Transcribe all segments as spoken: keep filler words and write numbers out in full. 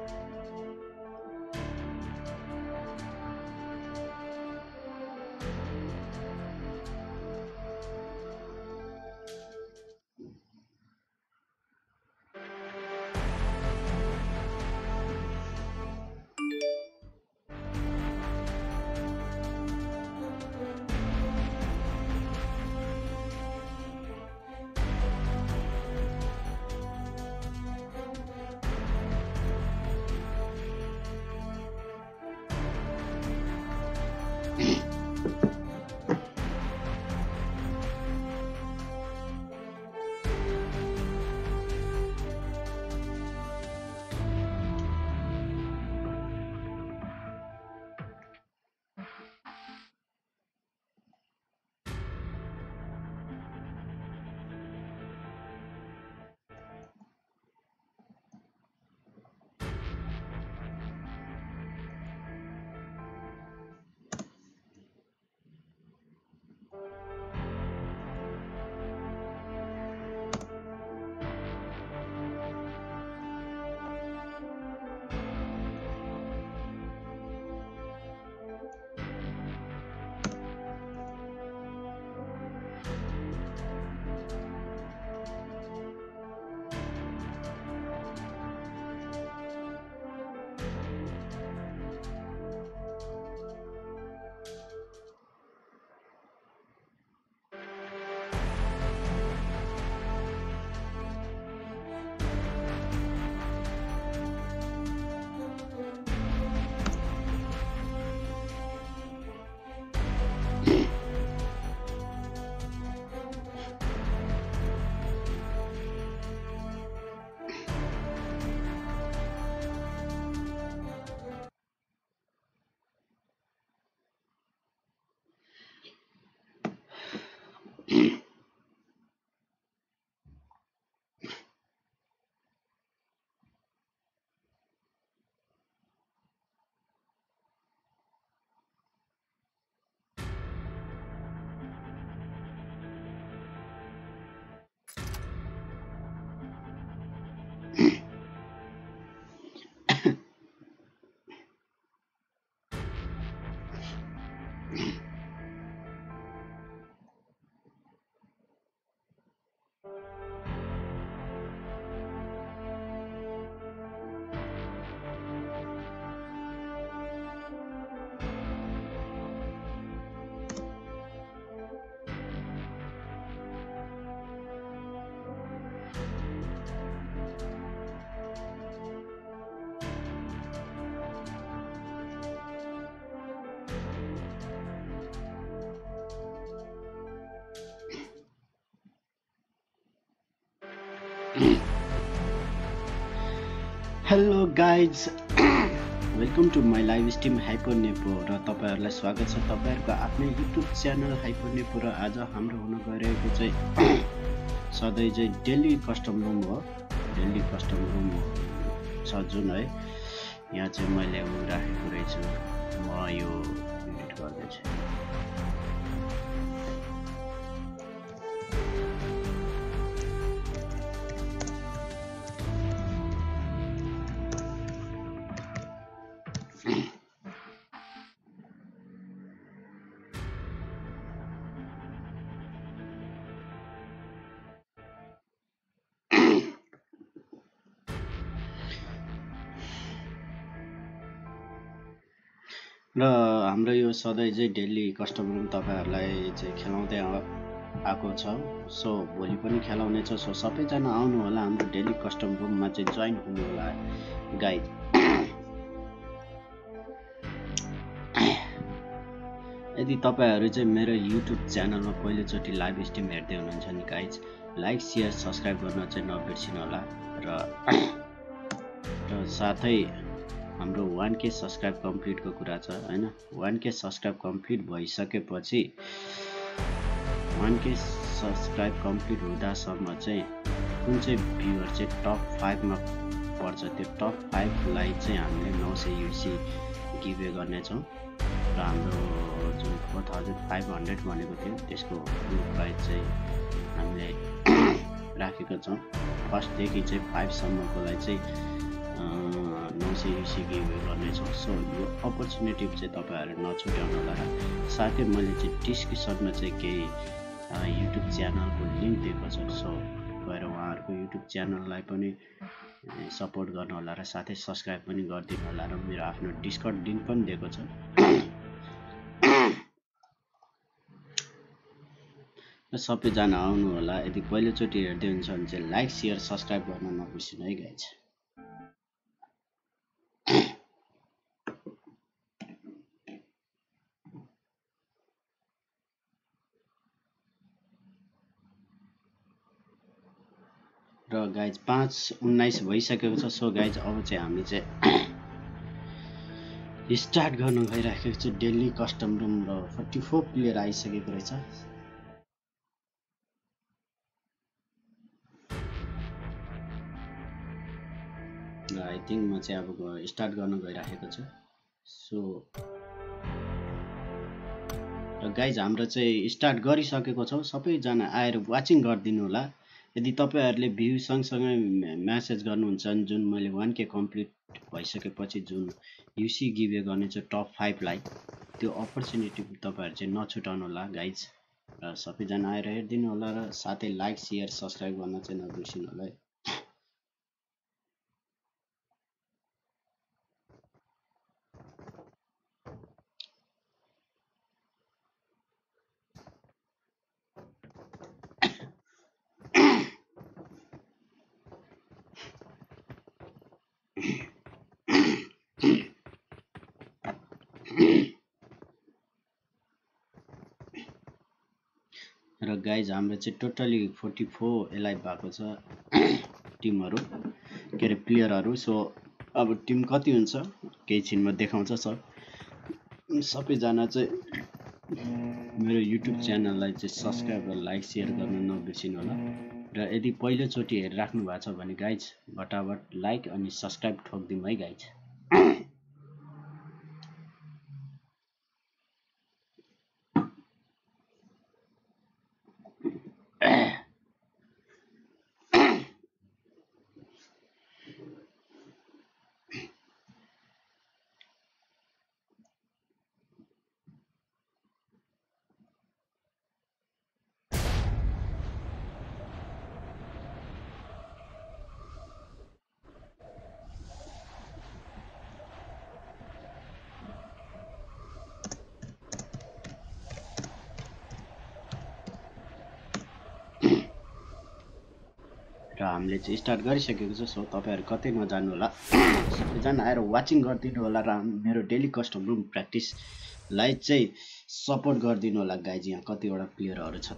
Hello guys, welcome to my live stream Hyper Nepo र तपाईहरुलाई स्वागत छ तपाईहरुको आफ्नै YouTube च्यानल Hyper Nepo र आज हाम्रो हुन गइरहेको चाहिँ सधैं चाहिँ डेली कस्टम रुम हो डेली कस्टम रुम छ जुन है यहाँ चाहिँ मैले राखेको रहेछु म यो एडिट गर्दै छु र हाम्रो यो सधैं चाहिँ डेली कस्टम रुम तपाईहरुलाई चाहिँ खेलाउँदै आएको छ सो भोलि पनि खेलाउने छ सो सबैजना आउनु होला हाम्रो डेली कस्टम रुममा चाहिँ जोइन हुनु होला गाइज यदि तपाईहरु चाहिँ मेरो YouTube च्यानलमा पहिलो चोटी लाइभ स्ट्रिम हेर्दै हुनुहुन्छ नि गाइज लाइक शेयर सब्स्क्राइब गर्न चाहिँ नबिर्सिनु होला र र साथै हाम्रो one K सब्स्क्राइब कम्प्लिट को कुरा छ हैन one K सब्स्क्राइब कम्प्लिट भइसकेपछि one K सब्स्क्राइब कम्प्लिट हुँदासम्म चाहिँ कुन चाहिँ भ्युअर चाहिँ टप five मा पर्छ त्यो टप five लाई चाहिँ हामीले nine hundred U C गिभवे गर्ने छौं र हाम्रो जुन four thousand five hundred भनेको थियो त्यसको प्राइस चाहिँ हामीले राखेको छौं फर्स्ट देखि चाहिँ five सम्मको लागि चाहिँ nine hundred चाहिँ युसी गिभवे गर्नेछौँ। सो यो अपर्च्युनिटी चाहिँ तपाईँहरूले नछुट्याउनु होला। र साथै मैले चाहिँ डिस्क्रिप्सनमा चाहिँ केही युट्युब च्यानलको लिङ्क दिएको छु। सो गएर उहाँहरूको युट्युब च्यानललाई पनि सपोर्ट गर्नु होला र साथै सब्सक्राइब पनि गरिदिनु होला। र मेरो आफ्नो डिस्कर्ड लिङ्क पनि दिएको छ। र सबैजना आउनु होला। यदि पहिलोचोटि हेर्दै हुनुहुन्छ भने चाहिँ लाइक सेयर सब्सक्राइब गर्न नबिर्सिनु है गाइज। र गाइज पाँच उन्नाइस भइसकेको छ। सो गाइज अब चाहिँ हामी चाहिँ स्टार्ट गर्न गइराखेको छु। डेली कस्टम रुम र फोर्टी फोर प्लेयर आइसकेको रहेछ। र आई थिङ्क म चाहिँ अब स्टार्ट गर्न गइराखेको छु। सो र गाइज हाम्रो चाहिँ स्टार्ट गरिसकेको छौँ। सबैजना आएर वाचिङ गरिदिनु होला। यदि तपाईँहरूले भ्यू सँगसँगै म्यासेज गर्नुहुन्छ जुन मैले वान के कम्प्लिट भइसकेपछि जुन युसी गिभवे गर्नेछु टप फाइभलाई, त्यो अपर्च्युनिटी तपाईँहरू चाहिँ नछुटाउनु होला गाइज। र सबैजना आएर हेरिदिनु होला र साथै लाइक सेयर सब्सक्राइब गर्न चाहिँ नबिर्सिनु होला है। र गाइज हाम्रो चाहिँ टोटली फोर्टी फोर एलाइभ भएको छ टिमहरू, के अरे प्लेयरहरू। सो अब टिम कति हुन्छ केही छिनमा देखाउँछ सर। सबैजना चाहिँ मेरो युट्युब च्यानललाई चाहिँ सब्सक्राइब र लाइक सेयर गर्न नबिर्सिनु होला। र यदि पहिलोचोटि हेरिराख्नु भएको छ भने गाइज फटाफट लाइक अनि सब्सक्राइब ठोकिदिउँ है गाइज। र हामीले चाहिँ स्टार्ट गरिसकेको छ। सो तपाईँहरू कतै नजानु होला। सबैजना आएर वाचिङ गरिदिनु होला र मेरो डेली कस्टम रुम प्र्याक्टिसलाई चाहिँ सपोर्ट गरिदिनु होला गाइज। यहाँ कतिवटा प्लेयरहरू छ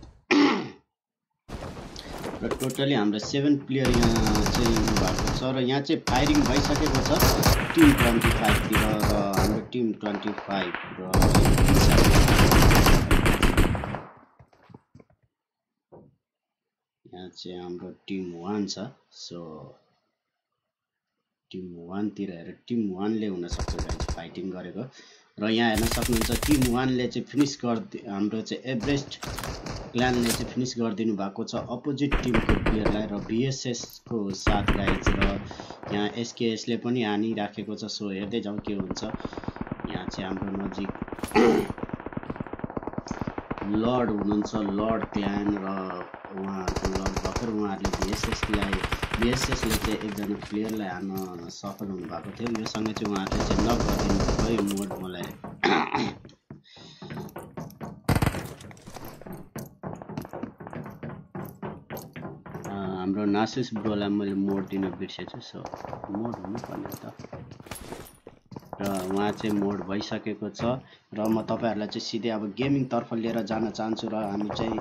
र टोटली हाम्रो सेभेन प्लेयर यहाँ चाहिँ भएको छ। र यहाँ चाहिँ फायरिङ भइसकेको छ टिम ट्वेन्टी फाइभतिर र हाम्रो टिम ट्वेन्टी फाइभ र यहाँ चाहिँ हाम्रो टिम वान छ। सो टिम वानतिर हेरेर टिम वानले हुनसक्छ गाइज फाइटिङ गरेको। र यहाँ हेर्न सक्नुहुन्छ टिम वानले चाहिँ फिनिस गरिदि हाम्रो चाहिँ एभरेस्ट क्ल्यानले चाहिँ फिनिस गरिदिनु भएको छ अपोजिट टिमको प्लेयरलाई र भिएसएसको साथ गाइज। र यहाँ एसकेएसले पनि हानिराखेको छ। सो हेर्दै जाउँ के हुन्छ। यहाँ चाहिँ हाम्रो नजिक लर्ड हुनुहुन्छ, लर्ड क्ल्यान र उहाँहरूको लर्ड भर्खर उहाँहरूले भिएसएसलाई भिएसएसले चाहिँ एकजना प्लेयरलाई हान्न सफल हुनुभएको थियो। योसँग चाहिँ उहाँहरूले चाहिँ नक गरिदिनु भयो मोड मलाई। हाम्रो नासुस ब्रोलाई मैले मोड दिन बिर्सेछु। सो मोड हुनुपर्ने त। र उहाँ चाहिँ मोड भइसकेको छ। र म तपाईँहरूलाई चाहिँ सिधै अब गेमिङ तर्फ लिएर जान चाहन्छु। र हामी चाहिँ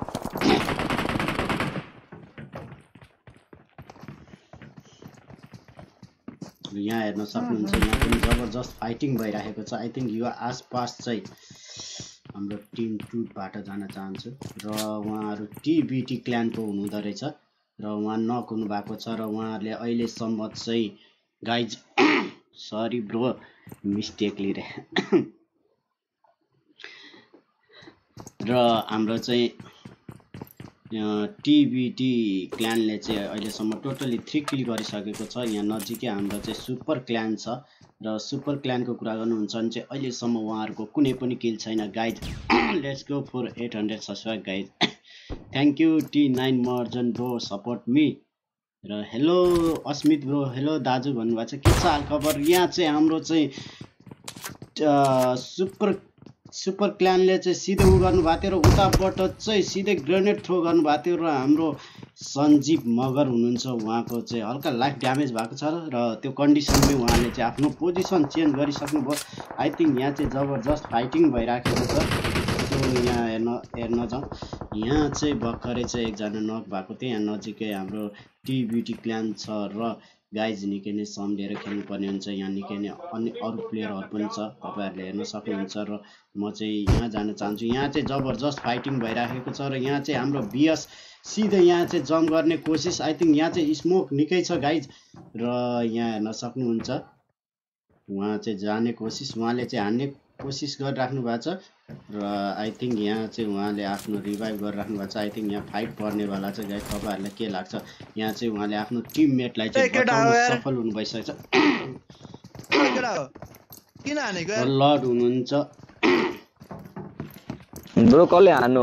यहाँ हेर्न सक्नुहुन्छ यहाँ पनि जबरजस्त फाइटिङ भइरहेको छ। आई थिङ्क यो आसपास चाहिँ हाम्रो टिम टूबाट जान चाहन्छु। र उहाँहरू टिबिटी क्ल्यानको हुनुहुँदो रहेछ र उहाँ नक हुनु भएको छ। र उहाँहरूले अहिलेसम्म चाहिँ गाइज सरी ब्रो मिस्टेकली रे र हाम्रो चाहिँ टिबिटी क्ल्यानले चाहिँ अहिलेसम्म टोटली थ्री किल गरिसकेको छ। यहाँ नजिकै हाम्रो चाहिँ सुपर क्ल्यान छ र सुपर क्ल्यानको कुरा गर्नुहुन्छ भने चाहिँ अहिलेसम्म उहाँहरूको कुनै पनि किल छैन guys. Let's go for eight hundred subscribe guys. Thank you T nine Marjan bro support me. र हेलो अस्मित ब्रो, हेलो दाजु भन्नुभएको छ, के छ हाल खबर? यहाँ चाहिँ हाम्रो चाहिँ सुपर सुपर क्ल्यानले चाहिँ सिधै उ गर्नुभएको थियो र उताबाट चाहिँ सिधै ग्रेनेड थ्रो गर्नुभएको थियो र हाम्रो सञ्जीव मगर हुनुहुन्छ, उहाँको चाहिँ हल्का लाइफ ड्यामेज भएको छ र त्यो कन्डिसनमै उहाँले चाहिँ आफ्नो पोजिसन चेन्ज गरिसक्नुभयो। आई थिङ्क यहाँ चाहिँ जबरजस्त फाइटिङ भइराखेको छ। त्यो यहाँ हेर्न हेर्न जाउँ, यहाँ चाहिँ भर्खरै चाहिँ एकजना नक भएको थियो। यहाँ नजिकै हाम्रो टिबिटी क्ल्यान छ र गाइज निकै नै सम्झेर खेल्नुपर्ने हुन्छ। यहाँ निकै नै अन्य अरू प्लेयरहरू पनि छ, तपाईँहरूले हेर्न सक्नुहुन्छ र म चाहिँ यहाँ जान चाहन्छु। यहाँ चाहिँ जबरजस्त फाइटिङ भइराखेको छ र यहाँ चाहिँ हाम्रो बिएस सिधै यहाँ चाहिँ जम्प गर्ने कोसिस। आई थिङ्क यहाँ चाहिँ स्मोक निकै छ गाइज र यहाँ हेर्न सक्नुहुन्छ उहाँ चाहिँ जाने कोसिस, उहाँले चाहिँ हान्ने कोसिस गरिराख्नु भएको छ र आई थिङ्क यहाँ चाहिँ उहाँले आफ्नो रिभाइभ गरिराख्नु भएको छ। आई थिङ्क यहाँ फाइट पर्नेवाला छ गाइज। तपाईँहरूलाई के लाग्छ? यहाँ चाहिँ उहाँले आफ्नो टिममेटलाई चाहिँ बचाउन सफल हुनु भइसकेको छ। लर्ड हुनुहुन्छ ब्रो, कसले हान्नु?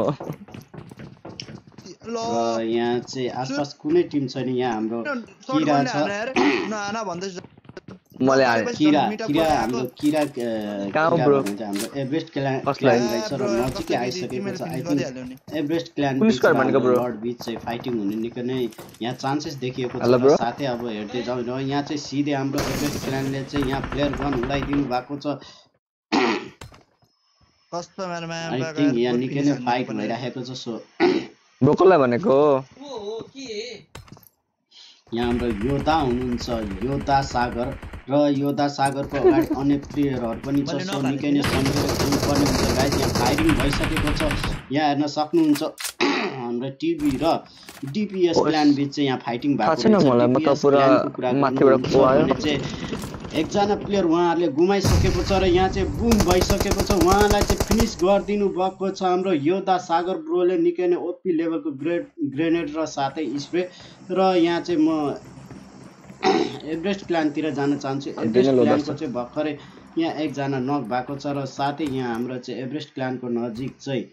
र यहाँ चाहिँ आसपास कुनै टिम छैन। यहाँ हाम्रो किरा छ, मैले किरा किरा हाम्रो किरा हाम्रो एभरेस्ट क्ल्यान रहेछ र नजिकै आइसकेको छ। I think Everest clan lord बिच चाहिँ फाइटिङ हुने निकै नै यहाँ चान्सेस देखिएको छ। साथै अब हेर्दै जाउँ र यहाँ चाहिँ सिधै हाम्रो एभरेस्ट क्ल्यानले चाहिँ यहाँ प्लेयर गन उडाइदिनु भएको छ। आई थिङ्क यहाँ निकै नै फाइट भइराखेको छ। सो ब्रोकोलाई भनेको यहाँ हाम्रो योद्धा हुनुहुन्छ, योद्धा सागर र योद्धा सागरको अगाडि अन्य प्लेयरहरू पनि छ। सो निकै नै सम्झेर खेल्नुपर्ने हुन्छ गाइज। यहाँ फाइटिङ भइसकेको छ, यहाँ हेर्न सक्नुहुन्छ हाम्रो टिभी र डिपिएस क्ल्यान बिच चाहिँ यहाँ फाइटिङ भएको छ। एकजना प्लेयर उहाँहरूले गुमाइसकेको छ र यहाँ चाहिँ बुम भइसकेको छ। उहाँलाई चाहिँ फिनिस गरिदिनु भएको छ हाम्रो योद्धा सागर ब्रोले। निकै नै ओपी लेभलको ग्रेड ग्रेनेड र साथै स्प्रे। र यहाँ चाहिँ म एभरेस्ट क्ल्यानतिर जान चाहन्छु। एभरेस्ट क्ल्यानको चाहिँ भर्खरै यहाँ एकजना नक भएको छ र साथै यहाँ हाम्रो चाहिँ एभरेस्ट क्ल्यानको नजिक चाहिँ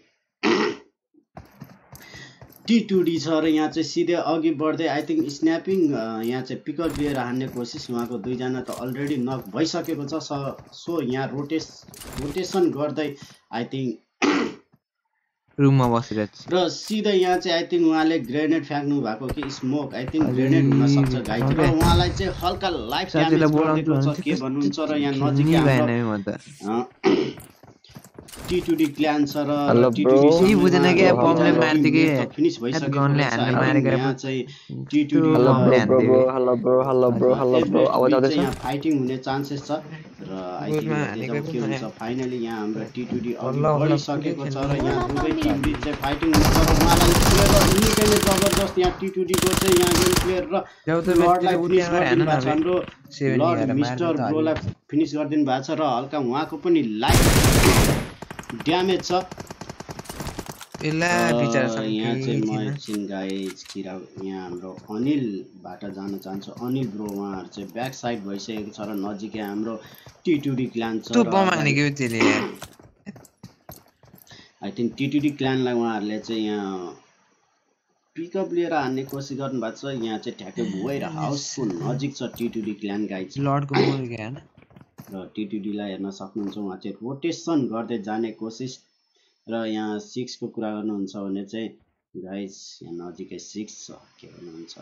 टी टू डी छ र यहाँ चाहिँ सिधै अघि बढ्दै आई थिङ्क स्न्यापिङ यहाँ चाहिँ पिकअप लिएर हान्ने कोसिस। उहाँको दुईजना त अलरेडी नक भइसकेको छ। सो यहाँ रोटेस रोटेसन गर्दै आई थिङ्क रुममा बसिरहेको छ र सिधै यहाँ चाहिँ आई थिङ्क उहाँले ग्रेनेड फ्याँक्नु भएको कि स्मोक आई थिङ्क ग्रेनेड हुन सक्छ गाइज। र उहाँलाई चाहिँ हल्का लाइफ ड्यामेज गरेको छ के भन्नुहुन्छ र यहाँ नजिकै टी टू डी क्ल्यान छ र टी टू डी सी बुझेन के बमले मार्दै के फिनिश भइसक्यो। गनले हान्ने मारेको यहाँ चाहिँ T two D hello bro hello bro hello bro hello bro आवाज आउँदैछ? यहाँ फाइटिङ हुने चान्सेस छ र आई थिङ्क के हुन्छ फाइनली यहाँ हाम्रो टी टू डी अघि बढिसकेको छ र यहाँ दुवै टिम बिच चाहिँ फाइटिङ हुन्छ र उहाँलाई प्लेयर निकै नै जबरजस्त यहाँ टी टू डी को चाहिँ यहाँ गेम प्लेयर र लर्डलाई फिनिस गरिदिनु भएको छ। हाम्रो लर्ड मिस्टर ब्रोलाई फिनिस गरिदिनु भएको छ र हल्का उहाँको पनि लाइफ ड्यामेज छ। यहाँ चाहिँ म एकछिन गाइज किरा यहाँ हाम्रो अनिलबाट जान चाहन्छु। अनिल ब्रो उहाँहरू चाहिँ ब्याक साइड भइसकेको छ र नजिकै हाम्रो टी टू डी क्ल्यान छ। I think T two D क्ल्यानलाई उहाँहरूले चाहिँ यहाँ पिकअप लिएर हान्ने कोसिस गर्नु भएको छ। यहाँ चाहिँ ठ्याक्कै भुइँ र हाउसको नजिक छ T two D clan guys. र टी टू डी लाई हेर्न सक्नुहुन्छ उहाँ चाहिँ रोटेसन गर्दै जाने कोसिस। र यहाँ सिक्स को कुरा गर्नुहुन्छ भने चाहिँ गाइज यहाँ नजिकै सिक्स छ, के भन्नुहुन्छ?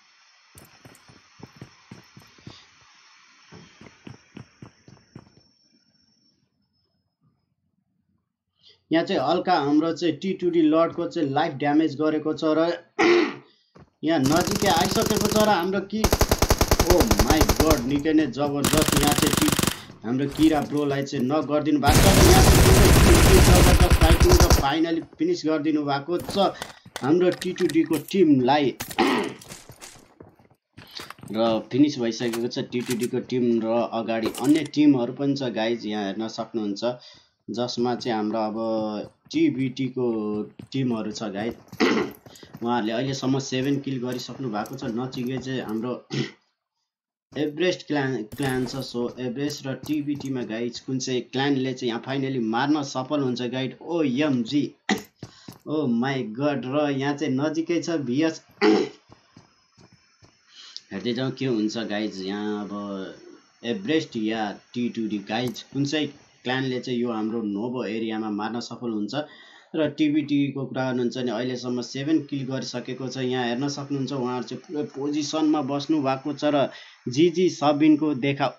यहाँ चाहिँ हल्का हाम्रो चाहिँ टी टू डी लर्डको चाहिँ लाइफ ड्यामेज गरेको छ र यहाँ नजिकै आइसकेको छ र हाम्रो कि ओ माई गड निकै नै जबरजस्त यहाँ चाहिँ टी हाम्रो किरा ब्रोलाई चाहिँ नक गरिदिनु भएको छ। यहाँ चाहिँ जबरजस्त फाइटिङ र फाइनली फिनिस गरिदिनु भएको छ हाम्रो टी टू डी को टिमलाई र फिनिस भइसकेको छ टी टू डी को टिम र अगाडि अन्य टिमहरू पनि छ गाइज। यहाँ हेर्न सक्नुहुन्छ जसमा चाहिँ हाम्रो अब टिबिटी को टिमहरु छ गाइज। उहाँहरुले अहिलेसम्म सेभेन किल गरिसक्नु भएको छ। नजिकै चाहिँ हाम्रो एभरेस्ट क्लान क्लान छ। सो एभरेस्ट र टिबिटी मा गाइज कुन चाहिँ क्लानले चाहिँ यहाँ फाइनली मार्न सफल हुन्छ guys. O M G oh my god. र यहाँ चाहिँ नजिकै छ भिएस। हेर्दै जाउँ के हुन्छ गाइज। यहाँ अब एभरेस्ट या टी टू डी गाइज कुन चाहिँ क्लानले चाहिँ यो हाम्रो नोभो एरियामा मार्न सफल हुन्छ। र टिबिटी को कुरा गर्नुहुन्छ भने अहिलेसम्म सेभेन किल गरिसकेको छ। यहाँ हेर्न सक्नुहुन्छ उहाँहरु चाहिँ पुरै पोजिसनमा बस्नु भएको छ। र जीजी सबिनको देखा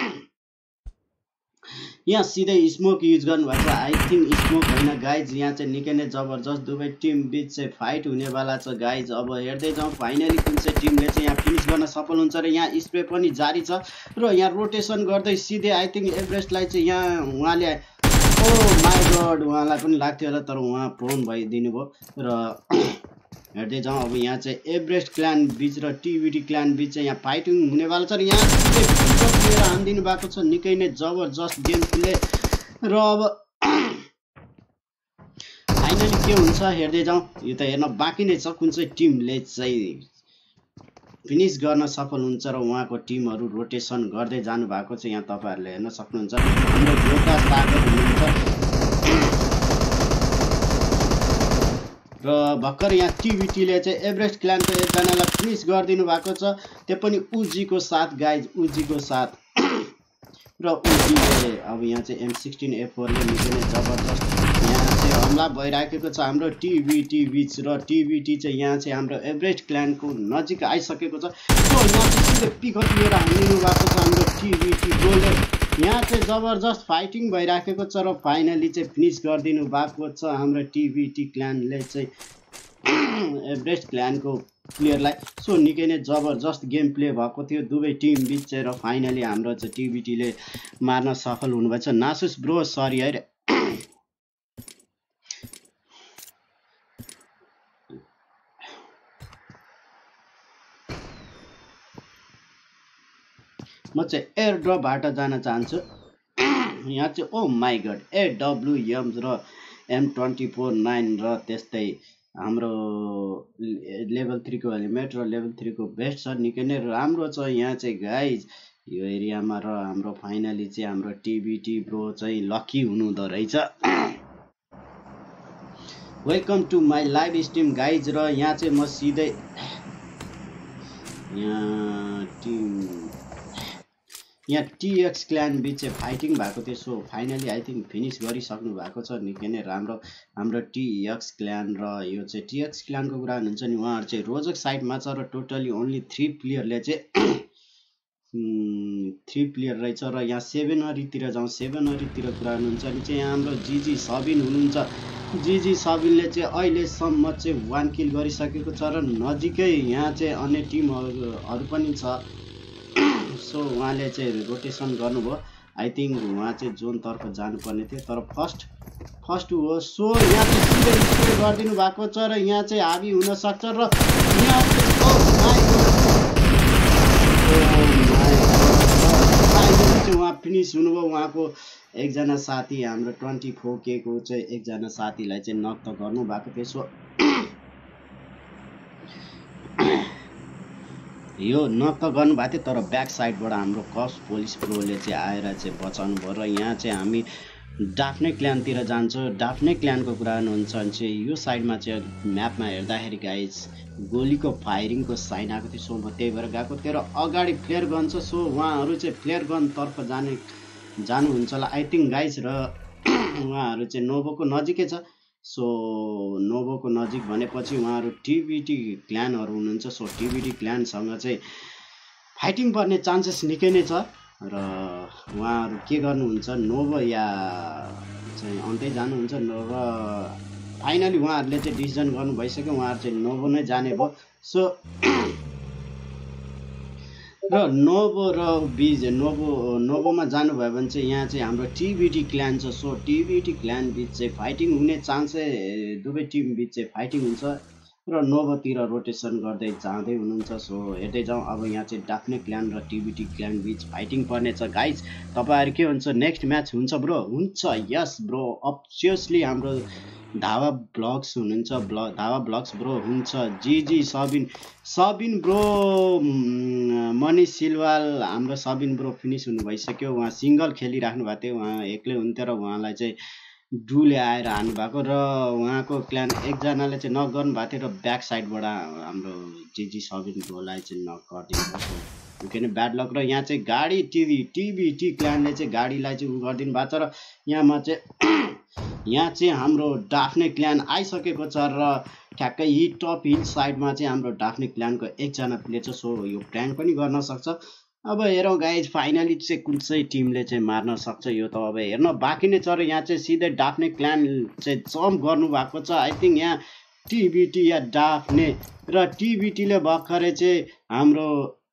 यहाँ सिधै स्मोक युज गर्नुभएको छ। आई थिंक स्मोक होइन गाइज। यहाँ चाहिँ निकै नै जबरजस्त दुवै टिम बीच चाहिँ फाइट हुनेवाला छ गाइज। अब हेर्दै जाउँ फाइनली कुन चाहिँ टिमले चाहिँ यहाँ फिनिश गर्न सफल हुन्छ। र यहाँ स्प्रे पनि जारी छ। र यहाँ रोटेसन गर्दै सिधै आई थिंक एभरेस्टलाई चाहिँ यहाँ उहाँले ओ माय गॉड उहाँलाई पनि लाग्थ्यो होला तर उहाँ प्रोन भइदिनु भयो। र हेर्दै जाउँ अब यहाँ चाहिँ एभरेस्ट क्लान बीच र टिबिटी क्लान बीच चाहिँ यहाँ फाइटिङ हुनेवाला छ। र यहाँ लिएर हानिदिनु भएको छ। निकै नै जबरजस्त गेम प्ले। र अब फाइनली के हुन्छ हेर्दै जाउँ। यो त हेर्न बाँकी नै छ कुन चाहिँ टिमले चाहिँ फिनिश गर्न सफल हुन्छ। र उहाँको टिमहरु रोटेसन गर्दै जानु भएको छ। यहाँ तपाईहरुले हेर्न सक्नुहुन्छ हाम्रो जोता सागर हुनुहुन्छ। र भर्खर यहाँ टिबिटीले चाहिँ एभरेस्ट क्लानको एकजनालाई फिनिश गरिदिनु भएको छ। त्यो पनि उजीको साथ गाइज उजीको साथ। र उजीले अब यहाँ चाहिँ एम सिक्सटिन ए फोर ले निकै नै जबरजस्त यहाँ चाहिँ हमला भइराखेको छ हाम्रो टिबिटी बीच। र टिबिटी चाहिँ यहाँ चाहिँ हाम्रो एभरेस्ट क्लानको नजिक आइसकेको छ। सो यहाँ चाहिँ सिधै पिकअप लिएर हानिदिनु भएको छ हाम्रो टिबिटी गोल्डन। यहाँ चाहिँ जबरजस्त फाइटिङ भइराखेको छ। र फाइनली चाहिँ फिनिश गरिदिनु भएको छ हाम्रो टिबिटी क्लानले चाहिँ एभरेस्ट क्लानको प्लेयरलाई। सो निकै नै जबरजस्त गेम प्ले भएको थियो दुवै टिम बीच चाहिँ। र फाइनली हाम्रो चाहिँ टिबिटीले मार्न सफल हुनुभएछ। नासुस ब्रो सरी है। म चाहिँ एयर ड्रपबाट जान चाहन्छु। यहाँ चाहिँ oh my god A W M र एम ट्वेन्टी फोर नाइन र त्यस्तै हाम्रो लेभल थ्री को हेलमेट र लेभल थ्री को बेस्ट छ। निकै नै राम्रो छ यहाँ चाहिँ गाइज यो एरियामा। र हाम्रो फाइनली चाहिँ हाम्रो टिबिटी ब्रो चाहिँ लकी हुनुहुँदो रहेछ। Welcome to my live stream guys. र यहाँ चाहिँ म सिधै यहाँ टिम यहाँ टीएक्स क्लान बीच चाहिँ फाइटिङ भएको थियो। So finally I think finish गरिसक्नु भएको छ। निकै नै राम्रो हाम्रो टीएक्स क्लान। र यो चाहिँ टीएक्स क्लानको कुरा हुन्छ नि उहाँहरु चाहिँ रोजक साइडमा छ। र टोटली ओन्ली थ्री प्लेयरले चाहिँ थ्री प्लेयर रहेछ। र यहाँ सेभेन अरीतिर जाउँ। सेभेन अरीतिर कुरा गर्नुहुन्छ भने चाहिँ यहाँ हाम्रो जीजी सबिन हुनुहुन्छ। जीजी सबिनले चाहिँ अहिलेसम्म चाहिँ वान किल गरिसकेको छ। र नजिकै यहाँ चाहिँ अन्य टिमहरु पनि छ। सो उहाँले चाहिँ रोटेसन गर्नुभयो। आई थिंक उहाँ चाहिँ जोन तर्फ जानुपर्ने थियो तर फर्स्ट फर्स्ट हो। सो यहाँ चाहिँ सिधै स्प्रे गरिदिनु भएको छ। र यहाँ चाहिँ हाबी हुन सक्छ। र यहाँ चाहिँ उहाँ फिनिश हुनुभयो। उहाँको एकजना साथी हाम्रो ट्वेन्टी फोर के को चाहिँ एकजना साथीलाई चाहिँ नक त गर्नु भएको थियो। सो यो नक त गर्नुभएको थियो तर ब्याक साइडबाट हाम्रो कस पुलिस प्रोले चाहिँ आएर चाहिँ बचाउनु भयो। र यहाँ चाहिँ हामी डाफ्ने क्ल्यानतिर जान्छौँ। डाफ्ने क्ल्यानको कुरा गर्नुहुन्छ भने चाहिँ यो साइडमा चाहिँ म्यापमा हेर्दाखेरि गाइज गोलीको फायरिङको साइन आएको थियो। सो म त्यही भएर गएको थिएँ। र अगाडि फ्लेयर गन छ। सो उहाँहरू चाहिँ फ्लेयर गन तर्फ जाने जानुहुन्छ होला आई थिंक गाइज। र उहाँहरू चाहिँ नोभोको नजिकै छ। सो नोभोको नजिक भनेपछि उहाँहरू टिबिटी क्लानहरू हुनुहुन्छ। सो टिबिटी क्लानसँग चाहिँ फाइटिङ पर्ने चान्सेस निकै नै छ। र उहाँहरू के गर्नुहुन्छ नोभो या चाहिँ अन्तै जानुहुन्छ। र फाइनली उहाँहरूले चाहिँ डिसिजन गर्नु भइसक्यो। उहाँहरू चाहिँ नोभो नै जाने भयो। सो र नोभो र बीच नोभो नोभोमा जानुभयो भने चाहिँ यहाँ चाहिँ हाम्रो टिबिटी क्लान छ। सो टिबिटी क्लान बीच चाहिँ फाइटिङ हुने चान्स दुवै टिम बीच चाहिँ फाइटिङ हुन्छ। र नोभोतिर रोटेसन गर्दै जाँदै हुनुहुन्छ। सो हेर्दै जाउँ अब यहाँ चाहिँ डाफ्ने क्ल्यान र टिबिटी क्ल्यान बीच फाइटिङ पर्नेछ गाइज। तपाईँहरू के हुन्छ, नेक्स्ट म्याच हुन्छ ब्रो? हुन्छ, यस ब्रो, अब्सियसली हाम्रो धावा ब्लग्स हुनुहुन्छ, ब्ल धावा ब्लग्स ब्रो हुन्छ। G G Sabin Sabin bro, Manish Silwal हाम्रो सबिन ब्रो फिनिस हुनु भइसक्यो। उहाँ सिङ्गल खेलिराख्नु भएको थियो, उहाँ एक्लै हुन्थ्यो र उहाँलाई चाहिँ डुले आएर हान्नु भएको र उहाँको क्ल्यान एकजनाले चाहिँ नक गर्नु भएको थियो र ब्याक साइडबाट हाम्रो जिजी सबिन ब्रोलाई चाहिँ नक गरिदिनु भएको थियो। किन ब्याड लक। र यहाँ चाहिँ गाडी टिभी टिबिटी क्ल्यानले चाहिँ गाडीलाई चाहिँ उ गरिदिनु भएको छ र यहाँमा चाहिँ यहाँ चाहिँ हाम्रो डाफ्ने क्ल्यान आइसकेको छ र ठ्याक्कै हि टप हिल साइडमा चाहिँ हाम्रो डाफ्ने क्ल्यानको एकजना प्लेयर छ। सो यो प्र्याङ्क पनि गर्न सक्छ। अब हेरौँ गाइज फाइनली चाहिँ कुन चाहिँ टिमले चाहिँ मार्न सक्छ, यो त अब हेर्न बाँकी नै छ। र यहाँ चाहिँ सिधै डाफ्ने क्ल्यान चाहिँ जम्प गर्नुभएको छ। आई थिङ्क यहाँ टिबिटी या डाफ्ने र टिबिटीले भर्खरै चाहिँ हाम्रो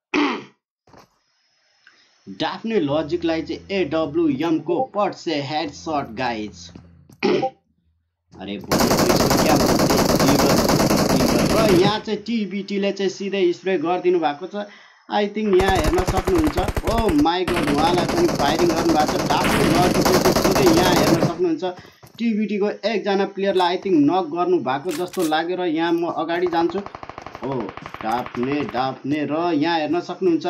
डाफ्ने लजिकलाई चाहिँ एडब्लुएमको पट से हेड सट गाइज। अरे क्या र यहाँ चाहिँ टिबिटीले चाहिँ सिधै स्प्रे गरिदिनु भएको छ। आई थिङ्क यहाँ हेर्न सक्नुहुन्छ। ओ माई गड, उहाँलाई पनि फायरिङ गर्नुभएको छ। डाफ्ने लजिकले चाहिँ सिधै यहाँ हेर्न सक्नुहुन्छ टिबिटीको एकजना प्लेयरलाई आई थिङ्क नक गर्नु भएको जस्तो लाग्यो। र यहाँ म अगाडि जान्छु। ओ डाफ्ने डाफ्ने र यहाँ हेर्न सक्नुहुन्छ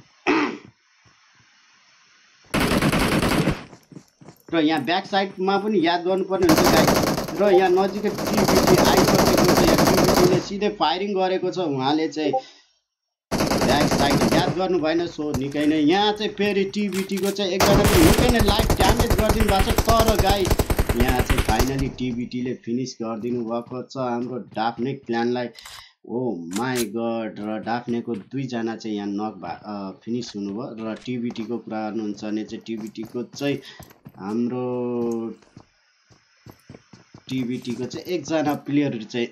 र यहाँ ब्याक साइडमा पनि याद गर्नुपर्ने हुन्छ गाइस। र यहाँ नजिकै टिबिटी आइसकेको छ। यहाँ टिबिटीले सिधै फायरिङ गरेको छ, उहाँले चाहिँ ब्याक साइड याद गर्नु भएन। सो निकै नै यहाँ चाहिँ फेरि टिबिटीको चाहिँ एकजना पनि निकै नै लाइफ ड्यामेज गरिदिनु भएको छ। तर गाइस यहाँ चाहिँ फाइनली टिबिटीले फिनिस गरिदिनु भएको छ हाम्रो डाफ्ने क्ल्यानलाई। ओ माई गड, र डाफ्नेको दुईजना चाहिँ यहाँ नक भा फिनिस हुनुभयो। र टिबिटीको कुरा गर्नुहुन्छ भने चाहिँ टिबिटीको चाहिँ हाम्रो टिबिटीको चाहिँ एकजना प्लेयर चाहिँ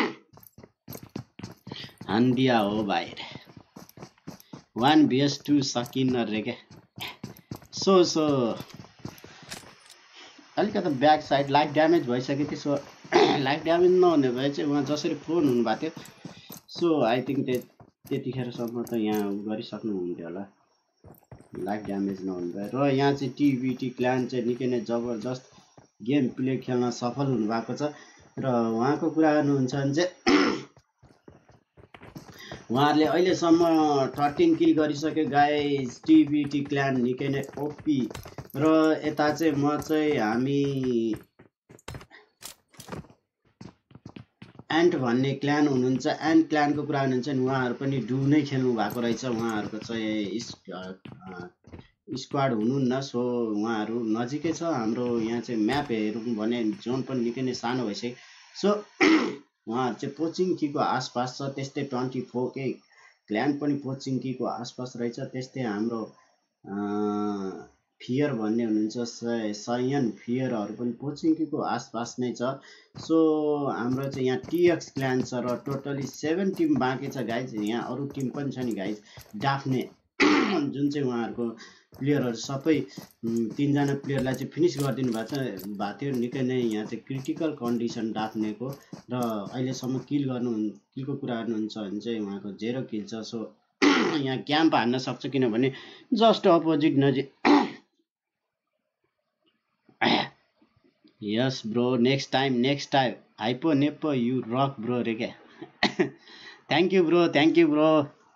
हान्दिया हो भाइ। वान भिएस टू सकिन्न रे क्या। सो सो अलिकति ब्याक साइड लाइफ ड्यामेज भइसक्यो थियो। सो लाइफ ड्यामेज नहुने भए चाहिँ उहाँ जसरी फोन हुनुभएको थियो। सो आई थिङ्क ते त्यतिखेरसम्म त यहाँ उ गरिसक्नु हुन्थ्यो होला, लाइफ ड्यामेज नहुनु भयो। र यहाँ चाहिँ टिबिटी क्ल्यान चाहिँ निकै नै जबरजस्त गेम प्ले खेल्न सफल हुनुभएको छ। र उहाँको कुरा गर्नुहुन्छ भने चाहिँ उहाँहरूले अहिलेसम्म थर्टिन किल गरिसक्यो गाइज। टिबिटी क्ल्यान निकै नै ओपी। र यता चाहिँ म चाहिँ हामी एन्ट भन्ने क्ल्यान हुनुहुन्छ, एन्ट क्ल्यानको कुरा हुनुहुन्छ नि, उहाँहरू पनि डु नै खेल्नु भएको रहेछ। उहाँहरूको चाहिँ स्क्वाड हुनुहुन्न। सो उहाँहरू नजिकै छ हाम्रो। यहाँ चाहिँ म्याप हेरौँ भने जोन पनि निकै नै सानो भइसक्यो। सो उहाँहरू चाहिँ पोचिङकीको आसपास छ। त्यस्तै ट्वेन्टी फोर के क्ल्यान पनि पोचिङकीको आसपास रहेछ। त्यस्तै हाम्रो फियर भन्ने हुनुहुन्छ, सयन फियरहरू पनि पोचिङकीको आसपास नै छ। सो हाम्रो चाहिँ यहाँ टिएक्स क्ल्यान छ र टोटली सेभेन टिम बाँकी छ गाइज। यहाँ अरू टिम पनि छ नि गाइज। डाफ्ने जुन चाहिँ उहाँहरूको प्लेयरहरू सबै तिनजना प्लेयरलाई चाहिँ फिनिस गरिदिनु भएको छ भएको थियो। निकै नै यहाँ चाहिँ क्रिटिकल कन्डिसन डाफ्नेको। र अहिलेसम्म किल गर्नु किलको कुरा गर्नुहुन्छ भने चाहिँ उहाँको जेरो किल छ। सो यहाँ क्याम्प हान्न सक्छ, किनभने जस्ट अपोजिट नजिक। Yes bro, next time next time Hypo Nepo you rock bro रे क्या। Thank you bro, thank you bro.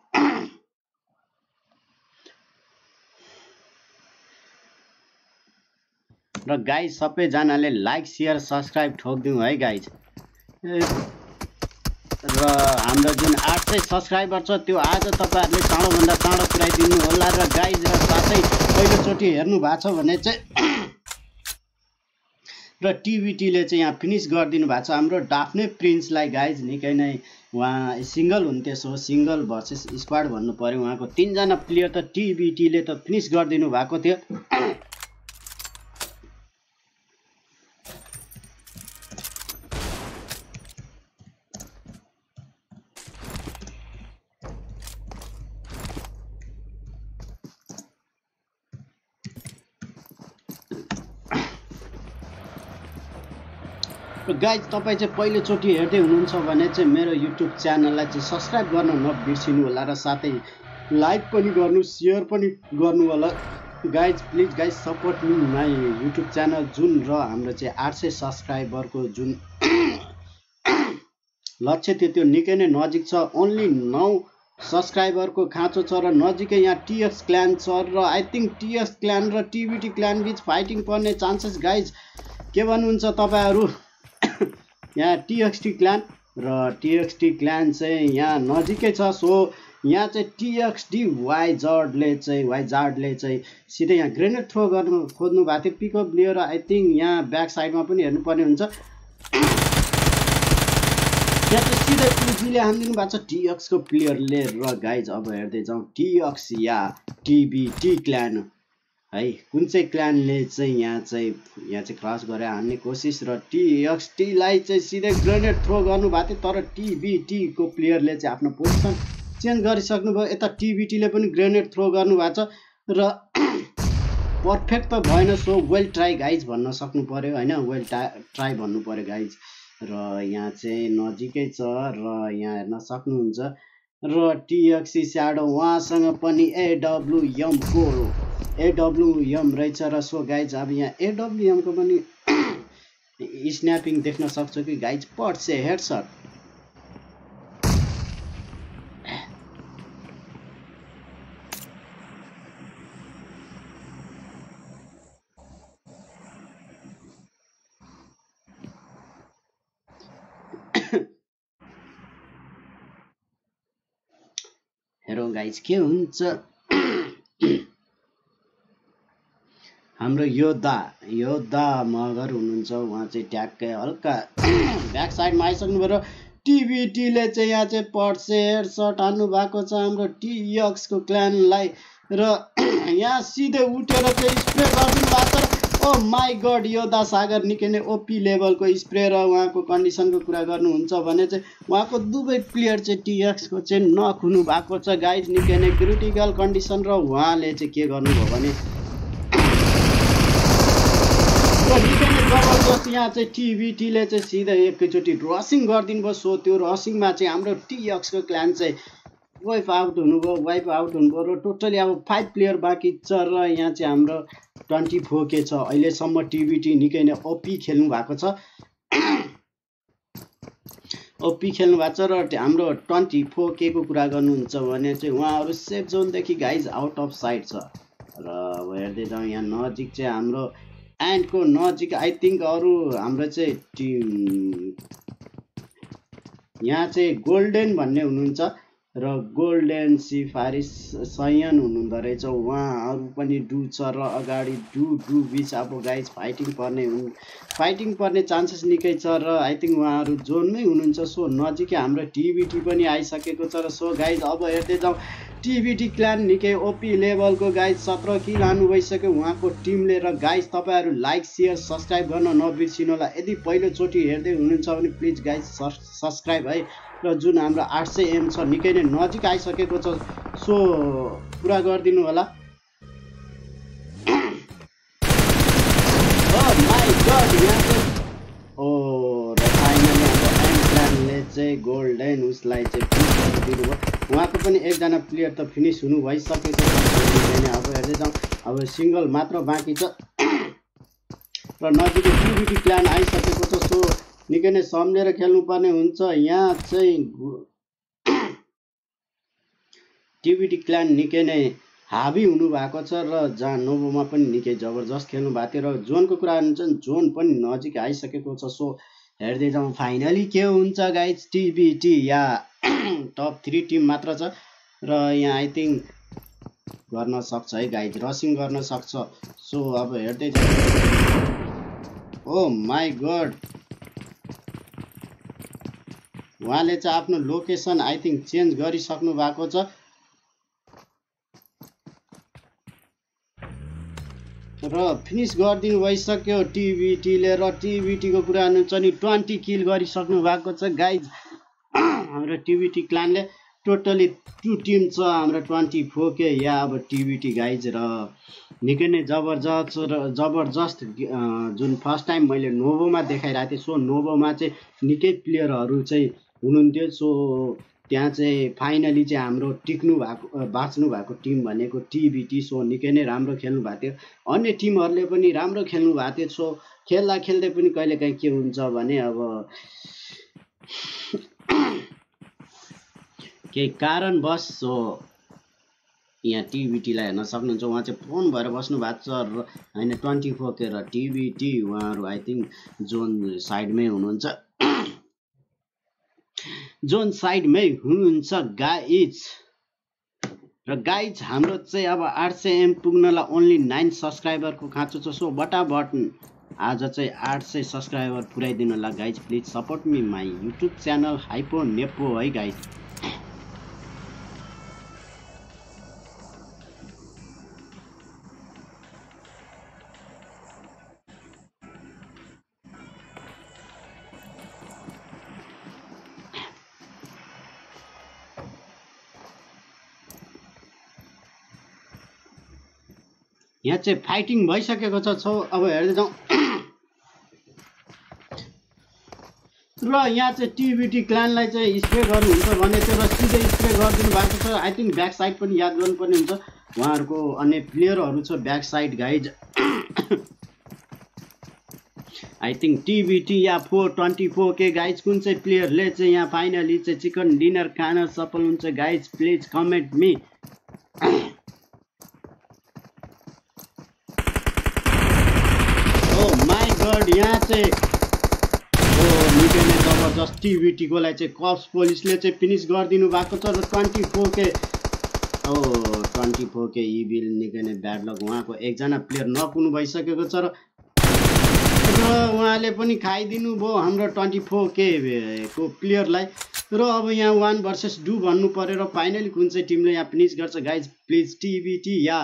र गाइज सबैजनाले लाइक सेयर सब्सक्राइब ठोकिदिउँ है गाइज। र हाम्रो जुन आठ सय सब्सक्राइबर छ त्यो आज तपाईँहरूले चाँडोभन्दा चाँडो पुऱ्याइदिनु होला। र गाइज र साथै पहिलोचोटि हेर्नु भएको छ भने चाहिँ र टिबिटीले चाहिँ यहाँ फिनिस गरिदिनु भएको छ हाम्रो डाफ्ने प्रिन्सलाई गाइज। निकै नै उहाँ सिङ्गल हुन्थ्यो। सो सिङ्गल भर्सेस स्क्वाड भन्नु पऱ्यो। उहाँको तिनजना प्लेयर त टिबिटीले त फिनिस गरिदिनु भएको थियो। र गाइज तपाईँ चाहिँ पहिलोचोटि हेर्दै हुनुहुन्छ भने चाहिँ मेरो युट्युब च्यानललाई चाहिँ सब्सक्राइब गर्न नबिर्सिनु होला र साथै लाइक पनि गर्नु सेयर पनि गर्नु होला guys please guys support me my YouTube channel जुन र हाम्रो चाहिँ आठ सय सब्सक्राइबरको जुन लक्ष्य थियो त्यो निकै नै नजिक छ ओन्ली नौ सब्सक्राइबरको खाँचो छ र नजिकै यहाँ टीएक्स क्ल्यान छ र आई थिङ्क टीएक्स क्ल्यान र टीबीटी क्ल्यान बीच फाइटिङ पर्ने चान्सेस गाइज के भन्नुहुन्छ तपाईँहरू यहाँ टीएक्सटी क्ल्यान र टीएक्सटी क्ल्यान चाहिँ यहाँ नजिकै छ सो यहाँ चाहिँ टीएक्सडी वाइजार्डले चाहिँ वाइजार्डले चाहिँ सिधै यहाँ ग्रेनेड थ्रो गर्नु खोज्नु भएको थियो पिकअप लिएर आई थिङ्क यहाँ ब्याक साइडमा पनि हेर्नुपर्ने हुन्छ यहाँ चाहिँ सिधै पुजीले हानिदिनु भएको छ टीएक्सको प्लेयरले र गाइज अब हेर्दै जाउँ टीएक्स या टीबीटी क्ल्यान है कुन चाहिँ क्ल्यानले चाहिँ यहाँ चाहिँ यहाँ चाहिँ क्रस गरेर हान्ने कोसिस र टीएक्सटीलाई चाहिँ सिधै ग्रेनेड थ्रो गर्नु भएको थियो तर टीबीटीको प्लेयरले चाहिँ आफ्नो पोजिसन चेन्ज गरिसक्नुभयो यता टीबीटीले पनि ग्रेनेड थ्रो गर्नु भएको छ र पर्फेक्ट त भएन सो वेल ट्राई गाइज भन्न सक्नु पर्यो होइन वेल ट्राई भन्नु पर्यो गाइज र यहाँ चाहिँ नजिकै छ र यहाँ हेर्न सक्नुहुन्छ र टीएक्सी स्याडो उहाँसँग पनि एडब्लुएमको एडब्लुएम रहेछ र सो गाइज अब यहाँ एडब्लुएमको पनि स्न्यापिङ देख्न सक्छौँ कि गाइज पर्छ हेडसट हेरो गाइज के हुन्छ हाम्रो योद्धा योद्धा मगर हुनुहुन्छ उहाँ चाहिँ ट्याक्कै हल्का ब्याक साइडमा आइसक्नुभयो र टीबीटीले चाहिँ यहाँ चाहिँ पर्से हेडसट हान्नु भएको छ हाम्रो टीएक्सको क्ल्यानलाई र यहाँ सिधै उठेर चाहिँ स्प्रे गरिदिनु भएको छ ओ माई गड योद्धा सागर निकै नै ओपी लेभलको स्प्रे र उहाँको कन्डिसनको कुरा गर्नुहुन्छ भने चाहिँ उहाँको दुवै प्लेयर चाहिँ टीएक्सको चाहिँ नक हुनु भएको छ गाइज निकै नै क्रिटिकल कन्डिसन र उहाँले चाहिँ के गर्नुभयो भने र निकै नै जबरजस्त यहाँ चाहिँ टीबीटीले चाहिँ सिधै एकैचोटि रसिङ गरिदिनु भयो सो त्यो रसिङमा चाहिँ हाम्रो टीएक्सको क्ल्यान चाहिँ वाइप आउट हुनुभयो वाइप आउट हुनुभयो र टोटली अब फाइभ प्लेयर बाँकी छ र यहाँ चाहिँ हाम्रो ट्वेन्टी फोर के छ अहिलेसम्म टीबीटी निकै नै ओपी खेल्नु भएको छ ओपी खेल्नु भएको छ र हाम्रो ट्वेन्टी फोर के को कुरा गर्नुहुन्छ भने चाहिँ उहाँहरू सेफ जोनदेखि गाइज आउट अफ साइड छ र अब हेर्दै जाउँ यहाँ नजिक चाहिँ हाम्रो एन्डको नजिक आई थिङ्क अरू हाम्रो चाहिँ टिम यहाँ चाहिँ गोल्डेन भन्ने हुनुहुन्छ र गोल्डेन सिफारिस सयन हुनुहुँदो रहेछ उहाँहरू पनि डु छ र अगाडि डु डु बिच अब गाइज फाइटिङ पर्ने हुन् फाइटिङ पर्ने चान्सेस निकै छ र आई थिङ्क उहाँहरू जोनमै हुनुहुन्छ सो नजिकै हाम्रो टीबीटी पनि आइसकेको छ र सो गाइज अब हेर्दै जाउँ टीबीटी क्ल्यान निकै ओपी लेभलको गाइज सत्र किल हान्नु भइसक्यो उहाँको टिमले र गाइज तपाईँहरू लाइक सेयर सब्सक्राइब गर्न नबिर्सिनु होला यदि पहिलोचोटि हेर्दै हुनुहुन्छ भने प्लिज गाइज सब्सक्राइब है र जुन हाम्रो आठ सय एम छ निकै नै नजिक आइसकेको छ सो पुरा गरिदिनु होला ओ र फाइनली हाम्रो एन्ड प्लानले चाहिँ गोल्डेन उसलाई चाहिँ दिनुभयो उहाँको पनि एकजना प्लेयर त फिनिस हुनु भइसकेको छ अब हेर्दै जाउँ अब सिङ्गल मात्र बाँकी छ र नजिकै टीबीटी क्ल्यान आइसकेको छ सो निकै नै सम्झेर खेल्नुपर्ने हुन्छ यहाँ चाहिँ टीबीटी क्ल्यान निकै नै हाबी हुनु भएको छ र जहाँ नोभोमा पनि निकै जबरजस्त खेल्नु भएको थियो र जोनको कुरा हुन्छ जोन पनि नजिक आइसकेको छ सो हेर्दै जाउँ फाइनली के हुन्छ गाइज टीबीटी या टप थ्री टिम मात्र छ र यहाँ आई थिङ्क गर्न सक्छ है गाइज रसिङ गर्न सक्छ सो अब हेर्दै जाउँ ओ माई गड उहाँले चाहिँ आफ्नो लोकेसन आई थिङ्क चेन्ज गरिसक्नु भएको छ र फिनिस गरिदिनु भइसक्यो टीबीटीले र टीबीटीको कुरा हुन्छ नि ट्वेन्टी किल गरिसक्नु भएको छ गाइज हाम्रो टीबीटी क्ल्यानले टोटली टु टिम छ हाम्रो ट्वेन्टी फोर के या अब टिबिटी गाइज र निकै नै जबरजस्त र जबरजस्त जुन फर्स्ट टाइम मैले नोभोमा देखाइरहेको थिएँ। सो नोभोमा चाहिँ निकै प्लेयरहरू चाहिँ हुनुहुन्थ्यो। सो त्यहाँ चाहिँ फाइनली चाहिँ हाम्रो टिक्नु भएको बाँच्नु भएको टिम भनेको टिबिटी। सो निकै नै राम्रो खेल्नु भएको थियो, अन्य टिमहरूले पनि राम्रो खेल्नु भएको थियो। सो खेल्दा खेल्दै पनि कहिलेकाहीँ के हुन्छ भने अब केही कारणवश सो यहाँ टिबिटीलाई हेर्न सक्नुहुन्छ, उहाँ चाहिँ फोन भएर बस्नु भएको छ र होइन ट्वेन्टी फोर के र टिबिटी उहाँहरू आई थिङ्क जोन साइडमै हुनुहुन्छ जोन साइडमै हुनुहुन्छ गाइज। र गाइज हाम्रो चाहिँ अब आठ सय एम पुग्नलाई ओन्ली नाइन सब्सक्राइबरको खाँचो छ। सो बटाबट आज चाहिँ आठ सय सब्सक्राइबर पुऱ्याइदिनु होला guys. Please support me my YouTube channel Hypo Nepo है गाइज। यहाँ चाहिँ फाइटिङ भइसकेको छ। सो अब हेर्दै जाउँ र यहाँ चाहिँ टिबिटी क्लानलाई चाहिँ स्प्रे गर्नुहुन्छ भने चाहिँ र सिधै स्प्रे गरिदिनु भएको छ। आई थिङ्क ब्याक साइड पनि याद गर्नुपर्ने हुन्छ, उहाँहरूको अन्य प्लेयरहरू छ back side guys. I think TBT या four twenty four K guys कुन चाहिँ प्लेयरले चाहिँ यहाँ फाइनली चाहिँ चिकन डिनर खान सफल हुन्छ गाइज। Please comment me. यहाँ चाहिँ निकै नै जबरजस्त टिबिटीकोलाई चाहिँ कप्स पोलिसले चाहिँ फिनिस गरिदिनु भएको छ र twenty four K oh twenty four K evil निकै नै ब्याड लक, उहाँको एकजना प्लेयर नकुनु भइसकेको छ र उहाँले पनि खाइदिनु भयो हाम्रो ट्वेन्टी फोर के को प्लेयरलाई। र अब यहाँ वान भर्सेस टू भन्नु पर्यो र फाइनली कुन चाहिँ टिमले यहाँ फिनिस गर्छ गाइज। प्लिज टिबिटी या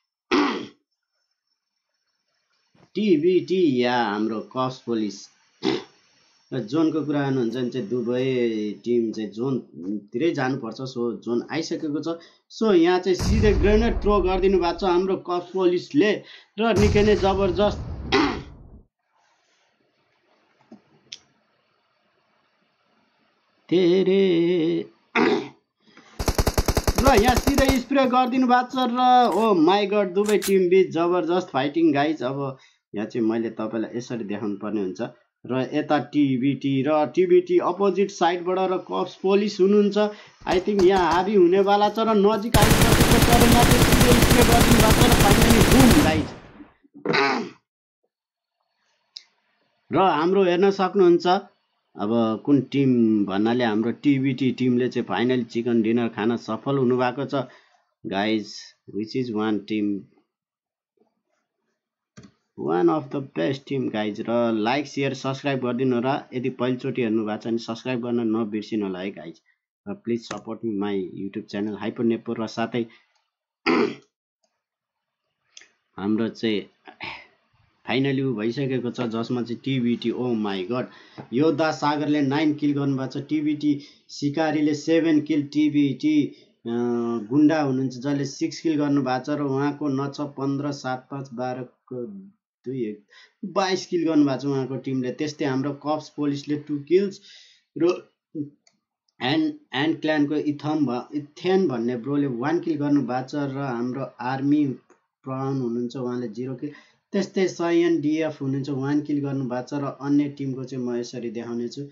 टिबिटी या हाम्रो कप्स पोलिस र जोनको कुरा गर्नुहुन्छ भने चाहिँ दुवै टिम चाहिँ जोनतिरै जानुपर्छ। सो जोन आइसकेको छ। सो यहाँ चाहिँ सिधै ग्रेनेड थ्रो गरिदिनु भएको छ हाम्रो कप्स पोलिसले र निकै नै जबरजस्त तेरे र यहाँ सिधै स्प्रे गरिदिनु भएको छ र ओ माई गड दुवै टिम बिच जबरजस्त फाइटिङ गाइज। अब यहाँ चाहिँ मैले तपाईँलाई यसरी देखाउनु पर्ने हुन्छ र यता टिबिटी र टिबिटी अपोजिट साइडबाट र कप्स पोलिस हुनुहुन्छ। आई थिङ्क यहाँ हाबी हुनेवाला छ र नजिक आइसकेको छ र यहाँ चाहिँ सिधै स्प्रे गरिदिनु भएको छ र फाइनली बुम गाइज। र हाम्रो हेर्न सक्नुहुन्छ अब कुन टिम भन्नाले हाम्रो टिबिटी टिमले चाहिँ फाइनली चिकन डिनर खान सफल हुनुभएको छ guys, which is one team one of the best team guys. र लाइक सेयर सब्सक्राइब गरिदिनु होला, यदि पहिलोचोटि हेर्नु भएको छ भने सब्सक्राइब गर्न नबिर्सिनु होला है गाइज। र please support me my YouTube channel Hyper Nepo र साथै हाम्रो चाहिँ फाइनली भइसकेको छ जसमा चाहिँ टिबिटी ओ माई गड योद्धा सागरले नाइन किल गर्नुभएको छ, टिबिटी सिकारीले सेभेन किल, टिबिटी गुन्डा हुनुहुन्छ जसले सिक्स किल गर्नुभएको छ र उहाँको नछ पन्ध्र सात पाँच बाह्रको दुई एक बाइस किल गर्नुभएको छ उहाँको टिमले। त्यस्तै हाम्रो कप्स पोलिसले टू किल्स र एन्ड एन्ड क्ल्यानको इथम इथेन भन्ने ब्रोले वान किल गर्नुभएको छ र हाम्रो आर्मी प्राउन हुनुहुन्छ उहाँले जिरो किल। त्यस्तै सयन डिएफ हुनुहुन्छ वान किल गर्नुभएको छ र अन्य टिमको चाहिँ म यसरी देखाउने छु।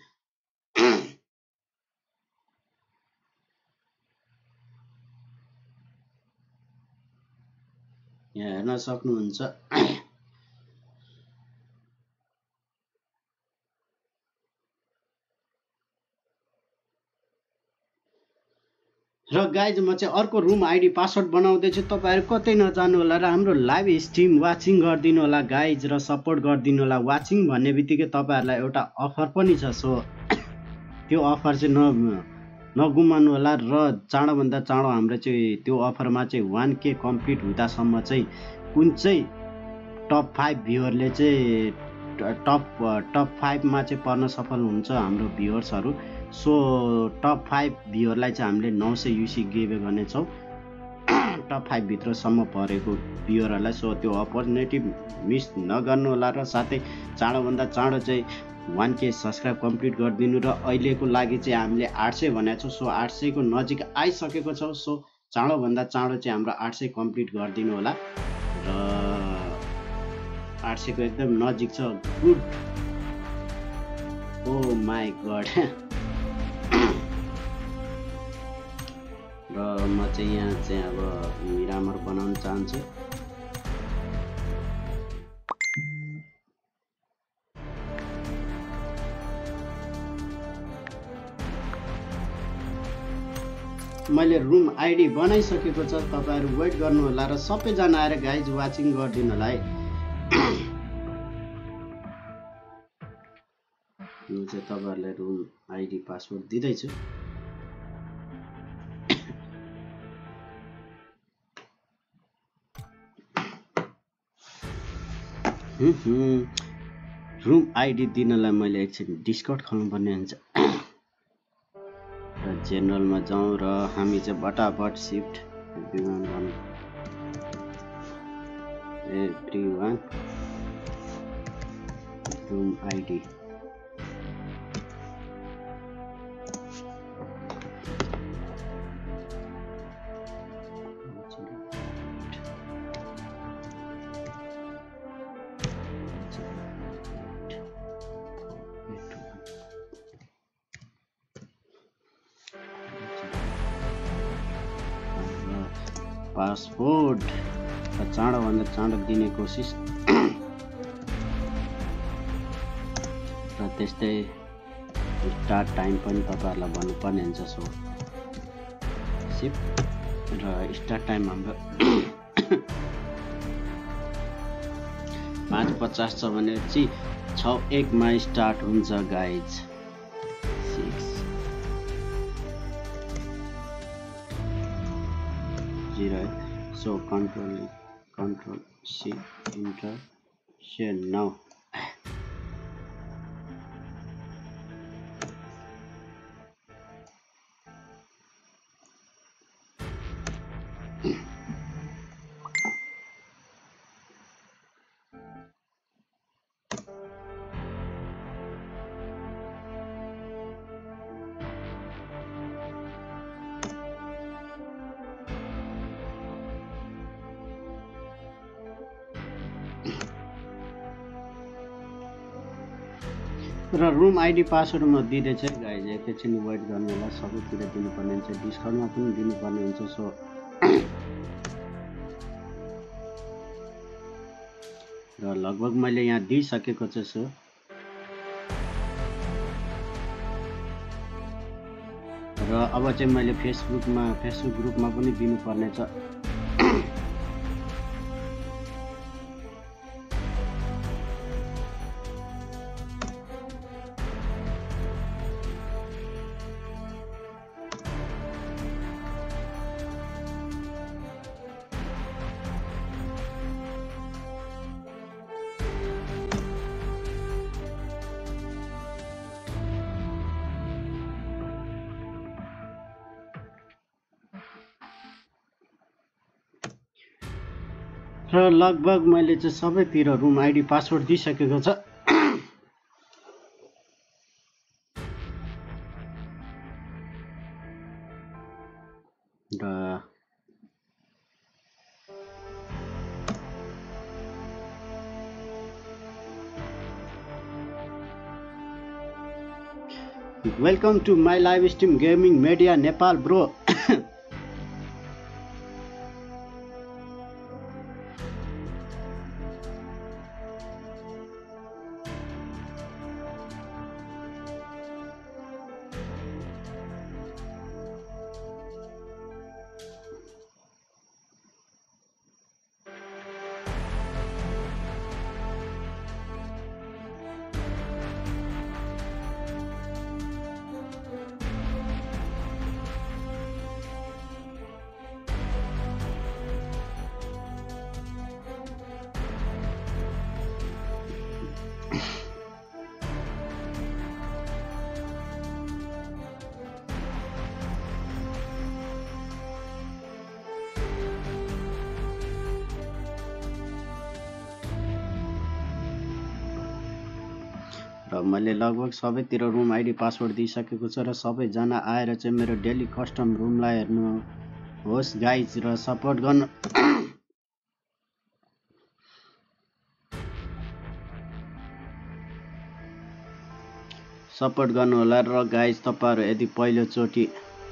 यहाँ हेर्न सक्नुहुन्छ र गाइज म चाहिँ अर्को रुम आइडी पासवर्ड बनाउँदैछु, तपाईँहरू कतै नजानु होला र हाम्रो लाइभ स्ट्रिम वाचिङ गरिदिनु होला गाइज र सपोर्ट गरिदिनु होला। वाचिङ भन्ने बित्तिकै तपाईँहरूलाई एउटा अफर पनि छ, सो त्यो अफर चाहिँ न नगुमाउनु होला र चाँडोभन्दा चाँडो हाम्रो चाहिँ त्यो अफरमा चाहिँ वान के कम्प्लिट हुँदासम्म चाहिँ कुन चाहिँ टप फाइभ भ्युअरले चाहिँ टप टप फाइभमा चाहिँ पर्न सफल हुन्छ हाम्रो भ्युअर्सहरू। सो टप फाइभ भ्युअरलाई चाहिँ हामीले नौ सय युसी गिभ गर्नेछौँ टप फाइभ भित्रसम्म परेको भ्युअरहरूलाई। सो त्यो अपर्च्युनिटी मिस नगर्नु होला र साथै चाँडोभन्दा चाँडो चाहिँ वान के सब्सक्राइब कम्प्लिट गरिदिनु। र अहिलेको लागि चाहिँ हामीले आठ सय भनेको छौँ। सो आठ सयको नजिक आइसकेको छौँ। सो चाँडोभन्दा चाँडो चाहिँ हाम्रो आठ सय कम्प्लिट गरिदिनु होला र आठ सयको एकदम नजिक छ। Good, oh my god. र म चाहिँ यहाँ चाहिँ अब मिरामर बनाउन चाहन्छु। मैले रुम आइडी बनाइसकेको छ, तपाईँहरू वेट गर्नु होला र सबैजना आएर गाइज वाचिङ गरिदिनु होला है। म चाहिँ तपाईँहरूलाई रुम आइडी पासवर्ड दिँदैछु। रुम आइडी दिनलाई मैले एकछिन डिस्कर्ड खोल्नु पर्ने हुन्छ। र जेनरलमा जाउँ र हामी चाहिँ बटाबट सिफ्ट एभ्रिवान गर्नु। एभ्रिवान रुम आइडी पासपोर्ट र चाँडोभन्दा चाँडो दिने कोसिस र त्यस्तै स्टार्ट टाइम पनि तपाईँहरूलाई भन्नुपर्ने हुन्छ। सो सिप र स्टार्ट टाइम हाम्रो पाँच पचास छ भने चाहिँ छ एकमा स्टार्ट हुन्छ गाइज। सिक्स जीरो है। So control control C enter share now. र रुम आइडी पासवर्ड म दिँदैछ गाइज, एकैछिन वेट गर्नु होला। सबैतिर दिनुपर्ने हुन्छ, डिस्काउन्टमा पनि दिनुपर्ने हुन्छ। सो र लगभग मैले यहाँ दिइसकेको छु। सो र अब चाहिँ मैले फेसबुकमा फेसबुक ग्रुपमा पनि दिनुपर्ने छ। र लगभग मैले चाहिँ सबैतिर रुम आइडी पासवर्ड दिइसकेको छ। र welcome to my live stream gaming media Nepal bro. र मैले लगभग सबैतिर रुम आइडी पासवर्ड दिइसकेको छु र सबैजना आएर चाहिँ मेरो डेली कस्टम रुमलाई हेर्नु होस् गाइज र सपोर्ट गर्नु सपोर्ट गर्नु होला र गाइज तपाईहरु यदि पहिलो चोटी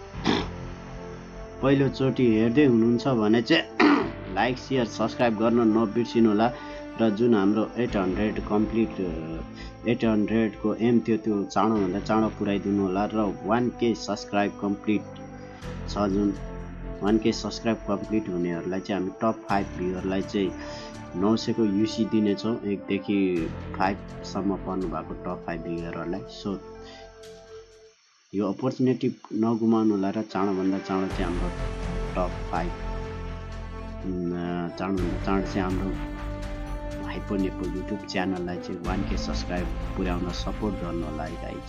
पहिलो चोटी हेर्दै हुनुहुन्छ भने चाहिँ लाइक शेयर सब्स्क्राइब गर्न नबिर्सिनु होला र जुन हाम्रो eight hundred complete eight hundred को एम थियो त्यो चाँडो भन्दा चाँडो पुर्याइदिनु होला र वन के सब्स्क्राइब कम्प्लिट छ जुन वन के सब्स्क्राइब कम्प्लिट हुनेहरूलाई चाहिँ हामी टप फाइभ भ्युअरलाई चाहिँ नौ सय को युसी दिनेछौँ एक देखि फाइभ सम्म पर्नु भएको टप फाइभ भ्युअरहरूलाई सो यो अपर्चुनिटी नगुमाउनु होला र चाँडो भन्दा चाँडो चाहिँ हाम्रो टप फाइभ चाँडो भन्दा चाँडो चाहिँ हाम्रो हाइपर नेपाल युट्युब च्यानललाई चाहिँ वन के सब्स्क्राइब पुर्याउन सपोर्ट गर्नु होला है गाइज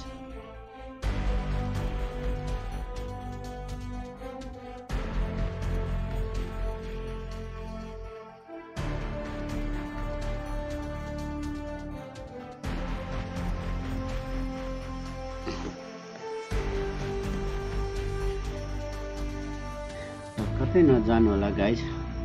कतै नजानु होला गाइज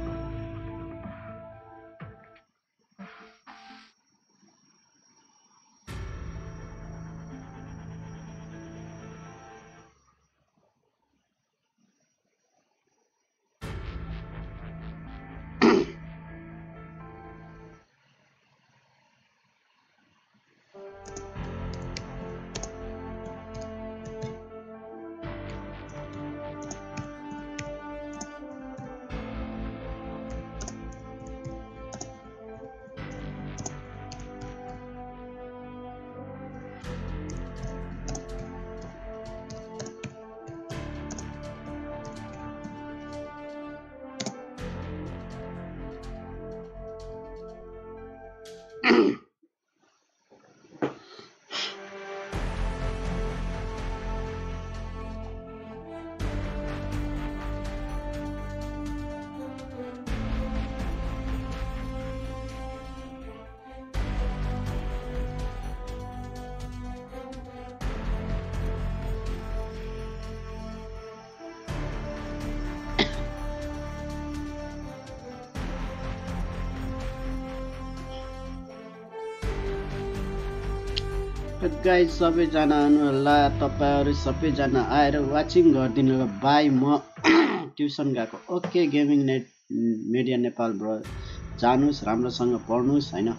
गाइज सबैजना आउनु होला तपाईहरु सबैजना आएर वाचिङ गरिदिनु होला बाई म ट्युसन गएको okay gaming net media Nepal bro जानुस् राम्रोसँग पढ्नुस् हैन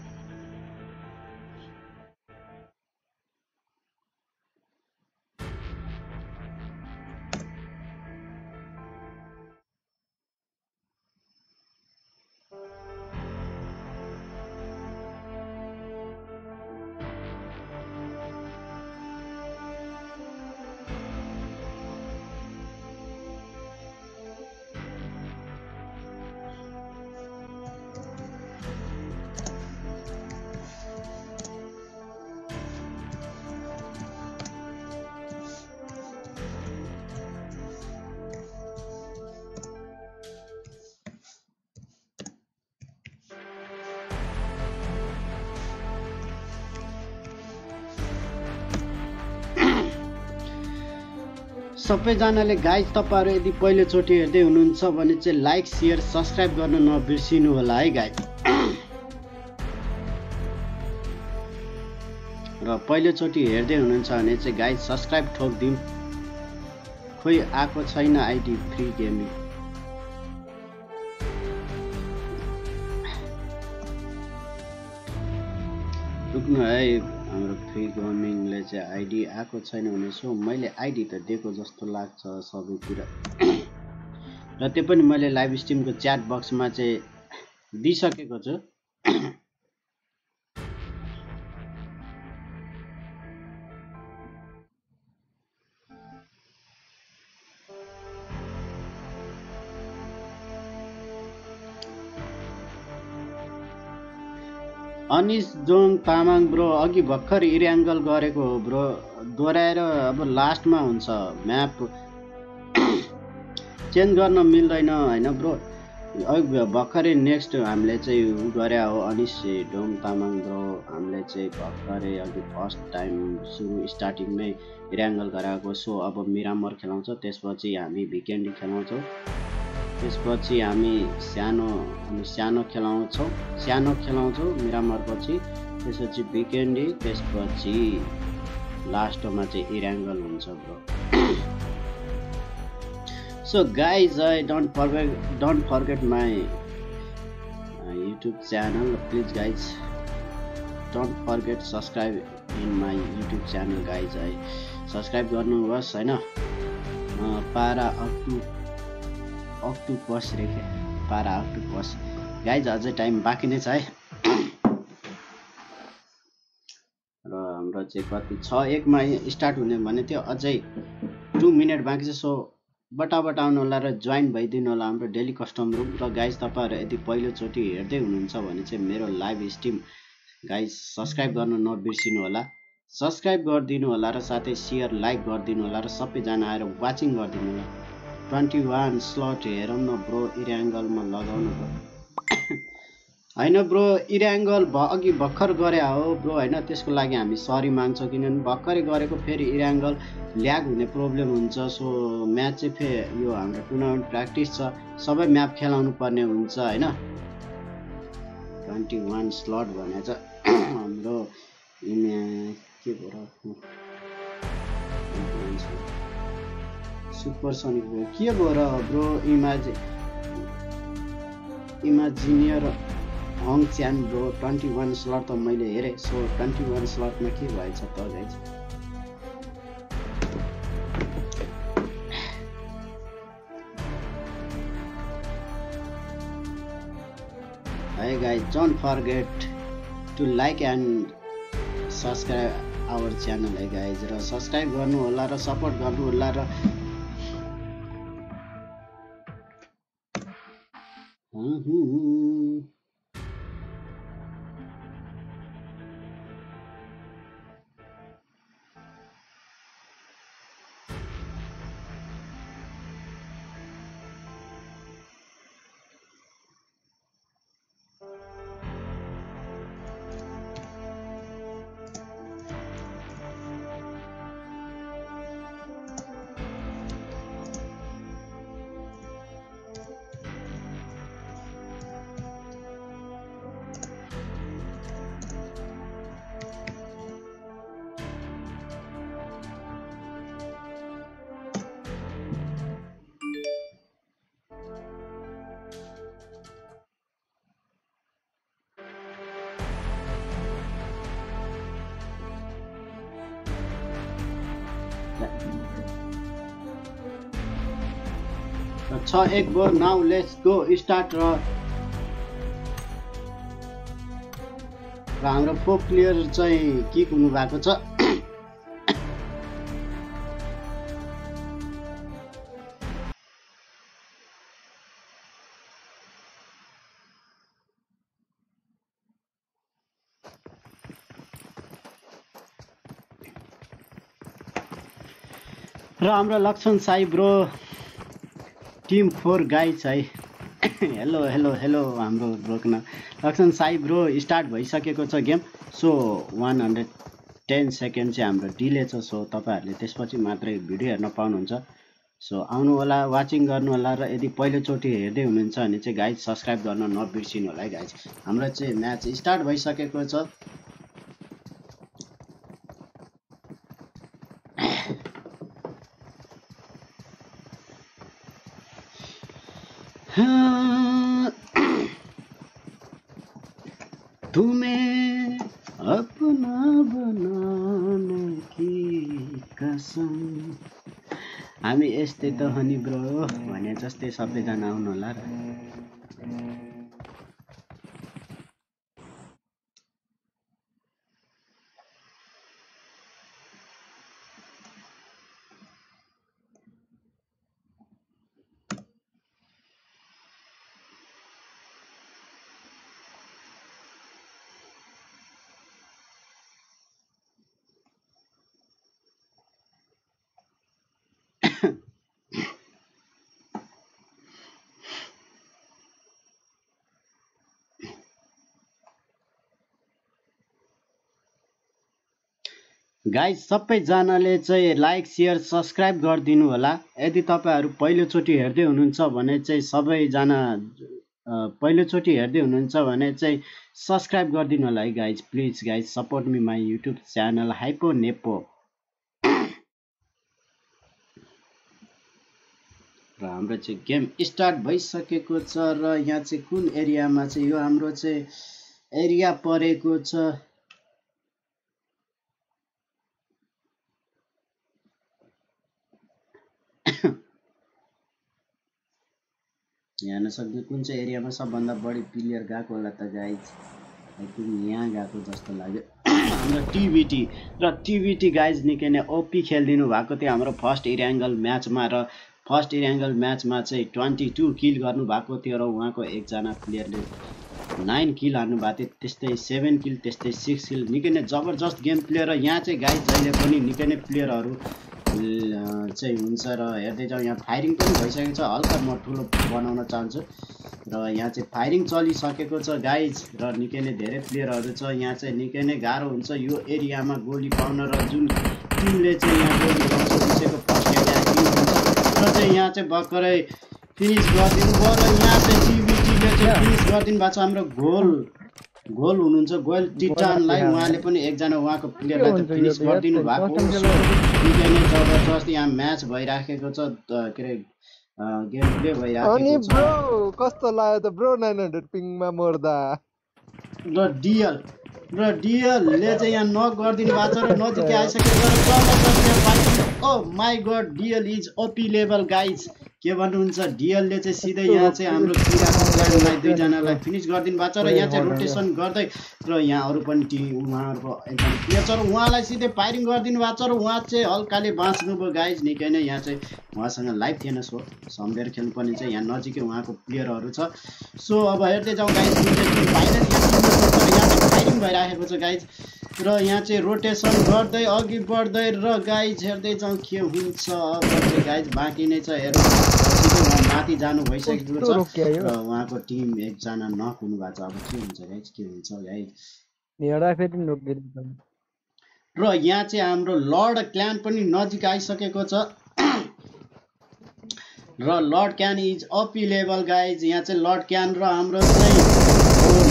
सबैजनाले गाइज तपाईहरु यदि पहिलो चोटी हेर्दै हुनुहुन्छ भने चाहिँ लाइक शेयर सब्स्क्राइब गर्न नबिर्सिनु होला है गाइज र पहिलो चोटी हेर्दै हुनुहुन्छ भने चाहिँ गाइज सब्स्क्राइब ठोक्दिम खोइ आको छैन आइडी फ्री गेमिङ रुक्नु है हाम्रो फ्री गेमिङले चाहिँ आइडी आको छैन भने सो मैले आइडी त दिएको जस्तो लाग्छ सबैतिर र त्यो पनि मैले लाइभ स्ट्रिमको च्याट बक्समा चाहिँ दिइसकेको छु अनिस जोङ तामाङ ब्रो अघि भर्खर इरेङ्गल गरेको हो ब्रो दोहोऱ्याएर अब लास्टमा हुन्छ म्याप चेन्ज गर्न मिल्दैन हैन ब्रो अघि भर्खरै नेक्स्ट हामीले चाहिँ उ गरे हो अनिस डोम तामाङ ब्रो हामीले चाहिँ भर्खरै अघि फर्स्ट टाइम सुरु स्टार्टिङमै इराङ्गल गराएको। सो अब मिरामर खेलाउँछौँ, त्यसपछि हामी भिकेन्डी खेलाउँछौँ, त्यसपछि हामी सानो हामी सानो खेलाउँछौँ सानो खेलाउँछौँ मिरामरपछि, त्यसपछि भिकेन्डी, त्यसपछि लास्टमा चाहिँ इराङ्गल हुन्छ bro. So guys, I don't forget don't forget my uh, YouTube channel. Please guys, don't forget subscribe in my YouTube channel guys. I subscribe गर्नुहोस् हैन। पारा अक्टु अक्टोपस रेखे पारा अक्टोपस गाइज अझै टाइम बाँकी नै छ है। र हाम्रो चाहिँ कति छ एकमा स्टार्ट हुने भने थियो, अझै टु मिनट बाँकी छ। सो बटाबट आउनु होला र जोइन भइदिनु होला हाम्रो डेली कस्टम रुम। र गाइज तपाईँहरू यदि पहिलोचोटि हेर्दै हुनुहुन्छ भने चाहिँ मेरो लाइभ स्ट्रिम गाइज सब्सक्राइब गर्नु नबिर्सिनु होला, सब्सक्राइब गरिदिनु होला र साथै सेयर लाइक गरिदिनु होला र सबैजना आएर वाचिङ गरिदिनु होला। ट्वेन्टी वान स्लट हेरौँ न ब्रो, इराङ्गलमा लगाउनु ब्रो होइन ब्रो, इराङ्गल भ अघि भर्खर गरे हो ब्रो होइन, त्यसको लागि हामी सरी माग्छौँ किनभने भर्खरै गरेको फेरि इराङ्गल ल्याग हुने प्रब्लम हुन्छ। सो म्याच चाहिँ फेरि यो हाम्रो टुर्नामेन्ट प्र्याक्टिस छ, सबै म्याप खेलाउनु पर्ने हुन्छ होइन। ट्वेन्टी वान स्लट भने चाहिँ हाम्रो के भयो सुपर सनिक भयो के भयो र ब्रो, इमाज इमाजिनियर हङ च्यान ब्रो ट्वेन्टी वान स्लट त मैले हेरेँ। सो ट्वेन्टी वान स्लटमा के भएछ त guys? Hey guys, don't forget to like and subscribe our channel है guys, र सब्सक्राइब गर्नु होला र सपोर्ट गर्नु होला र छ एक गो। Now let's go start. र हाम्रो फोर प्लेयर चाहिँ किक हुनु भएको छ। र हाम्रो Laxman Sai bro team four guys है। हेलो हेलो हेलो हाम्रो broken Laxman Sai bro start भइसकेको छ game. So one hundred ten second चाहिँ हाम्रो डिले छ। सो तपाईँहरूले त्यसपछि मात्रै भिडियो हेर्न पाउनुहुन्छ। सो आउनु होला, वाचिङ गर्नु होला र यदि पहिलोचोटि हेर्दै हुनुहुन्छ भने चाहिँ गाइज सब्सक्राइब गर्न नबिर्सिनु होला है गाइज। हाम्रो चाहिँ म्याच स्टार्ट भइसकेको छ। तुम्हें अपना बनाने की कसम। हामी यस्तै त हो नि ब्रो भने जस्तै सबैजना आउनु होला र। गाइज सबैजनाले चाहिँ लाइक सेयर सब्सक्राइब गरिदिनु होला। यदि तपाईहरु पहिलोचोटि हेर्दै हुनुहुन्छ भने चाहिँ सबैजना पहिलोचोटि हेर्दै हुनुहुन्छ भने चाहिँ सब्सक्राइब गरिदिनु होला है guys. Please guys support me my YouTube channel Hypo Nepo. र हाम्रो चाहिँ गेम स्टार्ट भइसकेको छ र यहाँ चाहिँ कुन एरियामा चाहिँ यो हाम्रो चाहिँ एरिया परेको छ। यहाँ नसक्ने कुन चाहिँ एरियामा सबभन्दा बढी प्लेयर गएको होला त गाइज। आई थिंक यहाँ गएको जस्तो लाग्यो हाम्रो टिभिटी र टिभिटी गाइज निकै नै ओपी खेलिदिनु भएको थियो हाम्रो फर्स्ट इराङ्गल म्याचमा। र फर्स्ट इराङ्गल म्याचमा चाहिँ ट्वेन्टी टू किल गर्नु भएको थियो र उहाँको एकजना प्लेयरले नाइन किल हान्नु भएको थियो। त्यस्तै सेभेन किल त्यस्तै सिक्स किल निकै नै जबरजस्त गेम प्ले। र यहाँ चाहिँ गाइज जहिले पनि निकै नै प्लेयरहरू चाहिँ हुन्छ र हेर्दै जाउँ। यहाँ फायरिङ पनि भइसकेको छ, हल्का म ठुलो बनाउन चाहन्छु। र यहाँ चाहिँ फायरिङ चलिसकेको छ गाइज र निकै नै धेरै प्लेयरहरू छ। यहाँ चाहिँ निकै नै गाह्रो हुन्छ यो एरियामा गोली पाउन। र जुन टिमले चाहिँ यहाँ गोली पाउँछ त्यसैको फर्स्ट एरिया किल हुन्छ र चाहिँ यहाँ चाहिँ भर्खरै फिनिस गरिदिनु भयो। र यहाँ चाहिँ टिभिटीले चाहिँ फिनिस गरिदिनु भएको छ हाम्रो गोल गोल हुनुहुन्छ गोल टिटानलाई। उहाँले पनि एकजना उहाँको प्लेयरलाई त फिनिस गरिदिनु भएको निकै नै जबरजस्त यहाँ म्याच भइराखेको छ के अरे गेम प्ले भइराखेको छ। ब्रो कस्तो लाग्यो त ब्रो नाइन हन्ड्रेड पिङमा मर्दा। र डिएल र डिएलले चाहिँ यहाँ नक गरिदिनु भएको छ र नजिकै आइसकेको छ। Oh my god DL is OP level guys. के भन्नुहुन्छ डिएलले चाहिँ सिधै यहाँ चाहिँ हाम्रो किराको प्लेयरलाई दुईजनालाई फिनिस गरिदिनु भएको छ। र यहाँ चाहिँ रोटेसन गर्दै र यहाँ अरू पनि टिम उहाँहरूको एकदम प्लेयर छ र उहाँलाई सिधै फायरिङ गरिदिनु भएको छ र उहाँ चाहिँ हल्काले बाँच्नुभयो गाइज। निकै नै यहाँ चाहिँ उहाँसँग लाइफ थिएन सो सम्झेर खेल्नुपर्ने चाहिँ यहाँ नजिकै उहाँको प्लेयरहरू छ। सो अब हेर्दै जाउँ गाइज फाइनल यहाँ चाहिँ फायरिङ भइराखेको छ गाइज। र यहाँ चाहिँ रोटेसन गर्दै अघि बढ्दै र गाइज हेर्दै जाउँ के हुन्छ। अब चाहिँ गाइज बाँकी नै छ हेरौँ। उहाँ माथि जानु भइसकेको छ र उहाँको टिम एकजना नक हुनु भएको छ। अब के हुन्छ गाइज के हुन्छ गाइज। र यहाँ चाहिँ हाम्रो लर्ड क्ल्यान पनि नजिक आइसकेको छ र lord can is OP level guys. यहाँ चाहिँ लर्ड क्यान र हाम्रो चाहिँ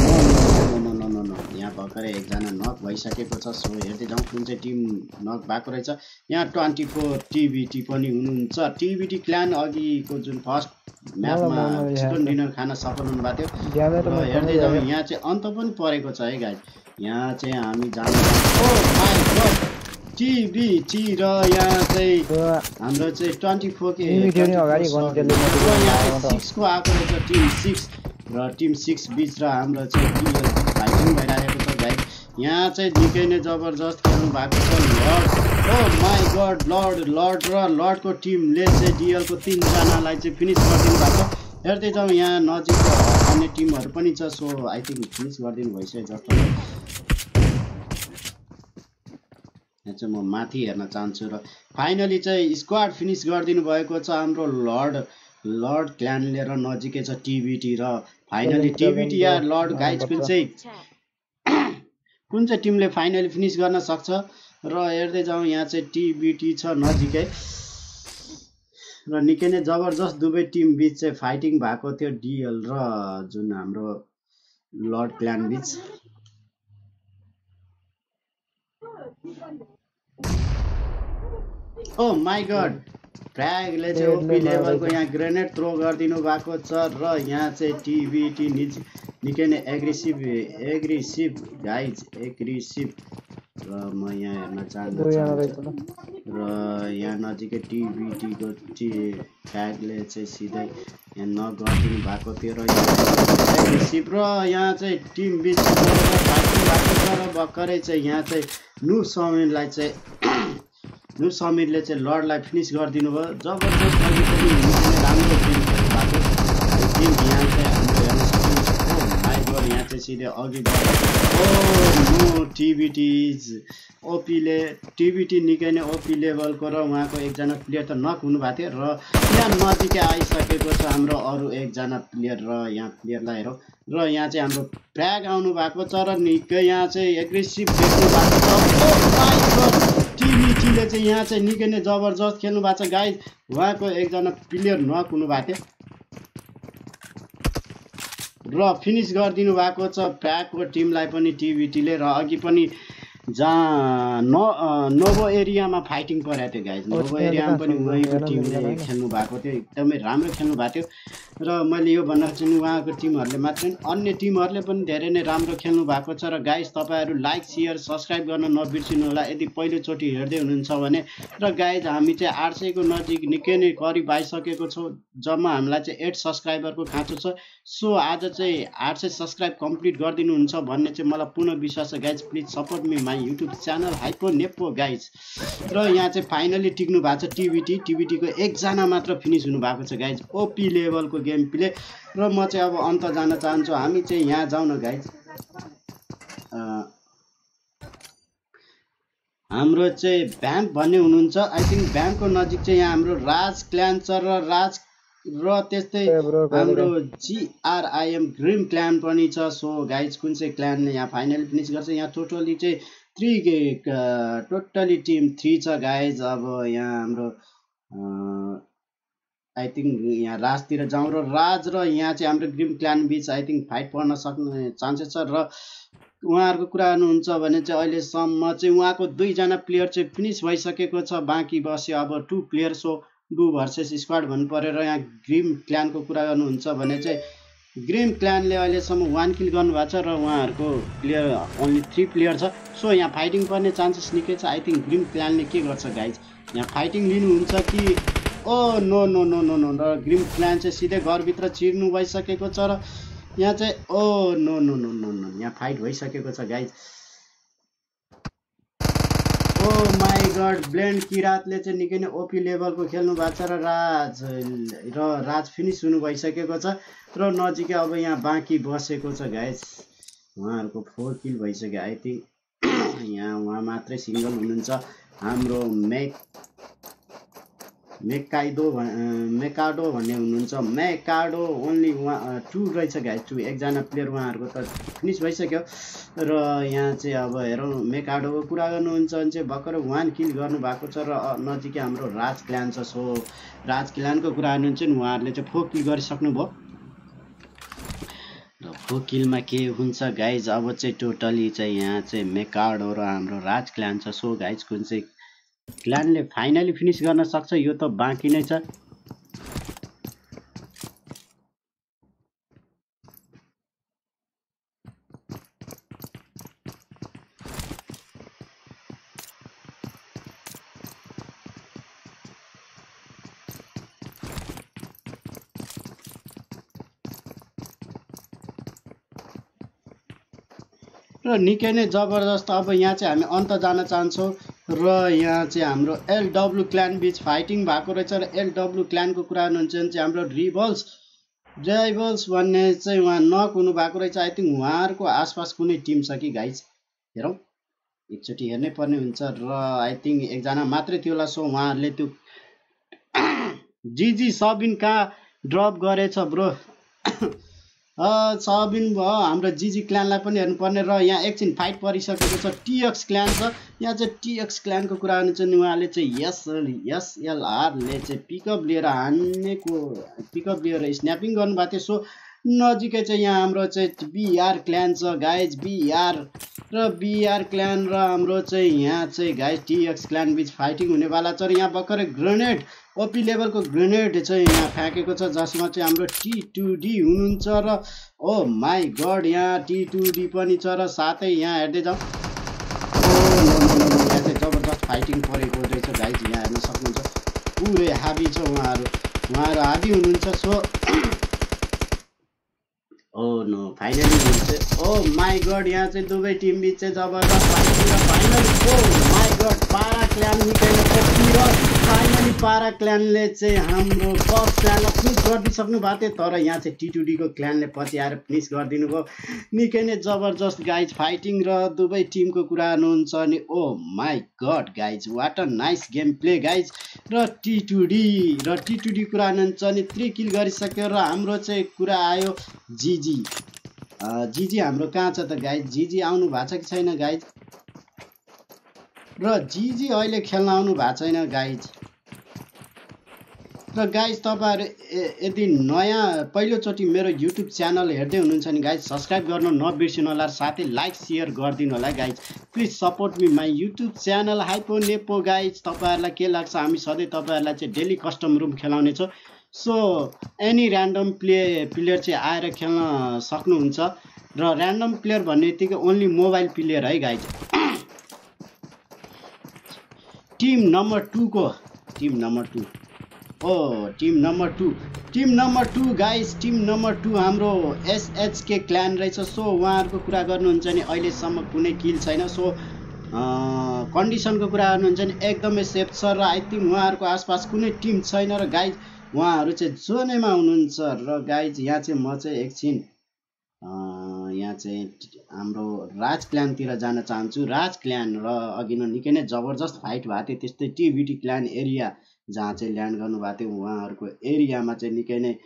यहाँ भर्खरै एकजना नक भइसकेको छ। सो हेर्दै जाउँ कुन चाहिँ टिम नक भएको रहेछ। यहाँ ट्वेन्टी फोर टिभिटी पनि हुनुहुन्छ। टिभिटी क्ल्यान अघिको जुन फर्स्ट म्याचमा चिकन डिनर खान सफल हुनुभएको थियो। र हेर्दै जाउँ यहाँ चाहिँ अन्त पनि परेको छ है गाइज। यहाँ चाहिँ हामी जानु टिभिटी र यहाँ चाहिँ हाम्रो चाहिँ ट्वेन्टी फोर के यहाँ सिक्सको आएको रहेछ टिम सिक्स र टिम सिक्स बिच र हाम्रो चाहिँ फाइटिङ भइरहेको छ गाइज। यहाँ चाहिँ निकै नै जबरजस्त खेल्नु भएको छ lord. Oh my god lord lord र लर्डको टिमले चाहिँ डिएलको तिनजनालाई चाहिँ फिनिस गरिदिनु भएको छ। हेर्दै जाउँ यहाँ नजिक अन्य टिमहरू पनि छ। सो आई थिङ्क फिनिस गरिदिनु भइसक्यो जस्तो। यहाँ चाहिँ म माथि हेर्न चाहन्छु र फाइनली चाहिँ स्क्वाड फिनिस गरिदिनु भएको छ हाम्रो लर्ड लर्ड क्ल्यानले र नजिकै छ टिभिटी। र फाइनली टिभिटी या लर्ड गाइज कुन चाहिँ कुन चाहिँ टिमले फाइनली फिनिस गर्न सक्छ। र हेर्दै जाउँ यहाँ चाहिँ टिभिटी छ नजिकै र निकै नै जबरजस्त दुवै टिम बिच चाहिँ फाइटिङ भएको थियो डिएल र जुन हाम्रो लर्ड क्ल्यान बिच। ओ माई गड फ्र्यागले चाहिँ ओपी लेभलको यहाँ ग्रेनेड थ्रो गरिदिनु भएको छ। र यहाँ चाहिँ टिभिटी निकै नै एग्रेसिभ एग्रेसिभ गाइज एग्रेसिभ। र म यहाँ हेर्न चाहन्छु र यहाँ नजिकै टिभिटीको टी फ्र्यागले चाहिँ सिधै यहाँ नगरिदिनु भएको थियो र एग्रेसिभ। र यहाँ चाहिँ टिम बिच फाइटिङ भएको छ र भर्खरै चाहिँ यहाँ चाहिँ नु समीरलाई चाहिँ नु समीरले चाहिँ लर्डलाई फिनिस गरिदिनु भयो। जबरजस्त अघि पनि राम्रो टिम भएको टिम यहाँ चाहिँ हाम्रो हेर्न सक्नुहुन्छ। माई गड यहाँ चाहिँ सिधै अघि बढ्यो। ओ नो टिभिटी ओपीले टिभिटी निकै नै ओपी लेभलको र उहाँको एकजना प्लेयर त नक हुनुभएको थियो र यहाँ नजिकै आइसकेको छ हाम्रो अरू एकजना प्लेयर। र यहाँ प्लेयरलाई हेरौँ र यहाँ चाहिँ हाम्रो फ्र्याग आउनु भएको छ र निकै यहाँ चाहिँ एग्रेसिभ देख्नु भएको छ। टिटीले चाहिँ यहाँ चाहिँ निकै नै जबरजस्त खेल्नु भएको छ गाइज उहाँको एकजना प्लेयर नक हुनु भएको थियो र फिनिस गरिदिनु भएको छ प्याकको टिमलाई पनि टिभिटीले र अघि पनि जहाँ नो नोभो एरियामा फाइटिङ परेको थियो गाइज नोभो एरियामा पनि उहाँको टिमले खेल्नु भएको थियो एकदमै राम्रो खेल्नु भएको थियो र मैले यो भन्न चाहन्छु उहाँको टिमहरूले मात्रै अन्य टिमहरूले पनि धेरै नै राम्रो खेल्नु भएको छ र गाइज तपाईँहरू लाइक सेयर सब्सक्राइब गर्न नबिर्सिनु होला यदि पहिलोचोटि हेर्दै हुनुहुन्छ भने र गाइज हामी चाहिँ आठ सयको नजिक निकै नै करिब आइसकेको छौँ जम्मा हामीलाई चाहिँ एट सब्सक्राइबरको खाँचो छ सो आज चाहिँ आठ सय सब्सक्राइब कम्प्लिट गरिदिनुहुन्छ भन्ने चाहिँ मलाई पूर्ण विश्वास छ guys please support me my YouTube channel Hypo Nepo guys र यहाँ चाहिँ फाइनली टिक्नु भएको छ टिभिटी टिभिटीको एकजना मात्र फिनिस हुनु भएको छ गाइज ओपी लेभलको गेम प्ले र म चाहिँ अब अन्त जान चाहन्छु हामी चाहिँ यहाँ जाउँ न गाइज हाम्रो चाहिँ भ्याम्प भन्ने हुनुहुन्छ आई थिङ्क भ्याम्पको नजिक चाहिँ यहाँ हाम्रो राज क्ल्यान छ र राज र त्यस्तै हाम्रो जिआरआइएम ग्रिम क्ल्यान पनि छ सो गाइज कुन चाहिँ क्ल्यानले यहाँ फाइनली फिनिस गर्छ यहाँ टोटली चाहिँ थ्री टोटली टिम थ्री छ गाइज अब यहाँ हाम्रो आई थिङ्क यहाँ राजतिर जाउँ र राज र यहाँ चाहिँ हाम्रो ग्रिम क्ल्यान बिच आई थिङ्क फाइट पर्न सक्ने चान्सेस छ र उहाँहरूको कुरा गर्नुहुन्छ भने चाहिँ अहिलेसम्म चाहिँ उहाँको दुईजना प्लेयर चाहिँ फिनिस भइसकेको छ बाँकी बस्यो अब two player so duo versus squad भन्नु पऱ्यो र यहाँ ग्रिम क्ल्यानको कुरा गर्नुहुन्छ भने चाहिँ ग्रिम क्ल्यानले अहिलेसम्म वान किल गर्नुभएको छ र उहाँहरूको प्लेयर ओन्ली थ्री प्लेयर छ सो यहाँ फाइटिङ पर्ने चान्सेस निकै छ आई थिङ्क ग्रिम क्ल्यानले के गर्छ गाइज यहाँ फाइटिङ लिनुहुन्छ कि oh no no no no no र ग्रिम क्ल्यान चाहिँ सिधै घरभित्र छिर्नु भइसकेको छ र यहाँ चाहिँ oh no no no no no यहाँ फाइट भइसकेको छ guys oh my god blend किरातले चाहिँ निकै नै ओपी लेभलको खेल्नु भएको छ र राज र राज फिनिस हुनु भइसकेको छ र नजिकै अब यहाँ बाँकी बसेको छ गाइज उहाँहरूको फोर किल भइसक्यो आई थिङ्क यहाँ उहाँ मात्रै सिङ्गल हुनुहुन्छ हाम्रो मेक मेकाइडो मेकाडो भन्ने हुनुहुन्छ मेकाडो ओन्ली उहाँ टु रहेछ गाइज टु एकजना प्लेयर उहाँहरूको त फिनिस भइसक्यो र यहाँ चाहिँ अब हेरौँ मेकाडोको कुरा गर्नुहुन्छ भने चाहिँ भर्खर वान किल गर्नुभएको छ र नजिकै हाम्रो राज क्ल्यान छ सो राज क्ल्यानको कुरा गर्नुहुन्छ नि उहाँहरूले चाहिँ फोर किल गरिसक्नुभयो र फोर किलमा के हुन्छ गाइज अब चाहिँ टोटली चाहिँ यहाँ चाहिँ मेकाडो र हाम्रो राज क्ल्यान छ सो गाइज कुन चाहिँ क्ल्यानले फाइनली फिनिस गर्न सक्छ यो त बाँकी नै छ र निकै नै जबरदस्त अब यहाँ चाहिँ हामी अन्त जान चाहन्छौँ र यहाँ चाहिँ हाम्रो एलडब्लु क्ल्यान बिच फाइटिङ भएको रहेछ र एलडब्लु क्ल्यानको कुरा गर्नुहुन्छ भने चाहिँ हाम्रो रिभल्स ड्राइभल्स भन्ने चाहिँ उहाँ नक हुनु भएको रहेछ आई थिङ्क उहाँहरूको आसपास कुनै टिम छ कि गाइज हेरौँ एकचोटि हेर्नै पर्ने हुन्छ र आई थिङ्क एकजना मात्रै थियो होला सो उहाँहरूले त्यो जिजी सबिन कहाँ ड्रप गरेछ ब्रो सबिन भयो हाम्रो जिजी क्ल्यानलाई पनि हेर्नुपर्ने र यहाँ एकछिन फाइट परिसकेको छ टिएक्स क्ल्यान छ यहाँ चाहिँ टिएक्स क्ल्यानको कुरा गर्नु चाहिँ उहाँले चाहिँ यस एसएलआरले चाहिँ पिकअप लिएर हान्नेको पिकअप लिएर स्न्यापिङ गर्नुभएको थियो सो नजिकै चाहिँ यहाँ हाम्रो चाहिँ बिआर क्ल्यान छ गाइज बिआर र बिआर क्ल्यान र हाम्रो चाहिँ यहाँ चाहिँ गाइज टिएक्स क्ल्यान बिच फाइटिङ हुनेवाला छ र यहाँ भर्खरै ग्रेनेड ओपी लेभलको ग्रेनेड चाहिँ यहाँ फ्याँकेको छ जसमा चाहिँ हाम्रो टी टू डी हुनुहुन्छ र ओ माई गड यहाँ टी टू डी पनि छ र साथै यहाँ हेर्दै जाउँ यहाँ चाहिँ जबरजस्त फाइटिङ परेको रहेछ गाइज यहाँ हेर्न सक्नुहुन्छ पुरै हाबी छ उहाँहरू उहाँहरू हाबी हुनुहुन्छ सो ओ नो फाइनली हुन्छ ओ माई गड यहाँ चाहिँ दुवै टिम बिच चाहिँ जबरदस्त फाइटिङ र फाइनली ओ माई गड पारा क्ल्यान निकाल्नु र फाइनली पारा क्ल्यानले चाहिँ हाम्रो फर्स्ट क्ल्यानलाई फिनिस गरिदिइसक्नु भएको थियो तर यहाँ चाहिँ टी टू डी को क्ल्यानले पछि आएर फिनिस गरिदिनु भयो निकै नै जबरजस्त गाइज फाइटिङ र दुवै टिमको कुरा गर्नुहुन्छ अनि oh my god guys what a nice game play guys र टी टू डी र टी टू डी कुरा गर्नुहुन्छ अनि थ्री किल गरिसक्यो र हाम्रो चाहिँ कुरा आयो जिजी जिजी हाम्रो कहाँ छ त गाइज जिजी आउनु भएको छ कि छैन गाइज र जिजी अहिले खेल्न आउनु भएको छैन गाइज। र गाइज तपाईहरु यदि नयाँ पहिलोचोटि मेरो युट्युब च्यानल हेर्दै हुनुहुन्छ नि गाइज सब्स्क्राइब गर्न नबिर्सिनु होला, साथै लाइक शेयर गरिदिनु होला guys. Please support me my YouTube channel Hypo Nepo guys. तपाईहरुलाई के लाग्छ हामी सधैँ तपाईहरुलाई चाहिँ डेली कस्टम रुम खेलाउने छौं। So any random play player चाहिँ आएर खेल्न सक्नुहुन्छ र र्यान्डम प्लेयर भन्ने बित्तिकै ओन्ली मोबाइल प्लेयर है गाइज। टिम नम्बर टू को team number two oh team number two team number two guys team number two हाम्रो एसएचके क्ल्यान रहेछ। सो उहाँहरूको कुरा गर्नुहुन्छ नि अहिलेसम्म कुनै किल छैन। सो कन्डिसनको कुरा गर्नुहुन्छ नि एकदमै सेफ छ र आई थिङ्क उहाँहरूको आसपास कुनै टिम छैन र गाइज उहाँहरू चाहिँ जोनैमा हुनुहुन्छ। र गाइज यहाँ चाहिँ म चाहिँ एकछिन यहाँ चाहिँ हाम्रो राज क्ल्यानतिर जान चाहन्छु। राज क्ल्यान र अघि नै निकै नै जबरजस्त फाइट भएको थियो, त्यस्तै टिभिटी क्ल्यान एरिया जहाँ चाहिँ ल्यान्ड गर्नुभएको थियो उहाँहरूको एरियामा चाहिँ निकै नै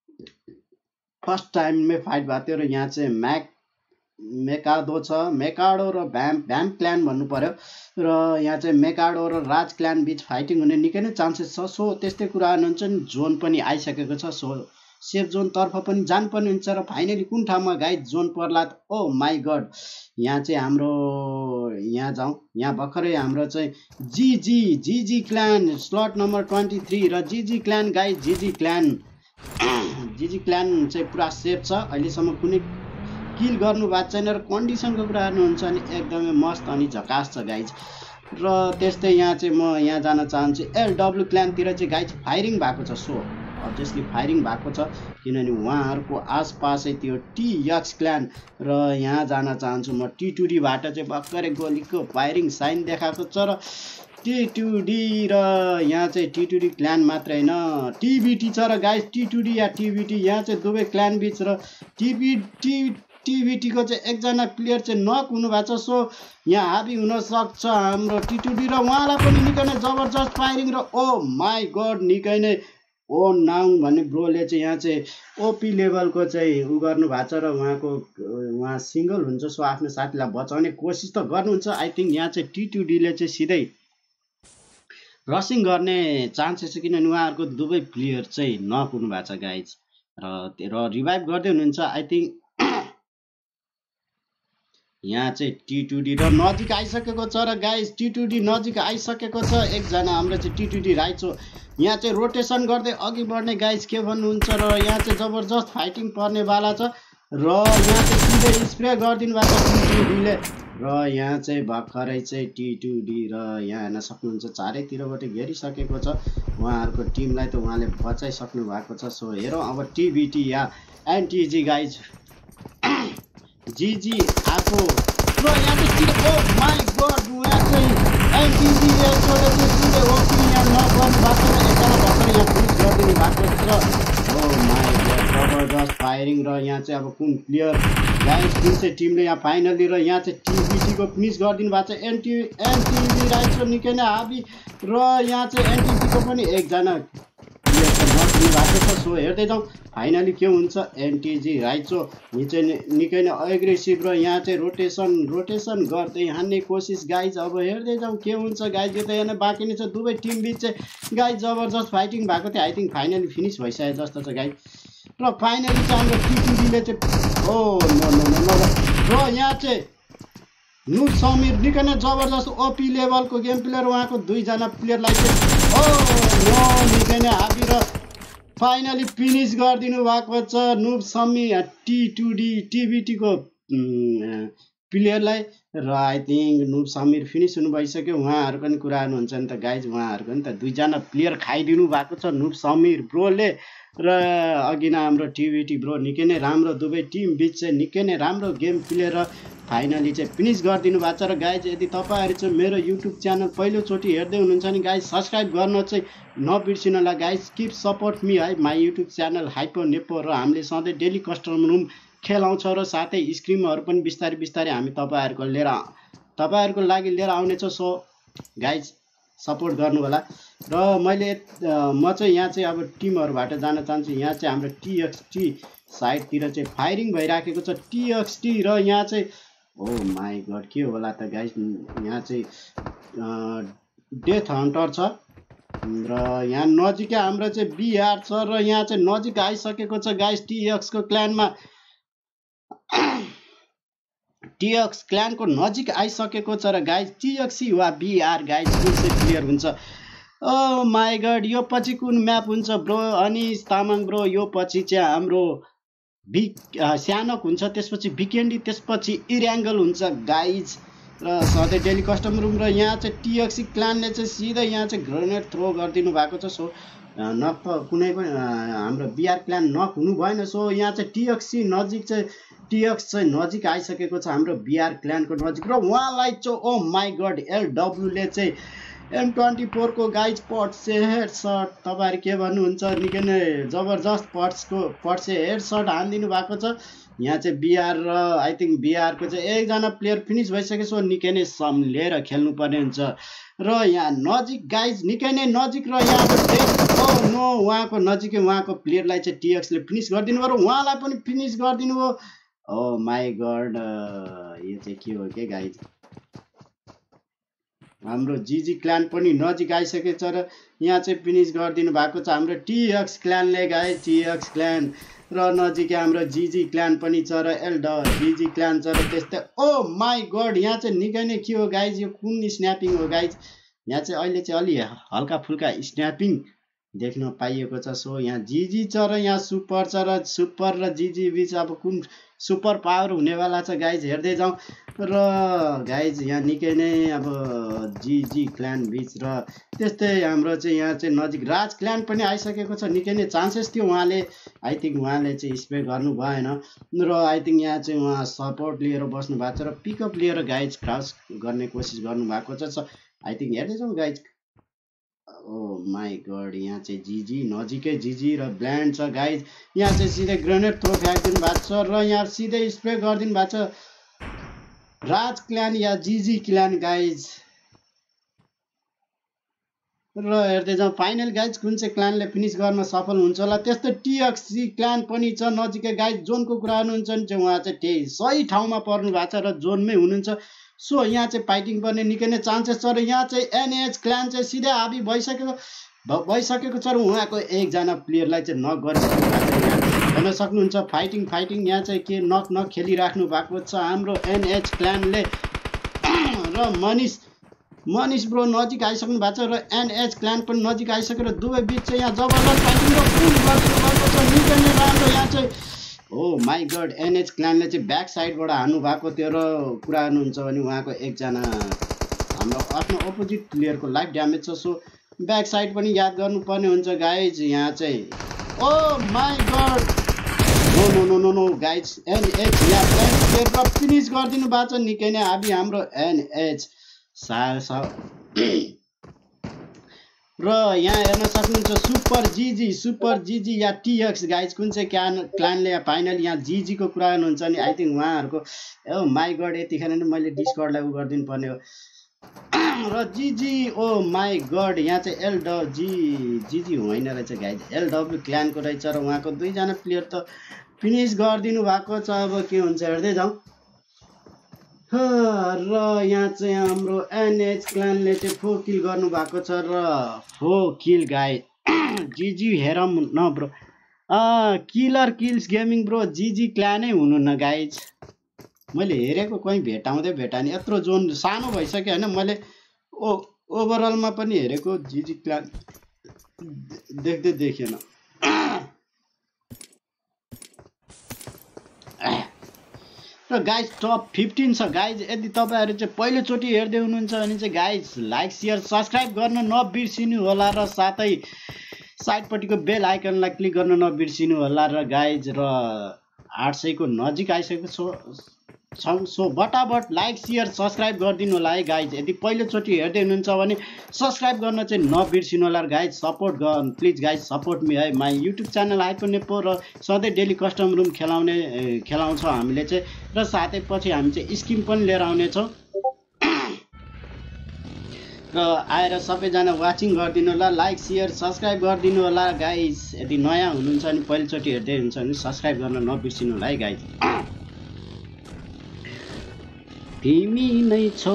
फर्स्ट टाइममै फाइट भएको थियो। र यहाँ चाहिँ म्याक मेकाडो छ, मेकाडो र भ्याम भ्याम क्ल्यान भन्नु पर्यो। र यहाँ चाहिँ मेकाडो र राज क्ल्यान बिच फाइटिङ हुने निकै नै चान्सेस छ। सो त्यस्तै कुरा हुनुहुन्छ नि जोन पनि आइसकेको छ। सो सेफ जोन तर्फ पनि जानुपर्ने हुन्छ र फाइनली कुन ठाउँमा गाइड जोन पर्ला ओ माई गड यहाँ चाहिँ हाम्रो यहाँ जाउँ। यहाँ भर्खरै हाम्रो चाहिँ GG GG clan slot number twenty three र जिजी क्ल्यान गाइड जिजी क्ल्यान जिजी क्ल्यान चाहिँ पुरा सेफ छ। अहिलेसम्म कुनै किल गर्नु भएको छैन र कन्डिसनको कुरा गर्नुहुन्छ भने एकदमै मस्त अनि झकास छ गाइज। र त्यस्तै यहाँ चाहिँ म यहाँ जान चाहन्छु एलडब्ल्यू क्ल्यानतिर चाहिँ गाइज फायरिङ भएको छ। सो अभियसली फायरिङ भएको छ किनभने उहाँहरूको आसपासै त्यो टिएक्स क्ल्यान र यहाँ जान चाहन्छु म टिटुडीबाट चाहिँ भर्खरै गोलीको फायरिङ साइन देखाएको छ। र टिटुडी र यहाँ चाहिँ टिटुडी क्ल्यान मात्र होइन टिबिटी छ र गाइज टिटुडी या टिबिटी यहाँ चाहिँ दुवै क्ल्यान बिच र टिबिटी टिबिटीको चाहिँ एकजना प्लेयर चाहिँ नक हुनु भएको छ। सो यहाँ हाबी हुनसक्छ हाम्रो टिटुडी र उहाँलाई पनि निकै नै जबरजस्त फायरिङ र ओ माई गड निकै नै ओ नाउङ भन्ने ब्रोले चाहिँ यहाँ चाहिँ ओपी लेभलको चाहिँ उ गर्नु भएको छ र उहाँको उहाँ सिङ्गल हुन्छ। सो आफ्नो साथीलाई बचाउने कोसिस त गर्नुहुन्छ। आई थिङ्क यहाँ चाहिँ टिटुडीले चाहिँ सिधै रसिङ गर्ने चान्सेस छ किनभने उहाँहरूको दुवै प्लेयर चाहिँ नक हुनु भएको छ गाइज र र रिभाइभ गर्दै हुनुहुन्छ। आई थिङ्क यहाँ चाहिँ टिटुडी र नजिक आइसकेको छ र गाइज टिटुडी नजिक आइसकेको छ एकजना हाम्रो चाहिँ टिटुडी राइट हो। यहाँ चाहिँ रोटेसन गर्दै अघि बढ्ने गाइज के भन्नुहुन्छ र यहाँ चाहिँ जबरजस्त फाइटिङ पर्नेवाला छ र यहाँ चाहिँ सिधै स्प्रे गरिदिनु भएको छ टिटुडीले र यहाँ चाहिँ भर्खरै चाहिँ टिटुडी र यहाँ हेर्न सक्नुहुन्छ चारैतिरबाट घेरिसकेको छ उहाँहरूको टिमलाई त उहाँले बचाइसक्नु भएको छ। सो हेरौँ अब टिबिटी या एनटिजी गाइज जिजी आएको र यहाँ चाहिँ ओ माई गड उहाँ चाहिँ एनटिजीले चाहिँ सिधै ओपी यहाँ नगर्नु भएको छ एकजना भर्खरै यहाँ पुस गरिदिनु भएको छ। ओ माई गड जबरजस्त फायरिङ र यहाँ चाहिँ अब कुन प्लेयर गाइस कुन चाहिँ टिमले यहाँ फाइनली र यहाँ चाहिँ टिबिटीको फिनिस गरिदिनु भएको छ। एनटी एनटिभी राइट छ निकै नै हाबी र यहाँ चाहिँ एनटिभीको पनि एकजना प्लेयर चाहिँ नदिनु भएको छ। सो हेर्दै जाउँ फाइनली के हुन्छ। एनटिजी राइट हो निकै नै निकै नै एग्रेसिभ र यहाँ चाहिँ रोटेसन रोटेसन गर्दै हान्ने कोसिस गाइज अब हेर्दै जाउँ के हुन्छ गाइज। यो त हेर्न बाँकी नै छ दुवै टिम बिच चाहिँ गाइज जबरजस्त फाइटिङ भएको थियो। आई थिङ्क फाइनली फिनिस भइसक्यो जस्तो छ गाइज र फाइनली चाहिँ हाम्रो टिटिडीले चाहिँ ओ नो नो नो र यहाँ चाहिँ नु समीर निकै नै जबरजस्त ओपी लेभलको गेम प्लेयर उहाँको दुईजना प्लेयरलाई चाहिँ ओ नो निकै नै हाबी र फाइनली फिनिस गरिदिनु भएको छ नुब समी टी टू डी टिबिटीको प्लेयरलाई र I think noob Samir finish हुनु भइसक्यो। उहाँहरूको पनि कुरा गर्नुहुन्छ नि त गाइज उहाँहरूको नि त दुईजना प्लेयर खाइदिनु भएको छ नुब समीर ब्रोले र अघि नै हाम्रो टिबिटी ब्रो निकै नै राम्रो दुवै टिम बिच चाहिँ निकै नै राम्रो गेम प्लेयर र फाइनली चाहिँ फिनिस गरिदिनु भएको छ। र गाइज यदि तपाईँहरू चाहिँ मेरो युट्युब च्यानल पहिलोचोटि हेर्दै हुनुहुन्छ नि गाइज सब्सक्राइब गर्न चाहिँ नबिर्सिनु होला गाइज। किप सपोर्ट मी है my YouTube channel Hypo Nepo र हामीले सधैँ डेली कस्टम रुम खेलाउँछ र साथै स्क्रिमहरू पनि बिस्तारै बिस्तारै हामी तपाईँहरूको लिएर तपाईँहरूको लागि लिएर आउनेछ। सो गाइज सपोर्ट गर्नु होला र मैले म चाहिँ यहाँ चाहिँ अब टिमहरूबाट जान चाहन्छु। यहाँ चाहिँ हाम्रो टिएक्सटी साइडतिर चाहिँ फायरिङ भइराखेको छ टिएक्सटी र यहाँ चाहिँ ओ माई गड के होला त गाइज यहाँ चाहिँ डेथ हन्टर छ र यहाँ नजिकै हाम्रो चाहिँ बिआर छ र यहाँ चाहिँ नजिक आइसकेको छ गाइज टीएक्स को क्ल्यानमा टीएक्स क्ल्यानको नजिक आइसकेको छ र गाइज टीएक्सी वा बिआर गाइज कुन चाहिँ क्लियर हुन्छ ओ माई गड यो पछि कुन म्याप हुन्छ ब्रो अनिस तामाङ ब्रो यो पछि चाहिँ हाम्रो बि स्यानक हुन्छ त्यसपछि भिकेन्डी त्यसपछि इरेङ्गल हुन्छ गाइज र सधैँ डेली कस्टम रुम र यहाँ चाहिँ टीएक्सी क्लानले चाहिँ सिधै यहाँ चाहिँ ग्रेनेड थ्रो गरिदिनु भएको छ सो नक त कुनै पनि हाम्रो बिआर क्लान नक हुनु भएन सो यहाँ चाहिँ टीएक्सी नजिक चाहिँ टीएक्स चाहिँ नजिक आइसकेको छ हाम्रो बिआर क्लानको नजिक र उहाँलाई चाहिँ ओ माई गड एलडब्ल्यूले चाहिँ एम ट्वेन्टी फोर को गाइज पट से हेड सर्ट तपाईँहरू के भन्नुहुन्छ निकै नै जबरजस्त पट्सको पट से हेड सर्ट हानिदिनु भएको छ यहाँ चाहिँ बिआर र आई थिङ्क बिआरको चाहिँ एकजना प्लेयर फिनिस भइसक्यो सो निकै नै सम्झेर खेल्नुपर्ने हुन्छ र यहाँ नजिक गाइज निकै नै नजिक र यहाँ नो उहाँको नजिकै उहाँको प्लेयरलाई चाहिँ टीएक्सले फिनिस गरिदिनु भयो र उहाँलाई पनि फिनिस गरिदिनु भयो ओ माई गड यो चाहिँ के हो के गाइज हाम्रो जीजी क्लान पनि नजिक आइसकेको छ र यहाँ चाहिँ फिनिस गरिदिनु भएको छ हाम्रो टीएक्स क्लानले गाइज टीएक्स क्लान र नजिकै हाम्रो जीजी क्लान पनि छ र एल्ड जीजी क्लान छ र त्यस्तै ओ माई गड यहाँ चाहिँ निकै नै के हो गाइज यो कुन स्न्यापिङ हो गाइज यहाँ चाहिँ अहिले चाहिँ अलि हल्का फुल्का स्न्यापिङ देख्न पाइएको छ सो यहाँ जीजी छ र यहाँ सुपर छ र सुपर र जीजी बिच अब कुन सुपर पावर हुनेवाला छ गाइज हेर्दै जाउँ र गाइज यहाँ निकै नै अब जीजी क्लान बिच र त्यस्तै हाम्रो चाहिँ यहाँ चाहिँ नजिक राज क्लान पनि आइसकेको छ निकै नै चान्सेस थियो उहाँले आई थिङ्क उहाँले चाहिँ स्प्रे गर्नु भएन र आई थिङ्क यहाँ चाहिँ उहाँ सपोर्ट लिएर बस्नु भएको छ र पिकअप लिएर गाइज क्रस गर्ने कोसिस गर्नुभएको छ आई थिङ्क हेर्दै जाउँ गाइज ओ माई गड यहाँ चाहिँ जीजी नजिकै जीजी र ब्ल्यान्ड छ गाइज यहाँ चाहिँ सिधै ग्रेनेड थ्रो फ्याँकिदिनु भएको छ र यहाँ सिधै स्प्रे गरिदिनु भएको छ राज क्ल्यान या जीजी क्ल्यान गाइज र हेर्दै जाउँ फाइनल गाइज कुन चाहिँ क्ल्यानले फिनिस गर्न सफल हुन्छ होला त्यस्तै टीएक्सी क्ल्यान पनि छ नजिकै गाइज जोनको कुरा गर्नुहुन्छ भने चाहिँ उहाँ चाहिँ त्यही सही ठाउँमा पर्नु भएको छ र जोनमै हुनुहुन्छ सो यहाँ चाहिँ फाइटिङ गर्ने निकै नै चान्सेस छ र यहाँ चाहिँ एनएच क्ल्यान चाहिँ सिधै हाबी भइसकेको भइसकेको छ र उहाँको एकजना प्लेयरलाई चाहिँ नक गरिसक्नु भएको छ हेर्न सक्नुहुन्छ फाइटिङ फाइटिङ यहाँ चाहिँ के नक नक खेलिराख्नु भएको छ हाम्रो एनएच क्ल्यानले र मनिष मनिष ब्रो नजिक आइसक्नु भएको छ र एनएच क्ल्यान पनि नजिक आइसक्यो र दुवै बिच चाहिँ यहाँ जबरजस्त फाइटिङ र पुल गरिदिनु भएको छ निकै नै राम्रो यहाँ चाहिँ ओ माई गड एनएच क्ल्यानले चाहिँ ब्याक साइडबाट हान्नु भएको थियो र कुरा गर्नुहुन्छ भने उहाँको एकजना हाम्रो आफ्नो अपोजिट प्लेयरको लाइफ ड्यामेज छ सो ब्याक साइड पनि याद गर्नुपर्ने हुन्छ गाइज यहाँ चाहिँ oh my god no no no no no guys NH यहाँ प्लेयर र फिनिस गरिदिनु भएको छ निकै नै हाबी हाम्रो एनएच सा र यहाँ हेर्न सक्नुहुन्छ सुपर जीजी सुपर जीजी या टीएक्स गाइज कुन चाहिँ क्यान क्लानले फाइनल यहाँ जीजीको कुरा गर्नुहुन्छ नि आई थिङ्क उहाँहरूको ओ माई गड यतिखेर नै मैले डिस्कर्डलाई उ गरिदिनु पर्ने हो र जीजी ओ माई गड यहाँ चाहिँ एलड जी जीजी होइन रहेछ गाइज एलडब्ल्यू क्ल्यानको रहेछ र उहाँको दुईजना प्लेयर त फिनिस गरिदिनु भएको छ अब के हुन्छ हेर्दै जाउँ र यहाँ चाहिँ हाम्रो एनएच क्ल्यानले चाहिँ फोर किल गर्नु भएको छ र फोर किल गाइज जीजी हेरौँ न bro killer kills gaming bro GG क्ल्यानै हुनु न गाइज मैले हेरेको कहीँ भेटाउँदै भेटानी यत्रो जोन सानो भइसक्यो होइन मैले ओ ओभरअलमा पनि हेरेको जीजी क्ल्यान देख्दै देखेन र गाइज टप फिफ्टिन छ गाइज यदि तपाईँहरू चाहिँ पहिलोचोटि हेर्दै हुनुहुन्छ भने चाहिँ गाइज लाइक सेयर सब्सक्राइब गर्न नबिर्सिनु होला र साथै साइडपट्टिको बेल आइकनलाई क्लिक गर्न नबिर्सिनु होला र गाइज र आठ सयको नजिक आइसकेको छ सो बटाबट लाइक सेयर सब्सक्राइब गरिदिनु होला है गाइज यदि पहिलोचोटि हेर्दै हुनुहुन्छ भने सब्सक्राइब गर्न चाहिँ नबिर्सिनु होला गाइज सपोर्ट गर प्लिज गाइज सपोर्ट मी है माई युट्युब च्यानल हाइपरनेपो र सधैँ डेली कस्टम रुम खेलाउने खेलाउँछौँ हामीले चाहिँ र साथै पछि हामी चाहिँ स्किम पनि लिएर आउनेछौँ र आएर सबैजना वाचिङ गरिदिनु होला लाइक सेयर सब्सक्राइब गरिदिनु होला गाइज यदि नयाँ हुनुहुन्छ भने पहिलोचोटि हेर्दै हुनुहुन्छ भने सब्सक्राइब गर्न नबिर्सिनु होला है गाइज तिमी नै छौ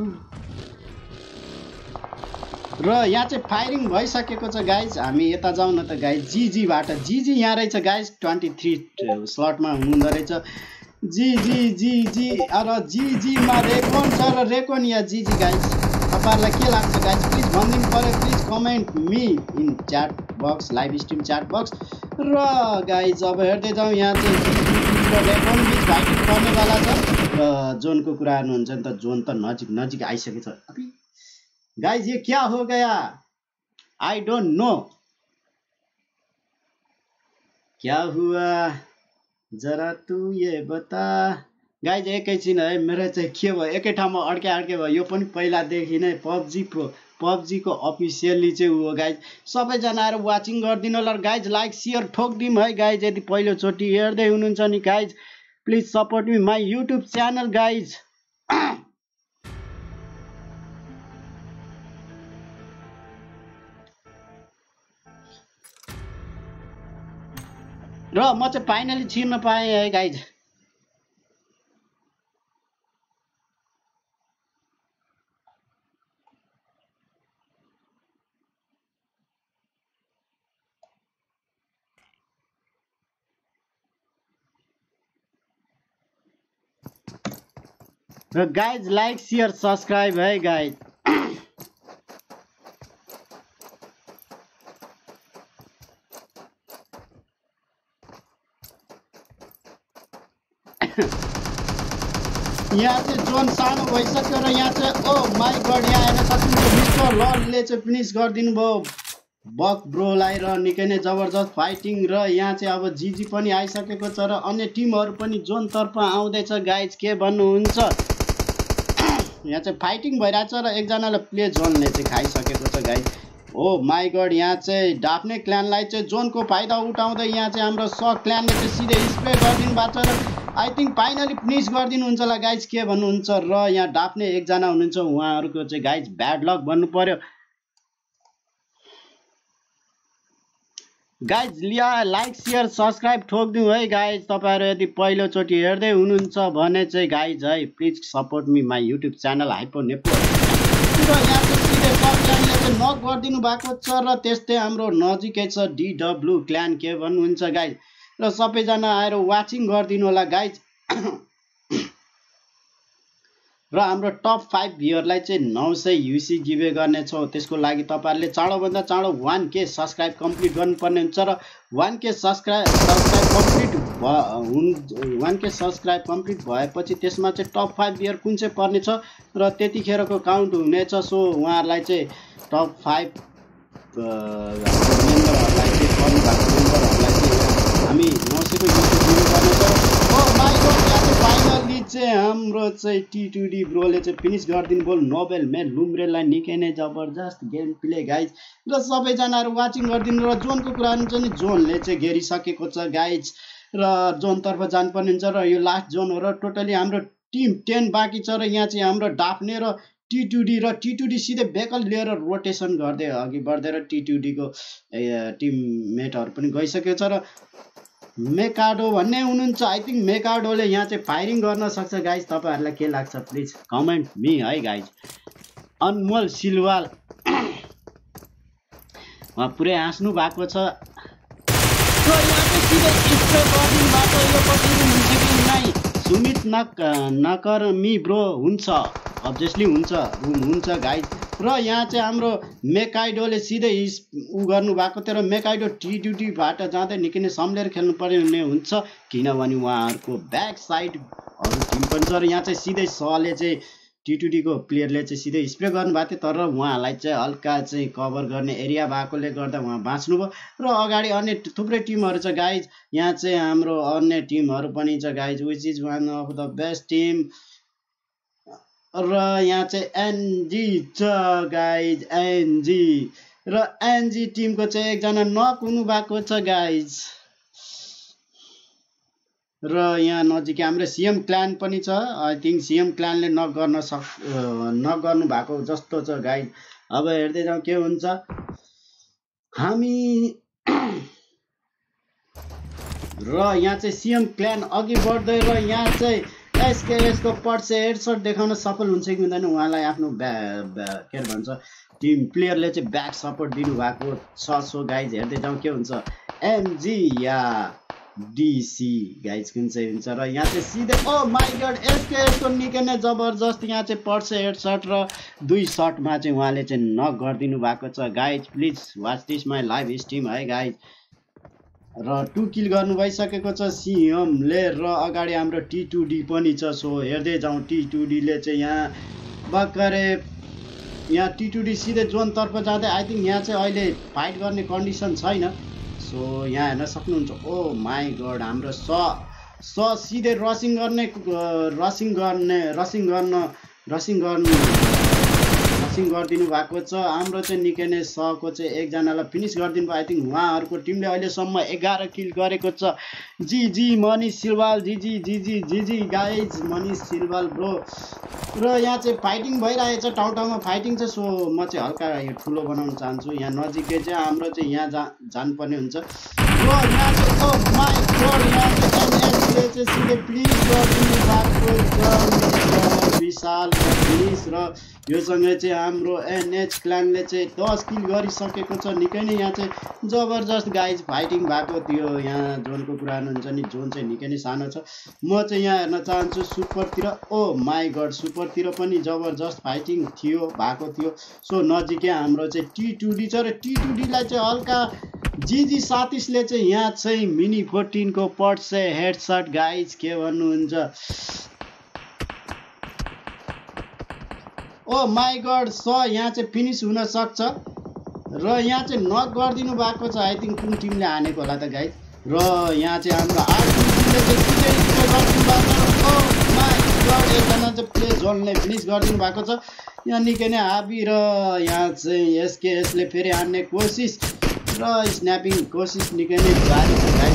र यहाँ चाहिँ फायरिङ भइसकेको छ गाइज हामी यता जाउँ न त गाइज जीजीबाट जीजी यहाँ रहेछ गाइज तेइस स्लटमा हुनुहुँदो रहेछ जी जी जी जी र जीजीमा रेकोन छ र रेकोन या जीजी गाइज तपाईहरुलाई के लाग्छ गाइज प्लिज भनिदिनु पर्यो please comment me in chat box live stream chat box र गाइज अब हेर्दै जाउँ यहाँ चाहिँ जीजी र रेकोन बीच फाइटिङ गर्नेवाला छ र जोनको कुरा गर्नुहुन्छ नि त जोन त नजिक नजिक आइसकेछ अबि गाइज ये क्या हो गया आई डोंट नो क्या हुआ जरा तू ये बता गाइज एकैछिन है मेरो चाहिँ के भयो एकै ठाउँमा अड्के अड्के भयो यो पनि पहिलादेखि नै पबजी प्रो पबजी को अफिसियली चाहिँ हो गाइज सबैजना आएर वाचिङ गरिदिनु होला गाइज लाइक शेयर ठोक्दिम है गाइज यदि पहिलोचोटि हेर्दै हुनुहुन्छ नि guys please support me my YouTube channel guys र म चाहिँ फाइनली छिर्न पाएँ है गाइज र गाइज लाइक शेयर सब्सक्राइब है गाइज यहाँ चाहिँ जोन सानो भइसक्यो र यहाँ चाहिँ ओ माई गड यहाँ हेर्न सक्नुहुन्छ मिस्टर लर्डले चाहिँ फिनिस गरिदिनु भयो बक ब्रोलाई र निकै नै जबरजस्त फाइटिङ र यहाँ चाहिँ अब जीजी पनि आइसकेको छ र अन्य टिमहरू पनि जोन तर्फ आउँदैछ गाइज के भन्नुहुन्छ यहाँ चाहिँ फाइटिङ भइरहेछ र एकजनालाई प्ले जोनले चाहिँ खाइसकेको छ गाइज ओ माई गड यहाँ चाहिँ डाफ्ने क्ल्यानलाई चाहिँ जोनको फाइदा उठाउँदै यहाँ चाहिँ हाम्रो स क्ल्यानले चाहिँ सिधै स्प्रे गरिदिनु भएको छ र आई थिंक फाइनली फिनिस गरिदिनुहुन्छ होला गाइज के भन्नुहुन्छ र यहाँ डाफ्ने एकजना हुनुहुन्छ उहाँहरूको चाहिँ गाइज ब्याड लक भन्नु पर्यो गाइज लिया लाइक शेयर सब्सक्राइब ठोक्दिउँ है गाइज तपाईहरु यदि पहिलोचोटि हेर्दै हुनुहुन्छ भने चाहिँ गाइज है please support me my YouTube channel Hypo Nepo र यहाँ चाहिँ सिधै सब क्ल्यानले चाहिँ नक गरिदिनु भएको छ र त्यस्तै हाम्रो नजिकै छ डीडब्ल्यू क्ल्यान के भन्नुहुन्छ गाइज र सबैजना आएर वाचिङ गरिदिनु होला गाइज र हाम्रो टप फाइभ भ्युअरलाई चाहिँ नौ सय युसी गिवे गर्नेछौँ त्यसको लागि तपाईहरुले चाँडोभन्दा चाँडो वान के सब्सक्राइब कम्प्लिट गर्नुपर्ने हुन्छ र वान के सब्सक्राइब सब्सक्राइब कम्प्लिट वान के सब्सक्राइब कम्प्लिट भएपछि त्यसमा चाहिँ टप फाइभ भ्युअर कुन चाहिँ पर्नेछ र त्यतिखेरको काउन्ट हुनेछ सो उहाँहरूलाई चाहिँ टप फाइभ मेम्बरहरूलाई चाहिँ पर्नु भएको मेम्बरहरूलाई चाहिँ हामी नौ सयको युसी गिवे गर्नेछौँ ओ माई गॉड यहाँ चाहिँ फाइनली चाहिँ हाम्रो चाहिँ टी टू डी ब्रोले चाहिँ फिनिस गरिदिनु भयो नोबेल मेन लुम्रेलाई निकै नै जबरजस्त गेम प्ले गाइज र सबैजनाहरू वाचिङ गरिदिनु र जोनको कुरा हुन्छ नि जोनले चाहिँ घेरिसकेको छ गाइज र जोनतर्फ जानुपर्ने हुन्छ र यो लास्ट जोन हो र टोटली हाम्रो टिम टेन बाँकी छ र यहाँ चाहिँ हाम्रो डाफ्ने र टी टू डी र टी टू डी सिधै बेकल लिएर रोटेसन गर्दै अघि बढ्दै र टी टू डी को टिम मेटहरू पनि गइसकेको छ र मेकाडो भन्ने हुनुहुन्छ आई थिंक मेकाडोले यहाँ चाहिँ फायरिङ गर्न सक्छ गाइज तपाईहरुलाई के लाग्छ प्लिज कमेन्ट मी है गाइज अनमोल सिलवाल उहाँ पुरै हाँस्नु भएको छ र यहाँ चाहिँ सिधै स्प्रे गरिदिनु भएको यो पछि हुन्छ कि नै सुमित नक नकर्मी ब्रो हुन्छ अब्भियसली हुन्छ हुन्छ गाइज र यहाँ चाहिँ हाम्रो मेकाइडोले सिधै उ गर्नु भएको थियो र मेकाइडो टी ड्युटीबाट जाँदै निकै नै सम्लेर खेल्नु पर्ने हुन्छ किनभने उहाँहरूको ब्याक साइडहरू टिम पनि छ र यहाँ चाहिँ सिधै सले चाहिँ टी ट्वेन्टीको प्लेयरले चाहिँ सिधै स्प्रे गर्नुभएको थियो तर उहाँलाई चाहिँ हल्का चाहिँ कभर गर्ने एरिया भएकोले गर्दा उहाँ बाँच्नुभयो र अगाडि अन्य थुप्रै टिमहरू छ गाइज यहाँ चाहिँ हाम्रो अन्य टिमहरू पनि छ guys which is one of the best team र यहाँ चाहिँ एनजी छ गाइज एनजी र एनजी टिमको चाहिँ एकजना नक हुनु भएको छ गाइज र यहाँ नजिकै हाम्रो सीएम क्ल्यान पनि छ आई थिंक सीएम क्ल्यानले नक गर्न सक् नक गर्नु भएको जस्तो छ गाइज अब हेर्दै जाउँ के हुन्छ हामी र यहाँ चाहिँ सीएम क्ल्यान अघि बढ्दै र यहाँ चाहिँ एसकेएस को पट से हेडशट देखाउन सफल हुन्छ कि हुँदैन उहाँलाई आफ्नो के भन्छ टिम प्लेयरले चाहिँ ब्याक सपोर्ट दिनुभएको छ। सो गाइज हेर्दै जाउँ के हुन्छ एमजी या डीसी गाइज कुन चाहिँ हुन्छ र यहाँ चाहिँ सिधै ओ माई गॉड एसकेएस को निकै नै जबरजस्त यहाँ चाहिँ पर्छ हेडशट र दुई शटमा चाहिँ उहाँले चाहिँ नक गरिदिनु भएको छ। Guys please watch this my live stream है गाइज। र टु किल गर्नु भइसकेको छ सिएमले र अगाडि हाम्रो टी टू डी पनि छ। सो हेर्दै जाउँ टी टू डी ले चाहिँ यहाँ बकरे यहाँ टी टू डी सिधै जोनतर्फ जाँदै आई थिङ्क यहाँ चाहिँ अहिले फाइट गर्ने कन्डिसन छैन। सो यहाँ हेर्न सक्नुहुन्छ ओ माई गॉड हाम्रो स स सिधै रसिङ गर्ने रसिङ गर्ने रसिङ गर्न रसिङ गर्नु रसिङ गरिदिनु भएको छ। हाम्रो चाहिँ निकै नै सको चाहिँ एकजनालाई फिनिस गरिदिनु भयो। आई थिङ्क उहाँहरूको टिमले अहिलेसम्म एघार किल गरेको छ। G G Manish Silwal G G G G G G guys Manish Silwal bro. र यहाँ चाहिँ फाइटिङ भइरहेछ ठाउँ ठाउँमा फाइटिङ छ। सो म चाहिँ हल्का यो ठुलो बनाउन चाहन्छु। यहाँ नजिकै चाहिँ हाम्रो चाहिँ यहाँ जा जानुपर्ने हुन्छ र यहाँ चाहिँ ओ माई गॉड यहाँ चाहिँ एनएचले चाहिँ सिधै प्लिज गरिदिनु भएको छ विशाल फिनिस। र योसँगै चाहिँ हाम्रो एनएच क्लानले चाहिँ दस किल गरिसकेको छ। निकै नै यहाँ चाहिँ जबरजस्त गाइज फाइटिङ भएको थियो। यहाँ जोनको कुरा हुन्छ नि जोन चाहिँ निकै नै सानो छ। म चाहिँ यहाँ हेर्न चाहन्छु सुपरतिर ओ माई गॉड सुपरतिर पनि जबरजस्त फाइटिङ थियो भएको थियो। सो नजिकै हाम्रो चाहिँ टी टू डी छ र टी टू डीलाई चाहिँ हल्का जीजी सातिसले चाहिँ यहाँ चाहिँ मिनी फोर्टिन को पट से हेडशट गाइज के भन्नुहुन्छ ओ माई गॉड स यहाँ चाहिँ फिनिस हुन सक्छ र यहाँ चाहिँ नक गरिदिनु भएको छ। आई थिङ्क कुन टिमले हानेको होला त गाइज। र यहाँ चाहिँ हाम्रो आरटिले चाहिँ सिधै स्प्रे गरिदिनु भएको छ। ओ माई गॉड एकजना चाहिँ प्ले जोनले फिनिस गरिदिनु भएको छ। यहाँ निकै नै हाबी र यहाँ चाहिँ एसकेएसले फेरि हान्ने कोसिस र स्न्यापिङ कोसिस निकै नै जारी छ गाइज।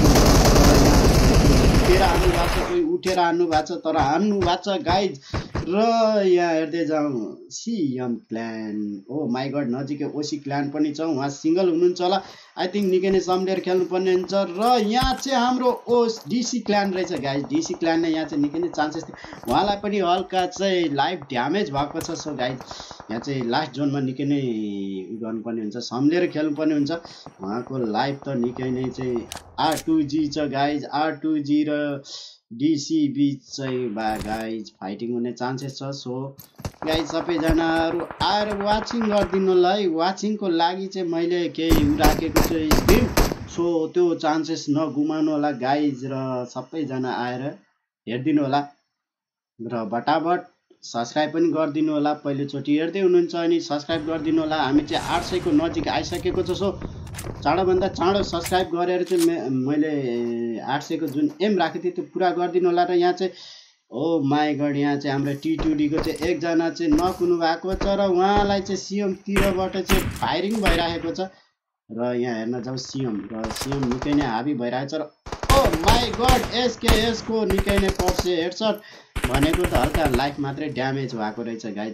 उठेर हान्नु भएको छ कोही उठेर हान्नु भएको छ तर हान्नु भएको छ गाइज। र यहाँ हेर्दै जाउँ CM clan oh my god नजिकै ओसी क्ल्यान पनि छ। उहाँ सिङ्गल हुनुहुन्छ होला आई थिङ्क निकै नै सम्झेर खेल्नुपर्ने हुन्छ। र यहाँ चाहिँ हाम्रो ओस डिसी क्ल्यान रहेछ गाइज। डिसी क्ल्यान नै यहाँ चाहिँ निकै नै चान्सेस थियो। उहाँलाई पनि हल्का चाहिँ लाइफ ड्यामेज भएको छ। सो गाइज यहाँ चाहिँ लास्ट जोनमा निकै नै उ गर्नुपर्ने हुन्छ सम्झेर खेल्नुपर्ने हुन्छ। उहाँको लाइफ त निकै नै चाहिँ आर टू जी छ गाइज। आर टू जी र डीसी बीच चाहिँ बा गाइज फाइटिङ हुने चान्सेस छ। सो गाइज सबैजनाहरू आएर वाचिङ गरिदिनुलाई वाचिङको लागि चाहिँ मैले केही राखेको छु स्ट्रिम। सो त्यो चान्सेस नगुमाउनु होला गाइज र सबैजना आएर हेरिदिनु होला र बटाबट सब्सक्राइब पनि गरिदिनु होला। पहिलोचोटि हेर्दै हुनुहुन्छ अनि सब्सक्राइब गरिदिनु होला। हामी चाहिँ आठ सयको नजिक आइसकेको छ। सो चाँडोभन्दा चाँडो सब्सक्राइब गरेर चाहिँ मैले आठ सयको जुन एम राखेको थिएँ त्यो पुरा गरिदिनु होला। र यहाँ चाहिँ ओ माई गॉड यहाँ चाहिँ हाम्रो टी टू डी को चाहिँ एकजना चाहिँ नक हुनु भएको छ र उहाँलाई चाहिँ सिएमतिरबाट चाहिँ फायरिङ भइरहेको छ। र यहाँ हेर्न जाउँ सिएम र सिएम निकै नै हाबी भइरहेछ। र ओ माई गॉड एसकेएस को निकै नै पर्छ हेडशट भनेको त हल्का लाइफ मात्रै ड्यामेज भएको रहेछ गाइज।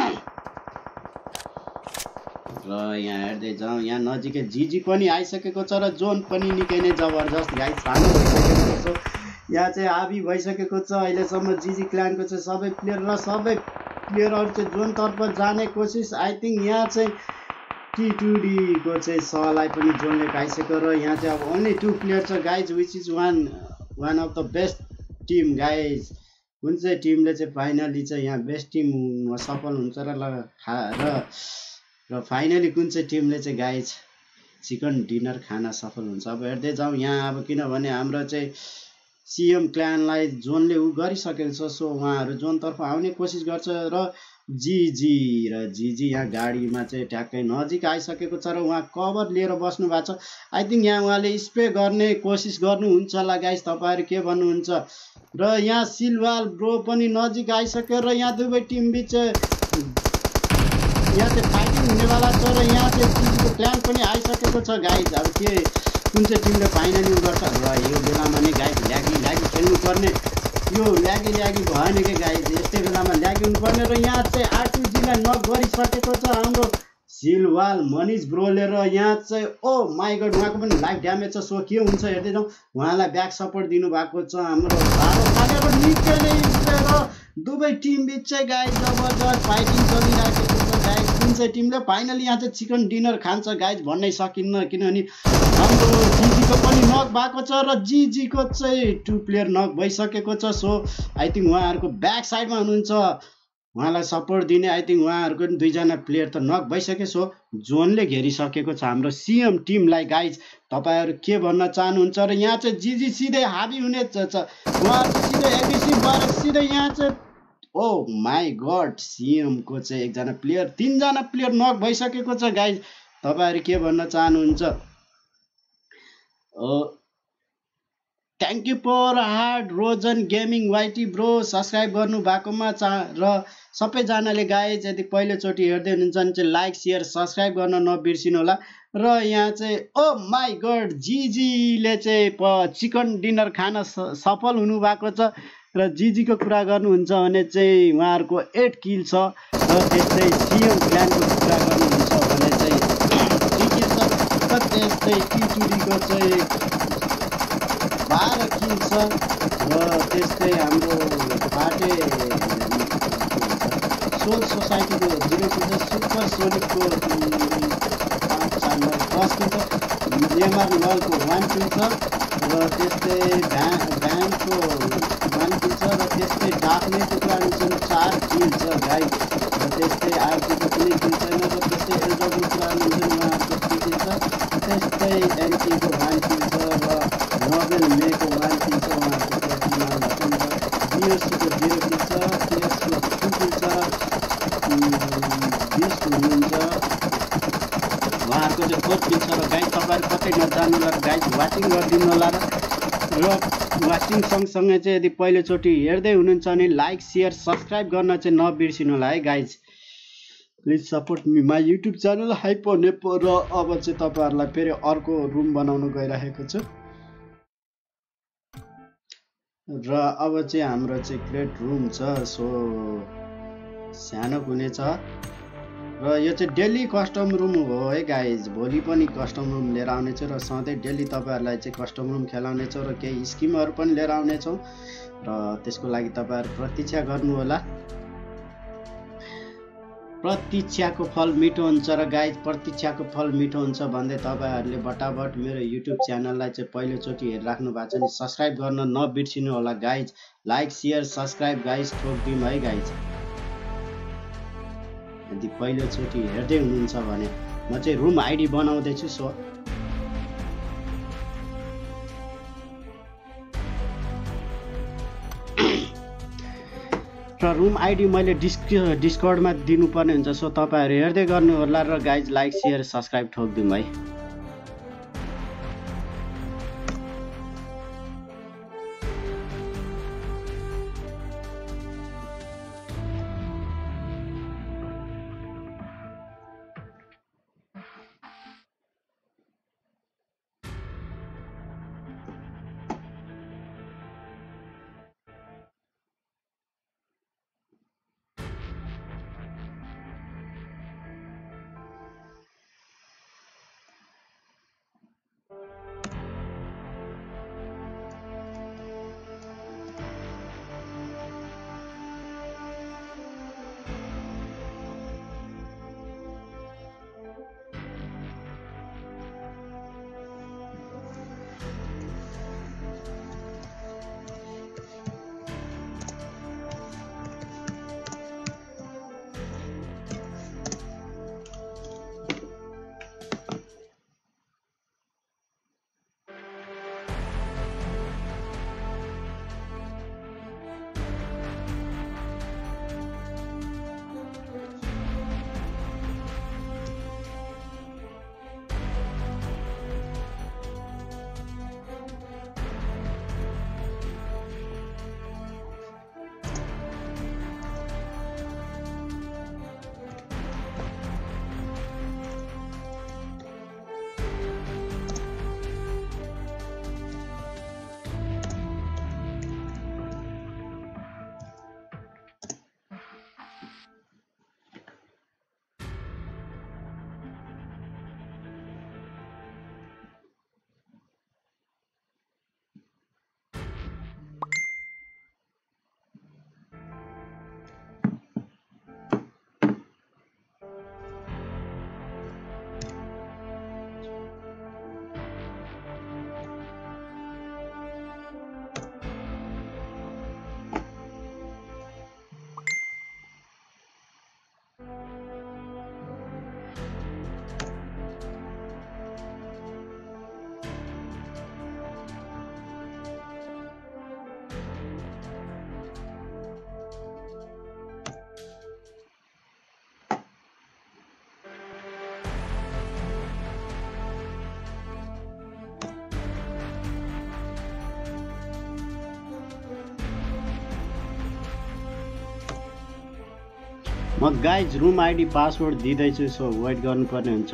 र यहाँ हेर्दै जाउँ यहाँ नजिकै जीजी पनि आइसकेको छ र जोन पनि निकै नै जबरजस्त गाइज सानो भइसकेको छ। यहाँ चाहिँ हाबी भइसकेको छ अहिलेसम्म जीजी क्ल्यानको चाहिँ सबै प्लेयर र सबै प्लेयरहरू चाहिँ जोनतर्फ जाने कोसिस। आई थिङ्क यहाँ चाहिँ टी टू डी को चाहिँ सलाई पनि जोनले खाइसक्यो र यहाँ चाहिँ अब ओन्ली टू प्लेयर छ guys which is one one of the best team guys. कुन चाहिँ टिमले चाहिँ फाइनली चाहिँ यहाँ बेस्ट टिम सफल हुन्छ र ल र र फाइनली कुन चाहिँ टिमले चाहिँ गाइज चिकन डिनर खाना सफल हुन्छ। अब हेर्दै जाउँ यहाँ अब किनभने हाम्रो चाहिँ सिएम क्ल्यानलाई जोनले उ गरिसकेको छ। सो उहाँहरू जोनतर्फ आउने कोसिस गर्छ र जीजी र जीजी यहाँ गाडीमा चाहिँ ट्याक्कै नजिक आइसकेको छ र उहाँ कभर लिएर बस्नु भएको छ। आई थिङ्क यहाँ उहाँले स्प्रे गर्ने कोसिस गर्नुहुन्छ होला गाइज तपाईँहरू के भन्नुहुन्छ। र यहाँ सिलवाल ब्रो पनि नजिक आइसक्यो र यहाँ दुवै टिम बिच यहाँ चाहिँ फाइटिङ हुनेवाला छ र यहाँ चाहिँ टिमको प्लान पनि आइसकेको छ गाइज। अब के कुन चाहिँ टिमले फाइनली गर्छ र यो बेलामा नै गाइज ल्यागी ल्यागी खेल्नुपर्ने यो ल्यागी ल्यागी भएन कि गाइज यस्तै बेलामा ल्यागी हुनुपर्ने। र यहाँ चाहिँ आरटिजीलाई नक गरिसकेको छ हाम्रो सिलवाल मनिष ब्रोले र यहाँ चाहिँ ओ माई गड उहाँको पनि लाइफ ड्यामेज छ। सो के हुन्छ हेर्दै जाउँ। उहाँलाई ब्याक सपोर्ट दिनुभएको छ हाम्रो भारत आगेको निकै नै र दुवै टिम बिच चाहिँ गाइज जबरजस्त फाइटिङ चलिरहेको छ गाइज। कुन चाहिँ टिमले फाइनली यहाँ चाहिँ चिकन डिनर खान्छ गाइज भन्नै सकिन्न, किनभने हाम्रो जिजीको पनि नक भएको छ र जिजीको चाहिँ टु प्लेयर नक भइसकेको छ। सो आई थिङ्क उहाँहरूको ब्याक साइडमा हुनुहुन्छ, उहाँलाई सपोर्ट दिने आई थिङ्क उहाँहरूको पनि दुईजना प्लेयर त नक भइसक्यो। सो जोनले घेरिसकेको छ हाम्रो सिएम टिमलाई गाइज। तपाईँहरू के भन्न चाहनुहुन्छ र यहाँ चाहिँ जिजी सिधै हाबी हुने उहाँहरू सिधै एबिसी भएर सिधै यहाँ चाहिँ ओ माई गड सिएमको चाहिँ एकजना प्लेयर तिनजना प्लेयर नक भइसकेको छ गाइज। तपाईँहरू के भन्न चाहनुहुन्छ? Thank you for hard Rojan gaming YT bro subscribe गर्नु भएकोमा चा र सबैजनाले गाइज यदि पहिलोचोटि हेर्दै हुनुहुन्छ भने चाहिँ लाइक सेयर सब्सक्राइब गर्न नबिर्सिनु होला। र यहाँ चाहिँ ओ माई गड जिजीले चाहिँ प चिकन डिनर खान सफल हुनुभएको छ र जिजीको कुरा गर्नुहुन्छ भने चाहिँ उहाँहरूको एट किल छ र त्यस्तै सिएम प्लानको कुरा गर्नुहुन्छ भने चाहिँ थ्री किल छ र त्यस्तै टिटुरीको चाहिँ बाह्र किल छ र त्यस्तै हाम्रो पाटे सोल सोसाइटीको जिरो किल छ। सुपर सोनिकको पाँच चारमा दस किल छ। नेमार नलको वान किल छ र त्यस्तै भ्या भ्यानको वान किल छ र त्यस्तै डाक्नेको कुरा अनुसार चार किल छ गाइज र त्यस्तै आरसीको कुनै किल छैन र त्यस्तै एल्डोको कुरा अनुसार उहाँहरूको थ्री किल छ। त्यस्तै एनटीको वान किल छ र नोबेल मेको वान किल छ उहाँहरूको बिएससीको जिरो किल छ। टिएसको टू किल छ। बिएसको हुनुहुन्छ उहाँहरूको चाहिँ फोर किल छ र गाइज तपाईँहरू कतै नजानु होला र गाइज वाचिङ गरिदिनु होला र र वाचिङ सँगसँगै चाहिँ यदि पहिलोचोटि हेर्दै हुनुहुन्छ भने लाइक सेयर सब्सक्राइब गर्न चाहिँ नबिर्सिनु होला है guys. Please support me my YouTube channel Hypo Nepo. र अब चाहिँ तपाईँहरूलाई फेरि अर्को रुम बनाउन गइरहेको छु र अब चाहिँ हाम्रो चाहिँ ग्रेट रुम छ। सो सानो हुनेछ र यो चाहिँ डेली कस्टम रुम हो है गाइज। भोलि पनि कस्टम रुम लिएर आउनेछु र सधैँ डेली तपाईँहरूलाई चाहिँ कस्टम रुम खेलाउनेछौँ र केही स्किमहरू पनि लिएर आउनेछौँ र त्यसको लागि तपाईँहरू प्रतीक्षा गर्नुहोला। प्रतीक्षाको फल मिठो हुन्छ र गाइज प्रतीक्षाको फल मिठो हुन्छ भन्दै तपाईँहरूले बटाबट मेरो युट्युब च्यानललाई चाहिँ पहिलोचोटि हेरिराख्नु भएको छ भने सब्सक्राइब गर्न नबिर्सिनु होला guys. Like share subscribe guys ठोकिदिउँ है गाइज। यदि पहिलोचोटि हेर्दै हुनुहुन्छ भने म चाहिँ रुम आइडी बनाउँदैछु। सो र रुम आइडी मैले डिस्क डिस्कर्डमा दिनुपर्ने हुन्छ। सो तपाईँहरू हेर्दै गर्नु होला र गाइज लाइक सेयर सब्सक्राइब ठोकिदिउँ है। म गाइज रुम आइडी पासवर्ड दिँदैछु, सो वेट गर्नुपर्ने हुन्छ।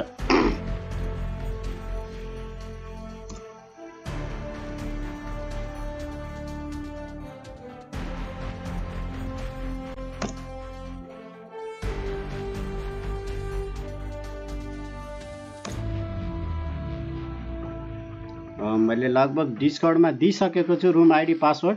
मैले लगभग डिस्कर्डमा दिइसकेको छु रुम आइडी पासवर्ड।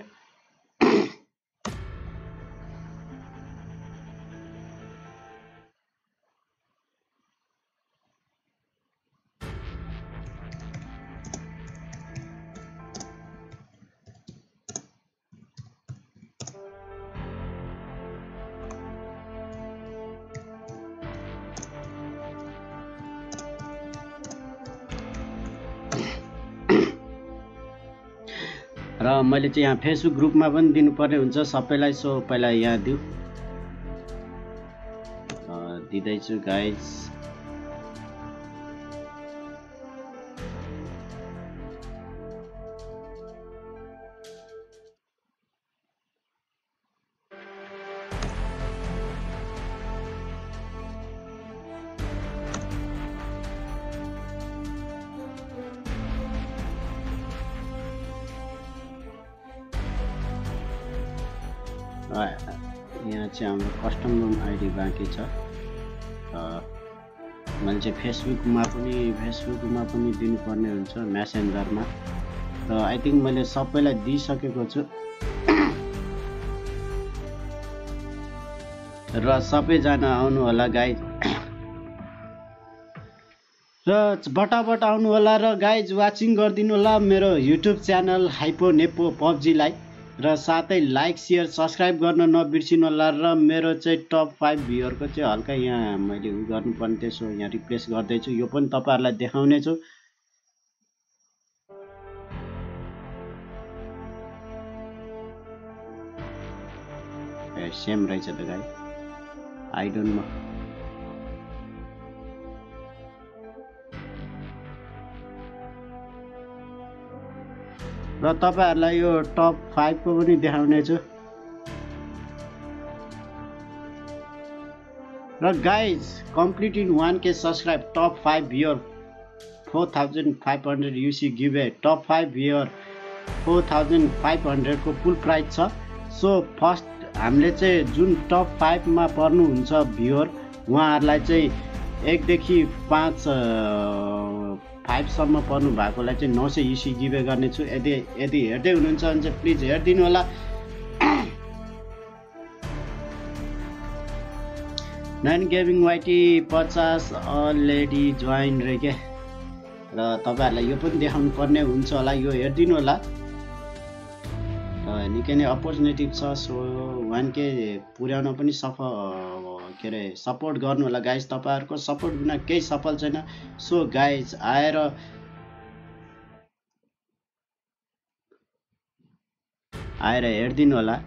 र मैले चाहिँ यहाँ फेसबुक ग्रुपमा पनि दिनुपर्ने हुन्छ सबैलाई, सो पहिला यहाँ दिउ दिँदैछु गाइज। यहाँ चाहिँ हाम्रो कस्टम रुम आइडी बाँकी छ। मैले चाहिँ फेसबुकमा पनि फेसबुकमा पनि दिनुपर्ने हुन्छ, मेसेन्जरमा। र आई थिङ्क मैले सबैलाई दिइसकेको छु। र सबैजना आउनु होला गाइज, र बटाबट आउनु होला। र गाइज वाचिङ गरिदिनु होला मेरो युट्युब च्यानल हाइपो नेपो पब्जीलाई, र साथै लाइक सेयर सब्सक्राइब गर्न नबिर्सिनु होला। र मेरो चाहिँ टप फाइभ भ्युअरको चाहिँ हल्का यहाँ मैले उ गर्नुपर्ने त्यसो यहाँ रिप्लेस गर्दैछु, यो पनि तपाईँहरूलाई देखाउने छु। ए सेम रहेछ त गाई, आई डोन्ट नो। र तपाईहरुलाई यो टप फाइभ को पनि देखाउने छु। र guys complete in one K subscribe top five viewer four thousand five hundred UC giveaway, top five viewer four thousand five hundred को फुल प्राइज छ। सो फर्स्ट हामीले चाहिँ जुन टप फाइभ मा पर्नुहुन्छ भ्युअर उहाँहरुलाई चाहिँ एक देखि पाँच फाइभ सम्म पर्नु भएकोलाई चाहिँ नौ सय यूसी गिवे गर्ने छु। यदि यदि हेर्दै हुनुहुन्छ भने चाहिँ प्लिज हेरिदिनु होला। नाइन गेमिङ वाइटी पचास अलरेडी जोइन रे के, र तपाईहरुलाई यो पनि देखाउनु पर्ने हुन्छ होला, यो हेरिदिनु होला। र निकै नै अपर्चुनिटी छ, सो वान के पुर्याउन पनि सफल के अरे सपोर्ट गर्नु होला गाइज। तपाईहरुको सपोर्ट बिना केही सफल छैन। सो गाइज आएर आएर हेरिदिनु होला।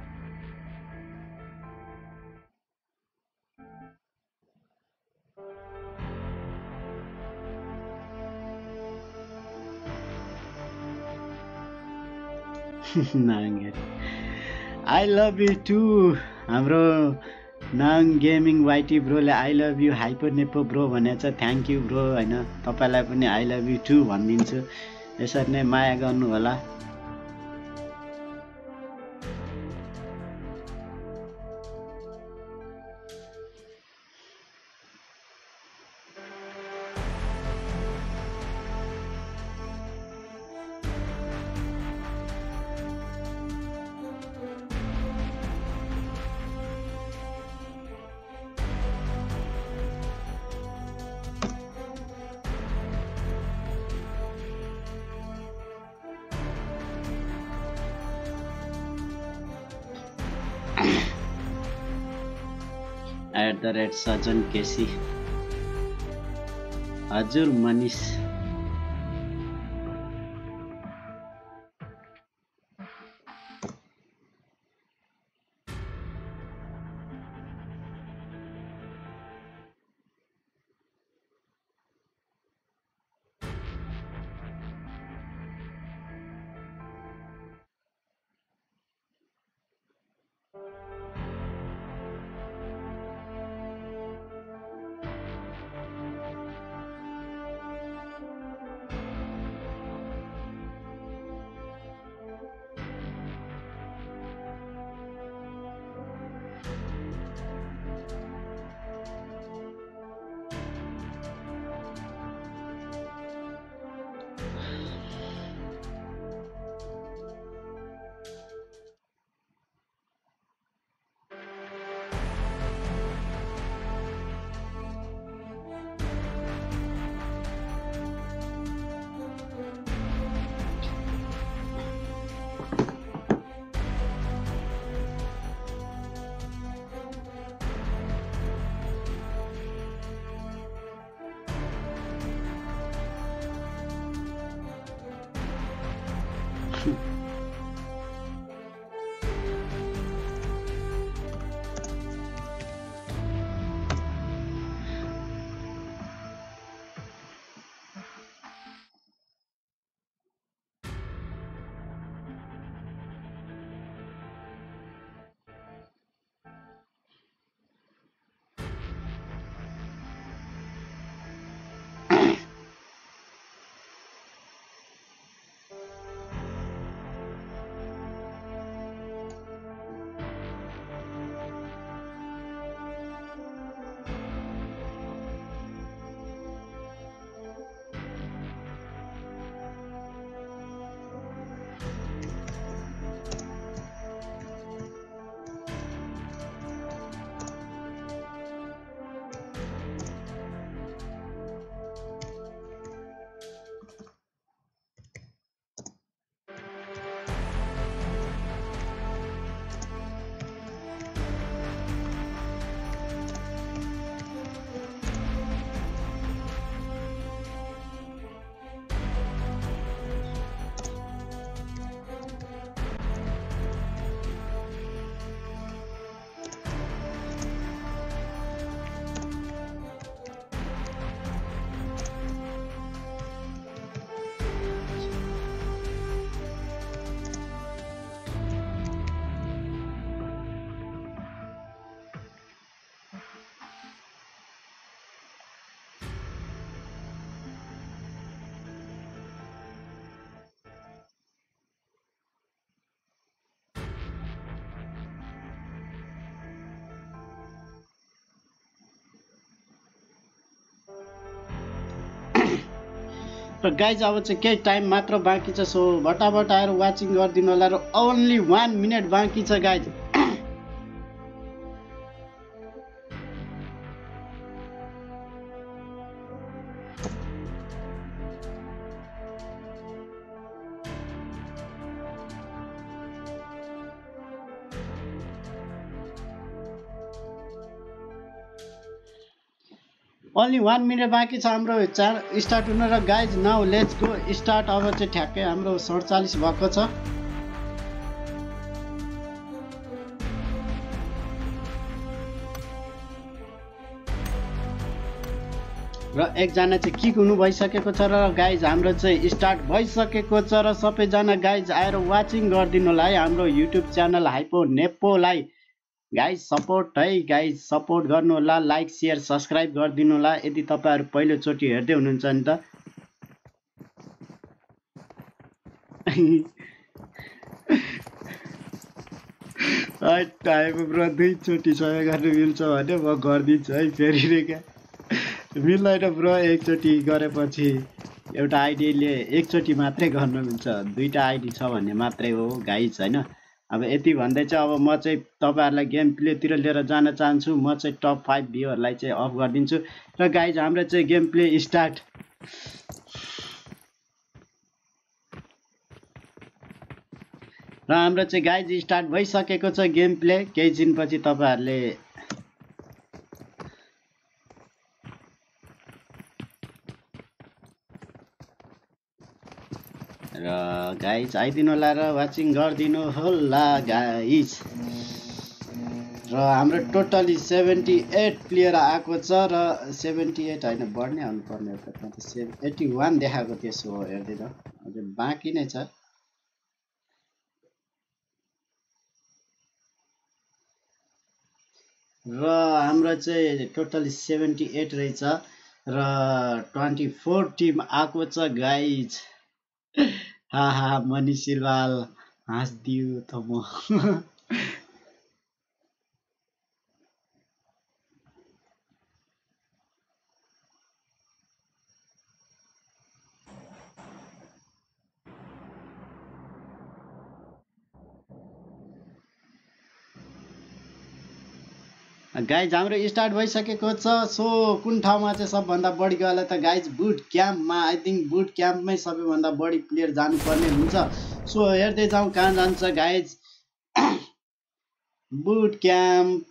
आई लभ यु टु हाम्रो नाङ गेमिङ वाइटी ब्रोले I love you Hyper Nepo bro भनेको छ। थ्याङ्क यू ब्रो हैन, तपाईलाई पनि आई लभ यु टु भनिदिन्छु। यसरी नै माया गर्नु होला। At the rate Sajan KC, हजुर मनिष। र गाइज अब चाहिँ केही टाइम मात्र बाँकी छ सो भटाभट आएर वाचिङ गरिदिनु होला र ओन्ली वान मिनट बाँकी छ गाइज ओन्ली वान मिनट बाँकी छ हाम्रो चार स्टार्ट हुन र guys now let's go start अब चाहिँ ठ्याक्कै हाम्रो सडचालिस भएको छ र एकजना चाहिँ किक हुनु भइसकेको छ र गाइज हाम्रो चाहिँ स्टार्ट भइसकेको छ र सबैजना गाइज आएर वाचिङ गरिदिनु होला है हाम्रो युट्युब च्यानल हाइपो नेपोलाई गाइज सपोर्ट है गाइज सपोर्ट गर्नु होला लाइक शेयर सब्स्क्राइब गरिदिनु होला यदि तपाईहरु पहिलोचोटि हेर्दै हुनुहुन्छ नि त टाइम ब्रो दुई चोटि सहयोग गर्न मिल्छ भने म गर्दिन्छु है फेरि रे क्या मिल्दैन ब्रो एकचोटि गरेपछि एउटा आइडीले एकचोटि मात्रै गर्न मिल्छ दुईटा आइडी छ भन्ने मात्रै हो गाइज हैन अब यति भन्दै चाहिँ अब म चाहिँ तपाईहरुलाई गेम प्लेतिर लिएर जान चाहन्छु म चाहिँ टप फाइभ भ्यूहरुलाई चाहिँ अफ गरिदिन्छु र गाइज हाम्रो चाहिँ गेम प्ले स्टार्ट र हाम्रो चाहिँ गाइज स्टार्ट भइसकेको छ गेम प्ले केही दिनपछि तपाईहरुले र गाइज आइदिनु होला र वाचिङ गरिदिनु होला गाइज र हाम्रो टोटली सेभेन्टी एट प्लेयर आएको छ र सेभेन्टी एट होइन बढ्ने आउनुपर्ने हो त एट्टी वान देखाएको त्यसो हो हेर्दै त अझै बाँकी नै छ र हाम्रो चाहिँ टोटली सेभेन्टी एट रहेछ र ट्वेन्टी फोर टिम आएको छ गाइज हा हा मनी सिलवाल हाँस्दियो त म गाइज हाम्रो स्टार्ट भइसकेको छ सो कुन ठाउँमा चाहिँ सबभन्दा बढी गयो त गाइज बुट क्याम्पमा आई थिंक बुट क्याम्पमै सबैभन्दा बढी प्लेयर जानुपर्ने हुन्छ सो हेर्दै जाउँ कहाँ जान्छ गाइज बुट क्याम्प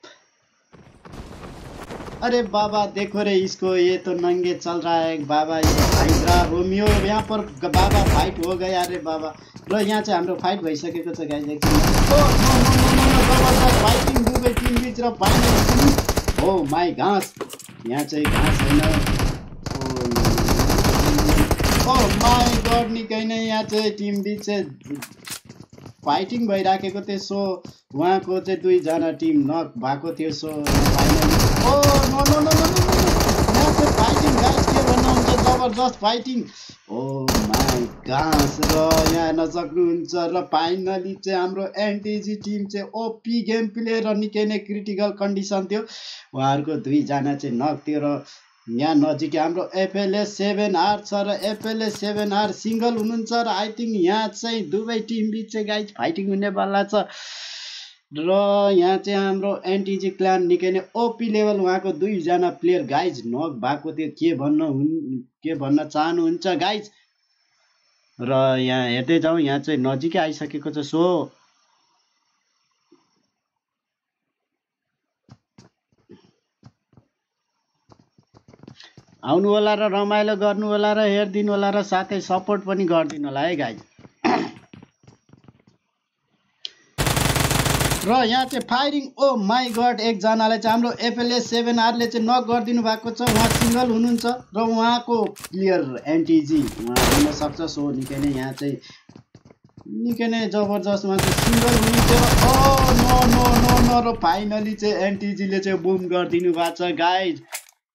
अरे बाबा देखो रे इसको ये तो नंगे चल रहा है बाबा हाइड्रा रोमियो यहाँ पर बाबा फाइट हो गया रे बाबा र यहाँ चाहिँ हाम्रो फाइट भइसकेको छ गाइज एकछिन oh no no no no जबरजस्त फाइटिङ दुवै टिम बीच र फाइनली ओ माई घाँस यहाँ चाहिँ घाँस हैन ओ माई गॉड निकै नै यहाँ चाहिँ टिम बीच चाहिँ फाइटिङ भइराखेको थियो सो उहाँको चाहिँ दुई जना टिम नक भएको थियो so finally oh no no no no यहाँ चाहिँ फाइटिङ गाइस के भन्नुहुन्छ जबरजस्त फाइटिङ ओ माई घाँस र यहाँ हेर्न सक्नुहुन्छ र फाइनली चाहिँ हाम्रो एनटीजी टिम चाहिँ ओपी गेम प्ले र निकै नै क्रिटिकल कन्डिसन थियो उहाँहरूको दुईजना चाहिँ नक थियो र यहाँ नजिकै हाम्रो एफएलएस सेभेन आर छ र एफएलएस सेभेन आर सिंगल हुनुहुन्छ र आई थिंक यहाँ चाहिँ दुवै टिम बीच चाहिँ गाइज फाइटिङ हुनेवाला छ र यहाँ चाहिँ हाम्रो एनटीजी क्लान निकै नै ओपी लेभल उहाँको दुईजना प्लेयर गाइज नक भएको थियो के भन्न हुन् के भन्न चाहनुहुन्छ गाइज र यहाँ हेर्दै जाउँ यहाँ चाहिँ नजिकै आइसकेको छ सो आउनु होला र रमाइलो गर्नु होला र हेर्दिनु होला र साथै सपोर्ट पनि गर्दिनु होला है गाइज र यहाँ चाहिँ फायरिङ ओ माई गॉड एकजनाले चाहिँ हाम्रो एफएलएस सेभेन आर ले चाहिँ नक गरिदिनु भएको छ उहाँ सिंगल हुनुहुन्छ र उहाँको प्लेयर एनटीजी उहाँ हुन सक्छ सो निकै नै यहाँ चाहिँ निकै नै जबरजस्त उहाँ चाहिँ सिंगल हुनुहुन्छ oh no no no no र फाइनली चाहिँ एनटीजी ले चाहिँ बुम गरिदिनु भएको छ गाइज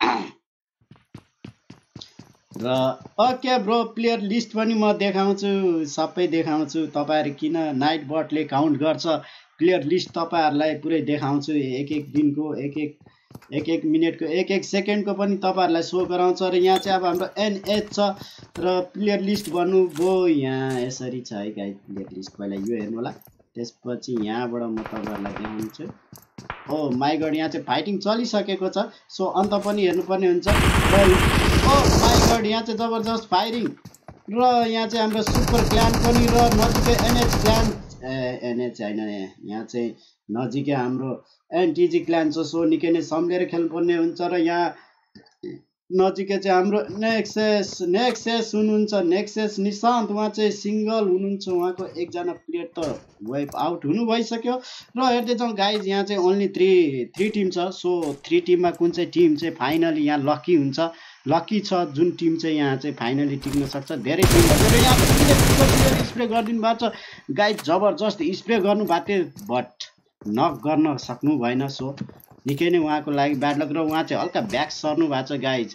र ओके ब्रो प्लेयर लिस्ट पनि म देखाउँछु सबै देखाउँछु तपाईहरु किन नाइट बटले काउन्ट गर्छ प्लेयर लिस्ट तपाईहरुलाई पुरै देखाउँछु एक एक दिनको एक एक एक एक मिनेटको एक एक सेकेन्डको पनि तपाईहरुलाई शो गराउँछ र यहाँ चाहिँ अब हाम्रो एनएच छ र प्लेयर लिस्ट भन्नुभयो यहाँ यसरी छ है गाइस प्लेयर लिस्ट पहिला यो हेर्नु होला त्यसपछि यहाँबाट म तपाईहरुलाई देखाउँछु ओ माई गॉड यहाँ चाहिँ फाइटिङ चलिसकेको छ सो अन्त पनि हेर्नुपर्ने हुन्छ ओ माई गॉड यहाँ चाहिँ जबरजस्त फायरिङ र यहाँ चाहिँ हाम्रो सुपर क्लान पनि र नजिकै एनएच क्लान एनएच हैन यहाँ चाहिँ नजिकै हाम्रो एनटीजी क्लान छ सो निकै नै सम्झेर खेल्नुपर्ने हुन्छ र यहाँ नजिकै चाहिँ हाम्रो नेक्सेस नेक्सेस हुनुहुन्छ नेक्सेस निशान्त उहाँ चाहिँ सिंगल हुनुहुन्छ उहाँको एकजना प्लेयर त वाइप आउट हुनु भइसक्यो र हेर्दै जाउँ गाइज यहाँ चाहिँ ओन्ली थ्री थ्री टिम छ सो थ्री टिममा कुन चाहिँ टिम चाहिँ फाइनली यहाँ लकी हुन्छ लकी छ जुन टिम चाहिँ यहाँ चाहिँ फाइनली टिक्न सक्छ धेरै टिमहरुले यहाँ स्प्रे गरिदिनु भएको छ गाइज जबरजस्त स्प्रे गर्नु भएको थियो बट नक गर्न सक्नु भएन सो निकै नै उहाँको लागि ब्याड लक र उहाँ चाहिँ हल्का ब्याक सर्नु भएको छ गाइज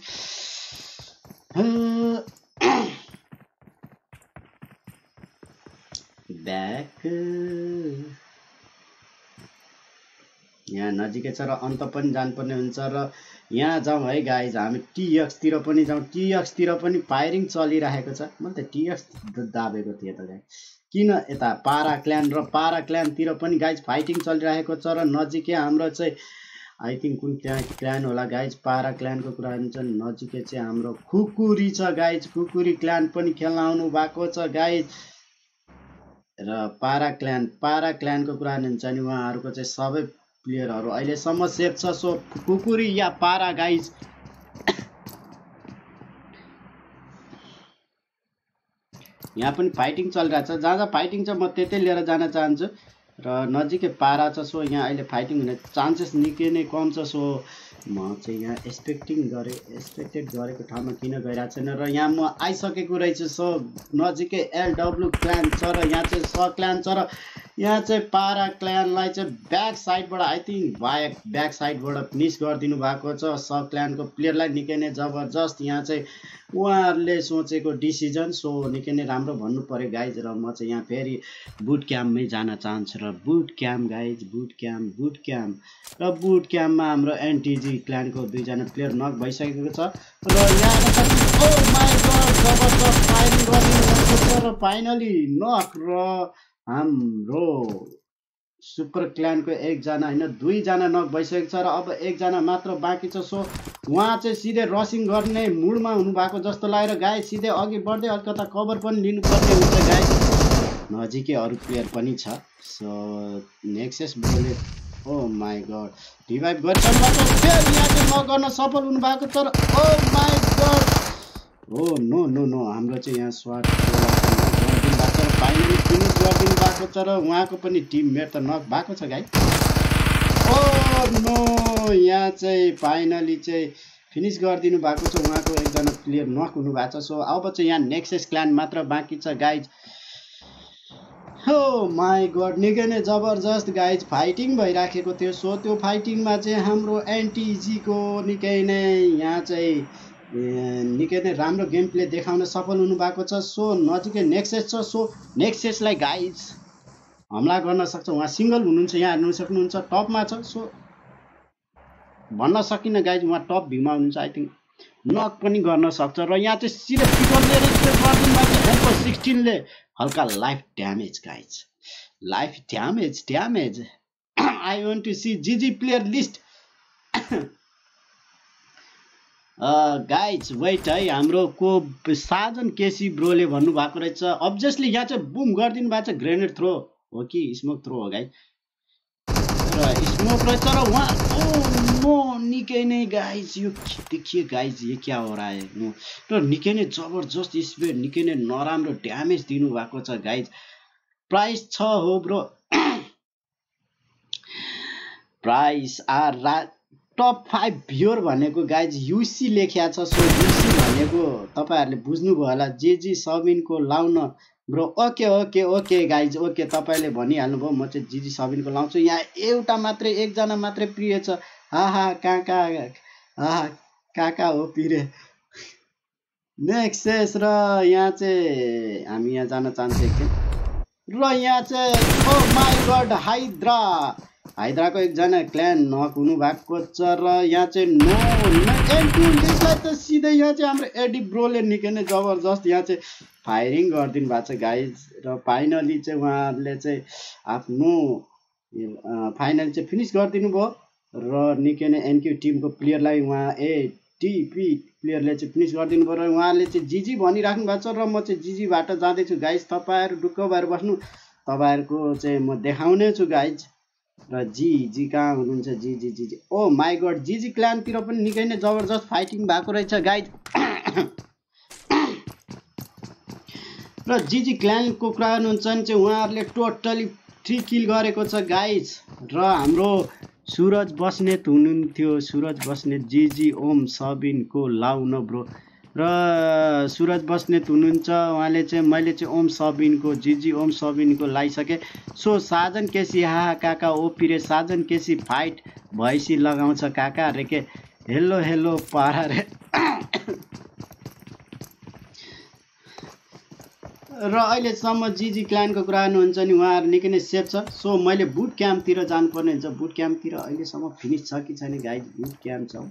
ब्याक यहाँ नजिकै छ र अन्त पनि जानुपर्ने हुन्छ र यहाँ जाउँ है गाइज हामी टीएक्स तिर पनि जाउँ टीएक्स तिर पनि फायरिङ चलिरहेको छ म त टीएक्स दाबेको थिएँ त गाइज किन यता पारा क्ल्यान र पारा क्ल्यान तिर पनि गाइज फाइटिङ चलिरहेको छ र नजिकै हाम्रो चाहिँ आई थिंक कुन क्ल्यान क्ल्यान होला गाइज पारा क्ल्यानको कुरा हुन्छ नजिकै चाहिँ हाम्रो खुकुरी छ गाइज खुकुरी क्ल्यान पनि खेल्न आउनु भएको छ गाइज र पारा क्ल्यान पारा क्ल्यानको कुरा हुन्छ नि उहाँहरूको चाहिँ सबै प्लेयरहरु अहिलेसम्म सेफ छ सो खुकुरी या पारा गाइज यहाँ पनि फाइटिङ चलिरहेछ जहाँ जहाँ फाइटिङ छ म त्यतै लिएर जान चाहन्छु र नजिकै पारा छ सो यहाँ अहिले फाइटिङ हुने चान्सेस निकै नै कम छ सो म चाहिँ यहाँ एक्सपेक्टिङ गरे एक्सपेक्टेड गरेको ठाउँमा किन गइरहेको छैन र यहाँ म आइसकेको रहेछु सो नजिकै एलडब्ल्यू क्ल्यान छ र यहाँ चाहिँ स क्ल्यान छ र यहाँ चाहिँ पारा क्ल्यानलाई चाहिँ ब्याक साइडबाट आई थिंक ब्याक ब्याक साइडबाट फिनिस गरिदिनु भएको छ स क्ल्यानको प्लेयरलाई निकै नै जबरजस्त यहाँ चाहिँ उहाँहरूले सोचेको डिसिजन सो निकै नै राम्रो भन्नु पर्यो गाइज र म चाहिँ यहाँ फेरि बुट क्याम्पमै जान चाहन्छु र boot camp guys boot camp boot camp र बुट क्याम्पमा हाम्रो एनटीजी क्ल्यानको दुईजना प्लेयर नक भइसकेको छ र यहाँ ओ माई गॉड जबरजस्त फाइटिङ गरिदिनु छ र फाइनली नक र हाम्रो सुपर क्ल्यानको एकजना हैन दुईजना नक भइसकेको छ र अब एकजना मात्र बाँकी छ सो उहाँ चाहिँ सिधै रसिङ गर्ने मुडमा हुनु भएको जस्तो लागेर गाइस सिधै अघि बढ्दै अलिकता कभर पनि लिनुपर्ने हुन्छ गाइस नजिकै अरू प्लेयर पनि छ सो नेक्सेस ब्रोले ओ माई गॉड रिभाइभ गर्छन् मात्र फेरि यहाँ चाहिँ नगर्न सफल हुनु भएको छ र oh my god oh no no no हाम्रो चाहिँ यहाँ स्वाट गरिदिनु भएको छ फाइनली फिनिस गरिदिनु भएको छ र उहाँको पनि टिममेट त नक भएको छ गाइज। ओ नो यहाँ चाहिँ फाइनली चाहिँ फिनिस गरिदिनु भएको छ, उहाँको एकजना प्लेयर नक हुनु भएको छ। सो अब चाहिँ यहाँ नेक्सस क्ल्यान मात्र बाँकी छ गाइज। हो माई गड निकै नै जबरजस्त गाइज फाइटिङ भइराखेको थियो। सो त्यो फाइटिङमा चाहिँ हाम्रो एनटिजीको निकै नै यहाँ चाहिँ निकै नै राम्रो गेम प्ले देखाउन सफल हुनु भएको छ। सो नजिकै नेक्सस छ। सो नेक्ससलाई गाइज हमला गर्न सक्छ, उहाँ सिङ्गल हुनुहुन्छ, यहाँ हेर्नु सक्नुहुन्छ टपमा छ। सो भन्न सकिनँ गाइज उहाँ टप भ्यूमा हुनुहुन्छ, आई थिङ्क नक पनि गर्न सक्छ। र यहाँ चाहिँ सिधै पिकअप लिएर गरिदिनु भएको छ एमको सिक्सटिनले हल्का life damage guys, life damage damage I want to see GG player list guys. Wait है, हाम्रो को साजन केसी ब्रोले भन्नुभएको रहेछ अब्भियसली यहाँ चाहिँ बुम गरिदिनु भएको छ। ग्रेनेड थ्रो हो कि स्मोक थ्रो हो गाइज, र स्मोक रहेछ र उहाँ ओ नो निकै नै गाइज यो देखिए गाइज ये क्या हो रहा है नो, र निकै नै जबरजस्त स्पिड निकै नै नराम्रो ड्यामेज दिनुभएको छ गाइज। प्राइस छ हो ब्रो, प्राइस आर रा टप फाइभ भ्युर भनेको गाइज युसी लेखिया छ। सो युसी भनेको तपाईँहरूले बुझ्नुभयो होला, जेजी सबिनको लाउन bro. Okay okay okay guys okay, तपाईँले भनिहाल्नुभयो, म चाहिँ जिजी सबिनको लाउँछु। यहाँ एउटा मात्रै एकजना मात्रै प्रिय छ, हा हा कहाँ कहाँ हा कहाँ कहाँ हो पिरे नेक्सेस। र यहाँ चाहिँ हामी यहाँ जान चाहन्छौँ एकछिन, र यहाँ चाहिँ ओ माई गड हाइड्रा हाइड्राको एकजना क्ल्यान नक हुनु भएको छ। र यहाँ चाहिँ नो एन्टीलाई त सिधै यहाँ चाहिँ हाम्रो एडी ब्रोले निकै नै जबरजस्त यहाँ चाहिँ फायरिङ गरिदिनु भएको छ गाइज। र फाइनली चाहिँ उहाँहरूले चाहिँ आफ्नो फाइनली चाहिँ फिनिस गरिदिनु भयो र निकै नै एनक्यू टिमको प्लेयरलाई उहाँ एटिपी प्लेयरले चाहिँ फिनिस गरिदिनु भयो र उहाँले चाहिँ जिजी भनिराख्नु भएको छ। र म चाहिँ जिजीबाट जाँदैछु गाइज, तपाईँहरू ढुक्क भएर बस्नु, तपाईँहरूको चाहिँ म देखाउने छु गाइज। र जी जी कहाँ हुनुहुन्छ जी G G G oh my God जिजी क्ल्यानतिर पनि निकै नै जबरजस्त फाइटिङ भएको रहेछ गाइज। र जिजी क्ल्यानको कुरा गर्नुहुन्छ भने चाहिँ उहाँहरूले टोटली थ्री किल गरेको छ गाइज। र हाम्रो सुरज बस्नेत हुनुहुन्थ्यो, सुरज बस्नेत जिजी ओम सबिनको लाउन ब्रो, र सुरज बस्नेत हुनुहुन्छ उहाँले चाहिँ मैले चाहिँ ओम सबिनको जिजी ओम सबिनको लाइसकेँ। सो साजन केसी हा काका ओपी रे साजन केसी फाइट भैँसी लगाउँछ काका रे के हेलो हेलो पारा रे। र अहिलेसम्म जिजी क्ल्यानको कुरा गर्नुहुन्छ नि उहाँहरू निकै नै सेफ छ। सो मैले बुट क्याम्पतिर जानुपर्ने हुन्छ, बुट क्याम्पतिर अहिलेसम्म फिनिस छ कि छैन गाइज, बुट क्याम्प छ।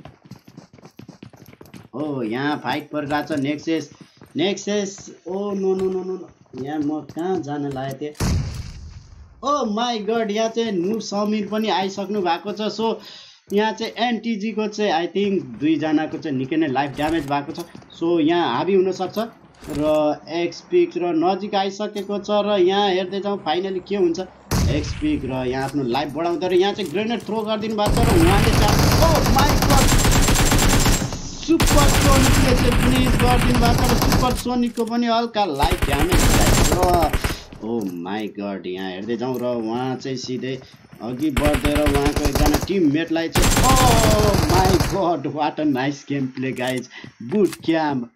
ओ यहाँ फाइट परिरहेछ Nexus Nexus oh no no no no यहाँ म कहाँ जान लागेको थिएँ। ओ माई गड यहाँ चाहिँ नु समीर पनि आइसक्नु भएको छ। सो यहाँ चाहिँ एनटिजीको चाहिँ आई थिङ्क दुईजनाको चाहिँ निकै नै लाइफ ड्यामेज भएको छ। सो यहाँ हाबी हुनसक्छ र एक्सपिक र नजिक आइसकेको छ। र यहाँ हेर्दै जाउँ फाइनली के हुन्छ। एक्सपिक र यहाँ आफ्नो लाइफ बढाउँदा र यहाँ चाहिँ ग्रेनेड थ्रो गरिदिनु भएको छ र उहाँले चाहिँ ओ माई गड सुपर सोनिकले चाहिँ फिनिस गरिदिनु भएको छ र सुपर सोनिकको पनि हल्का लाइफ ड्यामेज र ओ माई गड यहाँ हेर्दै जाउँ र उहाँ चाहिँ सिधै अघि बढ्दै र उहाँको एकजना टिममेटलाई चाहिँ oh my god what a nice game play guys. Boot camp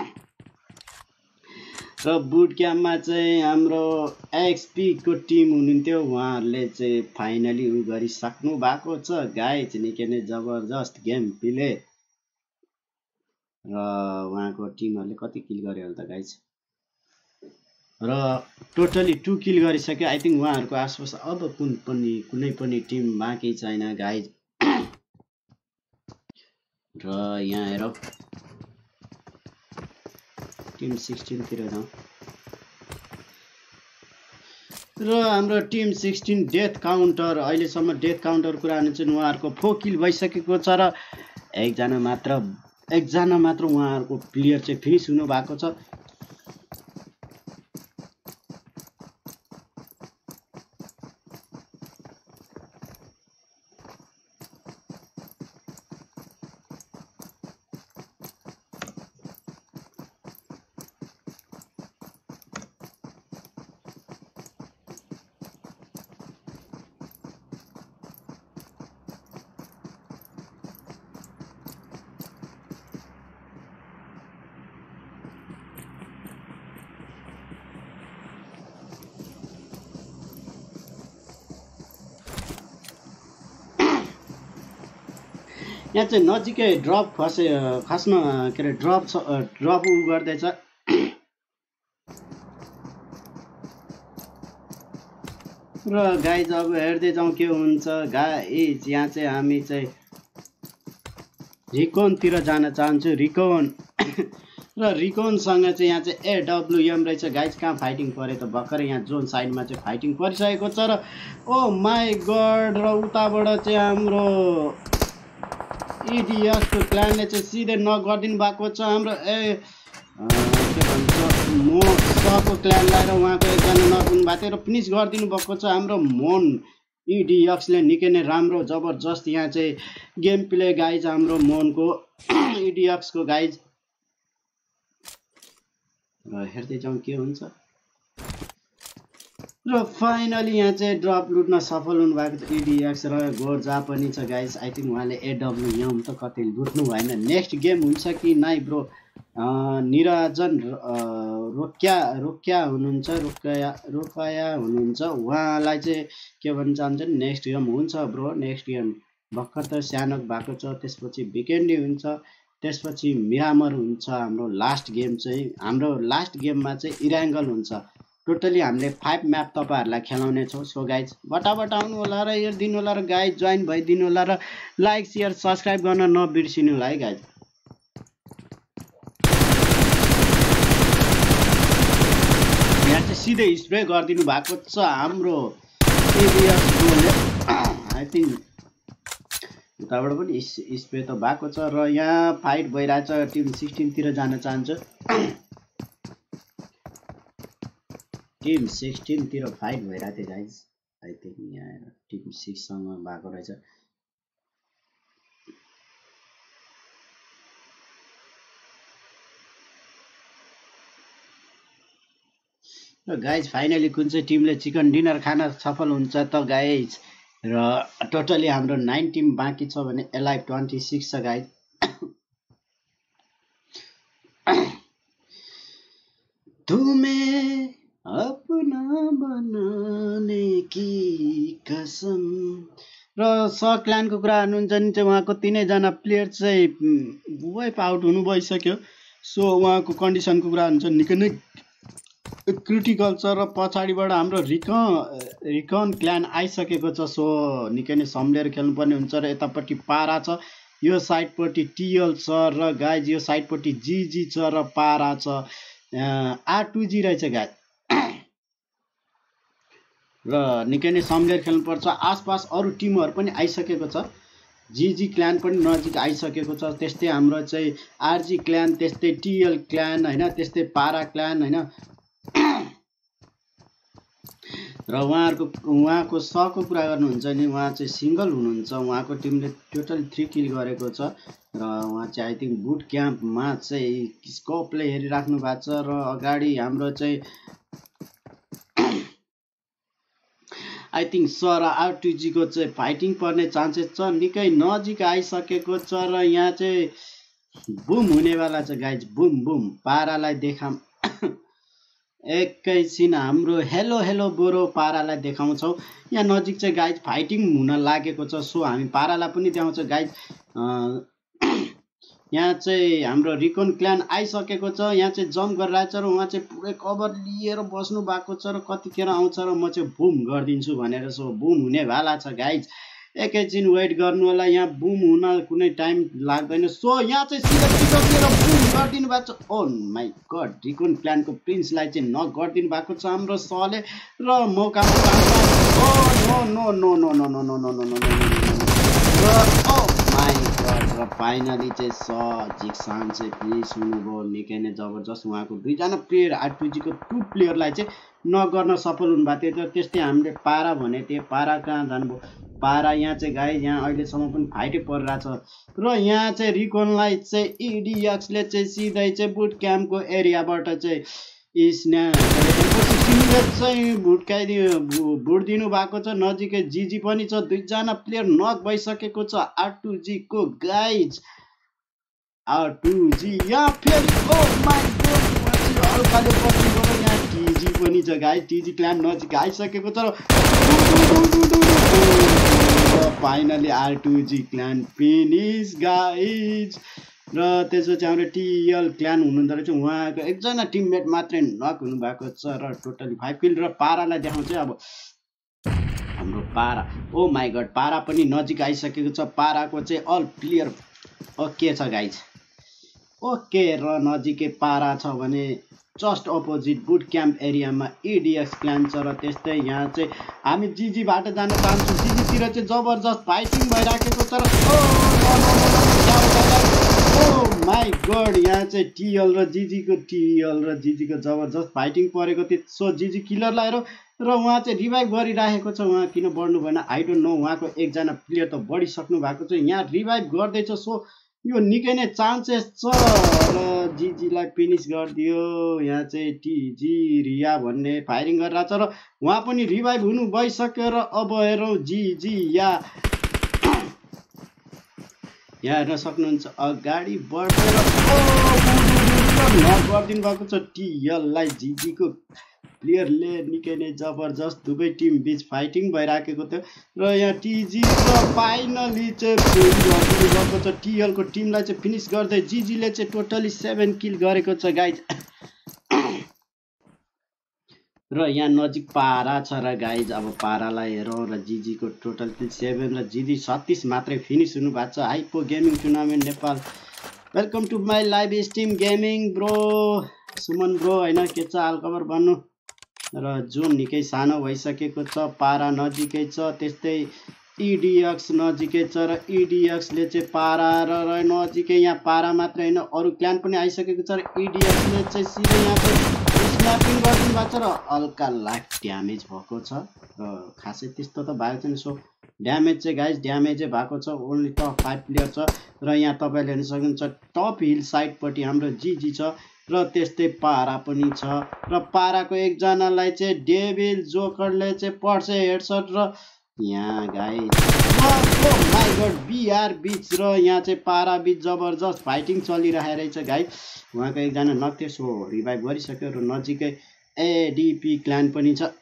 र बुट क्याम्पमा चाहिँ हाम्रो एक्सपीको टिम हुनुहुन्थ्यो, उहाँहरूले चाहिँ फाइनली उ गरिसक्नु भएको छ गाइज, निकै नै जबरजस्त गेम प्ले। र उहाँको टिमहरूले कति किल गर्यो होला त गाइज, र टोटली टु किल गरिसक्यो आई थिङ्क उहाँहरूको आसपास। अब कुन पनि कुनै पनि टिम बाँकी छैन गाइज। र यहाँ हेरौँ टिम सिक्सटिनतिर जाउँ र हाम्रो टिम सिक्सटिन डेथ काउन्टर अहिलेसम्म डेथ काउन्टर कुरा गर्नु चाहिँ उहाँहरूको फोर किल भइसकेको छ र एकजना मात्र एकजना मात्र उहाँहरूको प्लेयर चाहिँ फिनिस हुनु भएको छ। यहाँ चाहिँ नजिकै ड्रप खसे खस्न के अरे ड्रप छ ड्रप उ गर्दैछ र गाइज अब हेर्दै जाउँ के हुन्छ गाइज यहाँ चाहिँ हामी चाहिँ रिकोनतिर जान चाहन्छु रिकोन र रिकोनसँग चाहिँ यहाँ चाहिँ एडब्लुएम रहेछ गाइज कहाँ फाइटिङ परे त भर्खरै यहाँ जोन साइडमा चाहिँ फाइटिङ परिसकेको छ र ओ माई गड र उताबाट चाहिँ हाम्रो इडियसको क्लानले चाहिँ सिधै नगरिदिनु भएको छ हाम्रो ए के भन्छ म सको क्लान लाएर उहाँको एकजना नपुग्नु भएको थियो र फिनिस गरिदिनु भएको छ हाम्रो मोन इडियक्सले निकै नै राम्रो जबरजस्त यहाँ चाहिँ गेम प्ले गाइज हाम्रो मोनको इडियक्सको गाइज र हेर्दै जाउँ के हुन्छ र फाइनली यहाँ चाहिँ ड्रप लुट्न सफल हुनुभएको छ इडिएक्स र गोर्जा पनि छ गाइज आई थिङ्क उहाँले एडब्लुएम त कतै लुट्नु भएन नेक्स्ट गेम हुन्छ कि नाइ ब्रो निराजन रोक्या रोक्या हुनुहुन्छ रोकया रोकया हुनुहुन्छ उहाँलाई चाहिँ के भन्न चाहन्छ नेक्स्ट गेम हुन्छ ब्रो नेक्स्ट गेम भर्खर त सानो भएको छ त्यसपछि विकेन्डी हुन्छ त्यसपछि मिरामर हुन्छ हाम्रो लास्ट गेम चाहिँ हाम्रो लास्ट गेममा चाहिँ इराङ्गल हुन्छ टोटली हामीले फाइभ म्याप तपाईँहरूलाई खेलाउने छौँ सो गाइज बटाबट आउनु होला र हेरिदिनु होला र गाइज जोइन भइदिनु होला र लाइक सेयर सब्सक्राइब गर्न नबिर्सिनु होला है गाइज यहाँ चाहिँ सिधै स्प्रे गरिदिनु भएको छ हाम्रो एरियाले आई थिङ्क उताबाट पनि स्प्रे त भएको छ र यहाँ फाइट भइरहेछ टिम सिक्सटिनतिर जान चाहन्छु टिम सिक्सटिनतिर फाइट भइरहेको थियो गाइज आई थिङ्क यहाँ टिम सिक्ससँग भएको रहेछ र गाइज फाइनली कुन चाहिँ टिमले चिकन डिनर खान सफल हुन्छ त गाइज र टोटली हाम्रो नाइन टिम बाँकी छ भने एलाइभ ट्वेन्टी सिक्स छ गाइज तुम्हें अपना बनाने की कसम र स क्लानको कुरा हुनुहुन्छ नि चाहिँ उहाँको तिनैजना प्लेयर चाहिँ वाइप आउट हुनु भइसक्यो सो उहाँको कन्डिसनको कुरा हुन्छ निकै नै क्रिटिकल छ र पछाडिबाट हाम्रो रिकन रिकन क्लान आइसकेको छ सो निकै नै सम्झेर खेल्नुपर्ने हुन्छ र यतापट्टि पारा छ यो साइडपट्टि टिएल छ र गाइज यो साइडपट्टि जिजी छ र पारा छ आर टू जी रहेछ गाइज र निकै नै सम्झेर खेल्नुपर्छ आसपास अरू टिमहरू पनि आइसकेको छ जिजी क्लान पनि नजिक आइसकेको छ त्यस्तै हाम्रो चाहिँ आरजी क्लान त्यस्तै टिएल क्लान होइन त्यस्तै पारा क्लान होइन र उहाँहरूको उहाँको सको कुरा गर्नुहुन्छ नि उहाँ चाहिँ सिङ्गल हुनुहुन्छ उहाँको टिमले टोटल थ्री किल गरेको छ र उहाँ चाहिँ आई थिङ्क बुट क्याम्पमा चाहिँ स्कोपले हेरिराख्नु भएको छ र अगाडि हाम्रो चाहिँ I think sir R two जीको चाहिँ फाइटिङ पर्ने चान्सेस छ निकै नजिक आइसकेको छ र यहाँ चाहिँ बुम हुनेवाला छ गाइज बुम बुम पारालाई देखाम एकैछिन हाम्रो हेलो हेलो बोरो पारालाई देखाउँछौँ यहाँ नजिक चाहिँ गाइज फाइटिङ हुन लागेको छ सो हामी पारालाई पनि देखाउँछ गाइज यहाँ चाहिँ हाम्रो रिकोन क्लान आइसकेको छ यहाँ चाहिँ जम्प गरिरहेछ र उहाँ चाहिँ पुरै कभर लिएर बस्नु भएको छ र कतिखेर आउँछ र म चाहिँ बुम गरिदिन्छु भनेर सो बुम हुनेवाला छ गाइज एकैछिन वेट गर्नु होला यहाँ बुम हुन कुनै टाइम लाग्दैन सो यहाँ चाहिँ सिधै पिटकेर बुम गरिदिनु भएको छ ओ माई गड रिकोन क्लानको प्रिन्सलाई चाहिँ नगरिदिनु भएको छ हाम्रो सले र मौकामा oh no no no no no no no no no no र ओ माई गड र फाइनली चाहिँ सजिक सान चाहिँ फिनिस हुनुभयो निकै नै जबरजस्त उहाँको दुईजना प्लेयर आर टू जीको टू प्लेयरलाई चाहिँ नगर्न सफल हुनुभएको थियो त्यस्तै हामीले पारा भनेको थियो पारा कहाँ जानुभयो पारा यहाँ चाहिँ गाई यहाँ अहिलेसम्म पनि फाइटै परिरहेछ र यहाँ चाहिँ रिकोनलाई चाहिँ इडिएक्सले चाहिँ सिधै चाहिँ बुट क्याम्पको एरियाबाट चाहिँ स्न्या चाहिँ भुट्काइदियो भुटिदिनु भएको छ नजिकै जिजी पनि छ दुईजना प्लेयर नक भइसकेको छ आर टू जीको गाइज आर टू जी यहाँ फेरि ओ माई गॉड हल्काले पछि गयो यहाँ टिजी पनि छ गाइज टिजी क्लान नजिक आइसकेको छ र finally R two G clan finish guys. र त्यसपछि हाम्रो टिएल क्ल्यान हुनुहुँदो रहेछ, उहाँको एकजना टिममेट मात्रै नक हुनुभएको छ र टोटली फाइभ किल। र पारालाई देखाउँछ अब हाम्रो पारा। ओ माई गड, पारा पनि नजिक आइसकेको छ। पाराको चाहिँ अल क्लियर ओके छ गाइज, ओके। र नजिकै पारा छ भने जस्ट अपोजिट बुट क्याम्प एरियामा इडिएक्स क्ल्यान छ। र त्यस्तै यहाँ चाहिँ हामी जिजीबाट जान चाहन्छौँ। जिजीतिर चाहिँ जबरजस्त फाइटिङ भइराखेको छ। ओ माई गड, यहाँ चाहिँ टिएल र जिजीको टिएल र जिजीको जबरजस्त फाइटिङ परेको थियो। सो जिजी किलरलाई हेरौँ र उहाँ चाहिँ रिभाइभ गरिराखेको छ। उहाँ किन बढ्नु भएन आई डोन्ट नो। उहाँको एकजना प्लेयर त बढिसक्नु भएको छ, यहाँ रिभाइभ गर्दैछ। सो यो निकै नै चान्सेस छ। र जिजीलाई फिनिस गरिदियो। यहाँ चाहिँ टिजी रिया भन्ने फायरिङ गरिरहेको छ र उहाँ पनि रिभाइभ हुनु भइसक्यो। र अब हेरौँ जिजी या यहाँ हेर्न सक्नुहुन्छ अगाडि बढेर नक गरिदिनु भएको छ टिएललाई। जिजीको प्लेयरले निकै नै जबरजस्त दुवै टिम बीच फाइटिङ भइराखेको थियो। र यहाँ टिजी र फाइनली चाहिँ फिनिस गरिदिनु भएको छ टिएलको टिमलाई चाहिँ फिनिस गर्दै। जिजीले चाहिँ टोटली सेभेन किल गरेको छ गाइज। र यहाँ नजिक पारा छ र गाइज अब पारालाई हेरौँ। र जिजीको टोटल किल सेभेन र जिजी छत्तिस मात्रै फिनिस हुनु भएको छ। Hypo gaming tournament Nepal, welcome to my live stream gaming bro Suman bro होइन के छ हालखबर भन्नु। र जोन निकै सानो भइसकेको छ, पारा नजिकै छ, त्यस्तै इडिएक्स नजिकै छ। र इडिएक्सले चाहिँ पारा र नजिकै यहाँ पारा मात्रै होइन अरू क्ल्यान पनि आइसकेको छ। र इडिएक्सले चाहिँ सिधै यहाँ चाहिँ स्न्यापिङ गरिदिनु भएको छ र हल्का लाइफ ड्यामेज भएको छ। र खासै त्यस्तो त भएको छैन। सो ड्यामेज चाहिँ गाइज ड्यामेजै भएको छ। ओन्ली टप फाइभ प्लेयर छ। र यहाँ तपाईँले हेर्न सक्नुहुन्छ टप हिल साइडपट्टि हाम्रो जिजी छ र त्यस्तै पारा पनि छ। र पाराको एकजनालाई चाहिँ डेभिल जोकरले चाहिँ पर्छ हेडसट। र यहाँ गाइज माई गड बिआर बिच र यहाँ चाहिँ पारा बिच जबरजस्त फाइटिङ चलिरहेको रहेछ गाइज। उहाँको एकजना नक थियो, सो रिभाइभ गरिसक्यो। र नजिकै एडिपी क्ल्यान पनि छ।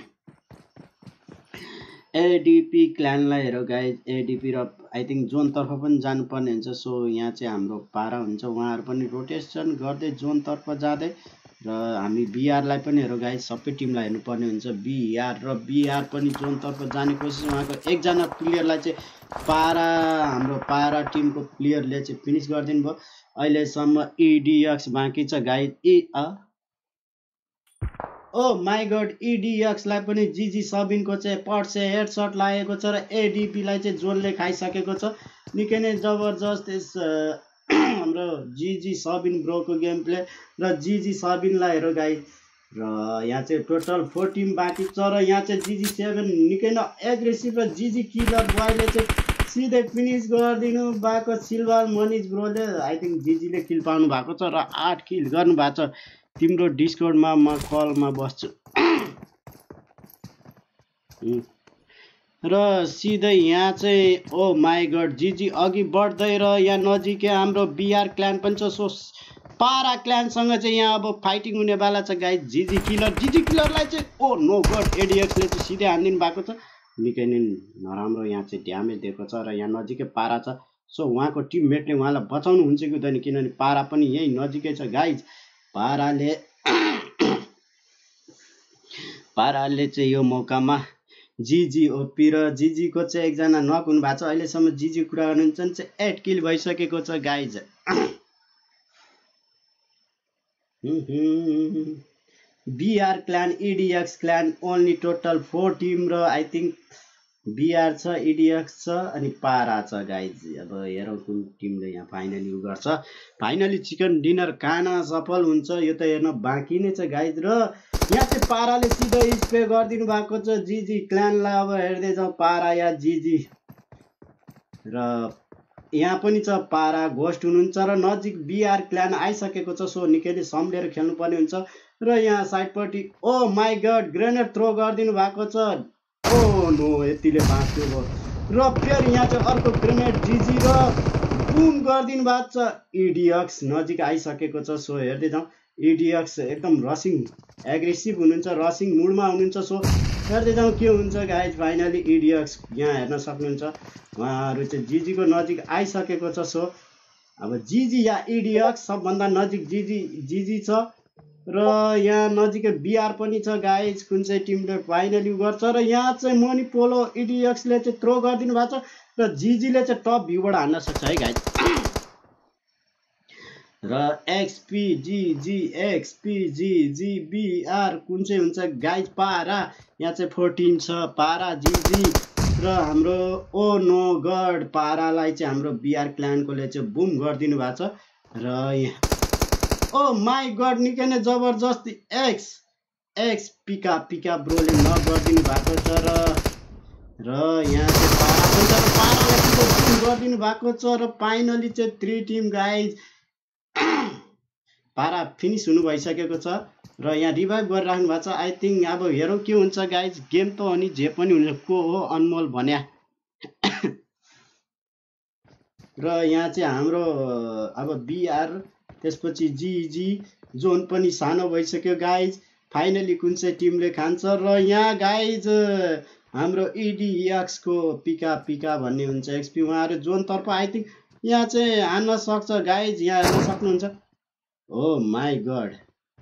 एडिपी क्ल्यानलाई हेर गाइज, एडिपी र आई थिङ्क जोनतर्फ पनि जानुपर्ने हुन्छ। सो यहाँ चाहिँ हाम्रो पारा हुन्छ, उहाँहरू पनि रोटेसन गर्दै जोनतर्फ जाँदै। र हामी बिआरलाई पनि हेरौँ गाइज, सबै टिमलाई हेर्नुपर्ने हुन्छ। बिआर र बिआर पनि जोनतर्फ जाने कोसिस। उहाँको एकजना प्लेयरलाई चाहिँ पारा हाम्रो पारा टिमको प्लेयरले चाहिँ फिनिस गरिदिनु भयो। अहिलेसम्म इडिएक्स बाँकी छ गाइज। इ अ ओ माई गड, इडिएक्सलाई पनि जिजी सबिनको चाहिँ पर्से हेडसट लागेको छ। र एडिपीलाई चाहिँ जोनले खाइसकेको छ। निकै नै जबरजस्त यस हाम्रो जिजी सबिन ब्रोको गेम प्ले। र जिजी सबिनलाई हेर गाइज। र यहाँ चाहिँ टोटल फोर टिम बाँकी छ। र यहाँ चाहिँ जिजी सेभेन निकै नै एग्रेसिभ। र जिजी किलर बोयले चाहिँ सिधै फिनिस गरिदिनु भएको सिल्वर मनिज ब्रोले। आई थिङ्क जिजीले किल पाउनु भएको छ र आठ किल गर्नु भएको छ। तिम्रो डिस्कर्डमा म कलमा बस्छु। र सिधै यहाँ चाहिँ ओ माई गड जिजी अघि बढ्दै। र यहाँ नजिकै हाम्रो बिआर क्ल्यान पनि छ। सो पारा क्ल्यानसँग चाहिँ यहाँ अब फाइटिङ हुनेवाला छ गाइज। जिजी किलर जिजी किलरलाई चाहिँ ओ नो गड एडिएक्सले चाहिँ सिधै हानिदिनु भएको छ। निकै नै नराम्रो यहाँ चाहिँ ड्यामेज दिएको छ। र यहाँ नजिकै पारा छ। सो उहाँको टिममेटले उहाँलाई बचाउनु हुन्छ कि हुँदैन, किनभने पारा पनि यही नजिकै छ गाइज। पाराले पाराले चाहिँ यो मौकामा जिजी ओपी र जिजीको चाहिँ एकजना नक हुनु भएको छ। अहिलेसम्म जिजी कुरा गर्नुहुन्छ भने चाहिँ एट किल भइसकेको छ guys. BR clan EDX clan only total four team. र आई थिङ्क बिआर छ, इडिएक्स छ अनि पारा छ गाइज। अब हेरौँ कुन टिमले यहाँ फाइनली उ गर्छ। फाइनली चिकन डिनर खाना सफल हुन्छ यो त हेर्न बाँकी नै छ गाइज। र यहाँ चाहिँ पाराले सिधै स्प्रे गरिदिनु भएको छ जिजी क्ल्यानलाई। अब हेर्दै जाउँ पारा या जिजी। र यहाँ पनि छ पारा घोस्ट हुनुहुन्छ। र नजिक बिआर क्ल्यान आइसकेको छ। सो निकै नै सम्झेर खेल्नुपर्ने हुन्छ। र यहाँ साइडपट्टि oh my god grenade throw गरिदिनु भएको छ। ओ नो यतिले बाँच्नु भयो। र फेरि यहाँ चाहिँ अर्को ग्रेनेड जिजी र बुम गरिदिनु भएको छ। इडिएक्स नजिक आइसकेको छ। सो हेर्दै जाउँ इडिएक्स एकदम रसिङ एग्रेसिभ हुनुहुन्छ, रसिङ मुडमा हुनुहुन्छ। सो हेर्दै जाउँ के हुन्छ गाइज। फाइनली इडिएक्स यहाँ हेर्न सक्नुहुन्छ उहाँहरू चाहिँ जिजीको नजिक आइसकेको छ। सो अब जिजी या इडिएक्स सबभन्दा नजिक जिजी जिजी छ र यहाँ नजिकै बिआर पनि छ गाइज। कुन चाहिँ टिमले फाइनली गर्छ र यहाँ चाहिँ मनी पोलो इडिएक्सले चाहिँ थ्रो गरिदिनु भएको छ र जिजीले चाहिँ टप भ्यूबाट हान्न सक्छ है गाइज। र XP GG XP GG BR कुन चाहिँ हुन्छ गाइज। पारा यहाँ चाहिँ फोर्टिन छ, पारा जिजी र हाम्रो ओ नो गड पारालाई चाहिँ हाम्रो बिआर क्ल्यानकोले चाहिँ बुम गरिदिनु भएको छ। र यहाँ ओ माई गड निकै नै जबरजस्त एक्स एक्स पिका पिका ब्रोले नगरिदिनु भएको छ र र यहाँ चाहिँ पारा पनि छ, पारालाई बुम गरिदिनु भएको छ र फाइनली चाहिँ थ्री टिम गाइज पारा फिनिस हुनु भइसकेको छ र यहाँ रिभाइभ गरिराख्नु भएको छ। आई थिङ्क अब हेरौँ के हुन्छ गाइज। गेम त हो नि, जे पनि हुन्छ। को हो अनमोल भन्या र यहाँ चाहिँ हाम्रो अब बिआर त्यसपछि जिजी जोन पनि सानो भइसक्यो गाइज। फाइनली कुन चाहिँ टिमले खान्छ र यहाँ गाइज हाम्रो इडिएक्सको पिका पिका भन्ने हुन्छ एक्सपी उहाँहरू जोनतर्फ आई थिङ्क यहाँ चाहिँ हान्न सक्छ गाइज। यहाँ हेर्न सक्नुहुन्छ। Oh my god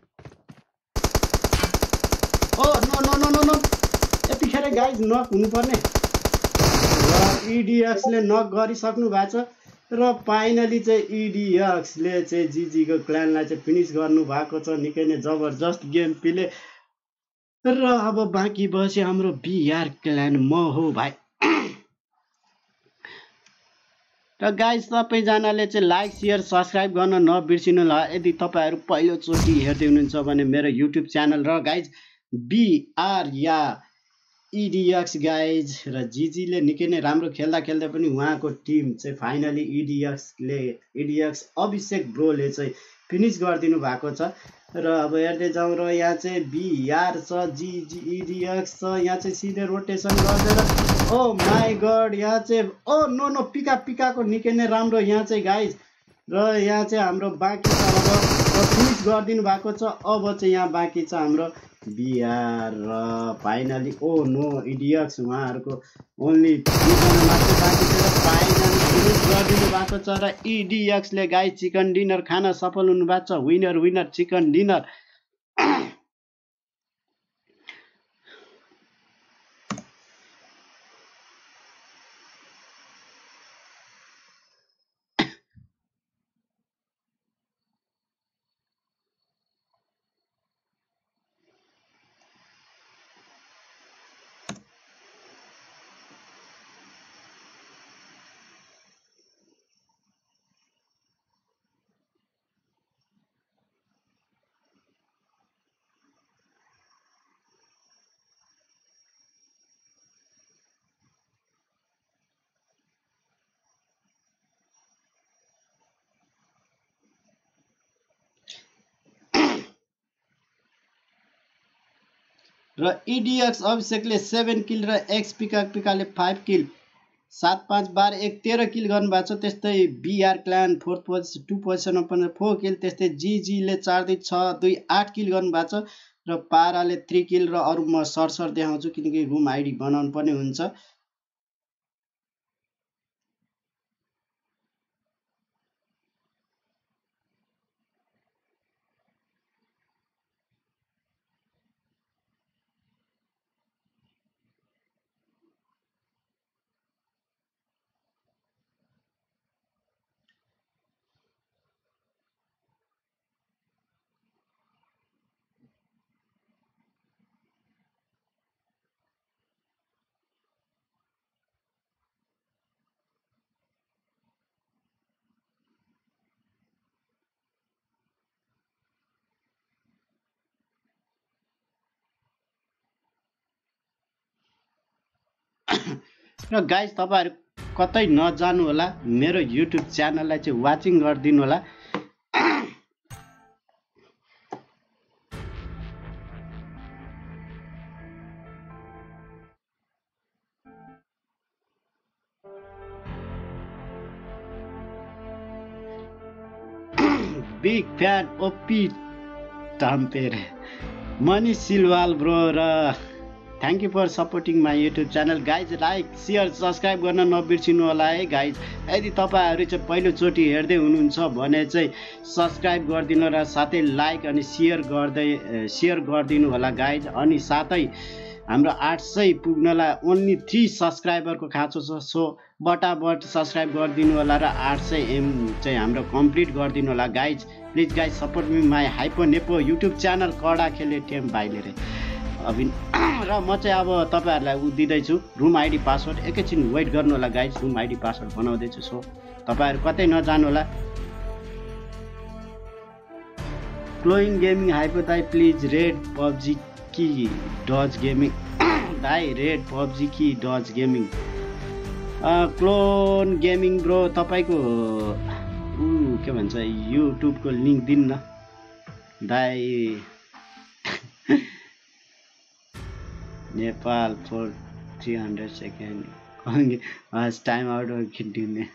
oh no no no no no यतिखेर गाइज नक हुनुपर्ने र इडिएक्सले नक गरिसक्नु भएको छ र फाइनली चाहिँ इडिएक्सले चाहिँ जिजीको क्ल्यानलाई चाहिँ फिनिस गर्नु भएको छ। निकै नै जबरजस्त गेम प्ले र अब बाँकी बस्यो हाम्रो बिआर क्ल्यान। म हो भाइ र गाइज सबैजनाले चाहिँ लाइक सेयर सब्सक्राइब गर्न नबिर्सिनु होला यदि तपाईँहरू पहिलोचोटि हेर्दै हुनुहुन्छ भने मेरो युट्युब च्यानल। र गाइज बिआर या इडिएक्स गाइज र जिजीले निकै नै राम्रो खेल्दा खेल्दै पनि उहाँको टिम चाहिँ फाइनली इडिएक्सले इडिएक्स अभिषेक ब्रोले चाहिँ फिनिस गरिदिनु भएको छ। र अब हेर्दै जाउँ र यहाँ चाहिँ बिआर छ, जिजी इडिएक्स छ। यहाँ चाहिँ सिधै रोटेसन गर्दैन। ओ माई गड यहाँ चाहिँ ओ नो नो पिका पिकाको निकै नै राम्रो यहाँ चाहिँ गाइज। र यहाँ चाहिँ हाम्रो बाँकी छ अब फिनिस गरिदिनु भएको छ। अब चाहिँ यहाँ बाँकी छ हाम्रो बिआर र फाइनली ओ नो इडिएक्स उहाँहरूको ओन्ली दुईजना मात्रै बाँकी छ र फाइनली फिनिस गरिदिनु भएको छ। र इडिएक्सले गाइज चिकन डिनर खान सफल हुनु भएको छ। Winner winner chicken dinner. र इडिएक्स अभिषेकले सेभेन किल र एक्स पिका पिकाले फाइभ किल सात पाँच बाह्र एक तेह्र किल गर्नुभएको छ। त्यस्तै BR clan fourth position two पोजिसनमा पनि फोर किल। त्यस्तै जिजीले चार दुई छ दुई आठ किल गर्नुभएको छ र पाराले थ्री किल र अरू म सरसर देखाउँछु किनकि रुम आइडी बनाउनु पनि हुन्छ। र गाइज तपाईहरु कतै नजानु होला, मेरो युट्युब च्यानललाई चाहिँ वाचिङ गरिदिनु होला। बिग फ्यान ओपी टाम्पेर मनीष सिलवाल ब्रो र thank you for supporting my YouTube channel guys like share subscribe गर्न नबिर्सिनु होला है गाइज यदि तपाईँहरू चाहिँ पहिलोचोटि हेर्दै हुनुहुन्छ भने चाहिँ सब्सक्राइब गरिदिनु र साथै लाइक अनि सेयर गर्दै सेयर गरिदिनु होला गाइज अनि साथै हाम्रो आठ सय पुग्नलाई ओन्ली थ्री सब्सक्राइबरको खाँचो छ सो बटाबट सब्सक्राइब गरिदिनु होला र आठ सय एम चाहिँ हाम्रो कम्प्लिट गरिदिनु होला guys please guys support me my hypo nepo YouTube channel कडा खेले टेम बाइले रे अबिन र म चाहिँ अब तपाईँहरूलाई उ दिँदैछु रुम आइडी पासवर्ड एकैछिन वेट गर्नु होला गाइज रुम आइडी पासवर्ड बनाउँदैछु सो तपाईँहरू कतै नजानु होला क्लोइङ गेमिङ हाइपो दाई प्लिज रेड पबजी कि डज गेमिङ दाई रेड पबजी कि dodge gaming clone gaming bro तपाईँको ऊ के भन्छ युट्युबको लिङ्क दिनु न दाई Nepal four three hundred second हस् टाइम आउट खिटिने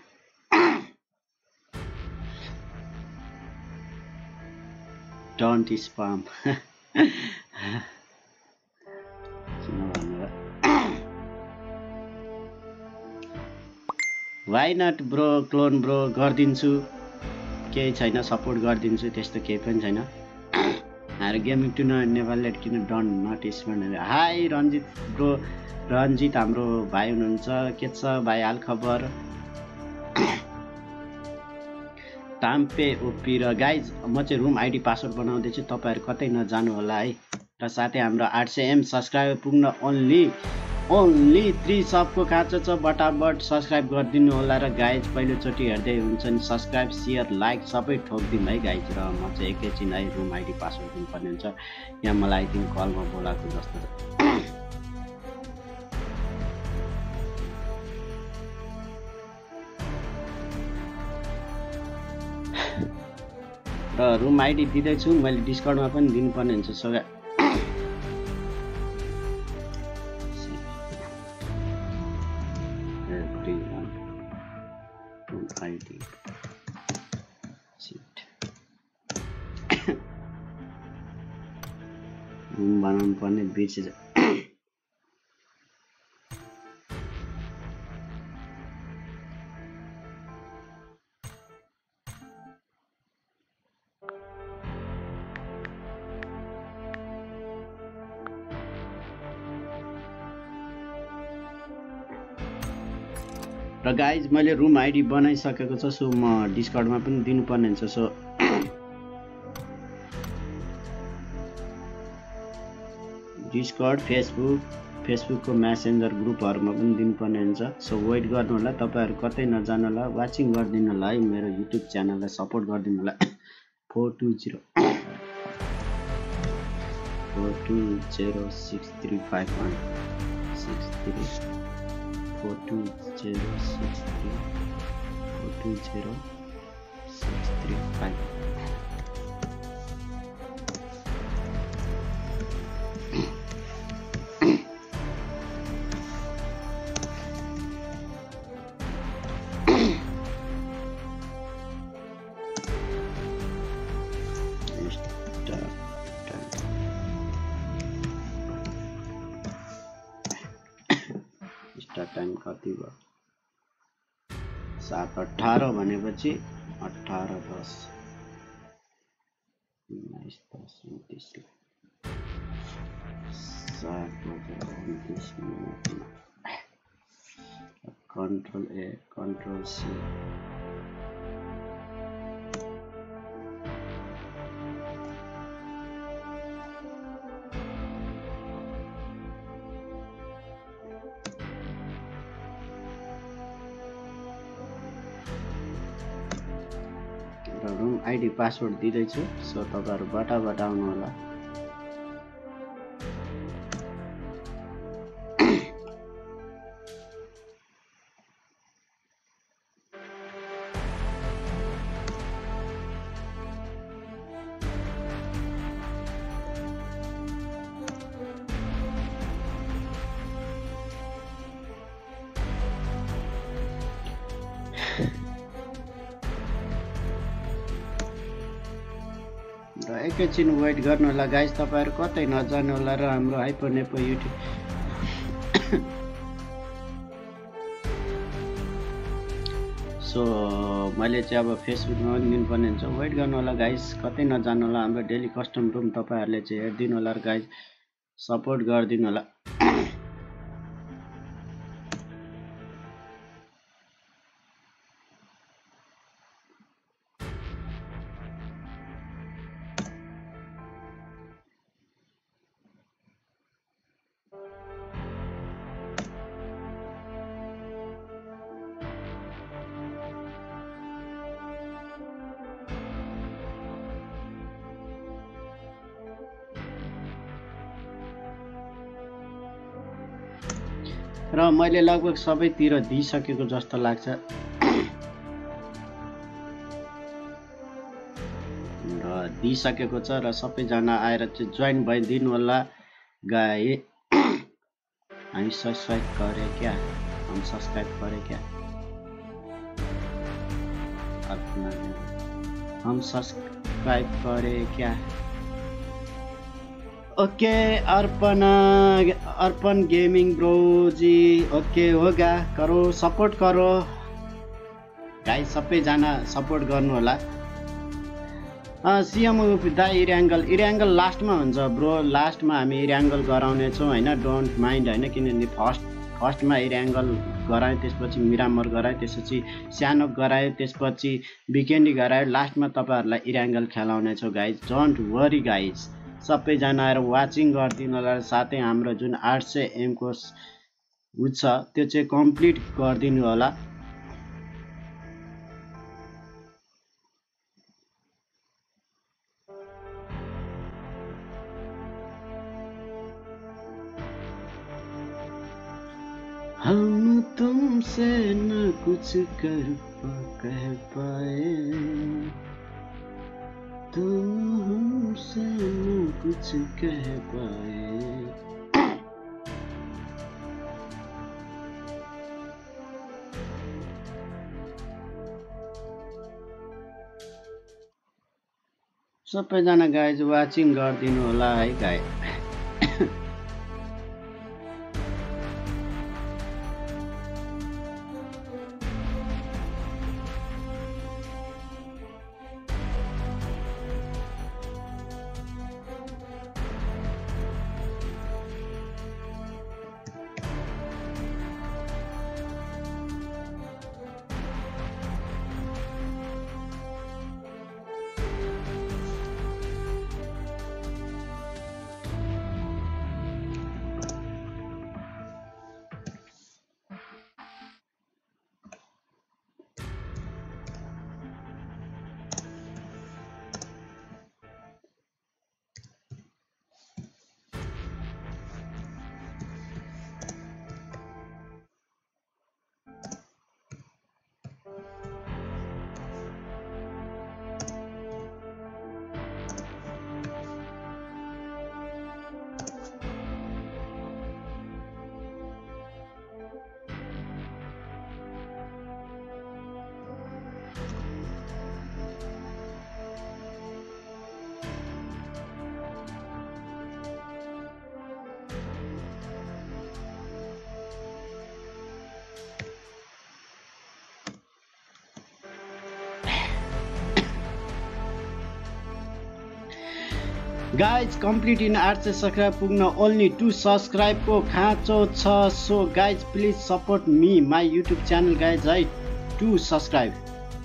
don't spam why not bro clone bro गरिदिन्छु केही छैन सपोर्ट गरिदिन्छु त्यस्तो केही पनि छैन हाम्रो गेमिङ टु नेपालले किन done not spend hi Ranjit bro Ranjit हाम्रो भाइ हुनुहुन्छ के छ भाइ हाल खबर टाम्पे ओपी र गाइज म चाहिँ रुम आइडी पासवर्ड बनाउँदैछु तपाईँहरू कतै नजानु होला है र साथै हाम्रो आठ सय एम सब्सक्राइबर पुग्न ओन्ली ओन्ली थ्री सबको खाँचो छ बटाबट सब्सक्राइब गरिदिनु होला र गाइज पहिलोचोटि हेर्दै हुन्छ नि सब्सक्राइब सेयर लाइक सबै ठोकिदिनु है गाइज र म चाहिँ एकैछिन है रुम आइडी पासवर्ड दिनुपर्ने हुन्छ यहाँ मलाई आई थिङ्क कलमा बोलाएको जस्तो र रुम आइडी दिँदैछु मैले डिस्काउन्टमा पनि दिनुपर्ने हुन्छ सो आइडी रुम बनाउनु पर्ने बिर्सेछ र गाइज मैले रुम आइडी बनाइसकेको छ सो म डिस्काउन्टमा पनि दिनुपर्ने हुन्छ सो डिस्कर्ड फेसबुक फेसबुकको मेसेन्जर ग्रुपहरूमा पनि दिनुपर्ने हुन्छ सो वेट गर्नु होला तपाईँहरू कतै नजानु होला वाचिङ गरिदिनु होला है मेरो युट्युब च्यानललाई सपोर्ट गरिदिनु होला four two zero four two zero six three five one six three four two zero six three four two zero six three five time कति भयो सात अठारह भनेपछि अठारह दस उन्नाइस दस उन्तिस सात बजेर उन्तिस मिनटमा control A control C room ID password दिँदैछु सो तपाईँहरू बटाबट आउनु होला र एकैछिन वेट गर्नु होला गाइज, तपाईहरु कतै नजानु होला र हाम्रो हाइपर नेपो युट्युब सो मैले चाहिँ अब फेसबुकमा पनि दिनुपर्ने हुन्छ, वेट गर्नु होला गाइज, कतै नजानु होला। हाम्रो डेली कस्टम रुम तपाईहरुले चाहिँ हेर्दिनु होला र गाइज सपोर्ट गर्दिनु होला। र मैले लगभग सबैतिर दिइसकेको जस्तो लाग्छ र दिइसकेको छ र सबैजना आएर चाहिँ जोइन भइदिनु होला गाई। हामी सब्सक्राइब गरे क्या, हम सब्सक्राइब गरे क्या, हम सब्सक्राइब करे क्या। Okay Arpan Arpan gaming bro ji, okay होगा, करो सपोर्ट करो गाइस, सबैजना सपोर्ट गर्नु होला। सीएम दा इरेंगल इरेंगल लास्टमा हुन्छ ब्रो, लास्टमा हामी इरेंगल गराउने छौं हैन, डोन्ट माइन्ड हैन, किनभने फर्स्ट फर्स्टमा इरेंगल गरायो, त्यसपछि मिरामर गरायो, त्यसपछि सानो गरायो, त्यसपछि विकेन्डी गरायो, लास्टमा तपाईहरुलाई इरेंगल खेलाउने छौं गाइस, डोन्ट वरी गाइस। सबैजना आएर वाचिङ गरिदिनु होला, साथै हाम्रो जुन आठ सय एम को उ छ त्यो चाहिँ कम्प्लिट गरिदिनु होला। हम तुमसे न कुछ कर कह पाए, तुम हमसे न कुछ कह पाए। सबैजना गाइज वाचिङ गरिदिनु होला है गाइज। गाइज कम्प्लिट इन आठ सय सब्सक्राइब पुग्न ओन्ली टू सब्सक्राइब को खाँचो छ। So guys please support me my YouTube channel guys है, टू सब्सक्राइब।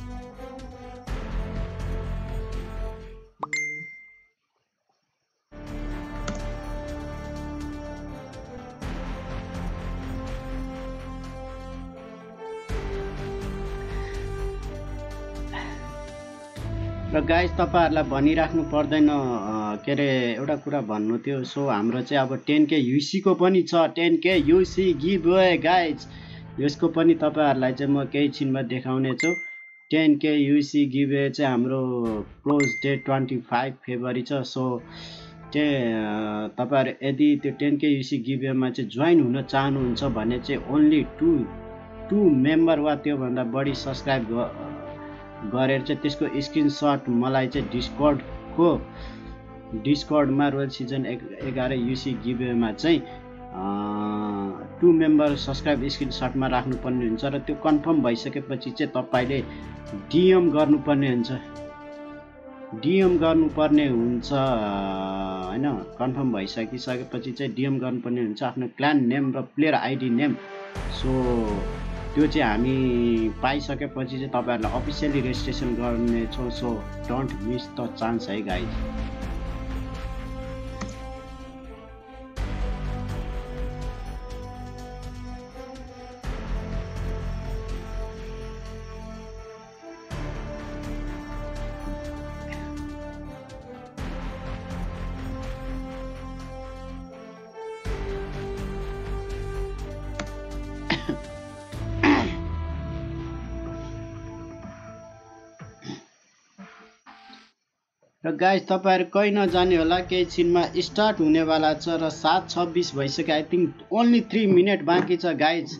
र गाइज तपाईहरुलाई भनिराख्नु पर्दैन, के अरे एउटा कुरा भन्नु थियो। सो हाम्रो चाहिँ अब टेन के युसी को पनि छ, टेन के युसी गिभ अवे गाइज, यसको पनि तपाईहरुलाई चाहिँ म केही छिनमा देखाउने छु। टेन के युसी गिभ अवे चाहिँ हाम्रो close date twenty five February छ। सो ते तपाईहरु यदि त्यो टेन के युसी गिभ अवेमा चाहिँ जोइन हुन चाहनुहुन्छ भने चाहिँ ओन्ली टू टू मेम्बर वा त्यो भन्दा बढी सब्स्क्राइब गरेर चाहिँ त्यसको स्क्रिनशट मलाई चाहिँ डिस्कर्ड को डिस्कर्डमा रोयल सिजन एघार युसी गिभवेमा चाहिँ टु मेम्बर सब्सक्राइब स्क्रिनसटमा राख्नुपर्ने हुन्छ र त्यो कन्फर्म भइसकेपछि चाहिँ तपाईँले डिएम गर्नुपर्ने हुन्छ डिएम गर्नुपर्ने हुन्छ हैन कन्फर्म भइसकिसकेपछि चाहिँ डिएम गर्नुपर्ने हुन्छ आफ्नो क्लान नेम र प्लेयर आइडी नेम सो त्यो चाहिँ हामी पाइसकेपछि चाहिँ तपाईहरुलाई अफिसियली रेजिस्ट्रेसन गर्नेछौँ so don't miss the chance है गाइज र गाइज तपाईहरु कहीँ नजाने होला केही छिनमा स्टार्ट हुनेवाला छ र सात छब्बीस भइसक्यो I think only three minute बाँकी छ गाइज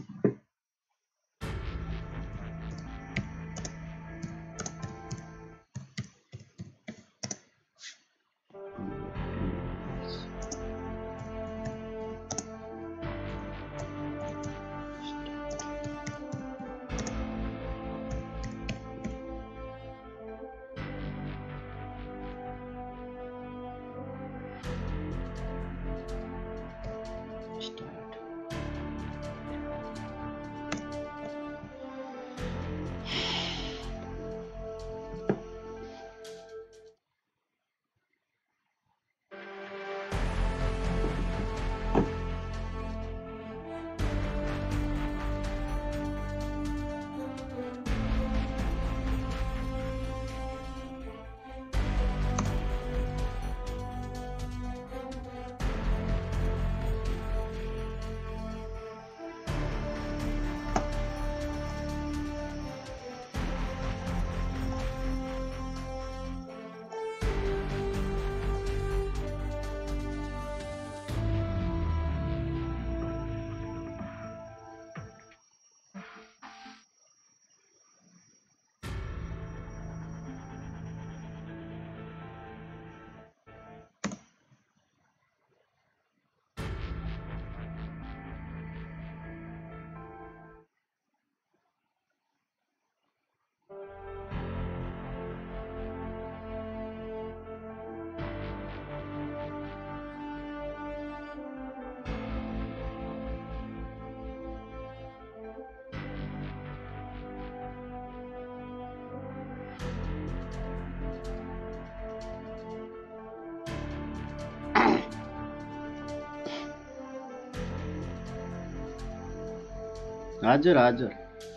हजुर हजुर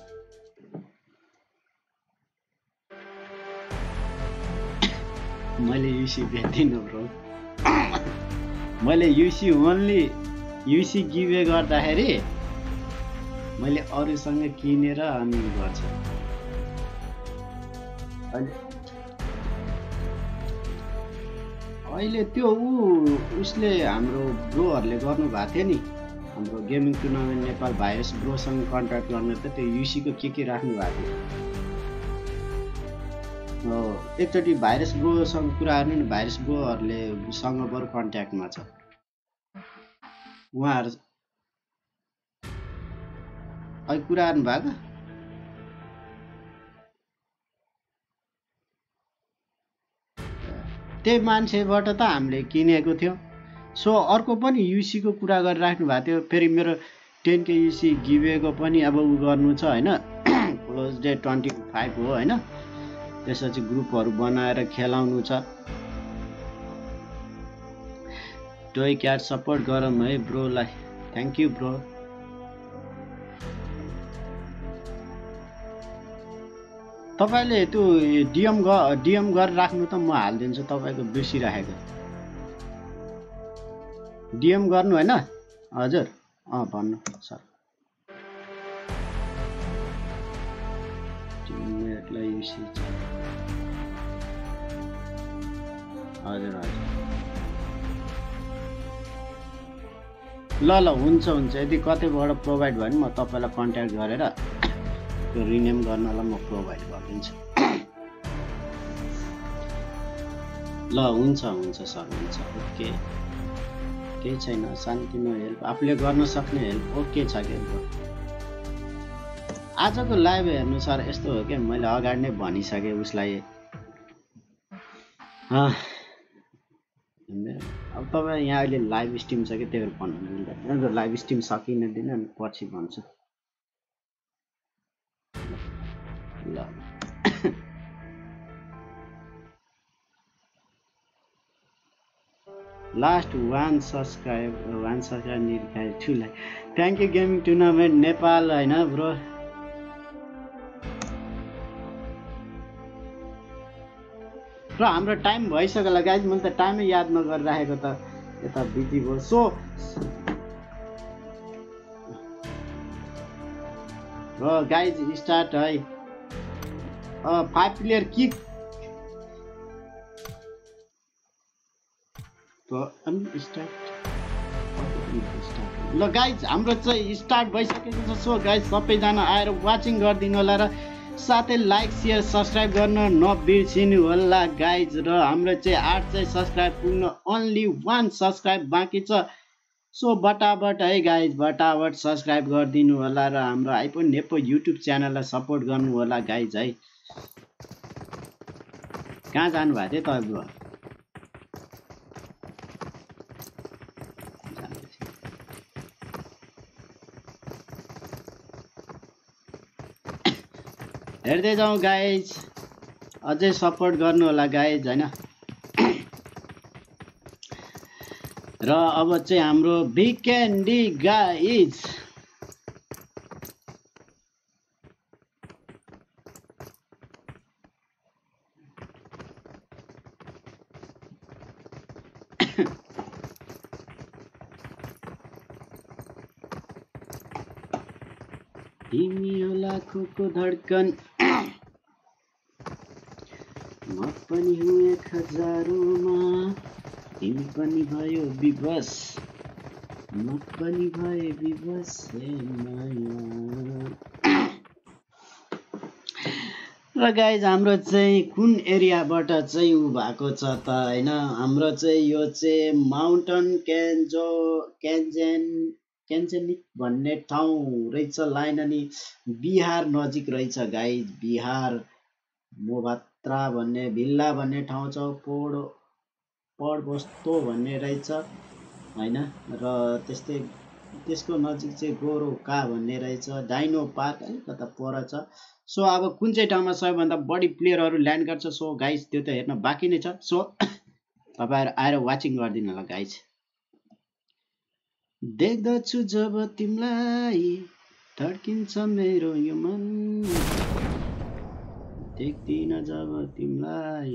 मैले युसी बेच्दिनँ ब्रो मैले युसी ओन्ली युसी गिभवे गर्दाखेरि मैले अरूसँग किनेर अनि गर्छु अहिले त्यो उ उसले हाम्रो ब्रोहरुले गर्नु भएको थियो नि हाम्रो गेमिङ टुर्नामेन्ट नेपाल भाइरस ब्रोसँग कन्ट्याक्ट गर्न त त्यो युसी को के के राख्नु भएको थियो एकचोटि भाइरस ब्रोसँग कुरा गर्नु नि भाइरस ब्रोहरुले सँग बरु कन्ट्याक्टमा छ उहाँहरु अहिले कुरा गर्नु भएको त्यही मान्छेबाट त हामीले किनेको थियो सो अर्को पनि युसी को कुरा गरिराख्नु भएको थियो फेरि मेरो टेन के युसी गिभवेको पनि अब उ गर्नु छ हैन क्लोज डे ट्वेन्टी फाइभ हो हैन त्यसपछि ग्रुपहरु बनाएर खेलाउनु छ टोय क्याट सपोर्ट गरौँ है ब्रोलाई थ्यांक यू ब्रो तपाईले त्यो डीएम डीएम गरेर राख्नु त म हाल्दिन्छु तपाईको बिर्सिराखेको डीएम गर्नु हैन हजुर अ भन्नु सर टिममेटलाई युसी हजुर हजुर ल ल हुन्छ हुन्छ यदि कतैबाट प्रोभाइड भयो भने म तपाईलाई कन्ट्याक्ट गरेर त्यो रिनेम गर्नलाई म प्रोभाइड गरिदिन्छु ल हुन्छ हुन्छ सर हुन्छ ओके केही छैन शान्तिमा हेल्प आफूले गर्न सक्ने हेल्प ओके छ के आजको लाइभ हेर्नु सर यस्तो हो के मैले अगाडि नै भनिसकेँ उसलाई अब तपाईँ यहाँ अहिले लाइभ स्ट्रिम छ कि त्यही भएर भन्नु मिल्दैन लाइभ स्ट्रिम सकिन दिन अनि पछि भन्छु ल last one subscribe one subscribe निकाय to like thank you gaming tournament Nepal होइन ब्रो र हाम्रो टाइम भइसक्यो होला गाइज मैले त टाइमै याद नगरिराखेको त यता बिजी भयो सो र गाइज स्टार्ट है फाइभ प्लेयर किक ल गाइज हाम्रो चाहिँ स्टार्ट भइसकेको छ सो गाइज सबैजना आएर वाचिङ गरिदिनु होला र साथै लाइक सेयर सब्सक्राइब गर्न नबिर्सिनु होला गाइज र हाम्रो चाहिँ आठ चाहिँ सब्सक्राइब पुग्न ओन्ली वान सब्सक्राइब बाँकी छ सो बटाबट है गाइज बटाबट सब्सक्राइब गरिदिनु होला र हाम्रो आइपन नेपो युट्युब च्यानललाई सपोर्ट गर्नु होला गाइज है कहाँ जानुभएको थियो तपाईँ हेर्दै जाउँ गाइज अझै सपोर्ट गर्नु होला गाइज हैन र अब चाहिँ हाम्रो वीकेन्डी गाइज तिमी हो लाखौँको धड्कन म पनि हुँ एक हजारोमा तिमी पनि भयो विवश म पनि भए विवश माया र गाइज हाम्रो चाहिँ कुन एरियाबाट चाहिँ उ भएको छ त हैन हाम्रो चाहिँ यो चाहिँ माउन्टेन केन्जो केन्जेन केन्जेनिक भन्ने ठाउँ रहेछ लाइन अनि बिहार नजिक रहेछ गाइज बिहार मोभात्रा भन्ने भिल्ला भन्ने ठाउँ छ पोड पडबस्तो भन्ने रहेछ हैन र त्यस्तै त्यसको नजिक चाहिँ गोरोका भन्ने रहेछ डाइनो पार्क अलिकता पर छ सो अब कुन चाहिँ ठाउँमा सबैभन्दा बढी प्लेयरहरू ल्यान्ड गर्छ सो गाइज त्यो त हेर्न बाँकी नै छ सो तपाईँहरू आएर वाचिङ गरिदिनु होला गाइज देख्दछु जब तिमीलाई धड्किन्छ मेरो यो मन देख्दिन जब तिमीलाई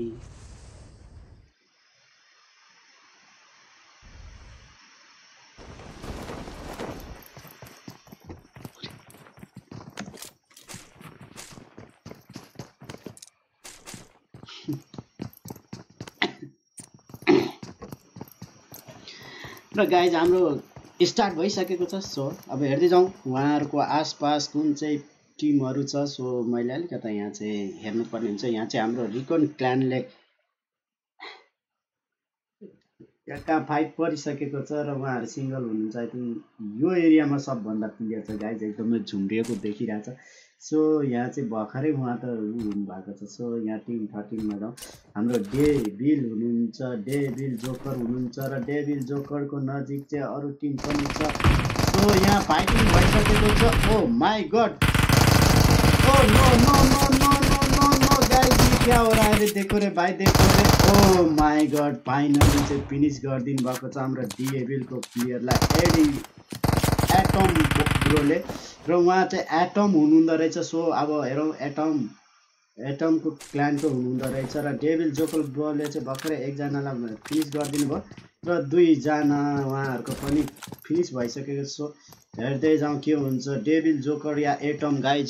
र गाइज हाम्रो स्टार्ट भइसकेको छ सो अब हेर्दै जाउँ उहाँहरूको आसपास कुन चाहिँ टिमहरू छ सो मैले अलिकता यहाँ चाहिँ हेर्नुपर्ने हुन्छ यहाँ चाहिँ हाम्रो रिकन क्ल्यानले कहाँ फाइट परिसकेको छ र उहाँहरू सिङ्गल हुनुहुन्छ आई थिङ्क यो एरियामा सबभन्दा प्लेयर छ गाइज एकदमै झुम्रिएको देखिरहेछ सो यहाँ चाहिँ भर्खरै उहाँ त हुनुभएको छ सो यहाँ टिम थर्टिनमा जाउँ हाम्रो डे बिल हुनुहुन्छ डे बिल जोकर हुनुहुन्छ र डे बिल जोकरको नजिक चाहिँ अरू टिम पनि छ सो यहाँ फाइटिङ भइसकेको छ oh my god oh no no no no no no no guys क्या हो रहा है देखो रे भाइ देखो रे ओ माई गड फाइनली चाहिँ फिनिस गरिदिनु भएको छ हाम्रो डे बिलको प्लेयरलाई एडी एटम ब्रोले र उहाँ चाहिँ एटम हुनुहुँदो रहेछ सो अब हेरौँ एटम एटमको क्ल्यानको हुनुहुँदो रहेछ र डेभिल जोकल ब्रोले चाहिँ भर्खरै एकजनालाई फिनिस गरिदिनु भयो र दुईजना उहाँहरूको पनि फिनिस भइसकेको सो हेर्दै जाउँ के हुन्छ डेभिल जोकर या एटम गाइज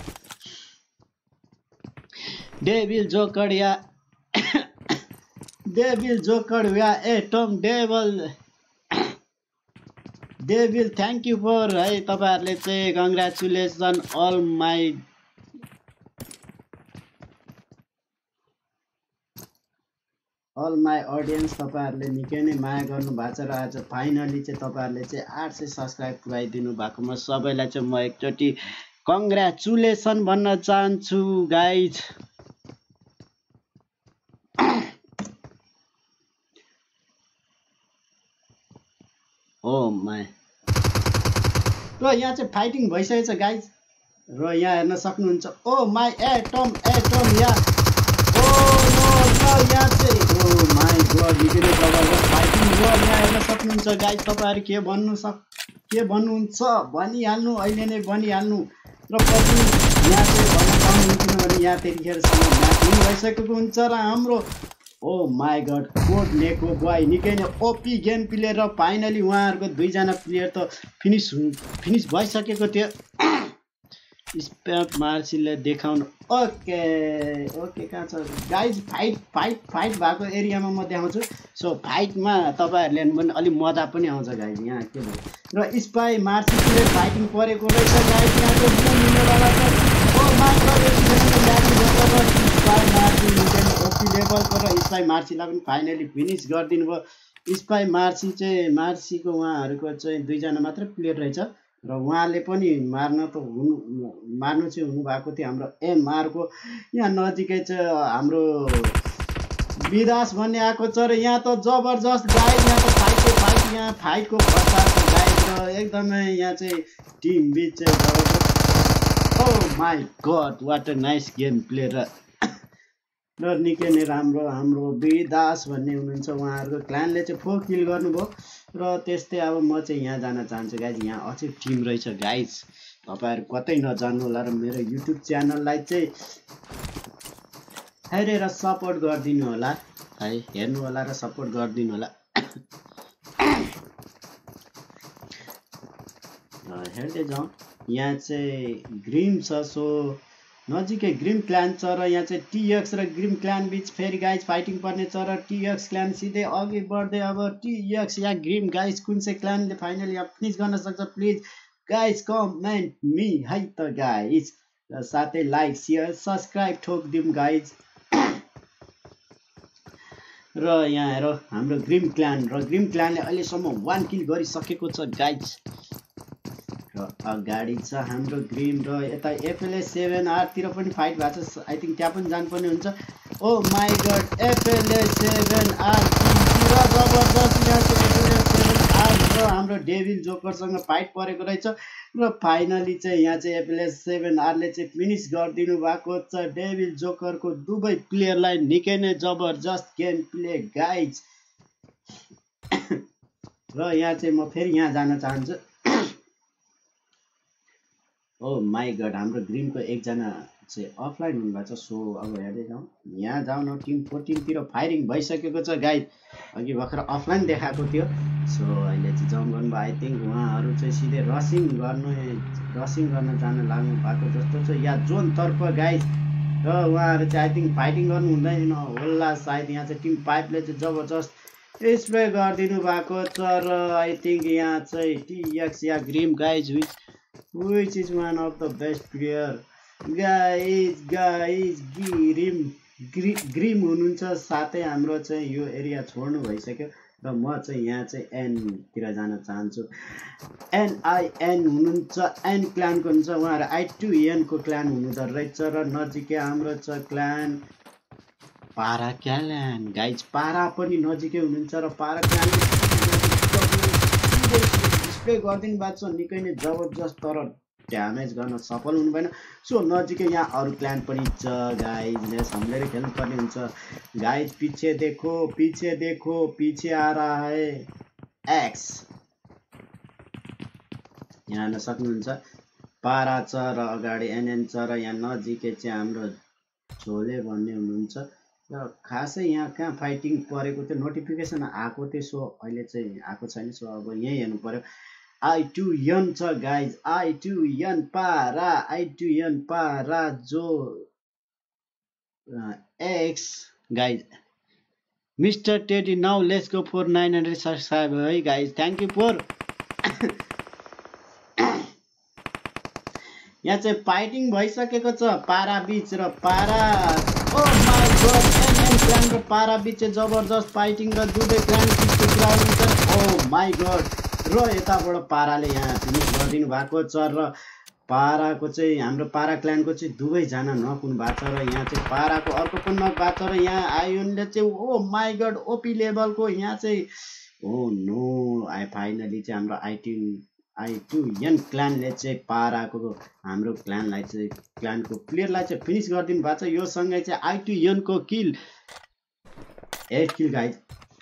डेभिल जोकर या डेभिल जोकर या atom devil devil thank you for है तपाईँहरूले चाहिँ congratulation all my all my audience तपाईहरुले निकै नै माया गर्नु भएको छ र आज फाइनली चाहिँ तपाईहरुले चाहिँ आठ सय सब्स्क्राइब पुराइदिनु भएकोमा सबैलाई चाहिँ म एकचोटी कङ्ग्रेचुलेसन भन्न चाहन्छु गाइज। ओ माई र यहाँ चाहिँ फाइटिङ भइसकेछ गाइज र यहाँ हेर्न सक्नुहुन्छ। ओ माई एटम एटम या ओ नो नो यहाँ चाहिँ ओ माई गॉड निकै नै जबरजस्त फाइटिङ भयो। यहाँ हेर्न सक्नुहुन्छ गाइज तपाईहरु के भन्नु सक के भन्नुहुन्छ भनिहाल्नु अहिले नै भनिहाल्नु र पछि यहाँ चाहिँ भन्न पाउनु किनभने यहाँ त्यतिखेरसम्म म्याच विन भइसकेको हुन्छ र हाम्रो oh my god code neko boy निकै नै ओपी गेम प्लेयर र फाइनली उहाँहरुको दुईजना प्लेयर त फिनिश फिनिश भइसकेको थियो। स्पेप मार्सीले देखाउनु ओके ओके कहाँ छ गाइज फाइट फाइट फाइट भएको एरियामा म देखाउँछु। सो फाइटमा तपाईहरुले पनि अलि मजा पनि आउँछ गाइज। यहाँ के भयो र स्पाई मार्सीले फाइटिङ परेको रहेछ गाइज। यहाँको गेम मिल्नेवाला छ। ओ माई गॉड स्पाई मार्सी निकै ओपी लेभलको र स्पाई मार्सीलाई पनि फाइनली फिनिश गरिदिनु भयो। स्पाई मार्सी चाहिँ मार्सीको उहाँहरुको चाहिँ दुईजना मात्र प्लेयर रहेछ र उहाँले पनि मार्न त हुनु मार्नु चाहिँ हुनु भएको थियो हाम्रो एमआर को। यहाँ नजिकै चाहिँ हाम्रो विदास भन्ने आएको छ र यहाँ त जबरजस्त गाइज। यहाँ त फाइटको फाइट यहाँ फाइटको खर्चा छ गाइज र एकदमै यहाँ चाहिँ टिम बीच चाहिँ जबरजस्त। Oh my god what a nice game play र निकै नै राम्रो हाम्रो विदास भन्ने हुनुहुन्छ उहाँहरुको क्लानले चाहिँ फोर किल गर्नुभयो र त्यस्तै अब म चाहिँ यहाँ जान चाहन्छु गाइज। यहाँ अझै टिम रहेछ गाइज तपाईहरु कतै नजानु होला र मेरो युट्युब च्यानललाई चाहिँ हेरेर सपोर्ट गरिदिनु होला है हेर्नु होला र सपोर्ट गरिदिनु होला। हेर्दै जाउँ यहाँ चाहिँ ग्रिम छ। सो नजिकै ग्रिम क्लान छ र यहाँ चाहिँ टीएक्स र ग्रिम क्लान बीच फेरि गाइज फाइटिङ पर्ने छ र टीएक्स क्लान सिधै अघि बढ्दै अब टीएक्स या ग्रिम गाइज कुन चाहिँ क्लानले फाइनली अब फिनिश गर्न सक्छ प्लिज गाइज कमेन्ट मी है त गाइज र साथै लाइक शेयर सब्स्क्राइब ठोकिदिउँ गाइज। र यहाँ हेर हाम्रो ग्रिम क्लान र ग्रिम क्लानले अहिलेसम्म वान किल गरिसकेको छ गाइज र अगाडि छ हाम्रो ग्रिम र यता एफएलएस सेभेन आर तिर पनि फाइट भएको छ। आई थिंक त्यहाँ पनि जानुपर्ने हुन्छ। Oh my god FLS seven R तिर जबरजस्त यहाँ चाहिँ एफएलएस सेभेन आर र हाम्रो डेभिल जोकरसँग फाइट परेको रहेछ र फाइनली चाहिँ यहाँ चाहिँ एफएलएस सेभेन आरले चाहिँ फिनिश गरिदिनु भएको छ डेभिल जोकरको दुवै प्लेयरलाई। निकै नै जबरजस्त गेम प्ले गाइज र यहाँ चाहिँ म फेरि यहाँ जान चाहन्छु। ओ माई गॉड हाम्रो ग्रिमको एकजना चाहिँ अफलाइन हुनुभएको छ। सो अब हेर्दै जाउँ यहाँ जाउँ न टिम फोर्टिन तिर फायरिङ भइसकेको छ गाइज। अघि भर्खर अफलाइन देखाएको थियो। सो अहिले चाहिँ जम्प गर्नुभयो। आई थिङ्क उहाँहरू चाहिँ सिधै रसिङ गर्नु रसिङ गर्न जान लाग्नु भएको जस्तो छ या जोनतर्फ गाइज र उहाँहरू चाहिँ आई थिङ्क फाइटिङ गर्नु हुँदैन होला सायद। यहाँ चाहिँ टिम पाइपले चाहिँ जबरजस्त स्प्रे गरिदिनु भएको छ र आई थिङ्क यहाँ चाहिँ टीएक्स या grim guys which which is one of the best player guys guys grim grim हुनुहुन्छ। साथै हाम्रो चाहिँ यो एरिया छोड्नु भइसक्यो र म चाहिँ यहाँ चाहिँ एन तिर जान चाहन्छु। एनआईएन हुनुहुन्छ एन क्लानको हुन्छ उहाँहरू आई टू एन को क्लान हुनुहुँदो रहेछ र नजिकै हाम्रो छ क्लान पारा क्लान गाइज। पारा पनि नजिकै हुनुहुन्छ र पारा क्लान डिस्प्ले गरिदिनु भएको छ निकै नै जबरजस्त तर ड्यामेज गर्न सफल हुनु भएन। सो नजिकै यहाँ अरू क्लान पनि छ गाइज सम्झेर खेल्नु पर्ने हुन्छ गाइज। पीछे देखो पीछे देखो पीछे आ रहा है एक्स यहाँ हेर्न सक्नुहुन्छ पारा छ र अगाडि एनएन छ र यहाँ नजिकै चाहिँ हाम्रो झोले भन्ने हुनुहुन्छ र खासै यहाँ कहाँ फाइटिङ परेको थियो नोटिफिकेसन आएको थियो। सो अहिले चाहिँ आएको छैन। सो अब यही हेर्नु पर्यो। आई टू एन छ गाइज आई टू एन पारा आई टू एन पारा जो X guys mister Teddy now let's go for nine hundred subscriber है गाइज थ्याङ्क यू फर। यहाँ चाहिँ फाइटिङ भइसकेको छ पारा बीच र पारा oh my god NN clan र पारा बिच जबरजस्त फाइटिङ र दुवै क्लान पिचको ग्राउन्ड हुन्छ। ओ माई गॉड र यताबाट पाराले यहाँ फिनिश गरिदिनु भएको छ र पाराको चाहिँ हाम्रो पारा क्लानको चाहिँ दुवै जना नक हुनु भएको छ र यहाँ चाहिँ पाराको अर्को पनि नक भएको छ र यहाँ आयोनले चाहिँ ओ माई गॉड ओपी लेभलको यहाँ चाहिँ ओ नो आई फाइनली चाहिँ हाम्रो आइटी आई टू एन क्लानले चाहिँ पाराको हाम्रो क्लानलाई चाहिँ क्लानको प्लेयरलाई चाहिँ फिनिश गरिदिनु भएको छ। यो सँगै चाहिँ आई टू एन को किल एट किल गाइज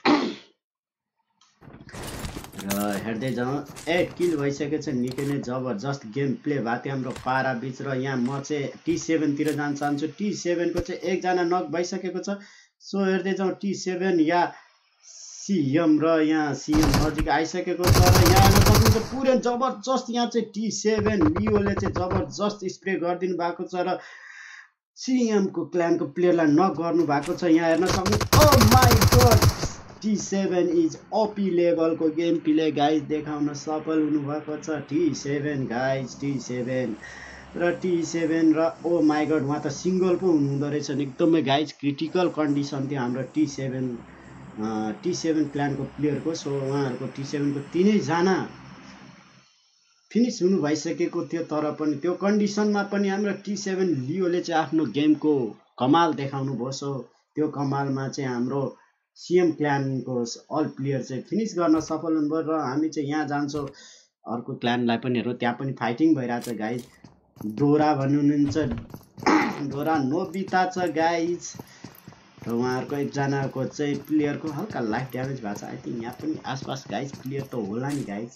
र हेर्दै जाउँ एट किल भइसकेको छ। निकै नै जबरजस्त गेम प्ले भएको थियो हाम्रो पारा बिच र यहाँ म चाहिँ टी सेभेन तिर जान चाहन्छु। टी सेभेन को चाहिँ एकजना नक भइसकेको छ। सो हेर्दै जाउँ टी सेभेन या सीएम र यहाँ सीएम नजिक आइसकेको छ र यहाँ हेर्न सक्नुहुन्छ पुरै जबरजस्त यहाँ चाहिँ टी सेभेन लियोले चाहिँ जबरजस्त स्प्रे गरिदिनु भएको छ र सीएम को क्लानको प्लेयरलाई नक गर्नु भएको छ। यहाँ हेर्न सक्नु oh my god T seven is OP लेभलको गेम प्ले गाइज देखाउन सफल हुनुभएको छ T seven guys T seven र टी सेभेन र ओ माई गॉड उहाँ त सिङ्गल पो हुनुहुँदो रहेछ एकदमै गाइज क्रिटिकल कन्डिसन थियो हाम्रो टी सेभेन टी सेभेन क्लानको प्लेयरको। सो उहाँहरूको टी सेभेनको तिनैजना फिनिस हुनु भइसकेको थियो तर पनि त्यो कन्डिसनमा पनि हाम्रो टी सेभेन लियोले चाहिँ आफ्नो गेमको कमाल देखाउनु भयो। सो त्यो कमालमा चाहिँ हाम्रो सीएम क्लानको अल प्लेयर चाहिँ फिनिस गर्न सफल हुनुभयो र हामी चाहिँ यहाँ जान्छौँ अर्को क्लानलाई पनि हेरौँ त्यहाँ पनि फाइटिङ भइरहेछ गाइज। डोरा भन्नुहुन्छ डोरा नोबिता छ गाइज र उहाँहरूको एकजनाको चाहिँ प्लेयरको हल्का लाइफ ड्यामेज भएको छ। आई थिङ्क यहाँ पनि आसपास गाइज प्लेयर त होला नि गाइज।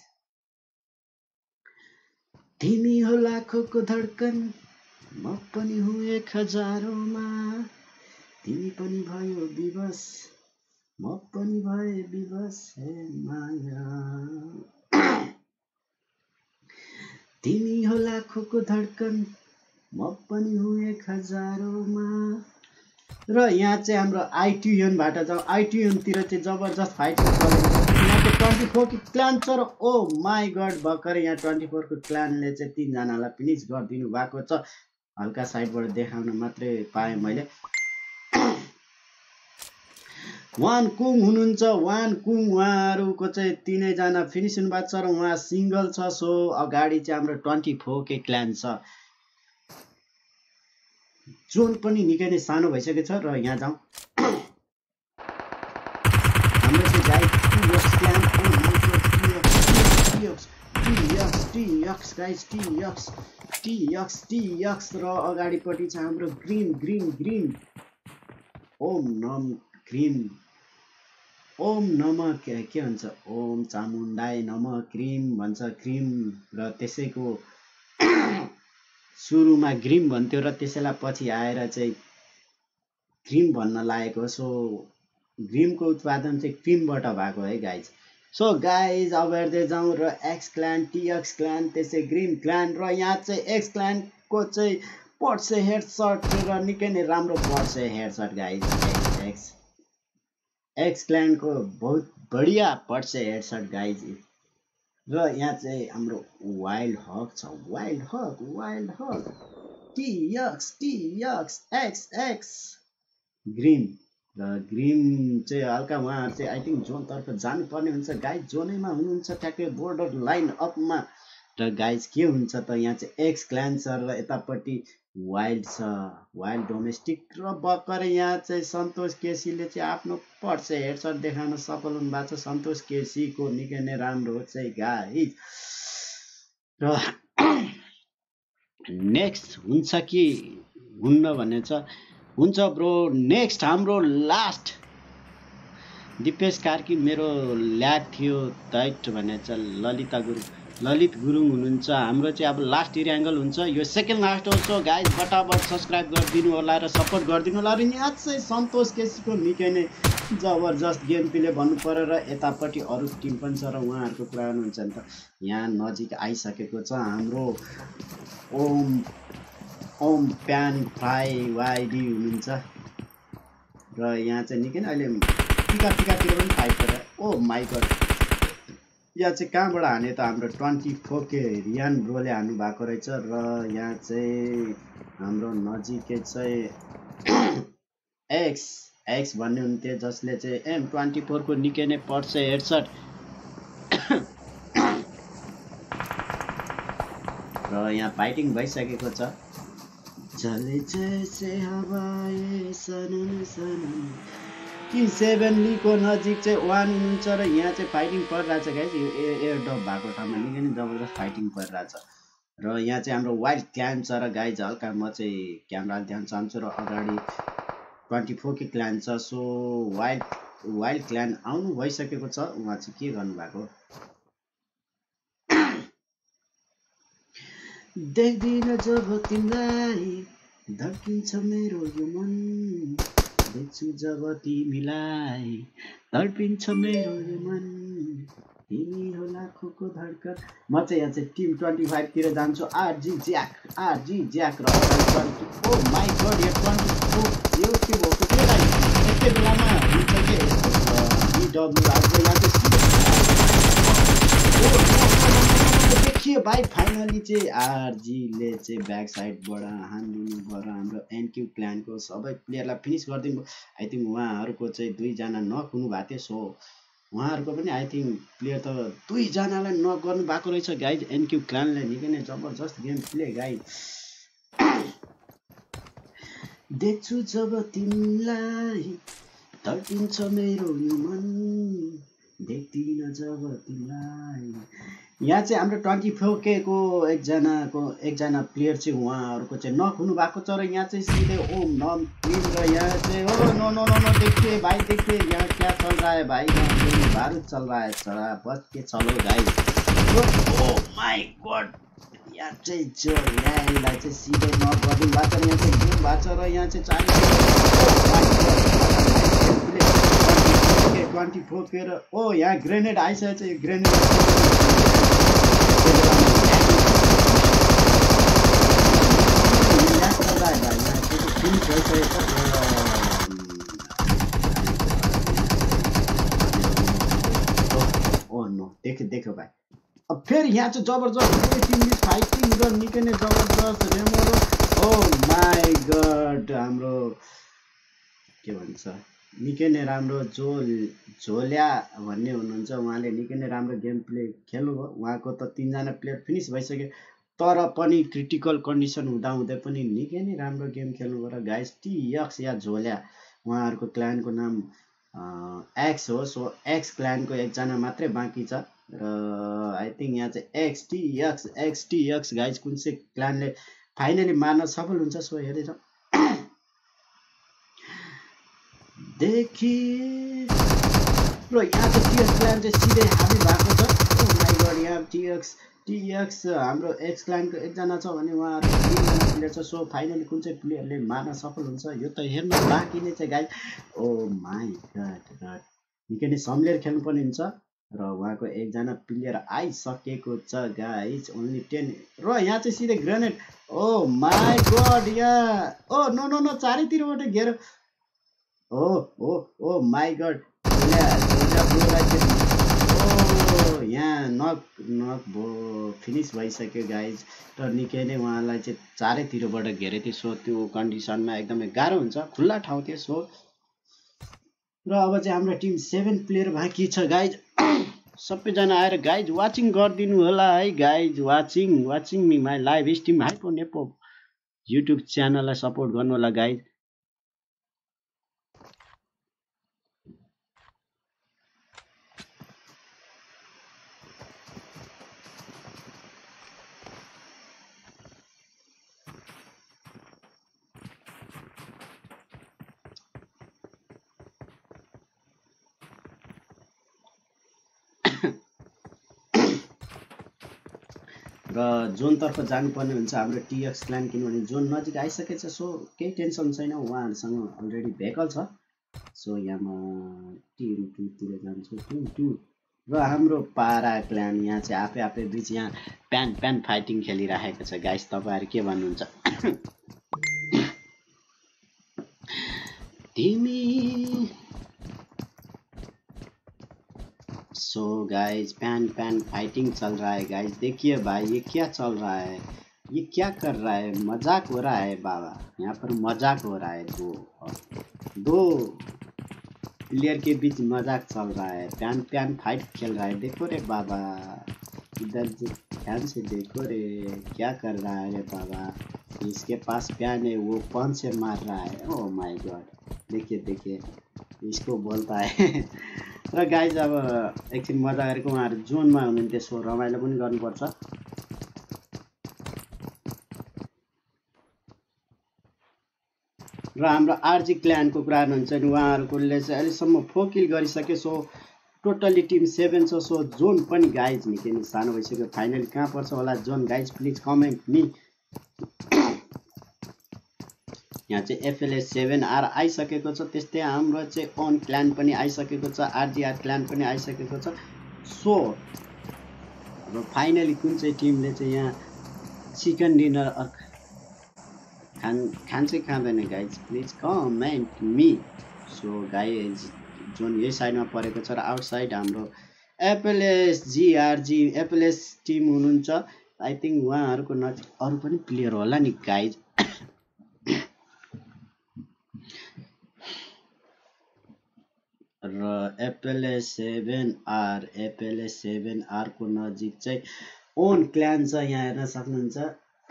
तिमी हो लाखोको धड्कन म पनि हुँ एक हजारौँमा तिमी पनि भयो विवश म पनि भए विवश हे माया तिमी हो लाखोको धड्कन म पनि हुँ एक हजारौँमा र यहाँ चाहिँ हाम्रो आइटिएनबाट जाउँ। आइटिएनतिर चाहिँ जबरजस्त फाइटिङ चलेको छ। यहाँ चाहिँ ट्वेन्टी फोर को क्लान छ र ओ माई गड भर्खरै यहाँ ट्वेन्टी फोर को क्लानले चाहिँ तिनजनालाई फिनिस गरिदिनु भएको छ। हल्का साइडबाट देखाउन मात्रै पाएँ मैले। वान कुङ हुनुहुन्छ वान कुङ उहाँहरूको चाहिँ तिनैजना फिनिस हुनुभएको छ र उहाँ सिङ्गल छ। सो अगाडि चाहिँ हाम्रो ट्वेन्टी फोर के क्लान छ। जोन पनि निकै नै सानो भइसकेको छ र यहाँ जाउँ हाम्रो चाहिँ guys TX clan TX guys TX TX TX र अगाडिपट्टि छ हाम्रो ग्रिन ग्रिन ग्रिन ओम नम ग्रिन ओम नम के के भन्छ ओम चामुण्डाई नम क्रिम भन्छ क्रिम र त्यसैको सुरुमा ग्रिम भन्थ्यो र त्यसैलाई पछि आएर चाहिँ क्रिम भन्न लागेको। सो ग्रिमको उत्पादन चाहिँ क्रिमबाट भएको है गाइज। सो गाइज अब हेर्दै जाउँ र एक्स क्लान टिएक्स क्लान त्यसै ग्रिम क्लान र यहाँ चाहिँ एक्स क्लानको चाहिँ पर्से हेडसट र निकै नै राम्रो पर्से हेडसट गाइज। एक्स एक्स क्लानको बहुत बढिया पर्से हेडसट गाइज र यहाँ चाहिँ हाम्रो वाइल्ड हक छ wild hawk wild hawk TX TX X X grim र ग्रिम चाहिँ हल्का उहाँहरू चाहिँ आई थिङ्क जोनतर्फ जानुपर्ने हुन्छ गाइज। जोनैमा हुनुहुन्छ ठ्याक्कै बोर्डर लाइन अपमा र गाइज के हुन्छ त यहाँ चाहिँ एक्स क्लान छ र यतापट्टि वाइल्ड छ वाइल्ड डोमेस्टिक र भर्खरै यहाँ चाहिँ सन्तोष केसीले चाहिँ आफ्नो पर्से हेडसट देखाउन सफल हुनु भएको छ। सन्तोष केसीको निकै नै राम्रो चाहिँ गाइज र नेक्स्ट हुन्छ कि हुन्न भन्ने छ हुन्छ ब्रो। नेक्स्ट हाम्रो लास्ट दिपेश कार्की मेरो ल्याग थियो दाइट भनेर चाहिँ ललिता गुरुङ ललित गुरुङ हुनुहुन्छ। हाम्रो चाहिँ अब लास्ट इरियाङ्गल हुन्छ यो सेकेन्ड लास्ट हो। सो गाइज बटाबट सब्सक्राइब गरिदिनु होला र सपोर्ट गरिदिनु होला र यहाँ चाहिँ सन्तोष केसीको निकै नै जबरजस्त गेम प्ले भन्नु पर्यो र यतापट्टि अरू टिम पनि छ र उहाँहरूको कुरा गर्नुहुन्छ नि त यहाँ नजिक आइसकेको छ हाम्रो ओम ओम प्यान फ्राई वाइडी हुनुहुन्छ र यहाँ चाहिँ निकै नै अहिले टिका टिकातिर पनि फाइट गरेर ओ माई गड यहाँ चाहिँ कहाँबाट हाने त हाम्रो ट्वेन्टी फोर के रियान ब्रोले हान्नु भएको रहेछ र यहाँ चाहिँ हाम्रो नजिकै चाहिँ एक्स एक्स भन्ने हुन्थ्यो जसले चाहिँ एम ट्वेन्टी फोर को निकै नै पर्छ हेडसट र यहाँ फाइटिङ भइसकेको छ चले जैसे हवाए सनन सनन कि सेभेन लीको नजिक चाहिँ वान हुनुहुन्छ र यहाँ चाहिँ फाइटिङ परिरहेछ गाइस यो एयर ड्रप भएको ठाउँमा निकै नै जबरजस्त फाइटिङ परिरहेछ र यहाँ चाहिँ हाम्रो वाइल्ड क्ल्यान छ र गाइज हल्का म चाहिँ क्यामेराले ध्यान चाहन्छु र अगाडि ट्वेन्टी फोर के क्ल्यान छ सो वाइल्ड वाइल्ड क्ल्यान आउनु भइसकेको छ उहाँ चाहिँ के गर्नुभएको देख्दिन जब तिमीलाई धड्किन्छ मेरो यो मन देख्छु जब तिमीलाई तडपिन्छ मेरो यो मन तिमी हो लाखौँको धड्कन म चाहिँ यहाँ चाहिँ टिम ट्वेन्टी फाइभ तिर जान्छु आरजी ज्याक आरजी ज्याक र ट्वेन्टी ओ माई गड यो ट्वेन्टी फोर यो के भएको के लागि यस्तै बेलामा हुन्छ के डिडब्ल्यू आज यहाँ चाहिँ देखियो भाइ फाइनली चाहिँ आरजीले चाहिँ ब्याक साइडबाट हानिदिनु भयो हाम्रो एनक्यू क्ल्यानको सबै प्लेयरलाई फिनिस गरिदिनु आई थिङ्क उहाँहरूको चाहिँ दुईजना नक हुनु भएको थियो सो उहाँहरूको पनि आई थिङ्क प्लेयर त दुईजनालाई नक गर्नु भएको रहेछ गाइज एनक्यू क्ल्यानले निकै नै जबरजस्त गेम प्ले गाइज देख्छु जब तिमीलाई तडपिन्छ मेरो मन देख्दिन जब तिमीलाई यहाँ चाहिँ हाम्रो ट्वेन्टी फोर के को एकजनाको एकजना प्लेयर चाहिँ उहाँहरूको चाहिँ नक हुनु भएको छ र यहाँ चाहिँ सिधै ओम नम क्लिन र यहाँ चाहिँ oh no no no no देखिए भाई देखिए यहाँ क्या चल रहा है भाई यहाँ बारूद चल रहा है चला बच के चलो गाइस ओ माय गॉड यहाँ चाहिँ जो यहाँलाई चाहिँ सिधै नक गरिदिनु भएको छ यहाँ चाहिँ घुम भएको छ र यहाँ चाहिँ चालिस ट्वेन्टी फोर के र ओ यहाँ ग्रेनेड आइसकेको छ यो ग्रेनेड ओ नो देख्यो देख्यो भाइ अब फेरि यहाँ चाहिँ जबरजस्त टिमले फाइटिङ र निकै नै जबरजस्त रेमो ओ माई गड हाम्रो के भन्छ निकै नै राम्रो जो झोल्या भन्ने हुनुहुन्छ उहाँले निकै नै राम्रो गेम प्ले खेल्नुभयो उहाँको त तीनजना प्लेयर फिनिस भइसक्यो तर पनि क्रिटिकल कन्डिसन हुँदा हुँदै पनि निकै नै राम्रो गेम खेल्नुभयो र गाइस टिएक्स या झोल्या उहाँहरूको क्ल्यानको नाम एक्स हो सो एक्स क्ल्यानको एकजना मात्रै बाँकी छ र आई थिङ्क यहाँ चाहिँ X TX X TX guys कुन चाहिँ क्ल्यानले फाइनली मार्न सफल हुन्छ सो हेरेर देखिए र यहाँ चाहिँ टिएक्स क्ल्यान चाहिँ सिधै हाबी भएको छ ओ माई गड यहाँ टिएक्स टिएक्स हाम्रो एक्स क्ल्यानको एकजना छ भने उहाँहरू दुईजना प्लेयर छ सो फाइनली कुन चाहिँ प्लेयरले मार्न सफल हुन्छ यो त हेर्न बाँकी नै छ guys oh my god god निकै नै सम्झेर खेल्नुपर्ने हुन्छ र उहाँको एकजना प्लेयर आइसकेको छ गाइस ओन्ली टेन र यहाँ चाहिँ सिधै ग्रेनेड ओ माई गड यहाँ ओ नो नो नो चारैतिरबाट घेर ओ ओ ओ माई गड ओ यहाँ नक नक भो फिनिस भइसक्यो गाइज र निकै नै उहाँलाई चाहिँ चारैतिरबाट घेरे थियो सो त्यो कन्डिसनमा एकदमै गाह्रो हुन्छ खुल्ला ठाउँ थियो सो र अब चाहिँ हाम्रो टिम सेभेन प्लेयर बाँकी छ गाइज सबैजना आएर गाइज वाचिङ गरिदिनु होला है guys watching watching me my live stream Hypo nepo YouTube च्यानललाई सपोर्ट गर्नु होला गाइज र जोनतर्फ जानुपर्ने हुन्छ हाम्रो टिएक्स क्ल्यान किनभने जोन नजिक आइसकेको छ सो केही टेन्सन छैन उहाँहरूसँग अलरेडी भेकल छ सो यहाँ म टिम टूतिर जान्छु टिम टू र हाम्रो पारा क्ल्यान यहाँ चाहिँ आफै आफै बिच यहाँ प्यान प्यान फाइटिङ खेलिरहेको छ गाइस तपाईहरु के भन्नुहुन्छ तिमी so guys pan pan fighting चल रहा है गाइस देखिए भाई ये क्या चल रहा है ये क्या कर रहा है मजाक हो रहा है बाबा यहाँ पर मजाक हो रहा है दो दो प्लेयर के बीच मजाक चल रहा है, प्यान प्यान फाइट खेल रहा है, देखो रे बाबा, इधर ध्यान से देखो रे, क्या कर रहा है रे बाबा, इसके पास प्यान है, वो पंच से मार रहा है, ओह माय गॉड, देखिए देखिए इसको बोलता है। र गाइज अब एकछिन मजा गरेको उहाँहरू जोनमा हुनुहुन्थ्यो, सो रमाइलो पनि गर्नुपर्छ। र हाम्रो आरजी क्ल्यानको कुरा गर्नुहुन्छ नि, उहाँहरूकोले चाहिँ अहिलेसम्म फोर किल गरिसके, सो टोटली टिम सेभेन छ, सो जोन पनि गाइज निकै नै सानो भइसक्यो, फाइनली कहाँ पर्छ होला zone guys, please comment me. यहाँ चाहिँ एफएलएस सेभेन आर आइसकेको छ, त्यस्तै हाम्रो चाहिँ ओन क्ल्यान पनि आइसकेको छ, आरजीआर क्ल्यान पनि आइसकेको छ। सो अब फाइनली कुन चाहिँ टिमले चाहिँ यहाँ चिकन डिनर खान खान्छ खाँदैन guys, please comment me. So guys zone यही साइडमा परेको छ र आउटसाइड हाम्रो एफएलएस जीआरजी एफएलएस टिम हुनुहुन्छ, आई थिङ्क उहाँहरूको नजिक अरू पनि प्लेयर होला नि गाइज। र FLS seven R FLS seven R को नजिक चाहिँ ओन क्ल्यान छ, यहाँ हेर्न सक्नुहुन्छ।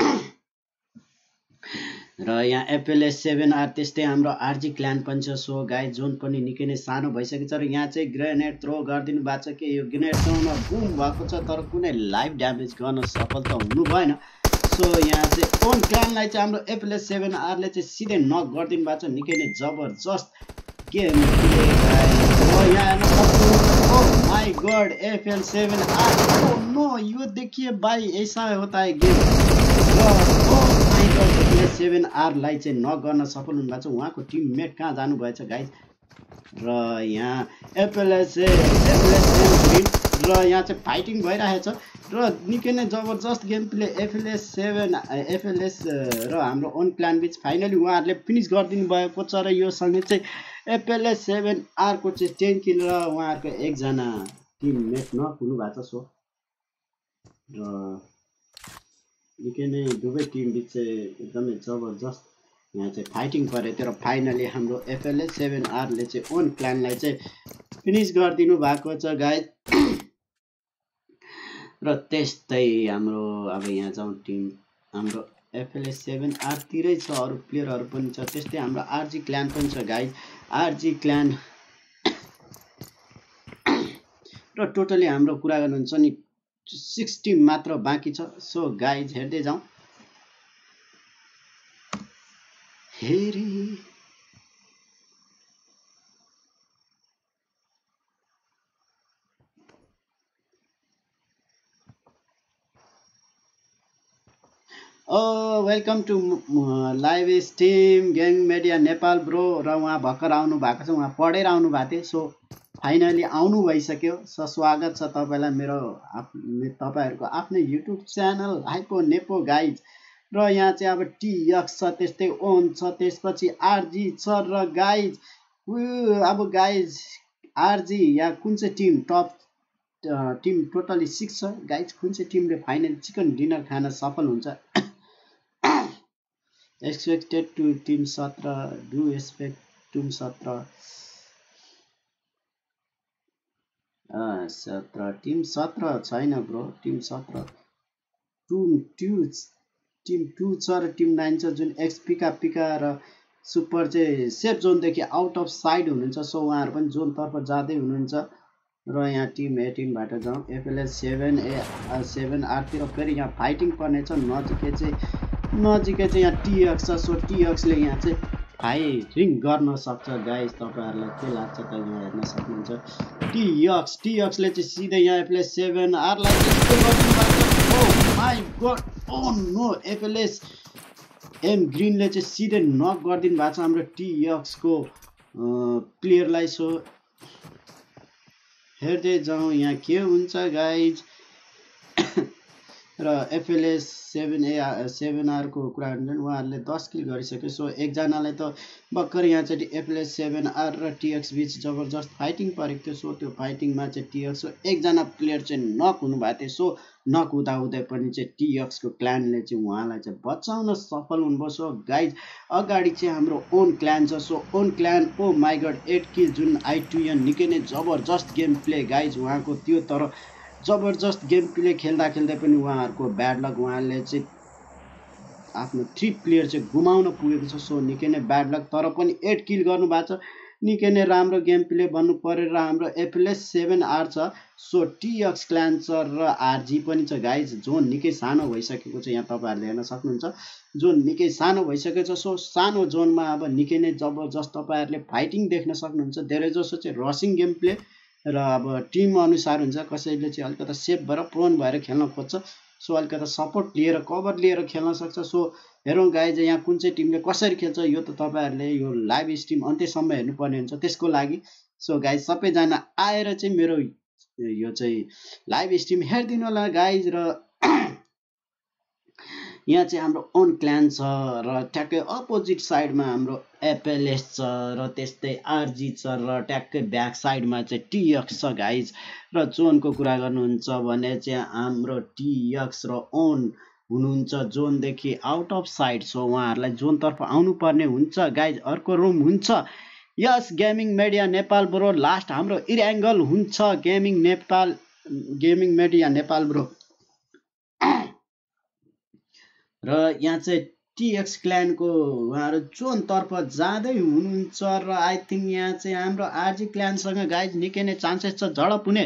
र यहाँ एफएलएस सेभेन आर त्यस्तै हाम्रो आरजी क्ल्यान पनि छ। सो गाइज जोन पनि निकै नै सानो भइसकेको छ र यहाँ चाहिँ ग्रेनेड थ्रो गरिदिनु भएको छ कि यो ग्रेनेड थ्रोमा बुम भएको छ तर कुनै लाइफ ड्यामेज गर्न सफल त हुनु भएन। सो यहाँ चाहिँ ओन क्ल्यानलाई चाहिँ हाम्रो एफएलएस सेभेन आरले चाहिँ सिधै नक गरिदिनु भएको छ, निकै नै जबरजस्त game my god FL seven R, oh no यो देखिए भाई ऐसा होता है गेम। सेभेन आर लाई चाहिँ नक गर्न सफल हुनुभएको छ, उहाँको टिममेट कहाँ जानुभएछ गाइज। र यहाँ एफएलएस एफएलएस र यहाँ चाहिँ फाइटिङ भइरहेछ र निकै नै जबरजस्त game play FLS seven FLS र हाम्रो ओन क्ल्यान बिच फाइनली उहाँहरूले फिनिस गरिदिनु भएको छ। र यो सँगै चाहिँ एफएलएस सेभेन आर को चाहिँ टेन किल र उहाँहरूको एकजना टिममेट नक हुनु भएको छ। सो र निकै नै दुवै टिम बिच चाहिँ एकदमै जबरजस्त यहाँ चाहिँ फाइटिङ परेको थियो र फाइनली हाम्रो एफएलएस सेभेन आरले चाहिँ ओन क्ल्यानलाई चाहिँ फिनिस गरिदिनु भएको छ गाइज। र त्यस्तै हाम्रो अब यहाँ जाउँ टिम हाम्रो एफएलएस सेभेन आर तिरै छ, अरू प्लेयरहरू पनि छ, त्यस्तै हाम्रो आरजी क्ल्यान पनि छ गाइज। आरजी क्ल्यान र टोटली हाम्रो कुरा गर्नुहुन्छ नि सिक्स टिम मात्र बाँकी छ। सो गाइज हेर्दै जाउँ। हेरी oh welcome to live stream gang media Nepal bro. र उहाँ भर्खर आउनु भएको छ, उहाँ पढेर आउनु भएको थियो, सो फाइनली आउनु भइसक्यो। सो स्वागत छ तपाईँलाई मेरो तपाईँहरूको आफ्नै YouTube channel Hypo Nepo guys. र यहाँ चाहिँ अब टिएक्स छ, त्यस्तै ओन छ, त्यसपछि आरजी छ र गाइज अब गाइज आरजी या कुन चाहिँ team top team totally six छ गाइज, कुन चाहिँ टिमले फाइनली चिकन डिनर खान सफल हुन्छ। एक्सपेक्टेड टु टिम सत्र डु एक्सपेक्ट टिम सत्र सत्र टिम सत्र छैन ब्रो, टिम सत्र टु टु टिम टू छ र टिम नाइन छ, जुन एक्स पिका पिका र सुपर चाहिँ सेफ जोनदेखि आउट अफ साइड हुनुहुन्छ। सो उहाँहरू पनि जोनतर्फ जाँदै हुनुहुन्छ। र यहाँ टिम एटिनबाट जाउँ एफएलएस सेभेन ए सेभेन आरतिर फेरि यहाँ फाइटिङ पर्नेछ, नजिकै चाहिँ नजिकै चाहिँ यहाँ टिएक्स छ। सो टिएक्सले यहाँ चाहिँ फाइटिङ गर्न सक्छ गाइज, तपाईँहरूलाई के लाग्छ त यहाँ हेर्न सक्नुहुन्छ। टिएक्स टिएक्सले चाहिँ सिधै यहाँ एफएलएस सेभेन आरलाई ओ नो एफएलएस एम ग्रिनले चाहिँ सिधै नक गरिदिनु भएको छ हाम्रो टिएक्सको प्लेयरलाई। सो हेर्दै जाउँ यहाँ के हुन्छ गाइज। र FLS seven A seven R को कुरा गर्नुहुन्छ उहाँहरूले दस किल गरिसक्यो। सो एकजनालाई त भर्खर यहाँ चाहिँ एफएलएस सेभेन आर र टीएक्स बीच जबरजस्त फाइटिङ परेको थियो। सो त्यो फाइटिङमा चाहिँ टीएक्स एकजना प्लेयर चाहिँ नक हुनुभएको थियो। सो नक हुँदा हुँदै पनि चाहिँ टीएक्स को क्ल्यानले चाहिँ उहाँलाई चाहिँ बचाउन सफल हुनुभयो। सो गाइज अगाडि चाहिँ हाम्रो ओन क्ल्यान छ। So own clan oh my god eight kill जुन आई टू एन निकै नै जबरजस्त गेम प्ले गाइज उहाँको त्यो। तर जबरजस्त गेम प्ले खेल्दा खेल्दै पनि उहाँहरूको ब्याड लक उहाँले चाहिँ आफ्नो थ्री प्लेयर चाहिँ गुमाउन पुगेको छ। सो निकै नै ब्याड लक तर पनि एट किल गर्नुभएको छ। निकै नै राम्रो गेम प्ले भन्नु पर्यो र हाम्रो एफएलएस सेभेन आर छ। सो टीएक्स क्ल्यान छ र आरजी पनि छ गाइज। जोन निकै सानो भइसकेको छ यहाँ तपाईँहरूले हेर्न सक्नुहुन्छ। जोन निकै सानो भइसकेको छ। सो सानो जोनमा अब निकै नै जबरजस्त तपाईँहरूले फाइटिङ देख्न सक्नुहुन्छ। धेरै जसो चाहिँ रसिङ गेम प्ले र अब टिम अनुसार हुन्छ। कसैले चाहिँ अलिकति सेफ भएर प्रोन भएर खेल्न खोज्छ। सो अलिकति सपोर्ट लिएर कभर लिएर खेल्न सक्छ। सो हेरौँ गाइज यहाँ कुन चाहिँ टिमले कसरी खेल्छ यो त तपाईँहरूले यो लाइभ स्ट्रिम अन्त्यसम्म हेर्नुपर्ने हुन्छ त्यसको लागि। सो गाइज सबैजना आएर चाहिँ मेरो यो चाहिँ लाइभ स्ट्रिम हेरिदिनु होला गाइज। र यहाँ चाहिँ हाम्रो ओन क्ल्यान छ र ट्याक्कै अपोजिट साइडमा हाम्रो एफएलएस छ र त्यस्तै आरजी छ र ट्याक्कै ब्याक साइडमा चाहिँ टीएक्स छ गाइज। र जोनको कुरा गर्नुहुन्छ भने चाहिँ हाम्रो टीएक्स र ओन हुनुहुन्छ जोनदेखि आउट अफ साइड। सो उहाँहरूलाई जोनतर्फ आउनुपर्ने हुन्छ गाइज। अर्को रुम हुन्छ यस gaming media Nepal bro. Last हाम्रो इरेङ्गल हुन्छ gaming Nepal gaming media Nepal bro. र यहाँ चाहिँ टीएक्स क्ल्यानको उहाँहरू जोनतर्फ जाँदै हुनुहुन्छ र आई थिङ्क यहाँ चाहिँ हाम्रो आरजी क्ल्यानसँग गाइज निकै नै चान्सेस छ झडप हुने।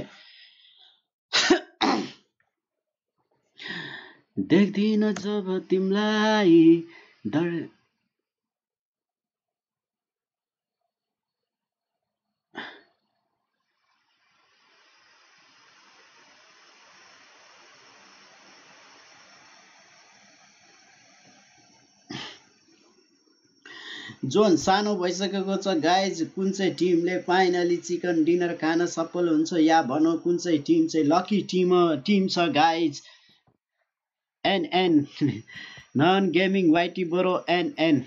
देख्दिन जब तिमीलाई डर जोन सानो भइसकेको छ गाइज। कुन चाहिँ टिमले फाइनली चिकन डिनर खान सफल हुन्छ या भनौँ कुन चाहिँ टिम चाहिँ लकी टिम टिम छ गाइज। एनएन नन गेमिङ वाइटी ब्रो एनएन।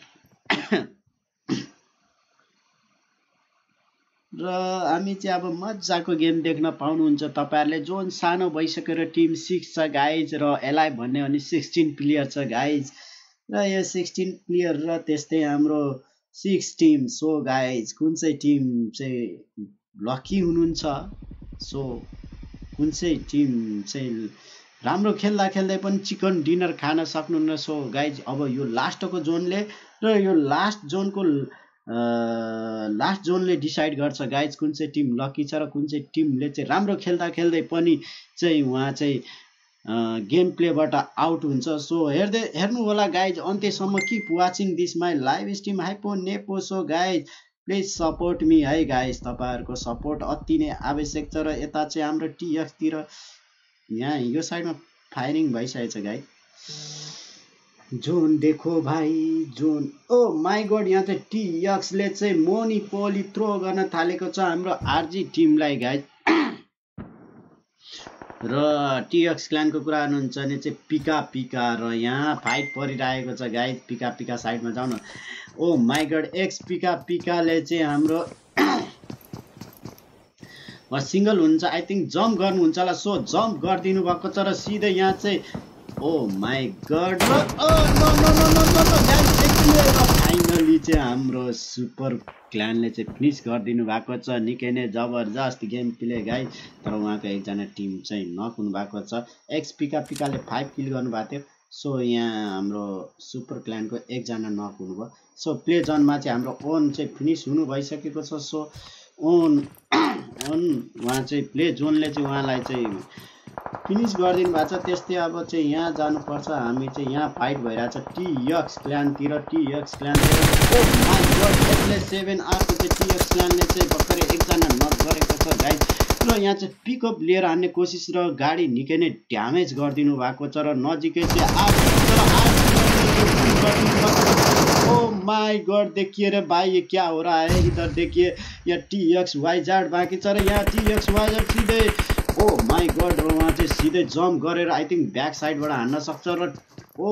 र हामी चाहिँ अब मजाको गेम देख्न पाउनुहुन्छ तपाईँहरूले। जोन सानो भइसकेर टिम सिक्स छ गाइज र एलाइभ भन्ने भने सिक्सटिन प्लेयर छ गाइज। र यो सिक्सटिन प्लेयर र त्यस्तै हाम्रो सिक्स टिम। सो गाइज कुन चाहिँ टिम चाहिँ लकी हुनुहुन्छ। सो कुन चाहिँ टिम चाहिँ राम्रो खेल्दा खेल्दै पनि चिकन डिनर खान सक्नुहुन्न। सो गाइज अब यो लास्टको जोनले र यो लास्ट जोनको लास्ट जोनले डिसाइड गर्छ गाइज कुन चाहिँ टिम लकी छ र कुन चाहिँ टिमले चाहिँ राम्रो खेल्दा खेल्दै पनि चाहिँ उहाँ चाहिँ गेम प्लेबाट आउट हुन्छ। सो हेर्दै हेर्नु होला गाइज अन्त्यसम्म। Keep watching this my live stream Hypo Nepo. So guys please support me है गाइज। तपाईँहरूको सपोर्ट अति नै आवश्यक छ। र यता चाहिँ हाम्रो टीएक्सतिर यहाँ यो साइडमा फायरिङ भइसकेको छ गाइज। जोन देखो भाइ जोन ओ माई गड यहाँ चाहिँ टीएक्सले चाहिँ मोनिपोली थ्रो गर्न थालेको छ हाम्रो आरजी टिमलाई गाइज। र टीएक्स क्ल्यानको कुरा गर्नुहुन्छ भने चाहिँ पिका पिका र यहाँ फाइट परिरहेको छ गाइज। पिका पिका साइडमा जाउँ न। Oh my god X Pika पिकाले चाहिँ हाम्रो सिङ्गल हुन्छ आई थिङ्क जम्प गर्नुहुन्छ होला। सो जम्प गरिदिनु भएको छ र सिधै यहाँ चाहिँ ओ माई गड फाइनली चाहिँ हाम्रो सुपर क्ल्यानले चाहिँ फिनिस गरिदिनु भएको छ। निकै नै जबरजस्त गेम प्ले गाइज। तर उहाँको एकजना टिम चाहिँ नक हुनु भएको छ। एक्स पिका पिकाले फाइभ किल गर्नुभएको थियो। सो यहाँ हाम्रो सुपर क्ल्यानको एकजना नक हुनुभयो। सो प्ले जोनमा चाहिँ हाम्रो ओन चाहिँ फिनिस हुनु भइसकेको छ। सो ओन ओन उहाँ चाहिँ प्ले जोनले चाहिँ उहाँलाई चाहिँ फिनिस गरिदिनु भएको छ। त्यस्तै अब चाहिँ यहाँ जानुपर्छ हामी चाहिँ यहाँ फाइट भइरहेछ टीएक्स क्ल्यानतिर। टीएक्स क्ल्यानतिर सेभेन आरको चाहिँ टीएक्स क्ल्यानले चाहिँ भर्खरै एकजना नक गरेको छ गाइज। र यहाँ चाहिँ पिकअप लिएर हान्ने कोसिस र गाडी निकै नै ड्यामेज गरिदिनु भएको छ। र नजिकै चाहिँ ओ माई गॉड देखिए रे भाई ये क्या हो रहा है। इधर देखिए यहाँ टीएक्स वाइजेड बाकी छ र यहाँ टीएक्स वाइजेड सीधे ओ माई गड र उहाँ चाहिँ सिधै जम्प गरेर आई थिङ्क ब्याक साइडबाट हान्न सक्छ र ओ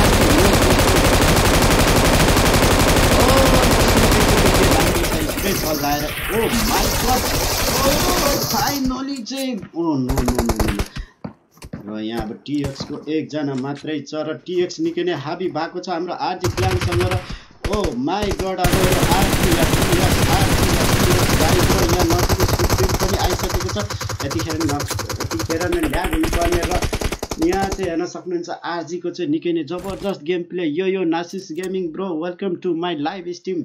चलाएर ओ माई गड फाइनली चाहिँ ओ नो नो नो र यहाँ अब टिएक्सको एकजना मात्रै छ र टिएक्स निकै नै हाबी भएको छ हाम्रो आरजी क्लानसँग र ओ माई गड अब आरजी पनि आइसकेको छ यतिखेर यतिखेर नै ल्याग हुनुपर्ने र यहाँ चाहिँ हेर्न सक्नुहुन्छ आरजीको चाहिँ निकै नै जबरजस्त गेम प्ले यो यो नासिस gaming bro welcome to my live stream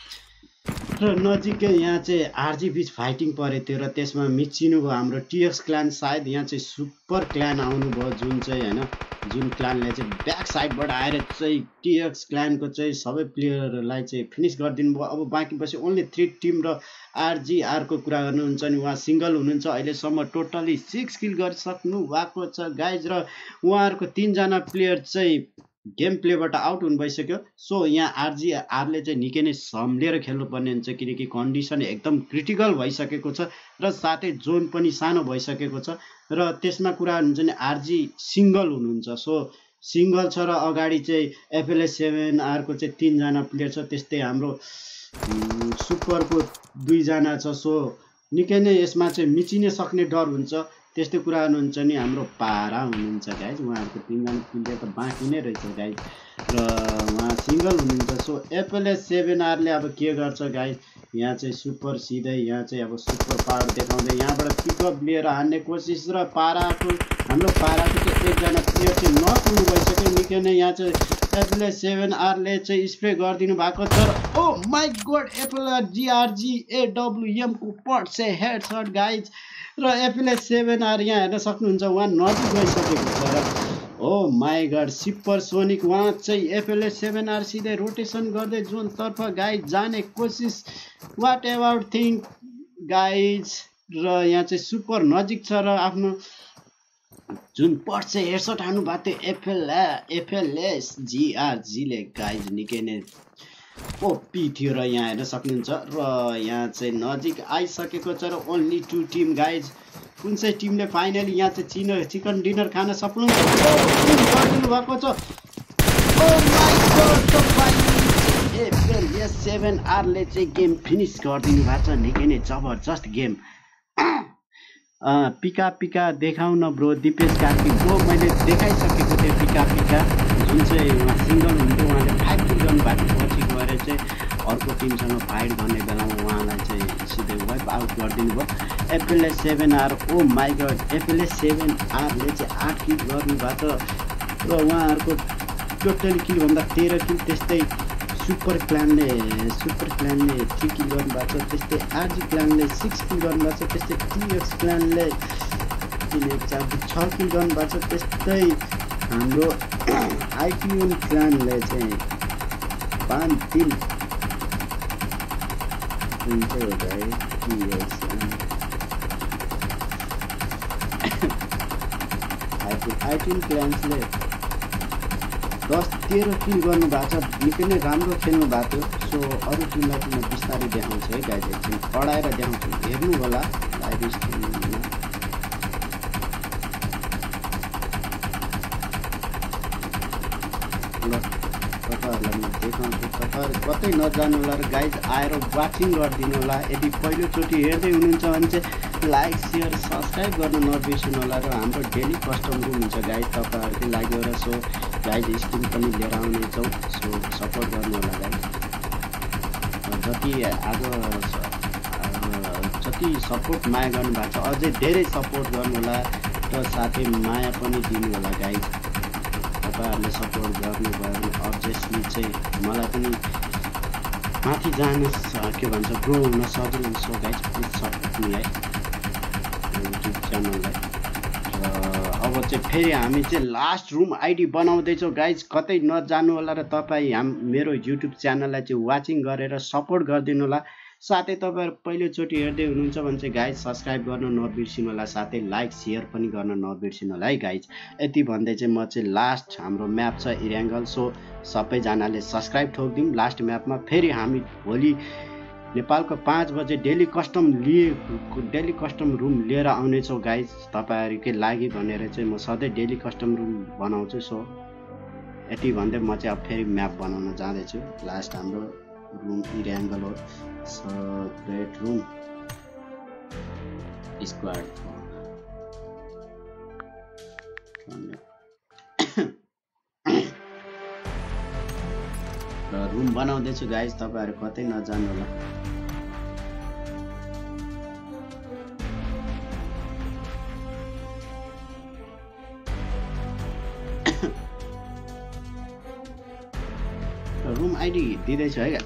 र नजिकै यहाँ चाहिँ आरजी बिच फाइटिङ परेको थियो र त्यसमा मिचिनु भयो हाम्रो टिएक्स क्लान सायद यहाँ चाहिँ सुपर क्लान आउनुभयो जुन चाहिँ होइन जुन क्लानले चाहिँ ब्याक साइडबाट आएर चाहिँ टिएक्स क्लानको चाहिँ सबै प्लेयरहरूलाई चाहिँ फिनिस गरिदिनु भयो अब बाँकी बस्यो ओन्ली थ्री टिम र आरजीआरको कुरा गर्नुहुन्छ नि उहाँ सिङ्गल हुनुहुन्छ अहिलेसम्म टोटली सिक्स किल गरिसक्नु भएको छ गाइज र उहाँहरूको तिनजना प्लेयर चाहिँ गेम प्लेबाट आउट हुनु भइसक्यो सो यहाँ आरजीआरले चाहिँ निकै नै सम्झेर खेल्नुपर्ने हुन्छ किनकि कन्डिसन एकदम क्रिटिकल भइसकेको छ र साथै जोन पनि सानो भइसकेको छ र त्यसमा कुरा हुन्छ नि आरजी सिङ्गल हुनुहुन्छ सो सिङ्गल छ र अगाडि चाहिँ एफएलएस सेभेन आरको चाहिँ तिनजना प्लेयर छ त्यस्तै हाम्रो सुपरको दुईजना छ सो निकै नै यसमा चाहिँ मिचिने सक्ने डर हुन्छ त्यस्तै कुरा हुनुहुन्छ नि हाम्रो पारा हुनुहुन्छ गाइज उहाँहरूको तिनजना प्लेयर त बाँकी नै रहेछ गाइज र उहाँ सिङ्गल हुनुहुन्छ सो एफएलएस सेभेन आरले अब के गर्छ गाइज यहाँ चाहिँ सुपर सिधै यहाँ चाहिँ अब सुपर पावर देखाउँदै यहाँबाट पिकअप लिएर हान्ने कोसिस र पाराको हाम्रो पाराको चाहिँ एकजना प्लेयर चाहिँ नक हुनु भइसक्यो निकै नै यहाँ चाहिँ एफएलएस सेभेन आरले चाहिँ स्प्रे गरिदिनु भएको छ र ओ माई गड एफएलआर जिआरजी एडब्लुएमको पट चाहिँ हेड सर्ट गाइज र एफएलएस सेभेन आर यहाँ हेर्न सक्नुहुन्छ उहाँ नजिक गइसकेको छ र oh my god super sonic उहाँ चाहिँ एफएलएस सेभेन आर सिधै रोटेसन गर्दै जोनतर्फ गाइज जाने कोसिस वाट एभर थिङ्क गाइज र यहाँ चाहिँ सुपर नजिक छ र आफ्नो जुन पट चाहिँ हेडसट हान्नु भएको थियो एफएलए एफएलएस जिआरजीले गाइज निकै नै ओपी थियो र यहाँ हेर्न सक्नुहुन्छ र यहाँ चाहिँ नजिक आइसकेको छ र ओन्ली टू टिम गाइज कुन चाहिँ टिमले फाइनली यहाँ चाहिँ चिन चिकन डिनर खान सक्नुहुन्छ गरिदिनु भएको छ oh my god FLS seven आरले चाहिँ गेम फिनिस गरिदिनु भएको छ निकै नै जबरजस्त गेम पिका पिका देखाउन ब्रो दिपेश कार्की ब्रो मैले देखाइसकेको थिएँ पिका पिका जुन चाहिँ उहाँ सिङ्गल हुन्थ्यो उहाँले फाइट किल गर्नुभएको पछि गएर चाहिँ अर्को टिमसँग फाइट गर्ने बेलामा उहाँलाई चाहिँ सिधै वाइप आउट गरिदिनु भयो FLS seven R oh my god FLS seven आरले चाहिँ आठ किल गर्नुभएको र उहाँहरूको टोटल किलभन्दा तेह्र किल त्यस्तै सुपर क्लानले सुपर क्लानले थ्री किल गर्नुभएको छ त्यस्तै आरजी क्लानले सिक्स किल गर्नुभएको छ त्यस्तै टिएक्स क्लानले तिन एक चार छ किल गर्नुभएको छ त्यस्तै हाम्रो आइटिएन क्लानले चाहिँ पाँच किल हुन्छ आइटिएन क्लान्सले दस तेह्र किल गर्नुभएको छ निकै नै राम्रो खेल्नु भएको थियो सो अरू टिमलाई पनि म बिस्तारै देखाउँछु है गाइज एकछिन पढाएर देखाउँछु हेर्नु होला लाइभ स्ट्रिममा ल तपाईँहरूलाई म देखाउँछु तपाईँहरू कतै नजानु होला र गाइज आएर वाचिङ गरिदिनु होला यदि पहिलोचोटि हेर्दै हुनुहुन्छ भने चाहिँ लाइक सेयर सब्सक्राइब गर्न नबिर्सनु होला र हाम्रो डेली कस्टम रुम हुन्छ गाइज तपाईँहरूकै लागि एउटा सो गाइज स्ट्रिम पनि लिएर आउनेछौँ सो सपोर्ट गर्नु होला गाइज जति आज जति सपोर्ट माया गर्नुभएको छ अझै धेरै सपोर्ट गर्नु होला र साथै माया पनि दिनु होला गाइज तपाईँहरूले सपोर्ट गर्नुभयो भने अब्भियसली चाहिँ मलाई पनि माथि जान के भन्छ ग्रो हुन सजिलो हुन्छ so guys please support me है युट्युब च्यानललाई र अब चाहिँ फेरि हामी चाहिँ लास्ट रुम आइडी बनाउँदैछौँ गाइज कतै नजानु होला र तपाईँ हाम मेरो युट्युब च्यानललाई चाहिँ वाचिङ गरेर सपोर्ट गरिदिनु होला साथै तपाईँहरू पहिलोचोटि हेर्दै हुनुहुन्छ भने चाहिँ गाइज सब्सक्राइब गर्न नबिर्सिनु होला साथै लाइक सेयर पनि गर्न नबिर्सिनु होला है गाइज यति भन्दै चाहिँ म चाहिँ लास्ट हाम्रो म्याप छ इरेङ्गल सो सबैजनाले सब्सक्राइब ठोकिदिउँ लास्ट म्यापमा फेरि हामी भोलि नेपालको पाँच बजे डेली कस्टम लिए डेली कस्टम रुम लिएर आउनेछौँ गाइज तपाईँहरूकै लागि भनेर चाहिँ म सधैँ डेली कस्टम रुम बनाउँछु। सो यति भन्दै म चाहिँ अब फेरि म्याप बनाउन जाँदैछु। लास्ट हाम्रो रुम इरेङ्गल हो। सो ग्रेट रुम स्क्वाड र रुम बनाउँदैछु गाइज तपाईँहरू कतै नजानु होला। रुम आइडी दिँदैछु है।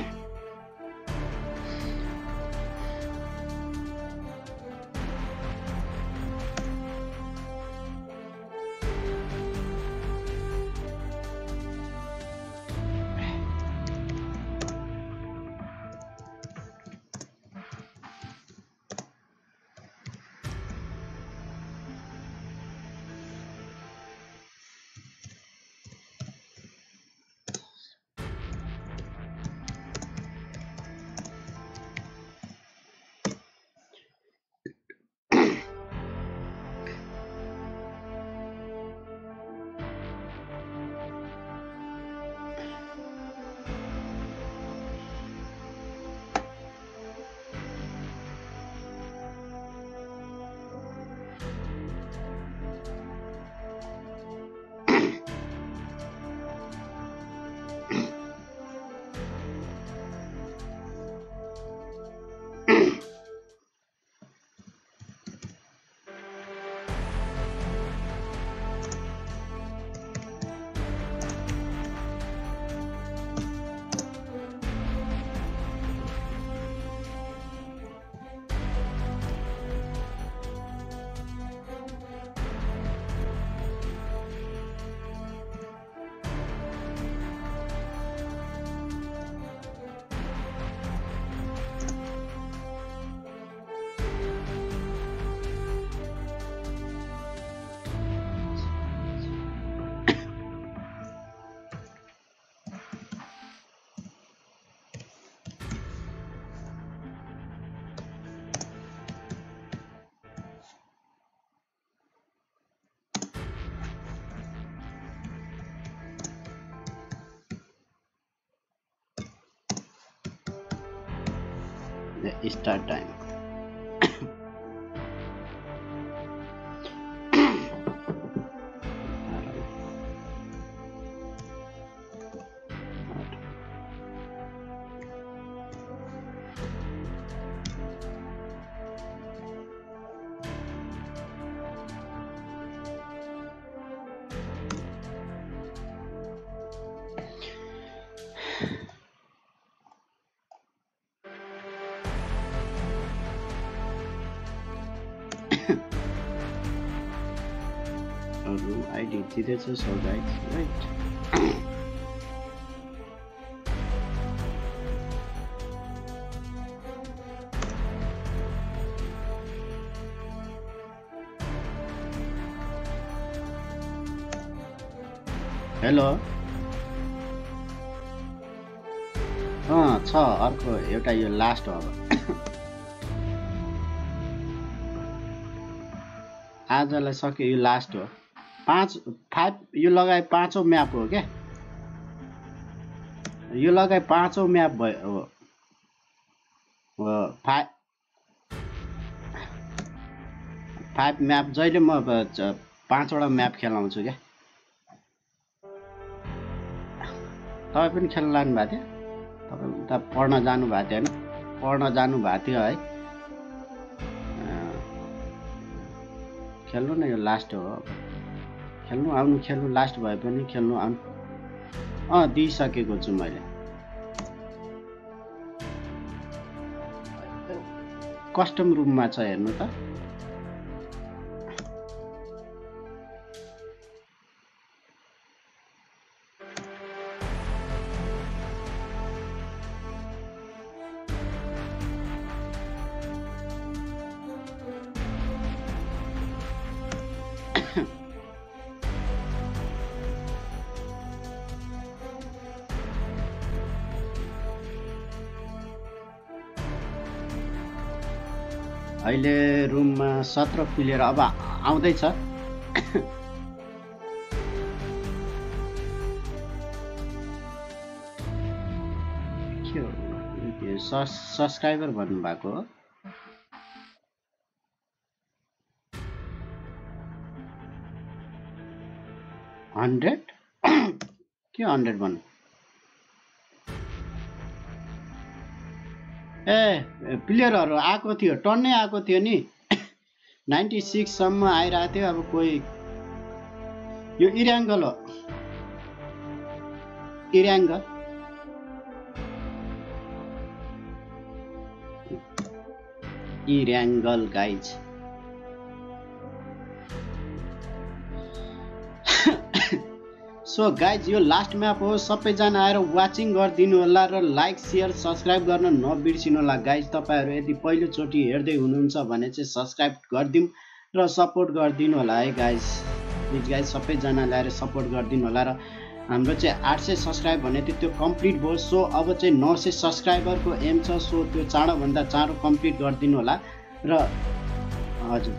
Start time. Room I D दिँदैछु। सो गाइस राइट हेलो अँ छ अर्को एउटा यो लास्ट हो। अब आजलाई सक्यो, यो लास्ट हो। पाँच फाइभ यो लगाए पाँचौँ म्याप हो क्या, यो लगाए पाँचौँ म्याप भयो हो। फाइभ फाइभ म्याप जहिले म पाँचवटा म्याप खेलाउँछु क्या। तपाईँ पनि खेल्न लानु भएको थियो? तपाईँ त पढ्न जानु भएको थियो होइन? पढ्न जानु भएको थियो है? खेल्नु न, यो लास्ट हो। खेल्नु आउनु, खेल्नु लास्ट भए पनि खेल्नु आउनु। अँ दिइसकेको छु मैले। कस्टम रुममा छ हेर्नु त। अहिले रुममा सत्र प्लेयर अब आउँदैछ। के हो सब्सक्राइबर भन्नुभएको हो? हन्ड्रेड के हन्ड्रेड भन्नु? ए प्लेयरहरू आएको थियो, टन्नै आएको थियो नि। नाइन्टी सिक्ससम्म आइरहेको थियो। अब कोही यो इराङ्गल हो, Erangel Erangel guys. So guys यो लास्ट म्याप हो। सबैजना आएर वाचिङ गरिदिनु होला र लाइक सेयर सब्सक्राइब गर्न नबिर्सिनु होला गाइज। तपाईँहरू यदि पहिलोचोटि हेर्दै हुनुहुन्छ भने चाहिँ सब्सक्राइब गरिदिउँ र सपोर्ट गरिदिनु होला है गाइज। प्लिज गाइज सबैजनाले आएर सपोर्ट गरिदिनु होला। र हाम्रो चाहिँ आठ सय सब्सक्राइब भने थियो, त्यो कम्प्लिट भयो। सो अब चाहिँ नौ सय सब्सक्राइबरको एम छ। सो त्यो चाँडोभन्दा चाँडो कम्प्लिट गरिदिनु होला। र हजुर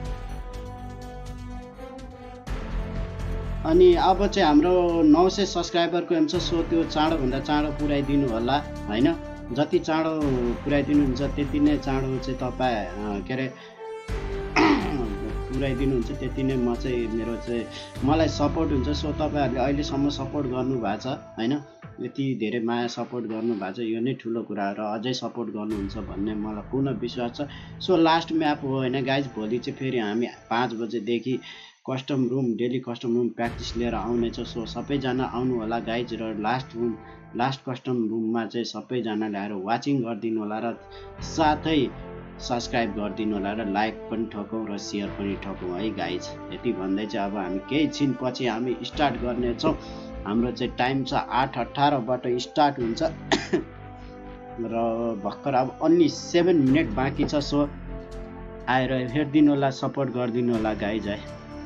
अनि अब चाहिँ हाम्रो नौ सय सब्सक्राइबरको एम छ। सो त्यो चाँडोभन्दा चाँडो पुऱ्याइदिनु होला होइन। जति चाँडो पुऱ्याइदिनुहुन्छ त्यति नै चाँडो चाहिँ तपाईँ के अरे पुऱ्याइदिनुहुन्छ त्यति नै म चाहिँ मेरो चाहिँ मलाई सपोर्ट हुन्छ। सो तपाईँहरूले अहिलेसम्म सपोर्ट गर्नुभएको छ होइन। यति धेरै माया सपोर्ट गर्नुभएको छ, यो नै ठुलो कुरा र अझै सपोर्ट गर्नुहुन्छ भन्ने मलाई पूर्ण विश्वास छ। सो लास्ट म्याप हो होइन गाइज। भोलि चाहिँ फेरि हामी पाँच बजेदेखि custom room daily custom room practice लिएर आउनेछ। सो सबैजना आउनु होला गाइज। र लास्ट रुम लास्ट कस्टम रुममा चाहिँ सबैजनाले आएर वाचिङ गरिदिनु होला र साथै सब्सक्राइब गरिदिनु होला र लाइक पनि ठोकौँ र सेयर पनि ठोकौँ है गाइज। यति भन्दै चाहिँ अब हामी केही छिनपछि हामी स्टार्ट गर्नेछौँ। हाम्रो चाहिँ टाइम छ आठ अठारबाट स्टार्ट हुन्छ र भर्खर अब अन्ली सेभेन मिनट बाँकी छ। सो आएर हेरिदिनु होला, सपोर्ट गरिदिनु होला गाइज है।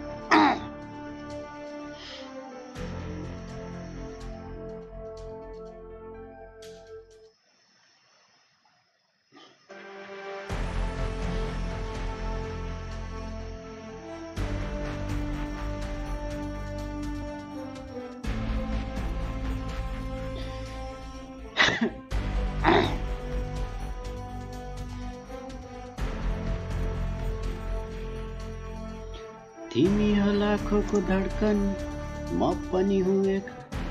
तिमी हो लाखोको धड्कन म पनि हुँ एक।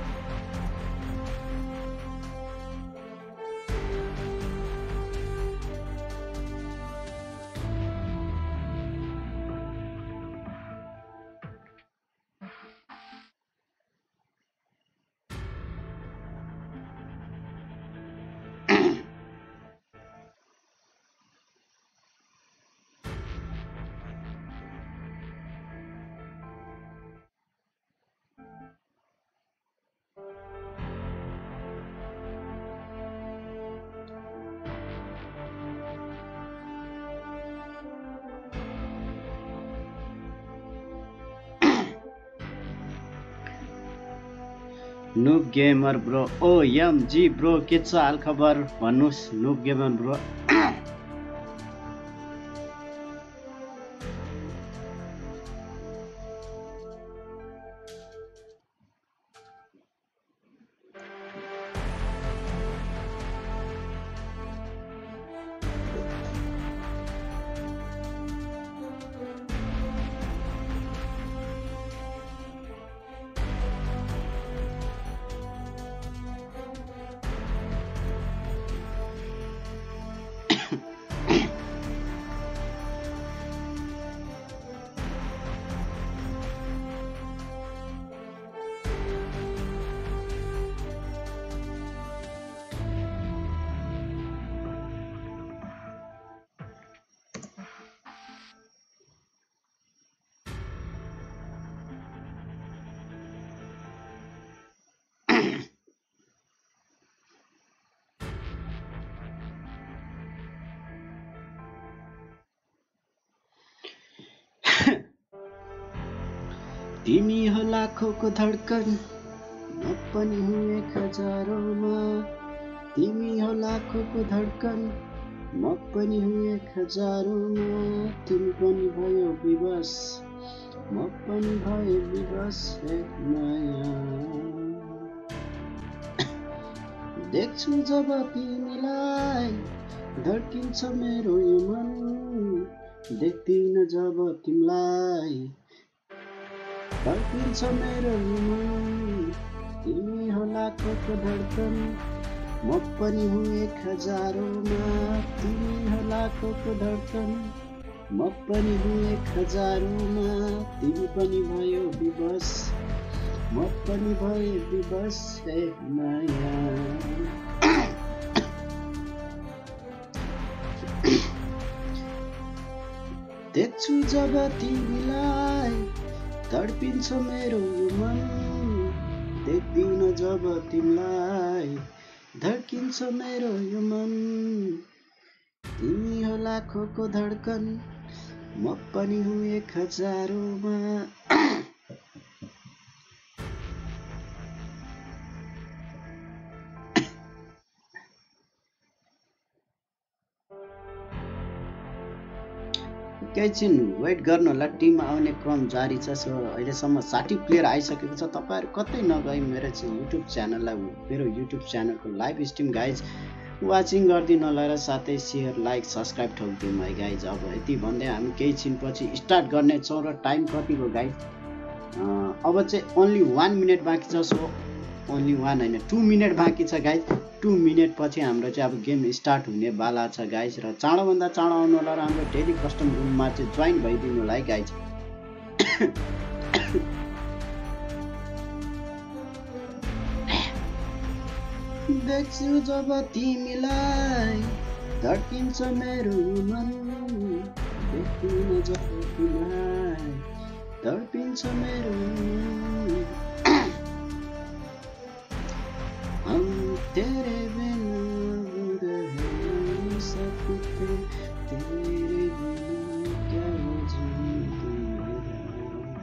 Noob gamer bro. O M G bro के छ हाल खबर भन्नुस् नुब गेमर ब्रो। तिमी हो लाखोको धड्कन म पनि हुँ एक हजारौँमा। तिमी हो लाखोको धड्कन म पनि हुँ एक हजारौँमा। विवश म पनि भए विवश एक नयाँ देख्छु जब तिमीलाई धड्किन्छ मेरो यो मन देख्दिन जब तिमीलाई धड्किन्छ मेरो यो मन तिमी होला लाखौँको धड्कन म पनि हुँ एक हजारौँमा तिमी हो लाखौँको धड्कन म पनि हुँ एक हजारौँमा तिमी पनि भयो विवश म पनि भए विवश हे माया देख्छु जब तिमीलाई तडपिन्छ मेरो यो मन देख्दिन जब तिमीलाई धड्किन्छ मेरो यो मन तिमी हो लाखौँको धड्कन म पनि हुँ एक हजारौँमा एकैछिन वेट गर्नु होला टिम आउने क्रम जारी छ सो अहिलेसम्म साठी प्लेयर आइसकेको छ तपाईहरु कतै नगई मेरो चाहिँ युट्युब च्यानललाई मेरो युट्युब च्यानलको लाइभ स्ट्रिम गाइज वाचिङ गर्दिनु होला र साथै शेयर लाइक सब्स्क्राइब ठोक्दिनु है गाइज अब यति भन्दै हामी केही छिन पछि स्टार्ट गर्ने छौं र टाइम कति हो गाइज अब चाहिँ ओन्ली वन मिनेट बाँकी छ सो ओन्ली वन हैन टू मिनेट बाँकी छ गाइज टू मिनेट पछि हाम्रो चाहिँ अब गेम स्टार्ट हुने बाला छ गाइज र चाँडो भन्दा चाँडो आउनु होला र हाम्रो डेली कस्टम रुममा चाहिँ जोइन भइदिनु होला है गाइज देख्छु जब तिमीलाई धड्किन्छ मेरो मन देख्दिन जब तिमीलाई धड्किन्छ मेरो हम तेरे बिना रह सकते तेरे बिना क्या वजूद मेरा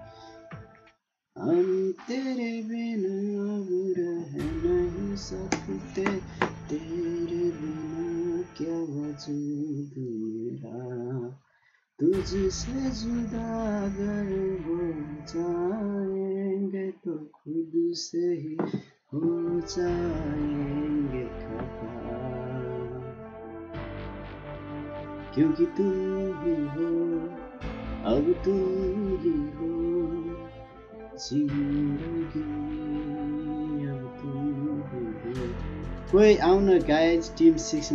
हम तेरे बिना रह नहीं सकते तेरे बिना क्या वजूद मेरा तुझसे जुदा अगर हो जाएंगे तो खुद से ही हो जाएंगे खफा क्योंकि तुम ही हो अब तुम ही हो जिंदगी अब तुम ही हो कोई आउन गाइज टिम सिक्स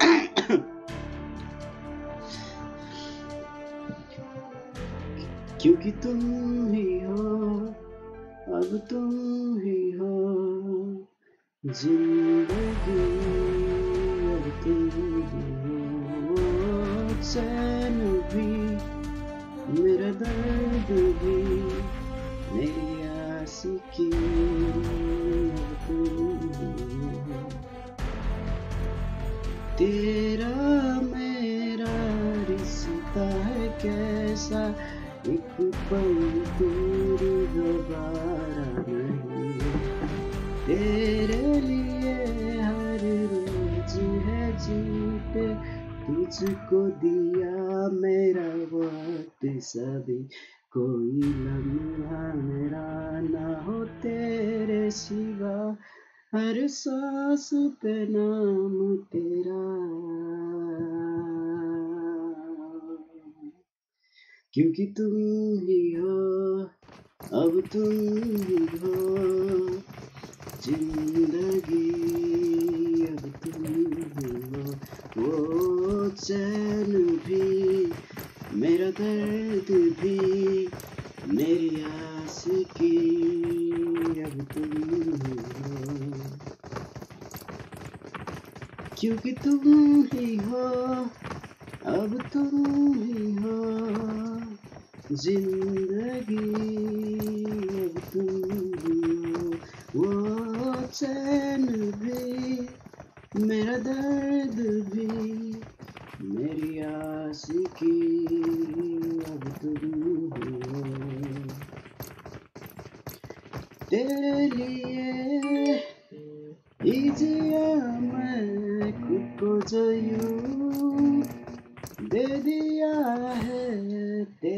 क्योंकि तुम ही हो अब तुम ही हो जिंदगी अब तुम ही हो चैन भी मेरा दर्द भी मेरी आशिकी अब तुम ही हो तेरा मेरा रिश्ता है कैसा एक पल दूर दोबारा नहीं तेरे लिए हर रोज है जीते तुझको दिया मेरा वक्त सभी कोई लम्हा मेरा ना हो तेरे सिवा हर सांस पे नाम तेरा क्योंकि तुम ही हो अब तुम ही हो जिंदगी अब तुम ही हो वो चैन भी मेरा दर्द भी मेरी आशिकी अब तुम ही हो क्योंकि तुम ही हो अब तुम ही हो जिंदगी अब तुम ही हो वो चैन भी मेरा दर्द भी मेरी आशिकी अब तुम ही हो तेरे लिए ही जिया मैं खुद को जो यूं दे दिया है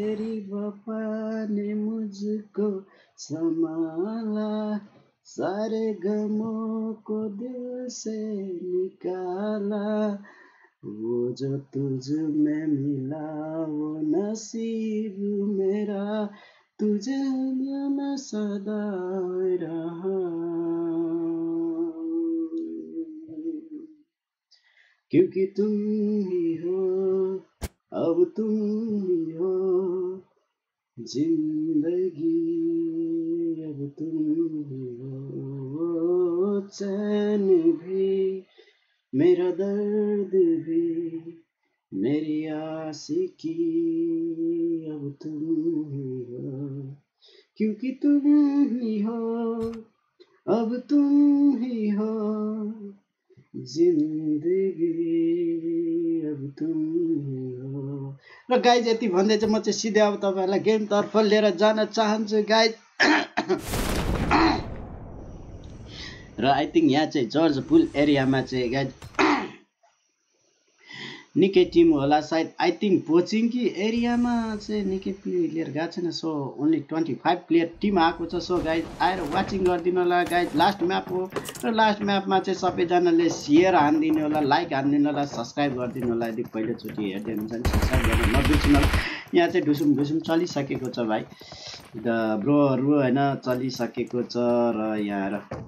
वफा ने मुझको संभाला सारे गमों को दिल से निकाला वो जो तुझ में मिला वो नसीब मेरा तुझे मैं सदा रहा क्योंकि तुम ही हो अब तुम ही हो जिंदगी अब तुम ही हो चैन भी मेरा दर्द भी मेरी आशिकी अब तुम ही हो क्योंकि तुम ही हो अब तुम ही हो जिंदगी अब तुम ही हो। र गाइज यति भन्दै चाहिँ म चाहिँ सिधै अब तपाईहरुलाई गेम तर्फ लिएर जान चाहन्छु गाइज र आई थिंक यहाँ चाहिँ जर्ज पुल एरियामा चाहिँ गाइज निकै टिम होला सायद आई थिंक पोचिङकी एरियामा चाहिँ निकै प्लेयर गएको छैन so only twenty five player team आएको छ सो गाइज आएर वाचिङ गरिदिनु होला गाइज लास्ट म्याप हो र लास्ट म्यापमा चाहिँ सबैजनाले सेयर हानिदिनु होला लाइक हानिदिनु होला सब्सक्राइब गरिदिनु होला यदि पहिलोचोटि हेर्दै हुनुहुन्छ भने सब्सक्राइब गर्न नबिर्सनु होला यहाँ चाहिँ ढुसुम ढुसुम चलिसकेको छ भाइ द ब्रोहरू हैन चलिसकेको छ र यहाँ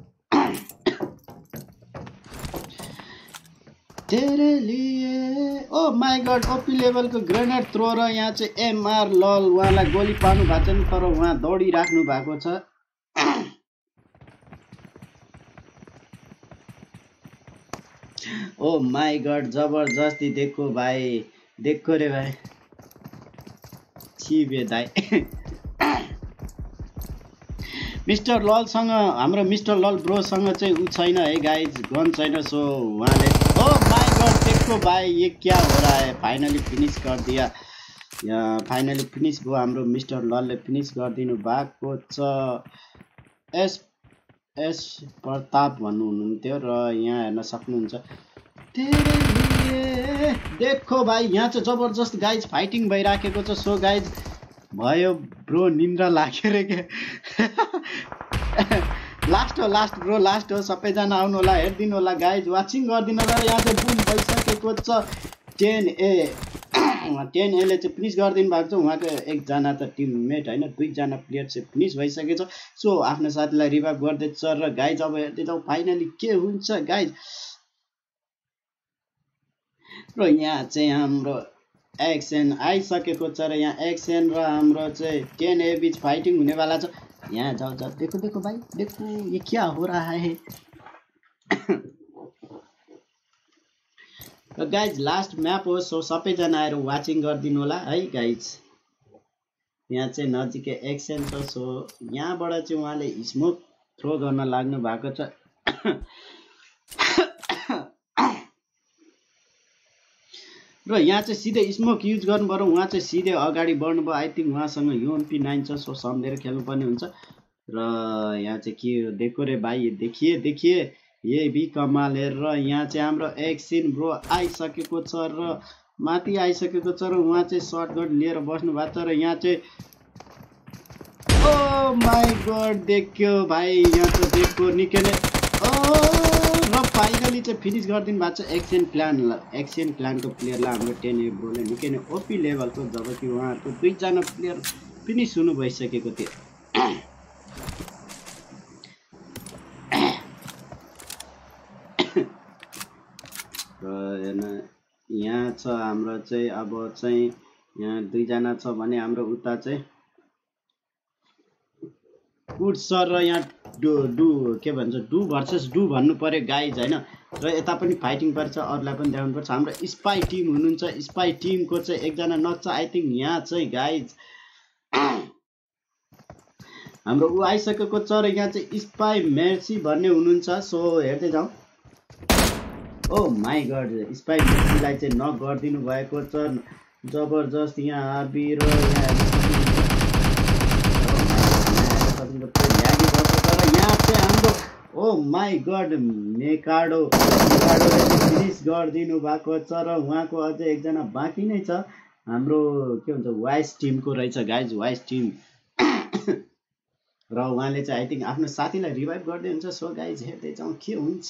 तेरे लिए oh my god OP level को ग्रेनेड थ्रो र यहाँ चाहिँ एमआर लल उहाँलाई गोली पार्नु भएको छैन तर उहाँ दौडिराख्नु भएको छ ओ माय गॉड जबरजस्ती देखो भाइ देखो रे भाइ छिबे दाइ मिस्टर ललसँग हाम्रो मिस्टर लल ब्रोसँग चाहिँ उ छैन है गाइज गन छैन सो उहाँले ओ माय गॉड देखो भाई ये क्या हो रहा है फाइनली फिनिश कर दिया यहाँ फाइनली फिनिश भयो हाम्रो मिस्टर ललले फिनिश गरिदिनु भएको छ एस एस प्रताप भन्नु हुनुहुन्थ्यो र यहाँ हेर्न सक्नुहुन्छ तेरे लिए देखो भाइ यहाँ चाहिँ जबरजस्त गाइज फाइटिङ भइराखेको छ सो गाइज भयो ब्रो निन्द्रा लाग्यो रे के लास्ट हो लास्ट ब्रो लास्ट हो सबैजना आउनु होला हेर्दिनु होला गाइज वाचिङ गरिदिनु होला यहाँ चाहिँ बुम भइसकेको छ टेन ए टेन ए ले चाहिँ फिनिश गरिदिनु भएको छ उहाँको एकजना त टिममेट हैन दुईजना प्लेयर चाहिँ फिनिश भइसकेको छ सो आफ्नो साथीलाई रिभाइभ गर्दैछ र गाइज अब हेर्दै जाऊ फाइनली के हुन्छ गाइज र यहाँ चाहिँ हाम्रो एक्सन आइसकेको छ र यहाँ एक्सन र हाम्रो चाहिँ टेन ए बीच फाइटिङ हुनेवाला छ यहाँ जाओ जाओ देखो देखो भाई देखो ये क्या हो रहा है र गाइज लास्ट म्याप हो सो सबैजना आएर वाचिङ गरिदिनु होला है गाइज यहाँ चाहिँ नजिकै एक्सन छ सो यहाँबाट चाहिँ उहाँले स्मोक थ्रो गर्न लाग्नु भएको छ र यहाँ चाहिँ सिधै स्मोक युज गर्नुभयो उहाँ चाहिँ सिधै अगाडि बढ्नुभयो आई थिंक उहाँसँग यूएमपी नाइन छ सो सम्झेर खेल्नुपर्ने हुन्छ र यहाँ चाहिँ के देखो रे भाइ देखिए देखिए ये भी कमाल है र यहाँ चाहिँ हाम्रो एक्सिन ब्रो आइसकेको छ र माथि आइसकेको छ र उहाँ चाहिँ शटगन लिएर बस्नु भएको छ र यहाँ चाहिँ ओ माय गॉड देखियो भाइ यहाँ त देखो निकै नै ओ र फाइनली चाहिँ फिनिश गरिदिनु भएको छ एक्सन क्लान एक्सन क्लानको प्लेयरलाई हाम्रो टेन ए ब्रोले निकै नै ओपी लेभलको जबकि उहाँहरूको दुईजना प्लेयर फिनिश हुनु भइसकेको थियो र यहाँ छ हाम्रो चाहिँ अब चाहिँ यहाँ दुईजना छ भने हाम्रो उता चाहिँ गुड सर र यहाँ डु डु के भन्छ डु भर्सेस डु भन्नु पर्यो गाइज हैन र यता पनि फाइटिङ पर्छ अरूलाई पनि देखाउनु पर्छ हाम्रो स्पाई टिम हुनुहुन्छ स्पाई टिमको चाहिँ एकजना नक्छ आई थिंक यहाँ चाहिँ गाइज हाम्रो उ आइसकेको छ र यहाँ चाहिँ स्पाई मेर्सी भन्ने हुनुहुन्छ सो हेर्दै जाउँ ओ माय गॉड स्पाई मेर्सीलाई चाहिँ नक गरिदिनु भएको छ जबरजस्त यहाँ आरबी र यहाँ चाहिँ हाम्रो ओ माय गॉड मेकाडो मेकाडोले फिनिश गरिदिनु भएको छ र उहाँको अझै एकजना बाँकी नै छ हाम्रो के भन्छ वाइस टिमको रहेछ गाइज वाइस टिम र उहाँले चाहिँ आई थिङ्क आफ्नो साथीलाई रिभाइभ गर्दै हुन्छ सो गाइज हेर्दै जाउँ के हुन्छ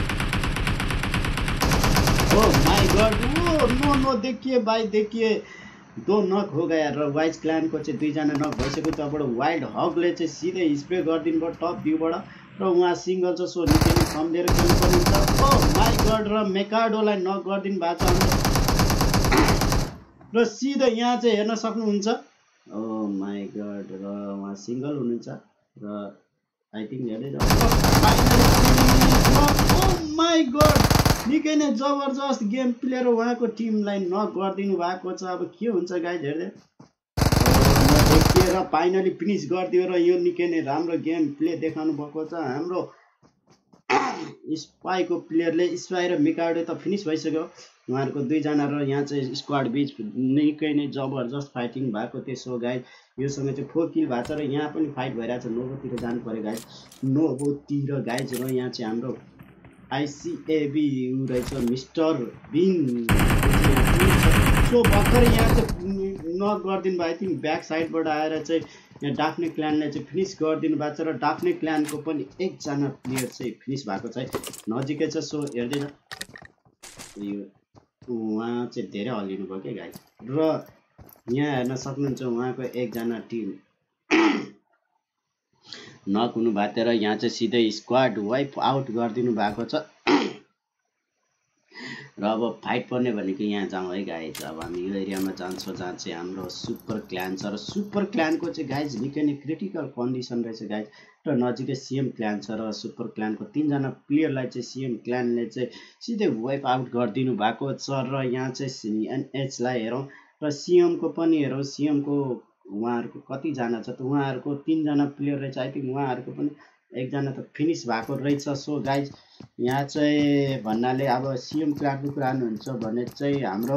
oh my god oh no no देखिए भाइ देखिए दो नक हो गया र वाइज क्लानको चाहिँ दुईजना नक भइसक्यो त्यहाँबाट वाइल्ड हगले चाहिँ सिधै स्प्रे गरिदिनु भयो टप भ्यूबाट र उहाँ सिङ्गल छ सो निकै नै सम्झेर खेल्नुपर्ने हुन्छ ओ माई गड र मेकाडोलाई नक गरिदिनु भएको छ र सिधै यहाँ चाहिँ हेर्न सक्नुहुन्छ ओ माई गड र उहाँ सिङ्गल हुनुहुन्छ र आई थिङ्क हेर्दै जाउँ ओ माई गड निकै नै जबरजस्त गेम प्लेयर उहाँको टिमलाई नक गरिदिनु भएको छ अब के हुन्छ गाइज हेर्दै देखिएर फाइनली फिनिस गरिदियो र यो निकै नै राम्रो गेम प्ले देखाउनु भएको छ हाम्रो स्पाईको प्लेयरले स्पाई र मिकाडो त फिनिस भइसक्यो उहाँहरूको दुईजना र यहाँ चाहिँ स्क्वाड बिच निकै नै जबरजस्त फाइटिङ भएको थियो सो गाइज योसँग चाहिँ फोर किल भएको छ र यहाँ पनि फाइट भइरहेको छ नोभोतिर जानु पऱ्यो गाइज नोभोतिर गाइज र यहाँ चाहिँ हाम्रो आइसिएबी रहेछ मिस्टर बिन सो भर्खर यहाँ चाहिँ नक गरिदिनु भयो आई थिङ्क ब्याक साइडबाट आएर चाहिँ यहाँ डाफ्ने क्ल्यानले चाहिँ फिनिस गरिदिनु भएको छ र डाफ्ने क्ल्यानको पनि एकजना प्लेयर चाहिँ फिनिस भएको छ नजिकै छ सो हेर्दै यो उहाँ चाहिँ धेरै हल्लिनु भयो क्या गाइज र यहाँ हेर्न सक्नुहुन्छ उहाँको एकजना टिम नक हुनु भएको थियो र यहाँ चाहिँ सिधै स्क्वाड वाइप आउट गरिदिनु भएको छ र अब फाइट पर्ने भनेको यहाँ जाउँ है गाइज अब हामी यो एरियामा जान्छौँ जहाँ चाहिँ हाम्रो सुपर क्ल्यान छ र सुपर क्ल्यानको चाहिँ गाइज निकै नै क्रिटिकल कन्डिसन रहेछ गाइज र नजिकै सिएम क्ल्यान छ र सुपर क्ल्यानको तिनजना प्लेयरलाई चाहिँ सिएम क्ल्यानले चाहिँ सिधै वाइप आउट गरिदिनु भएको छ र यहाँ चाहिँ एनएचलाई हेरौँ र सिएमको पनि हेरौँ सिएमको उहाँहरूको कतिजना छ त उहाँहरूको तिनजना प्लेयर रहेछ आई थिङ्क उहाँहरूको पनि एकजना त फिनिस भएको रहेछ सो गाइज यहाँ चाहिँ भन्नाले अब सिएम क्ल्यानको कुरा गर्नुहुन्छ भने चाहिँ हाम्रो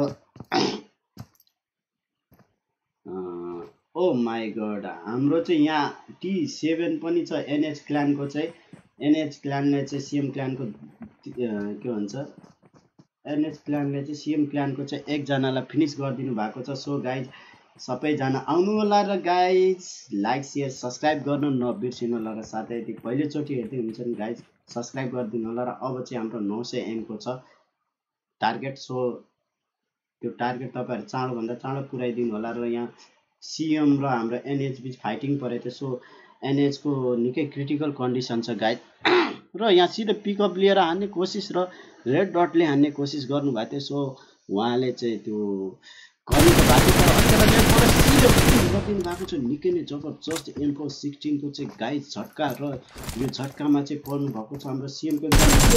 ओ माई गड हाम्रो चाहिँ यहाँ टी सेभेन पनि छ एनएच क्ल्यानको चाहिँ एनएच क्ल्यानले चाहिँ सिएम क्ल्यानको के भन्छ एनएच क्ल्यानले चाहिँ सिएम क्ल्यानको चाहिँ एकजनालाई फिनिस गरिदिनु भएको छ सो गाइज सबैजना आउनु होला र गाइज लाइक सेयर सब्सक्राइब गर्नु नबिर्सिनु होला र साथै यदि पहिलोचोटि हेर्दै हुन्छ नि गाइज सब्सक्राइब गरिदिनु होला र अब चाहिँ हाम्रो नौ सय एमको छ टार्गेट सो त्यो टार्गेट तपाईँहरू चाँडोभन्दा चाँडो पुऱ्याइदिनु होला र यहाँ सिएम र हाम्रो एनएच बिच फाइटिङ परेको थियो सो एनएचको निकै क्रिटिकल कन्डिसन छ गाइज र यहाँ सिधै पिकअप लिएर हान्ने कोसिस र रेड डटले हान्ने कोसिस गर्नुभएको थियो सो उहाँले चाहिँ त्यो गरेको भएको छ गरिदिनु भएको छ निकै नै जबरजस्त एमको सिक्सटिनको चाहिँ गाइज झट्का र यो झट्कामा चाहिँ पर्नु भएको छ हाम्रो सिएमको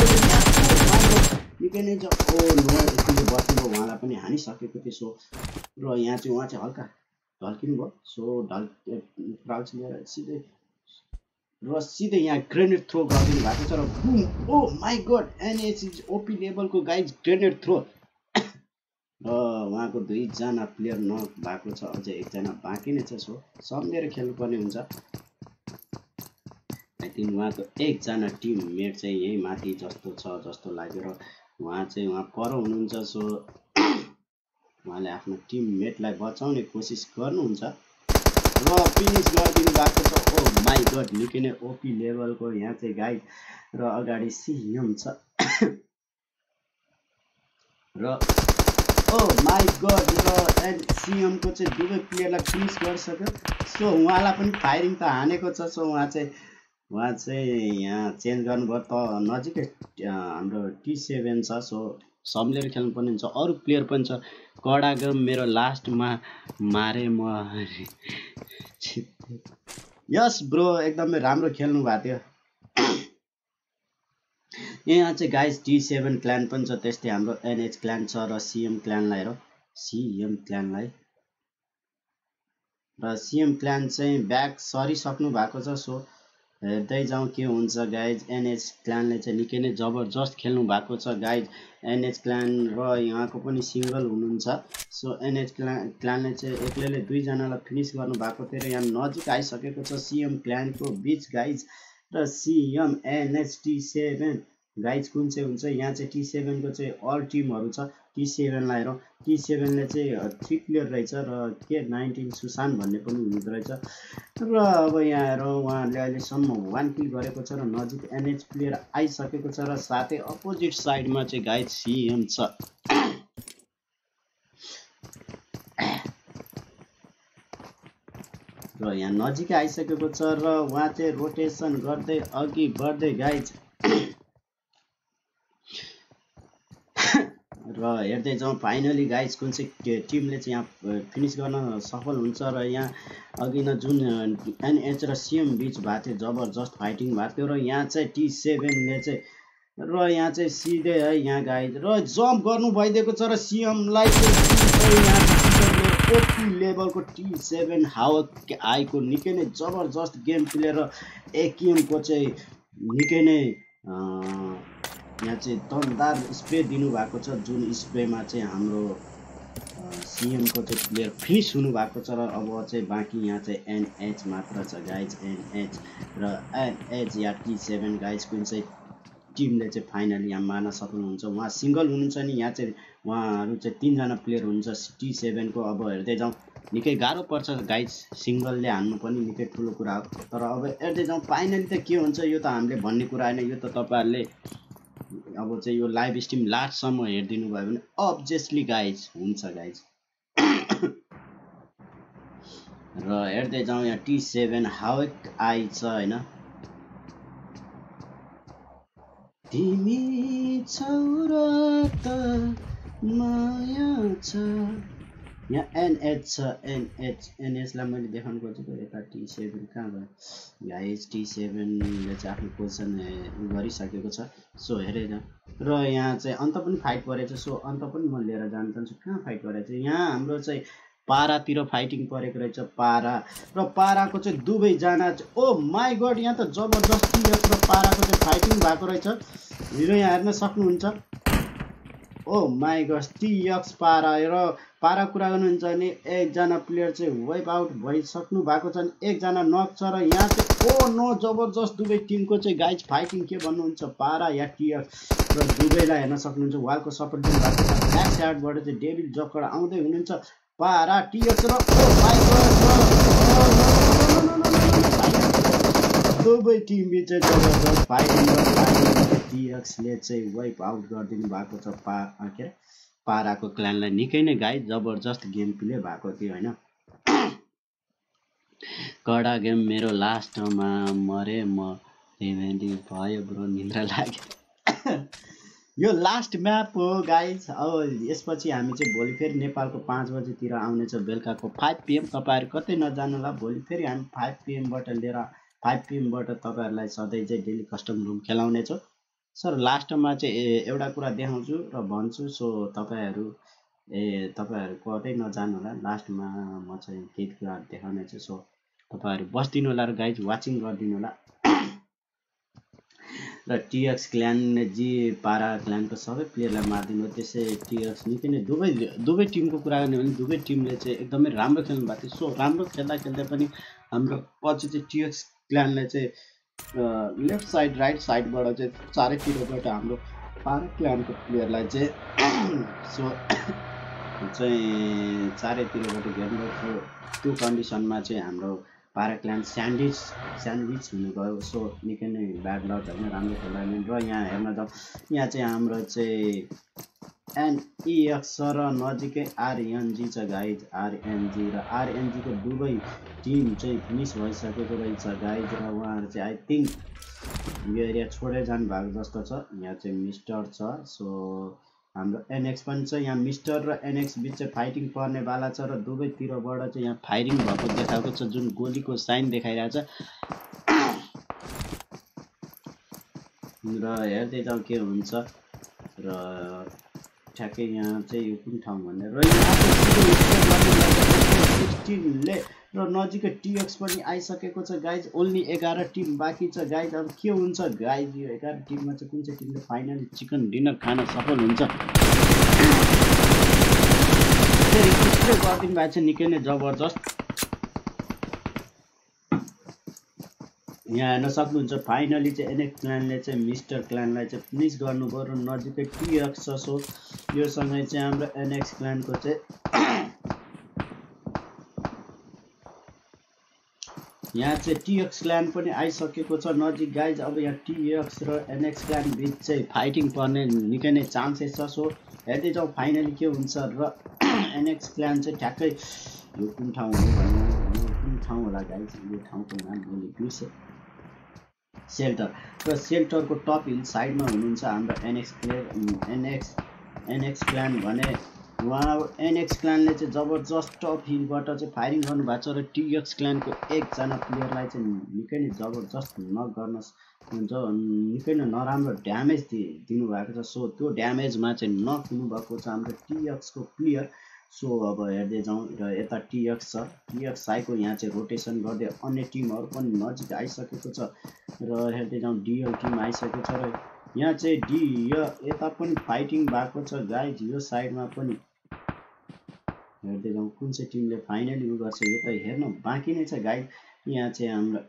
निकै नै ज ओ नो यतिले बस्नुभयो उहाँलाई पनि हानिसकेको थियो सो र यहाँ चाहिँ उहाँ चाहिँ हल्का ढल्किनु भयो सो ढल क्राउच लिएर सिधै र सिधै यहाँ ग्रेनेड थ्रो गरिदिनु भएको छ र boom oh my god NH is OP लेभलको गाइज ग्रेनेड थ्रो र उहाँको दुईजना प्लेयर नक भएको छ अझै एकजना बाँकी नै छ सो सम्झेर खेल्नुपर्ने हुन्छ आई थिङ्क उहाँको एकजना टिम मेट चाहिँ यही माथि जस्तो छ जस्तो लाग्यो र उहाँ चाहिँ उहाँ पर हुनुहुन्छ सो उहाँले आफ्नो टिम मेटलाई बचाउने कोसिस गर्नुहुन्छ र फिनिस गरिदिनु भएको छ ओ माई गड निकै नै ओपी लेभलको यहाँ चाहिँ गाइड र अगाडि सिएम छ र ओ माई गड र एन्ड सिएमको चाहिँ दुवै प्लेयरलाई फिनिस गरिसक्यो सो उहाँलाई पनि फायरिङ त हानेको छ सो उहाँ चाहिँ उहाँ चाहिँ यहाँ चेन्ज गर्नुभयो त नजिकै हाम्रो टी सेभेन छ सो सम्झेर खेल्नुपर्ने हुन्छ अरू प्लेयर पनि छ कडा गम मेरो लास्टमा मारे म यस ब्रो एकदमै राम्रो खेल्नु भएको थियो यहाँ चाहिँ गाइज टी सेभेन क्ल्यान पनि छ त्यस्तै हाम्रो एनएच क्ल्यान छ र सिएम क्ल्यानलाई हेरौँ सिएम क्ल्यानलाई र सिएम क्ल्यान चाहिँ ब्याक सरिसक्नु भएको छ सो हेर्दै जाउँ के हुन्छ गाइज एनएच क्ल्यानले चाहिँ निकै नै जबरजस्त खेल्नु भएको छ गाइज एनएच क्ल्यान र यहाँको पनि सिङ्गल हुनुहुन्छ सो एनएच क्ल्यान क्ल्यानले चाहिँ एक्लैले दुईजनालाई फिनिस गर्नु भएको थियो र यहाँ नजिक आइसकेको छ सिएम क्ल्यानको बिच गाइज र CM NH T seven guys कुन चाहिँ हुन्छ यहाँ चाहिँ टी सेभेनको चाहिँ अल टिमहरू छ टी टी सेभेन लाई हेरौँ टी सेभेन ले चाहिँ थ्री प्लेयर रहेछ र के नाइन्टिन सुसान भन्ने पनि हुँदो रहेछ र अब यहाँ हेरौँ उहाँहरूले अहिलेसम्म वान किल गरेको छ र नजिक एनएच प्लेयर आइसकेको छ र साथै अपोजिट साइडमा चाहिँ गाइज सिएम छ र यहाँ नजिकै आइसकेको छ र उहाँ चाहिँ रोटेसन गर्दै अघि बढ्दै गाइज र हेर्दै जाउँ फाइनली गाइज कुन चाहिँ टिमले चाहिँ यहाँ फिनिस गर्न सफल हुन्छ र यहाँ अघि न जुन एनएच र सिएम बिच भएको थियो जबरजस्त फाइटिङ भएको थियो र यहाँ चाहिँ टी सेभेनले चाहिँ र यहाँ चाहिँ सिधै है यहाँ गाइज र जम्प गर्नु भइदिएको छ र सिएमलाई ओपी लेभलको टी सेभेन हावक आएको निकै नै जबरजस्त गेम प्ले र एकेएमको चाहिँ निकै नै यहाँ चाहिँ दमदार स्प्रे दिनुभएको छ जुन स्प्रेमा चाहिँ हाम्रो सिएमको चाहिँ प्लेयर फिनिस हुनुभएको छ र अब चाहिँ बाँकी यहाँ चाहिँ एनएच मात्र छ गाइज एनएच र एनएच या टी सेभेन गाइज कुन चाहिँ टिमले चाहिँ फाइनली यहाँ मार्न सफल हुन्छ उहाँ सिङ्गल हुनुहुन्छ नि यहाँ चाहिँ उहाँहरू चाहिँ तिनजना प्लेयर हुनुहुन्छ टी सेभेनको अब हेर्दै जाउँ निकै गाह्रो पर्छ गाइज सिङ्गलले हान्नु पनि निकै ठुलो कुरा हो तर अब हेर्दै जाउँ फाइनली त के हुन्छ यो त हामीले भन्ने कुरा होइन यो त तपाईँहरूले अब चाहिँ यो लाइभ स्ट्रिम लास्टसम्म हेरिदिनु भयो भने अब्भियसली गाइज हुन्छ गाइज र हेर्दै जाउँ यहाँ टी सेभेन हावक आइछ होइन तिमी छौ र त माया छ यहाँ एनएच छ एनएच एनएचलाई मैले देखाउनु खोजेको यता टी सेभेन कहाँ भयो गाइज टी सेभेनले चाहिँ आफ्नो पोजिसन गरिसकेको छ सो हेरेर र यहाँ चाहिँ अन्त पनि फाइट परेछ सो अन्त पनि म लिएर जान चाहन्छु कहाँ फाइट परेछ यहाँ हाम्रो चाहिँ पारातिर फाइटिङ परेको रहेछ पारा र पाराको चाहिँ दुवैजना ओ माई गड यहाँ त जबरजस्ती र पाराको चाहिँ फाइटिङ भएको रहेछ हिरो यहाँ हेर्न सक्नुहुन्छ ओ माई गड टिएक्स पारा र पारा कुरा गर्नुहुन्छ भने एकजना प्लेयर चाहिँ वाइप आउट भइसक्नु भएको छ भने एकजना नक छ र यहाँ चाहिँ ओ नो जबरजस्त दुवै टिमको चाहिँ गाइज फाइटिङ के भन्नुहुन्छ पारा या टिएक्स र दुवैलाई हेर्न सक्नुहुन्छ वालको सपोर्ट दिनुभएको छ ब्याक साइडबाट चाहिँ डेभिल जकर आउँदै हुनुहुन्छ पारा टिएक्स र ओ माई गड दुवै टिम बिच चाहिँ जबरजस्त फाइटिङ र टिएक्सले चाहिँ वाइप आउट गरिदिनु भएको छ पा के अरे पाराको क्ल्यानलाई निकै नै गाइज जबरजस्त गेम प्ले भएको थियो होइन कडा गेम मेरो लास्टमा मरे म भयो ब्रो निन्द्रा लाग्यो यो लास्ट म्याप हो गाइज अब यसपछि हामी चाहिँ भोलि फेरि नेपालको पाँच बजेतिर आउनेछ बेलुकाको फाइभ पिएम तपाईँहरू कतै नजानु होला भोलि फेरि हामी फाइभ पिएमबाट लिएर फाइभ पिएमबाट तपाईँहरूलाई सधैँ चाहिँ डेली कस्टम रुम खेलाउनेछौँ सर लास्टमा चाहिँ एउटा कुरा देखाउँछु र भन्छु सो तपाईँहरू ए तपाईँहरू कतै नजानु होला लास्टमा म चाहिँ केही कुराहरू देखाउने छु सो तपाईँहरू बस्दिनु होला र गाइज वाचिङ गरिदिनु होला र टिएक्स क्ल्यानले जी पारा क्ल्यानको सबै प्लेयरलाई मारिदिनु त्यसै टिएक्स निकै नै दुवै दुवै टिमको कुरा गर्ने भने दुवै टिमले चाहिँ एकदमै राम्रो खेल्नु भएको थियो सो राम्रो खेल्दा खेल्दै पनि हाम्रो पछि चाहिँ टिएक्स क्ल्यानले चाहिँ लेफ्ट साइड राइट साइडबाट चाहिँ चारैतिरबाट हाम्रो पारा क्ल्यानको प्लेयरलाई चाहिँ सो चाहिँ चारैतिरबाट घेर्नु थियो त्यो कन्डिसनमा चाहिँ हाम्रो पारा क्ल्यान स्यान्डविच स्यान्डविच हुनु गयो सो निकै नै ब्याड लक होइन राम्रो खेल्दैन र यहाँ हेर्न जाउँ यहाँ चाहिँ हाम्रो चाहिँ एनइएक्स र नजिकै आरएनजी छ गाइज आरएनजी र आरएनजीको दुवै टिम चाहिँ फिनिस भइसकेको रहेछ गाइज र उहाँहरू चाहिँ आई थिङ्क यो एरिया छोडेर जानु भएको जस्तो छ यहाँ चाहिँ मिस्टर छ सो हाम्रो एनएक्स पनि छ यहाँ मिस्टर र एनएक्स बिच चाहिँ फाइटिङ पर्नेवाला छ र दुवैतिरबाट चाहिँ यहाँ फायरिङ भएको देखाएको छ जुन गोलीको साइन देखाइरहेछ र हेर्दै जाउँ के हुन्छ र ठ्याक्कै यहाँ चाहिँ यो कुन ठाउँ भन्ने र सिक्सटिनले र नजिकै टिएक्स पनि आइसकेको छ गाइज ओन्ली एघार टिम बाँकी छ गाइज अब के हुन्छ गाइज यो एघार टिममा चाहिँ कुन चाहिँ टिमले फाइनली चिकन डिनर खान सफल हुन्छ गरिदिनु भएको छ निकै नै जबरजस्त यहाँ हेर्न सक्नुहुन्छ फाइनली चाहिँ एनएक्स क्लानले चाहिँ मिस्टर क्लानलाई चाहिँ फिनिस गर्नुभयो र नजिकै टिएक्स छ। सो यो सँगै चाहिँ हाम्रो एनएक्स क्लानको चाहिँ यहाँ चाहिँ टिएक्स क्लान पनि आइसकेको छ नजिक गाइज। अब यहाँ टिएक्स र एनएक्स क्लान बिच चाहिँ फाइटिङ पर्ने निकै नै चान्सेस छ। सो हेर्दै जाउँ फाइनली के हुन्छ र एनएक्स क्लान चाहिँ ठ्याक्कै यो कुन ठाउँ हो भन्नु कुन ठाउँ होला गाइज, यो ठाउँको नाम मैले बिर्सेँ, सेल्टर। र सेल्टरको टप हिल साइडमा हुनुहुन्छ हाम्रो NX player NX NX clan भने उहाँ एनएक्स क्लानले चाहिँ जबरजस्त टप हिलबाट चाहिँ फायरिङ गर्नुभएको छ र टिएक्स क्लानको एकजना प्लेयरलाई चाहिँ निकै नै जबरजस्त नक गर्न हुन्छ, निकै नै नराम्रो ड्यामेज दिनुभएको छ। सो त्यो ड्यामेजमा चाहिँ नक हुनुभएको छ हाम्रो टिएक्सको प्लेयर। सो अब हेर्दै जाउँ र यता टिएक्स छ, टिएक्स साइको यहाँ चाहिँ रोटेसन गर्दै अन्य टिमहरू पनि नजिक आइसकेको छ र हेर्दै जाउँ डिएल टिम आइसकेको छ र यहाँ चाहिँ डी यता पनि फाइटिङ भएको छ गाइज। यो साइडमा पनि हेर्दै जाउँ कुन चाहिँ टिमले फाइनली उ गर्छ यो त हेर्न बाँकी नै छ गाइज। यहाँ चाहिँ हाम्रो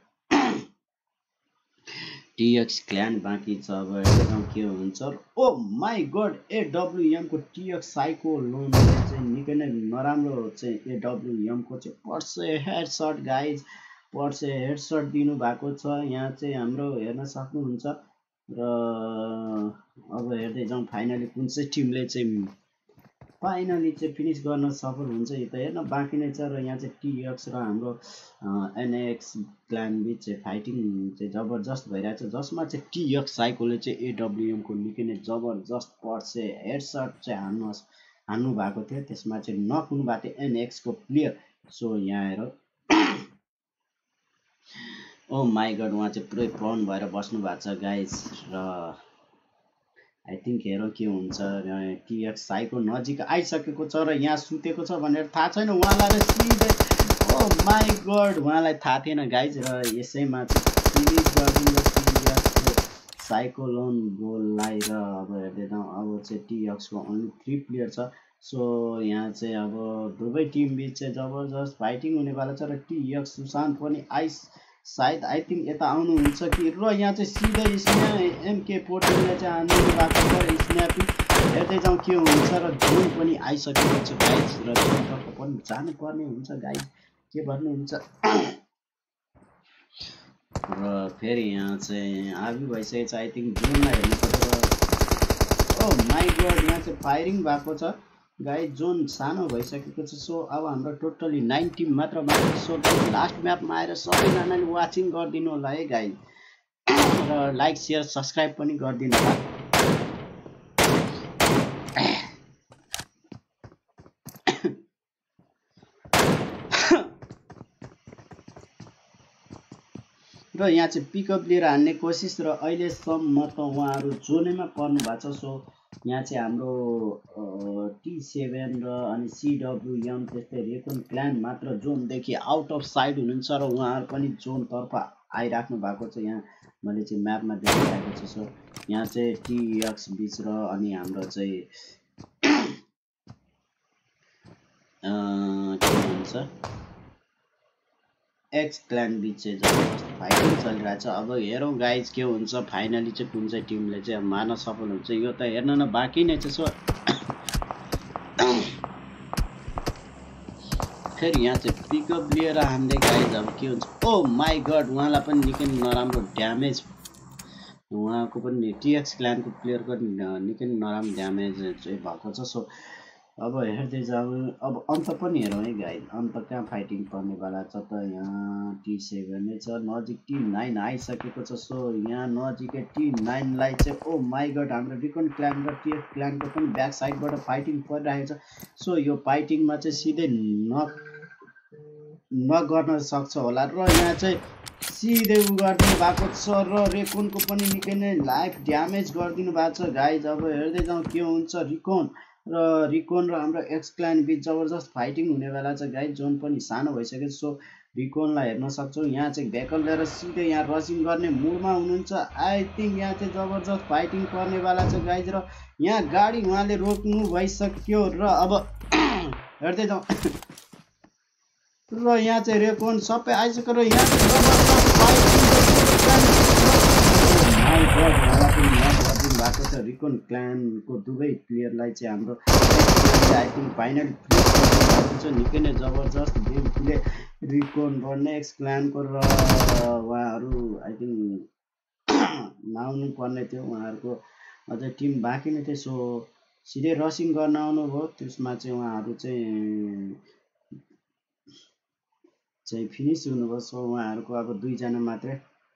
टिएक्स क्लान बाँकी छ। अब हेर्दै जाउँ के हुन्छ। ओ माई गड एडब्लुएम को टिएक्स साइको लोन चाहिँ निकै नै नराम्रो चाहिँ एडब्लुएम को चाहिँ पर्से हेडसट गाइज, पर्से हेडसट दिनुभएको छ। यहाँ चाहिँ हाम्रो हेर्न सक्नुहुन्छ र अब हेर्दै जाउँ फाइनली कुन चाहिँ टिमले चाहिँ फाइनली चाहिँ फिनिस गर्न सफल हुन्छ यो त हेर्न बाँकी नै छ। र यहाँ चाहिँ टिएक्स र हाम्रो एनएक्स क्लान बिच चाहिँ फाइटिङ चाहिँ जबरजस्त भइरहेको छ, जसमा चाहिँ टिएक्स साइकोले चाहिँ एडब्लुएम को निकै नै जबरजस्त पर्से हेडसट चाहिँ हान्नु हान्नु भएको थियो, त्यसमा चाहिँ नक हुनुभएको थियो एनएक्स को प्लेयर। सो यहाँ हेर ओ माई गड उहाँ चाहिँ पुरै प्राउन भएर बस्नु भएको छ गाइज। र आई थिङ्क हेर के हुन्छ। टिएक्स साइको नजिक आइसकेको छ र यहाँ सुतेको छ भनेर थाहा छैन उहाँलाई सिधै ओ माई गड उहाँलाई थाहा थिएन गाइज र यसैमा चाहिँ फिनिस गरिदिनु टिएक्सको साइको लोन गोललाई। र अब हेर्दै जाउँ अब चाहिँ टिएक्सको ओन्ली थ्री प्लेयर छ। सो यहाँ चाहिँ अब दुवै टिम बिच चाहिँ जबरजस्त फाइटिङ हुनेवाला छ र टिएक्स सुशान्त पनि आइस सायद आई थिङ्क यता आउनुहुन्छ कि। र यहाँ चाहिँ सिधै स्न्या एमके फोर्टिनले चाहिँ हान्नु भएको छ स्न्यापी। हेर्दै जाउँ के हुन्छ र जोन पनि आइसकेको छ गाइज र जोनतर्फ पनि जानुपर्ने हुन्छ गाइज, के भन्नुहुन्छ। र फेरि यहाँ चाहिँ आगो भइसकेको छ, आई थिङ्क जोनलाई हेर्नुपर्छ। ओ माई गड यहाँ चाहिँ फायरिङ भएको छ गाइज, जोन सानो भइसकेको छ। सो अब हाम्रो टोटली नाइन टिम मात्र बाँकी। सो लास्ट म्यापमा आएर सबैजनाले वाचिङ गरिदिनु होला है गाइज र लाइक सेयर सब्सक्राइब पनि गरिदिनु होला। र यहाँ चाहिँ पिकअप लिएर हान्ने कोसिस र अहिलेसम्म त उहाँहरू जोनैमा पर्नु भएको छ। सो यहाँ चाहिँ हाम्रो टी सेभेन र अनि सिडब्लुएम त्यस्तै रेकन क्लान मात्र जोनदेखि आउट अफ साइड हुनुहुन्छ र उहाँहरू पनि जोनतर्फ आइराख्नु भएको छ। यहाँ मैले चाहिँ म्यापमा देखिरहेको छु। सो यहाँ चाहिँ टिएक्स बिच र अनि हाम्रो चाहिँ के भन्छ एक्स क्लान बिच चाहिँ जबरजस्त फाइटिङ चलिरहेछ। अब हेरौँ गाइज के हुन्छ फाइनली चाहिँ कुन चाहिँ टिमले चाहिँ मार्न सफल हुन्छ यो त हेर्न न बाँकी नै छ। सो फेरि यहाँ चाहिँ पिकअप लिएर हान्दै गाइज अब के हुन्छ। ओ माई गड उहाँलाई पनि निकै नराम्रो ड्यामेज, उहाँको पनि टिएक्स क्लानको प्लेयरको निकै नराम्रो ड्यामेज चाहिँ भएको छ। सो अब हेर्दै जाउँ अब अन्त पनि हेरौँ है गाइज, अन्त कहाँ फाइटिङ पर्नेवाला छ त। यहाँ टी सेभेन नै छ, नजिक टी नाइन आइसकेको छ। सो यहाँ नजिकै टी नाइनलाई चाहिँ ओ माई गड हाम्रो रिकन क्लान र टिएक्स क्लानको पनि ब्याक साइडबाट फाइटिङ परिरहेको छ। सो यो फाइटिङमा चाहिँ सिधै नक नगर्न सक्छ होला र यहाँ चाहिँ सिधै उ गरिदिनु भएको छ र रेकोनको पनि निकै नै लाइफ ड्यामेज गरिदिनु भएको छ गाइज। अब हेर्दै जाउँ के हुन्छ। रिकोन र रिकोन र हाम्रो एक्स क्लान बिच जबरजस्त फाइटिङ हुनेवाला छ गाइज, जोन पनि सानो भइसक्यो। सो रिकोनलाई हेर्न सक्छौँ यहाँ चाहिँ भेकल लिएर सिधै यहाँ रसिङ गर्ने मुडमा हुनुहुन्छ। आई थिङ्क यहाँ चाहिँ जबरजस्त फाइटिङ पर्नेवाला छ गाइज र यहाँ गाडी उहाँले रोक्नु भइसक्यो र अब हेर्दै जाउँ र यहाँ चाहिँ रेकोन सबै आइसक्यो र यहाँ चाहिँ जबरजस्त फाइटिङ गरिदिनु भएको छ रिकन क्लानको दुवै प्लेयरलाई चाहिँ हाम्रो आई थिङ्क फाइनल प्लेयर गरिदिनु भएको छ निकै नै जबरजस्त गेम प्ले रिकन र नेक्स्ट क्लानको र उहाँहरू आई थिङ्क नआउनु पर्ने थियो उहाँहरूको अझै टिम बाँकी नै थियो सो सिधै रसिङ गर्न आउनुभयो त्यसमा चाहिँ उहाँहरू चाहिँ चाहिँ फिनिस हुनुभयो सो उहाँहरूको अब दुईजना मात्रै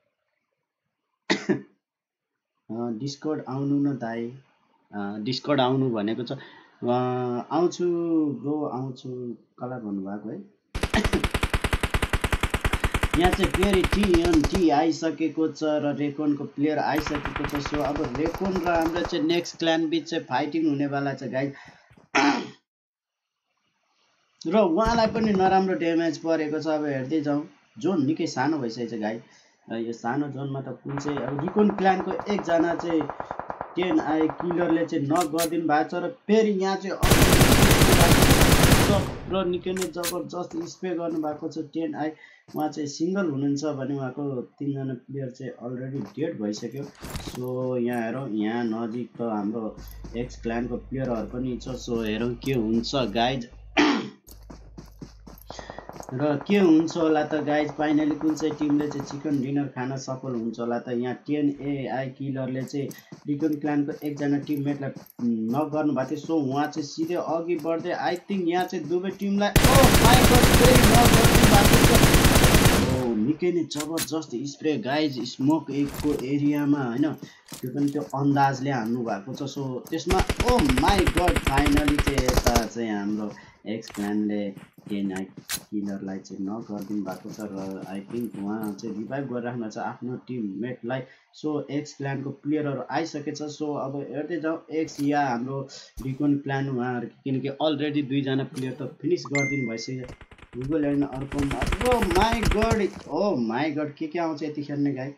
डिस्कर्ड आउनु न दाइ डिस्कर्ड आउनु भनेको छ आउँछु ब्रो आउँछु कसलाई भन्नुभएको है यहाँ चाहिँ फेरि टिएनटी आइसकेको छ र रेकोनको प्लेयर आइसकेको छ सो अब रेकोन र हाम्रो चाहिँ नेक्स्ट क्लान बिच चाहिँ फाइटिङ हुनेवाला छ गाइज र उहाँलाई पनि नराम्रो ड्यामेज परेको छ अब हेर्दै जाउँ जोन निकै सानो भइसकेको छ गाइज यो सानो जोनमा त कुन चाहिँ अब रिकोन क्लानको एकजना चाहिँ टेन आई किलरले चाहिँ नक गरिदिनु भएको छ र फेरि यहाँ चाहिँ र निकै नै जबरजस्त स्प्रे गर्नुभएको छ टेन आई उहाँ चाहिँ सिङ्गल हुनुहुन्छ भने उहाँको तिनजना प्लेयर चाहिँ अलरेडी डेड भइसक्यो सो यहाँ हेरौँ यहाँ नजिक त हाम्रो एक्स क्लानको प्लेयरहरू पनि छ सो हेरौँ के हुन्छ गाइज र के हुन्छ होला त गाइज फाइनली कुन चाहिँ टिमले चाहिँ चिकन डिनर खान सफल हुन्छ होला त यहाँ टेन एआई किलरले चाहिँ रिकन क्लानको एकजना टिममेटलाई नक गर्नुभएको थियो सो उहाँ चाहिँ सिधै अघि बढ्दै आई थिङ्क यहाँ चाहिँ दुवै टिमलाई ओ माइ गॉड फेरि नक गर्नुभएको छ ओ निकै नै जबरजस्त स्प्रे गाइज स्मोक एकको एरियामा होइन त्यो पनि त्यो अन्दाजले हान्नु भएको छ सो त्यसमा ओ माइ गॉड फाइनली चाहिँ यता चाहिँ हाम्रो एक्स क्लानले टेन आई किलरलाई चाहिँ नक गरिदिनु भएको छ र आई थिङ्क उहाँ चाहिँ रिभाइभ गरिराख्नु छ आफ्नो टिममेटलाई सो एक्स क्लानको प्लेयरहरू आइसकेछ सो अब हेर्दै जाउँ एक्स या हाम्रो रिकोन क्लान उहाँहरू किनकि अलरेडी दुईजना प्लेयर त फिनिस गरिदिनु भइसक्यो गुगल हेर्न अर्को oh my god oh my god के के आउँछ यतिखेर नै गाई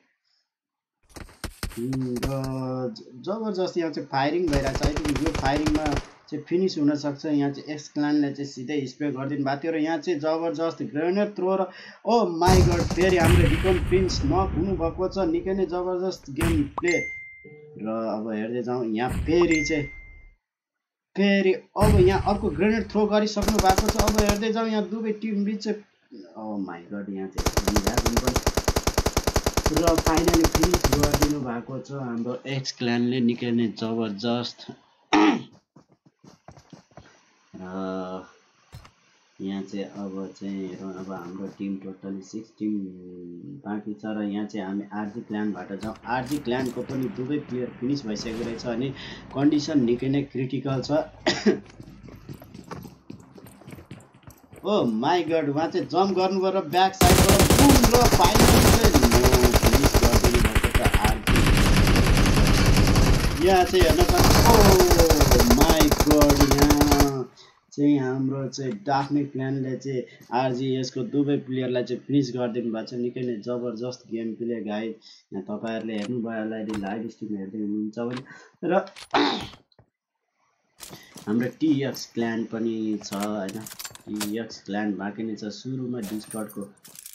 र जबरजस्त यहाँ चाहिँ फायरिङ भइरहेको छ आई थिङ्क यो फायरिङमा चाहिँ फिनिस हुनसक्छ यहाँ चाहिँ एक्स क्लानले चाहिँ सिधै स्प्रे गरिदिनु भएको थियो र यहाँ चाहिँ जबरजस्त ग्रेनेड थ्रो र ओ माई गड फेरि हाम्रो रिकोन प्रिन्स नक हुनुभएको छ निकै नै जबरजस्त गेम प्ले र अब हेर्दै जाउँ यहाँ फेरि चाहिँ फेरि अब यहाँ अर्को ग्रेनेड थ्रो गरिसक्नु भएको छ अब हेर्दै जाउँ यहाँ दुवै टिम बिच चाहिँ ओ माई गड यहाँ चाहिँ र फाइनली फिनिस गरिदिनु भएको छ हाम्रो एक्स क्लानले निकै नै जबरजस्त र यहाँ चाहिँ अब चाहिँ हेरौँ अब हाम्रो टिम टोटली सिक्स टिम बाँकी छ र यहाँ चाहिँ हामी आरजी क्लानबाट जाउँ आरजी क्लानको पनि दुवै प्लेयर फिनिस भइसकेको रहेछ अनि कन्डिसन निकै नै क्रिटिकल छ ओ माई गड उहाँ चाहिँ जम्प गर्नुभयो र ब्याक साइडबाट बुम र फाइनली चाहिँ फिनिस गरिदिनु भएको छ आरजी यहाँ चाहिँ हेर्न सक्छ ओ माई गड यहाँ चाहिँ हाम्रो चाहिँ डाफ्ने क्लानले चाहिँ आरजिएसको दुवै प्लेयरलाई चाहिँ फिनिस गरिदिनु भएको छ निकै नै जबरजस्त गेम प्ले गाई यहाँ तपाईँहरूले हेर्नुभयो होला यदि लाइभ स्ट्रिम हेर्दै हुनुहुन्छ भने र हाम्रो टिएक्स क्लान पनि छ होइन टिएक्स क्लान बाँकी नै छ सुरुमा डिस्कर्डको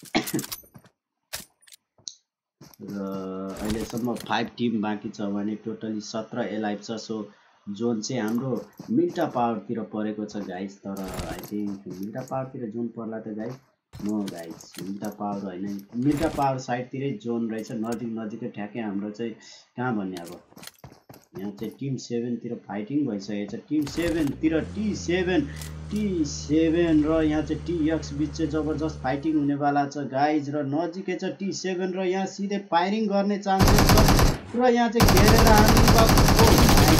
र अहिलेसम्म फाइभ टिम बाँकी छ भने टोटली सत्र एलाइभ छ सो जोन चाहिँ हाम्रो मिल्टा पावरतिर परेको छ गाइज तर आई थिङ्क मिल्टा पावरतिर जोन पर्ला त guys no guys Mylta power होइन मिल्टा पावर साइडतिरै जोन रहेछ नजिक नजिकै ठ्याक्कै हाम्रो चाहिँ कहाँ भन्ने अब यहाँ चाहिँ टिम सेभेनतिर फाइटिङ भइसकेको छ टिम सेभेनतिर टी सेभेन टी सेभेन र यहाँ चाहिँ टिएक्स बिच चाहिँ जबरजस्त फाइटिङ हुनेवाला छ गाइज र नजिकै छ टी सेभेन र यहाँ सिधै फायरिङ गर्ने चान्सेस छ र यहाँ चाहिँ घेरेर हान्नु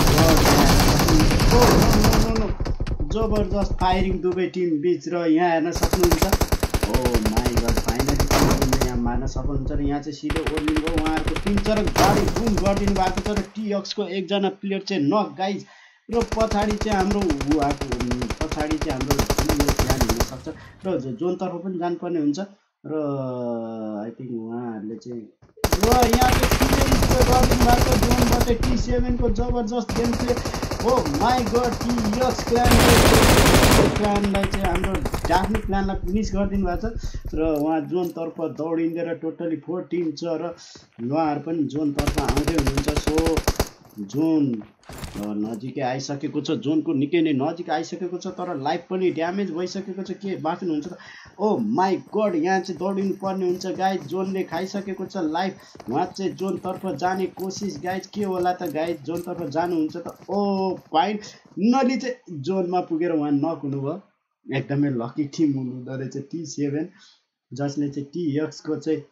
जबरजस्त फायरिङ दुवै टिम बिच र यहाँ हेर्न सक्नुहुन्छ ओ माई गड फाइनली यहाँ मार्न सफल हुन्छ र यहाँ चाहिँ सिधै ओर्लिनुभयो उहाँहरूको तिन चरक गाडी बुम गरिदिनु भएको छ र टिएक्सको एकजना प्लेयर चाहिँ नक गाइज र पछाडि चाहिँ हाम्रो उहाँको पछाडि चाहिँ हाम्रो प्लान हुनसक्छ र जोनतर्फ पनि जानुपर्ने हुन्छ र आई थिङ्क उहाँहरूले चाहिँ र यहाँ चाहिँ सिधै स्प्रे गरिदिनु भएको छ जोनबाट टी सेभेनको जबरजस्त game play oh my god TX clan प्लानलाई चाहिँ हाम्रो आफ्नो प्लानलाई फिनिस गरिदिनु भएको छ र उहाँ जोनतर्फ दौडिँदै र टोटली फोर टिम छ र उहाँहरू पनि जोनतर्फ आउँदै हुनुहुन्छ। सो जोन नजिकै आइसकेको छ, जोनको निकै नै नजिक आइसकेको छ तर लाइफ पनि ड्यामेज भइसकेको छ। के बाँच्नुहुन्छ त? ओ माई गड, यहाँ चाहिँ दौडिनु पर्ने हुन्छ गाइज। जोनले खाइसकेको छ लाइफ, उहाँ चाहिँ जोनतर्फ जाने कोसिस गाइज। के होला त गाइज, जोनतर्फ जानुहुन्छ त? ओ फाइनली चाहिँ जोनमा पुगेर उहाँ नक हुनुभयो। एकदमै लकी टिम हुनुहुँदो रहेछ टी सेभेन, जसले चाहिँ टिएक्सको चाहिँ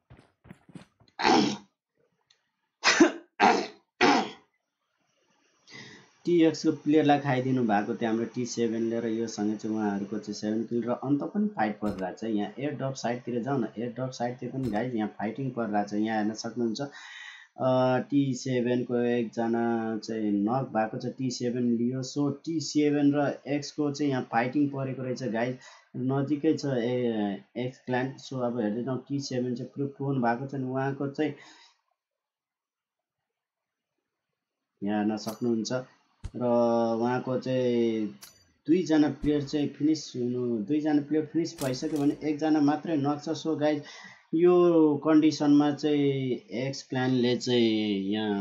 टिएक्सको प्लेयरलाई खाइदिनु भएको थियो हाम्रो टी सेभेनले र योसँग चाहिँ उहाँहरूको चाहिँ सेभेन किल र अन्त पनि फाइट परिरहेछ। यहाँ एयर ड्रप साइडतिर जाउँ न, एयर ड्रप साइडतिर पनि गाइज यहाँ फाइटिङ परिरहेछ। यहाँ हेर्न सक्नुहुन्छ टी सेभेनको एकजना चाहिँ नक भएको छ, टी सेभेन लियो। सो टी सेभेन र एक्सको चाहिँ यहाँ फाइटिङ परेको रहेछ गाइज, नजिकै छ ए एक्स क्लान। सो अब हेर्दै जाउँ, टी सेभेन चाहिँ पुरो प्रोन भएको छ नि, उहाँको चाहिँ यहाँ हेर्न सक्नुहुन्छ र उहाँको चाहिँ दुईजना प्लेयर चाहिँ फिनिस हुनु, दुईजना प्लेयर फिनिस भइसक्यो भने एकजना मात्रै नक छ। सो गाइज यो कन्डिसनमा चाहिँ एक्स क्लानले चाहिँ यहाँ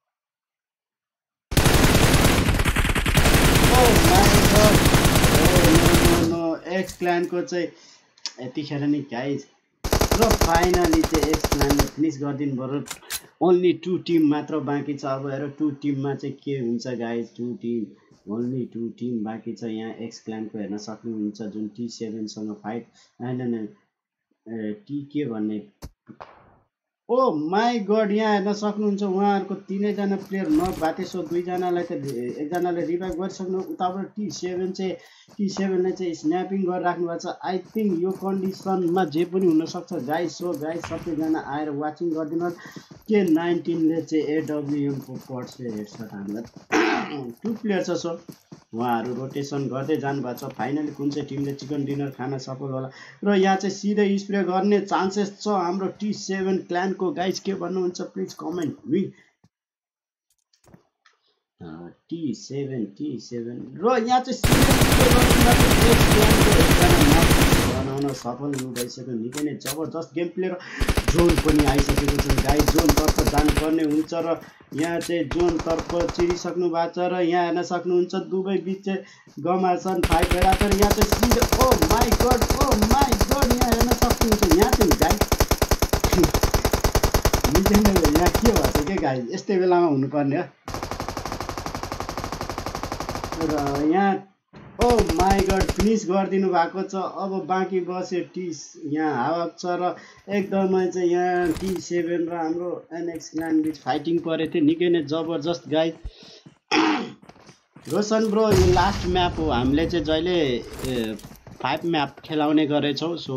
एक्स क्लानको चाहिँ यतिखेर नि गाइज र फाइनली चाहिँ एक्स क्लानले फिनिस गरिदिनु भयो। ओन्ली टू टिम मात्र बाँकी छ। अब हेर टू टिममा चाहिँ के हुन्छ guys, two team only two team बाँकी छ। यहाँ एक्स क्लानको हेर्न सक्नुहुन्छ जुन टी सेभेनसँग फाइट, होइन टी के भन्ने, ओ माई गड यहाँ हेर्न सक्नुहुन्छ उहाँहरूको तिनैजना प्लेयर नक भएको थियो। सो दुईजनालाई त एकजनाले रिभाइभ गरिसक्नु, उताबाट टी सेभेन चाहिँ टी सेभेनले चाहिँ स्न्यापिङ गरिराख्नु भएको छ। आई थिङ्क यो कन्डिसनमा जे पनि हुनसक्छ गाइज। सो गाइज सबैजना आएर वाचिङ गरिदिनुहोस्। के नाइन्टिनले चाहिँ एडब्लुएमको पर्सले हेडसट हामीलाई टु प्लेयर छ। सो उहाँहरू रोटेसन गर्दै जानुभएको छ। फाइनली कुन चाहिँ टिमले चिकन डिनर खान सफल होला र यहाँ चाहिँ सिधै स्प्रे गर्ने चान्सेस छ हाम्रो टी सेभेन क्लानको। गाइज के भन्नुहुन्छ please comment me. T seven T seven र यहाँ चाहिँ बनाउन सफल हुनु भइसक्यो। निकै नै जबरजस्त गेम प्ले र जोन पनि आइसकेको छ गाइज। जोनतर्फ जानुपर्ने हुन्छ र यहाँ चाहिँ जोनतर्फ चिरिसक्नु भएको छ र यहाँ हेर्न सक्नुहुन्छ दुवै बिच चाहिँ गमाछन् फाइट भइरहेको छ। यहाँ चाहिँ सिधै oh my god oh my god यहाँ हेर्न सक्नुहुन्छ यहाँ चाहिँ गाइज यहाँ के भन्छ के गाइज, यस्तै बेलामा हुनुपर्ने हो र यहाँ ओ माई गड फिनिस गरिदिनु भएको छ। अब बाँकी बस्यो टी यहाँ हावा छ र एकदमै चाहिँ यहाँ टी सेभेन र हाम्रो एनएक्स क्लान बिच फाइटिङ परेको थियो, निकै नै जबरजस्त गाइज। रोशन ब्रो यो लास्ट म्याप हो, हामीले चाहिँ जहिले फाइभ म्याप खेलाउने गरेछौँ। सो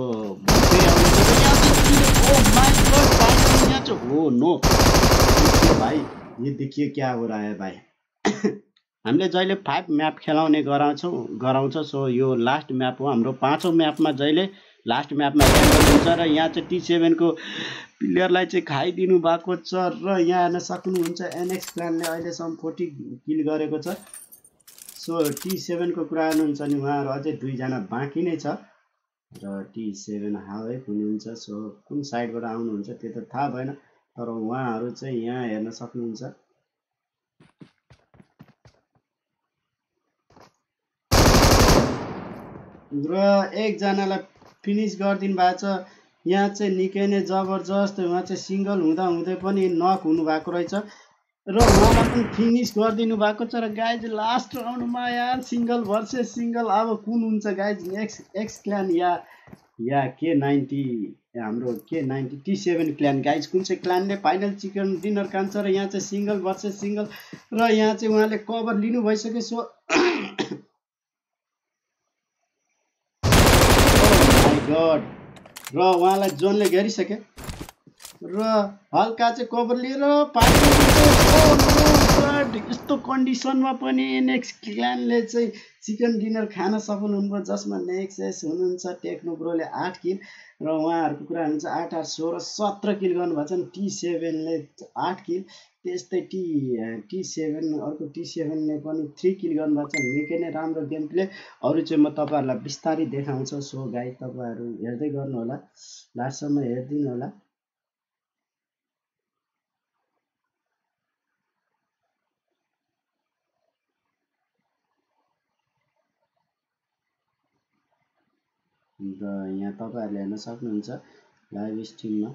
हो नो भाइ ये देखिए क्या हो रहा है भाइ हामीले जहिले फाइभ म्याप खेलाउने गराउँछौँ गराउँछ। सो यो लास्ट म्याप हो हाम्रो, पाँचौँ म्यापमा जहिले लास्ट म्यापमा हुन्छ र यहाँ चाहिँ टी सेभेनको प्लेयरलाई चाहिँ खाइदिनु भएको छ र यहाँ हेर्न सक्नुहुन्छ एनएक्स क्लानले अहिलेसम्म फोर्टी किल गरेको छ। सो टी सेभेनको कुरा गर्नुहुन्छ नि उहाँहरू अझै दुईजना बाँकी नै छ र टी सेभेन हावेक हुनुहुन्छ। सो कुन साइडबाट आउनुहुन्छ त्यो त थाहा भएन तर उहाँहरू चाहिँ यहाँ हेर्न सक्नुहुन्छ र एकजनालाई फिनिस गरिदिनु भएको छ। यहाँ चाहिँ निकै नै जबरजस्त उहाँ चाहिँ सिङ्गल हुँदा हुँदै पनि नक हुनुभएको रहेछ र उहाँलाई पनि फिनिस गरिदिनु भएको छ। र गाइज लास्ट राउन्डमा यार सिङ्गल भर्सेस सिङ्गल अब कुन हुन्छ गाइज, एक्स एक्स क्लान या या के नाइन्टी हाम्रो के ninety T seven clan guys, कुन चाहिँ क्लानले फाइनल चिकन डिनर खान्छ र यहाँ चाहिँ सिङ्गल भर्सेस सिङ्गल र यहाँ चाहिँ उहाँले कभर लिनु भइसक्यो। सो गड र उहाँलाई जोनले घेरिसक्यो र हल्का चाहिँ कभर लिएर यस्तो कन्डिसनमा पनि नेक्स्ट क्लानले चाहिँ चिकन डिनर खान सफल हुनुभयो, जसमा नेक्सेस हुनुहुन्छ टेक्नो ब्रोले आठ किल र उहाँहरूको कुरा हुन्छ आठ आठ सोह्र सत्र किल गर्नुभएको छ। टी सेभेनले आठ किल त्यस्तै टी टी सेभेन अर्को टी सेभेनले पनि थ्री किल गर्नुभएको छ निकै नै राम्रो गेम प्ले अरू चाहिँ म तपाईँहरूलाई बिस्तारै देखाउँछु सो गाइस तपाईँहरू हेर्दै गर्नु होला लास्टसम्म हेरिदिनु होला र यहाँ तपाईँहरूले हेर्न सक्नुहुन्छ लाइभ स्ट्रिममा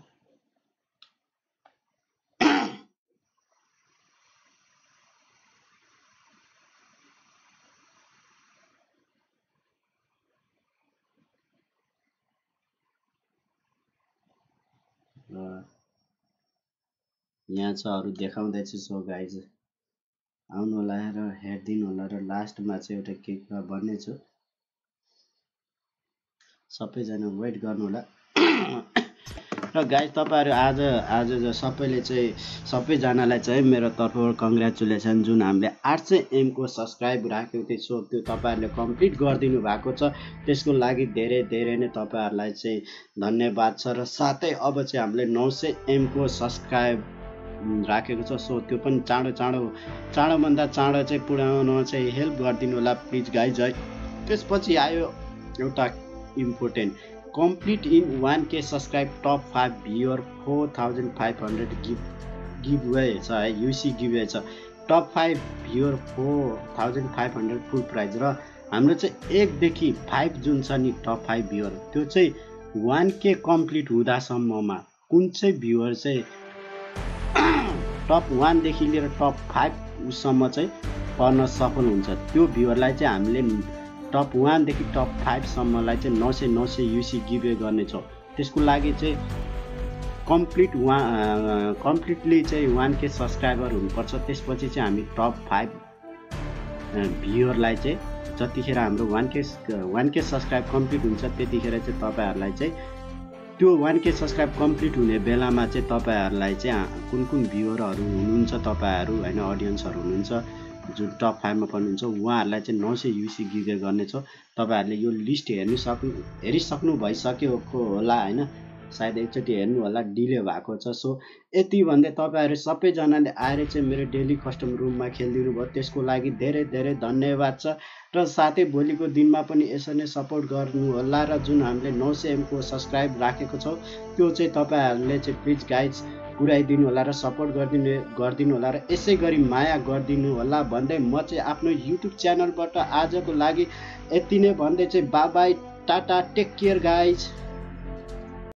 यहाँ चाहिँ अरू देखाउँदैछु सो गाइज आउनु होला र हेरिदिनु होला र लास्टमा चाहिँ एउटा केक भन्नेछु सबैजना वेट गर्नु होला र गाइज तपाईँहरू आज आज सबैले चाहिँ सबैजनालाई चाहिँ मेरो तर्फबाट कङ्ग्रेचुलेसन जुन हामीले आठ सय एमको सब्सक्राइब राखेको थियो सो त्यो तपाईँहरूले कम्प्लिट गरिदिनु भएको छ त्यसको लागि धेरै धेरै नै तपाईँहरूलाई चाहिँ धन्यवाद छ र साथै अब चाहिँ हामीले नौ सय एमको सब्सक्राइब राखेको छ सो त्यो पनि चाँडो चाँडो चाँडोभन्दा चाँडो चाहिँ पुर्याउन चाहिँ हेल्प गरिदिनु होला प्लिज गाइज है त्यसपछि आयो एउटा इम्पोर्टेन्ट कम्प्लिट इन वान के subscribe top five viewer four thousand five hundred give giveaway छ है युसी गिभ वे छ top five viewer four thousand five hundred full prize र हाम्रो चाहिँ एकदेखि फाइभ जुन छ नि टप फाइभ भ्युअर त्यो चाहिँ वान के कम्प्लिट हुँदासम्ममा कुन चाहिँ भ्युअर चाहिँ टप वानदेखि लिएर टप फाइभ उसम्म चाहिँ पर्न सफल हुन्छ त्यो भ्युअरलाई चाहिँ हामीले टप वानदेखि टप फाइभसम्मलाई चाहिँ नौ सय नौ सय युसी गिभवे गर्नेछौँ त्यसको लागि चाहिँ कम्प्लिट वा कम्प्लिटली चाहिँ वान के सब्सक्राइबर हुनुपर्छ त्यसपछि चाहिँ हामी टप फाइभ भ्युअरलाई चाहिँ जतिखेर हाम्रो वान के वान के सब्सक्राइब कम्प्लिट हुन्छ त्यतिखेर चाहिँ तपाईँहरूलाई चाहिँ त्यो वान के सब्सक्राइब कम्प्लिट हुने बेलामा चाहिँ तपाईँहरूलाई चाहिँ कुन कुन भ्युअरहरू हुनुहुन्छ तपाईँहरू होइन अडियन्सहरू हुनुहुन्छ जुन टप फाइभमा पर्नुहुन्छ उहाँहरूलाई चाहिँ नौ सय युसी गिभवे गर्नेछौँ तपाईँहरूले यो लिस्ट हेर्नु सक्नु हेरिसक्नु भइसक्यो होला होइन सायद एकचोटि हेर्नु होला डिले भएको छ सो यति भन्दै तपाईँहरू सबैजनाले आएर चाहिँ मेरो डेली कस्टम रुममा खेलिदिनु भयो त्यसको लागि धेरै धेरै धन्यवाद छ र साथै भोलिको दिनमा पनि यसरी नै सपोर्ट गर्नु होला र जुन हामीले नौ सय एमको सब्सक्राइब राखेको छौँ त्यो चाहिँ तपाईँहरूले चाहिँ प्लिज गाइज पुऱ्याइदिनु होला र सपोर्ट गरिदिनु गरिदिनु होला र यसै गरी माया गरिदिनु होला भन्दै म चाहिँ आफ्नो युट्युब च्यानलबाट आजको लागि यति नै भन्दै चाहिँ bye bye tata take care guys.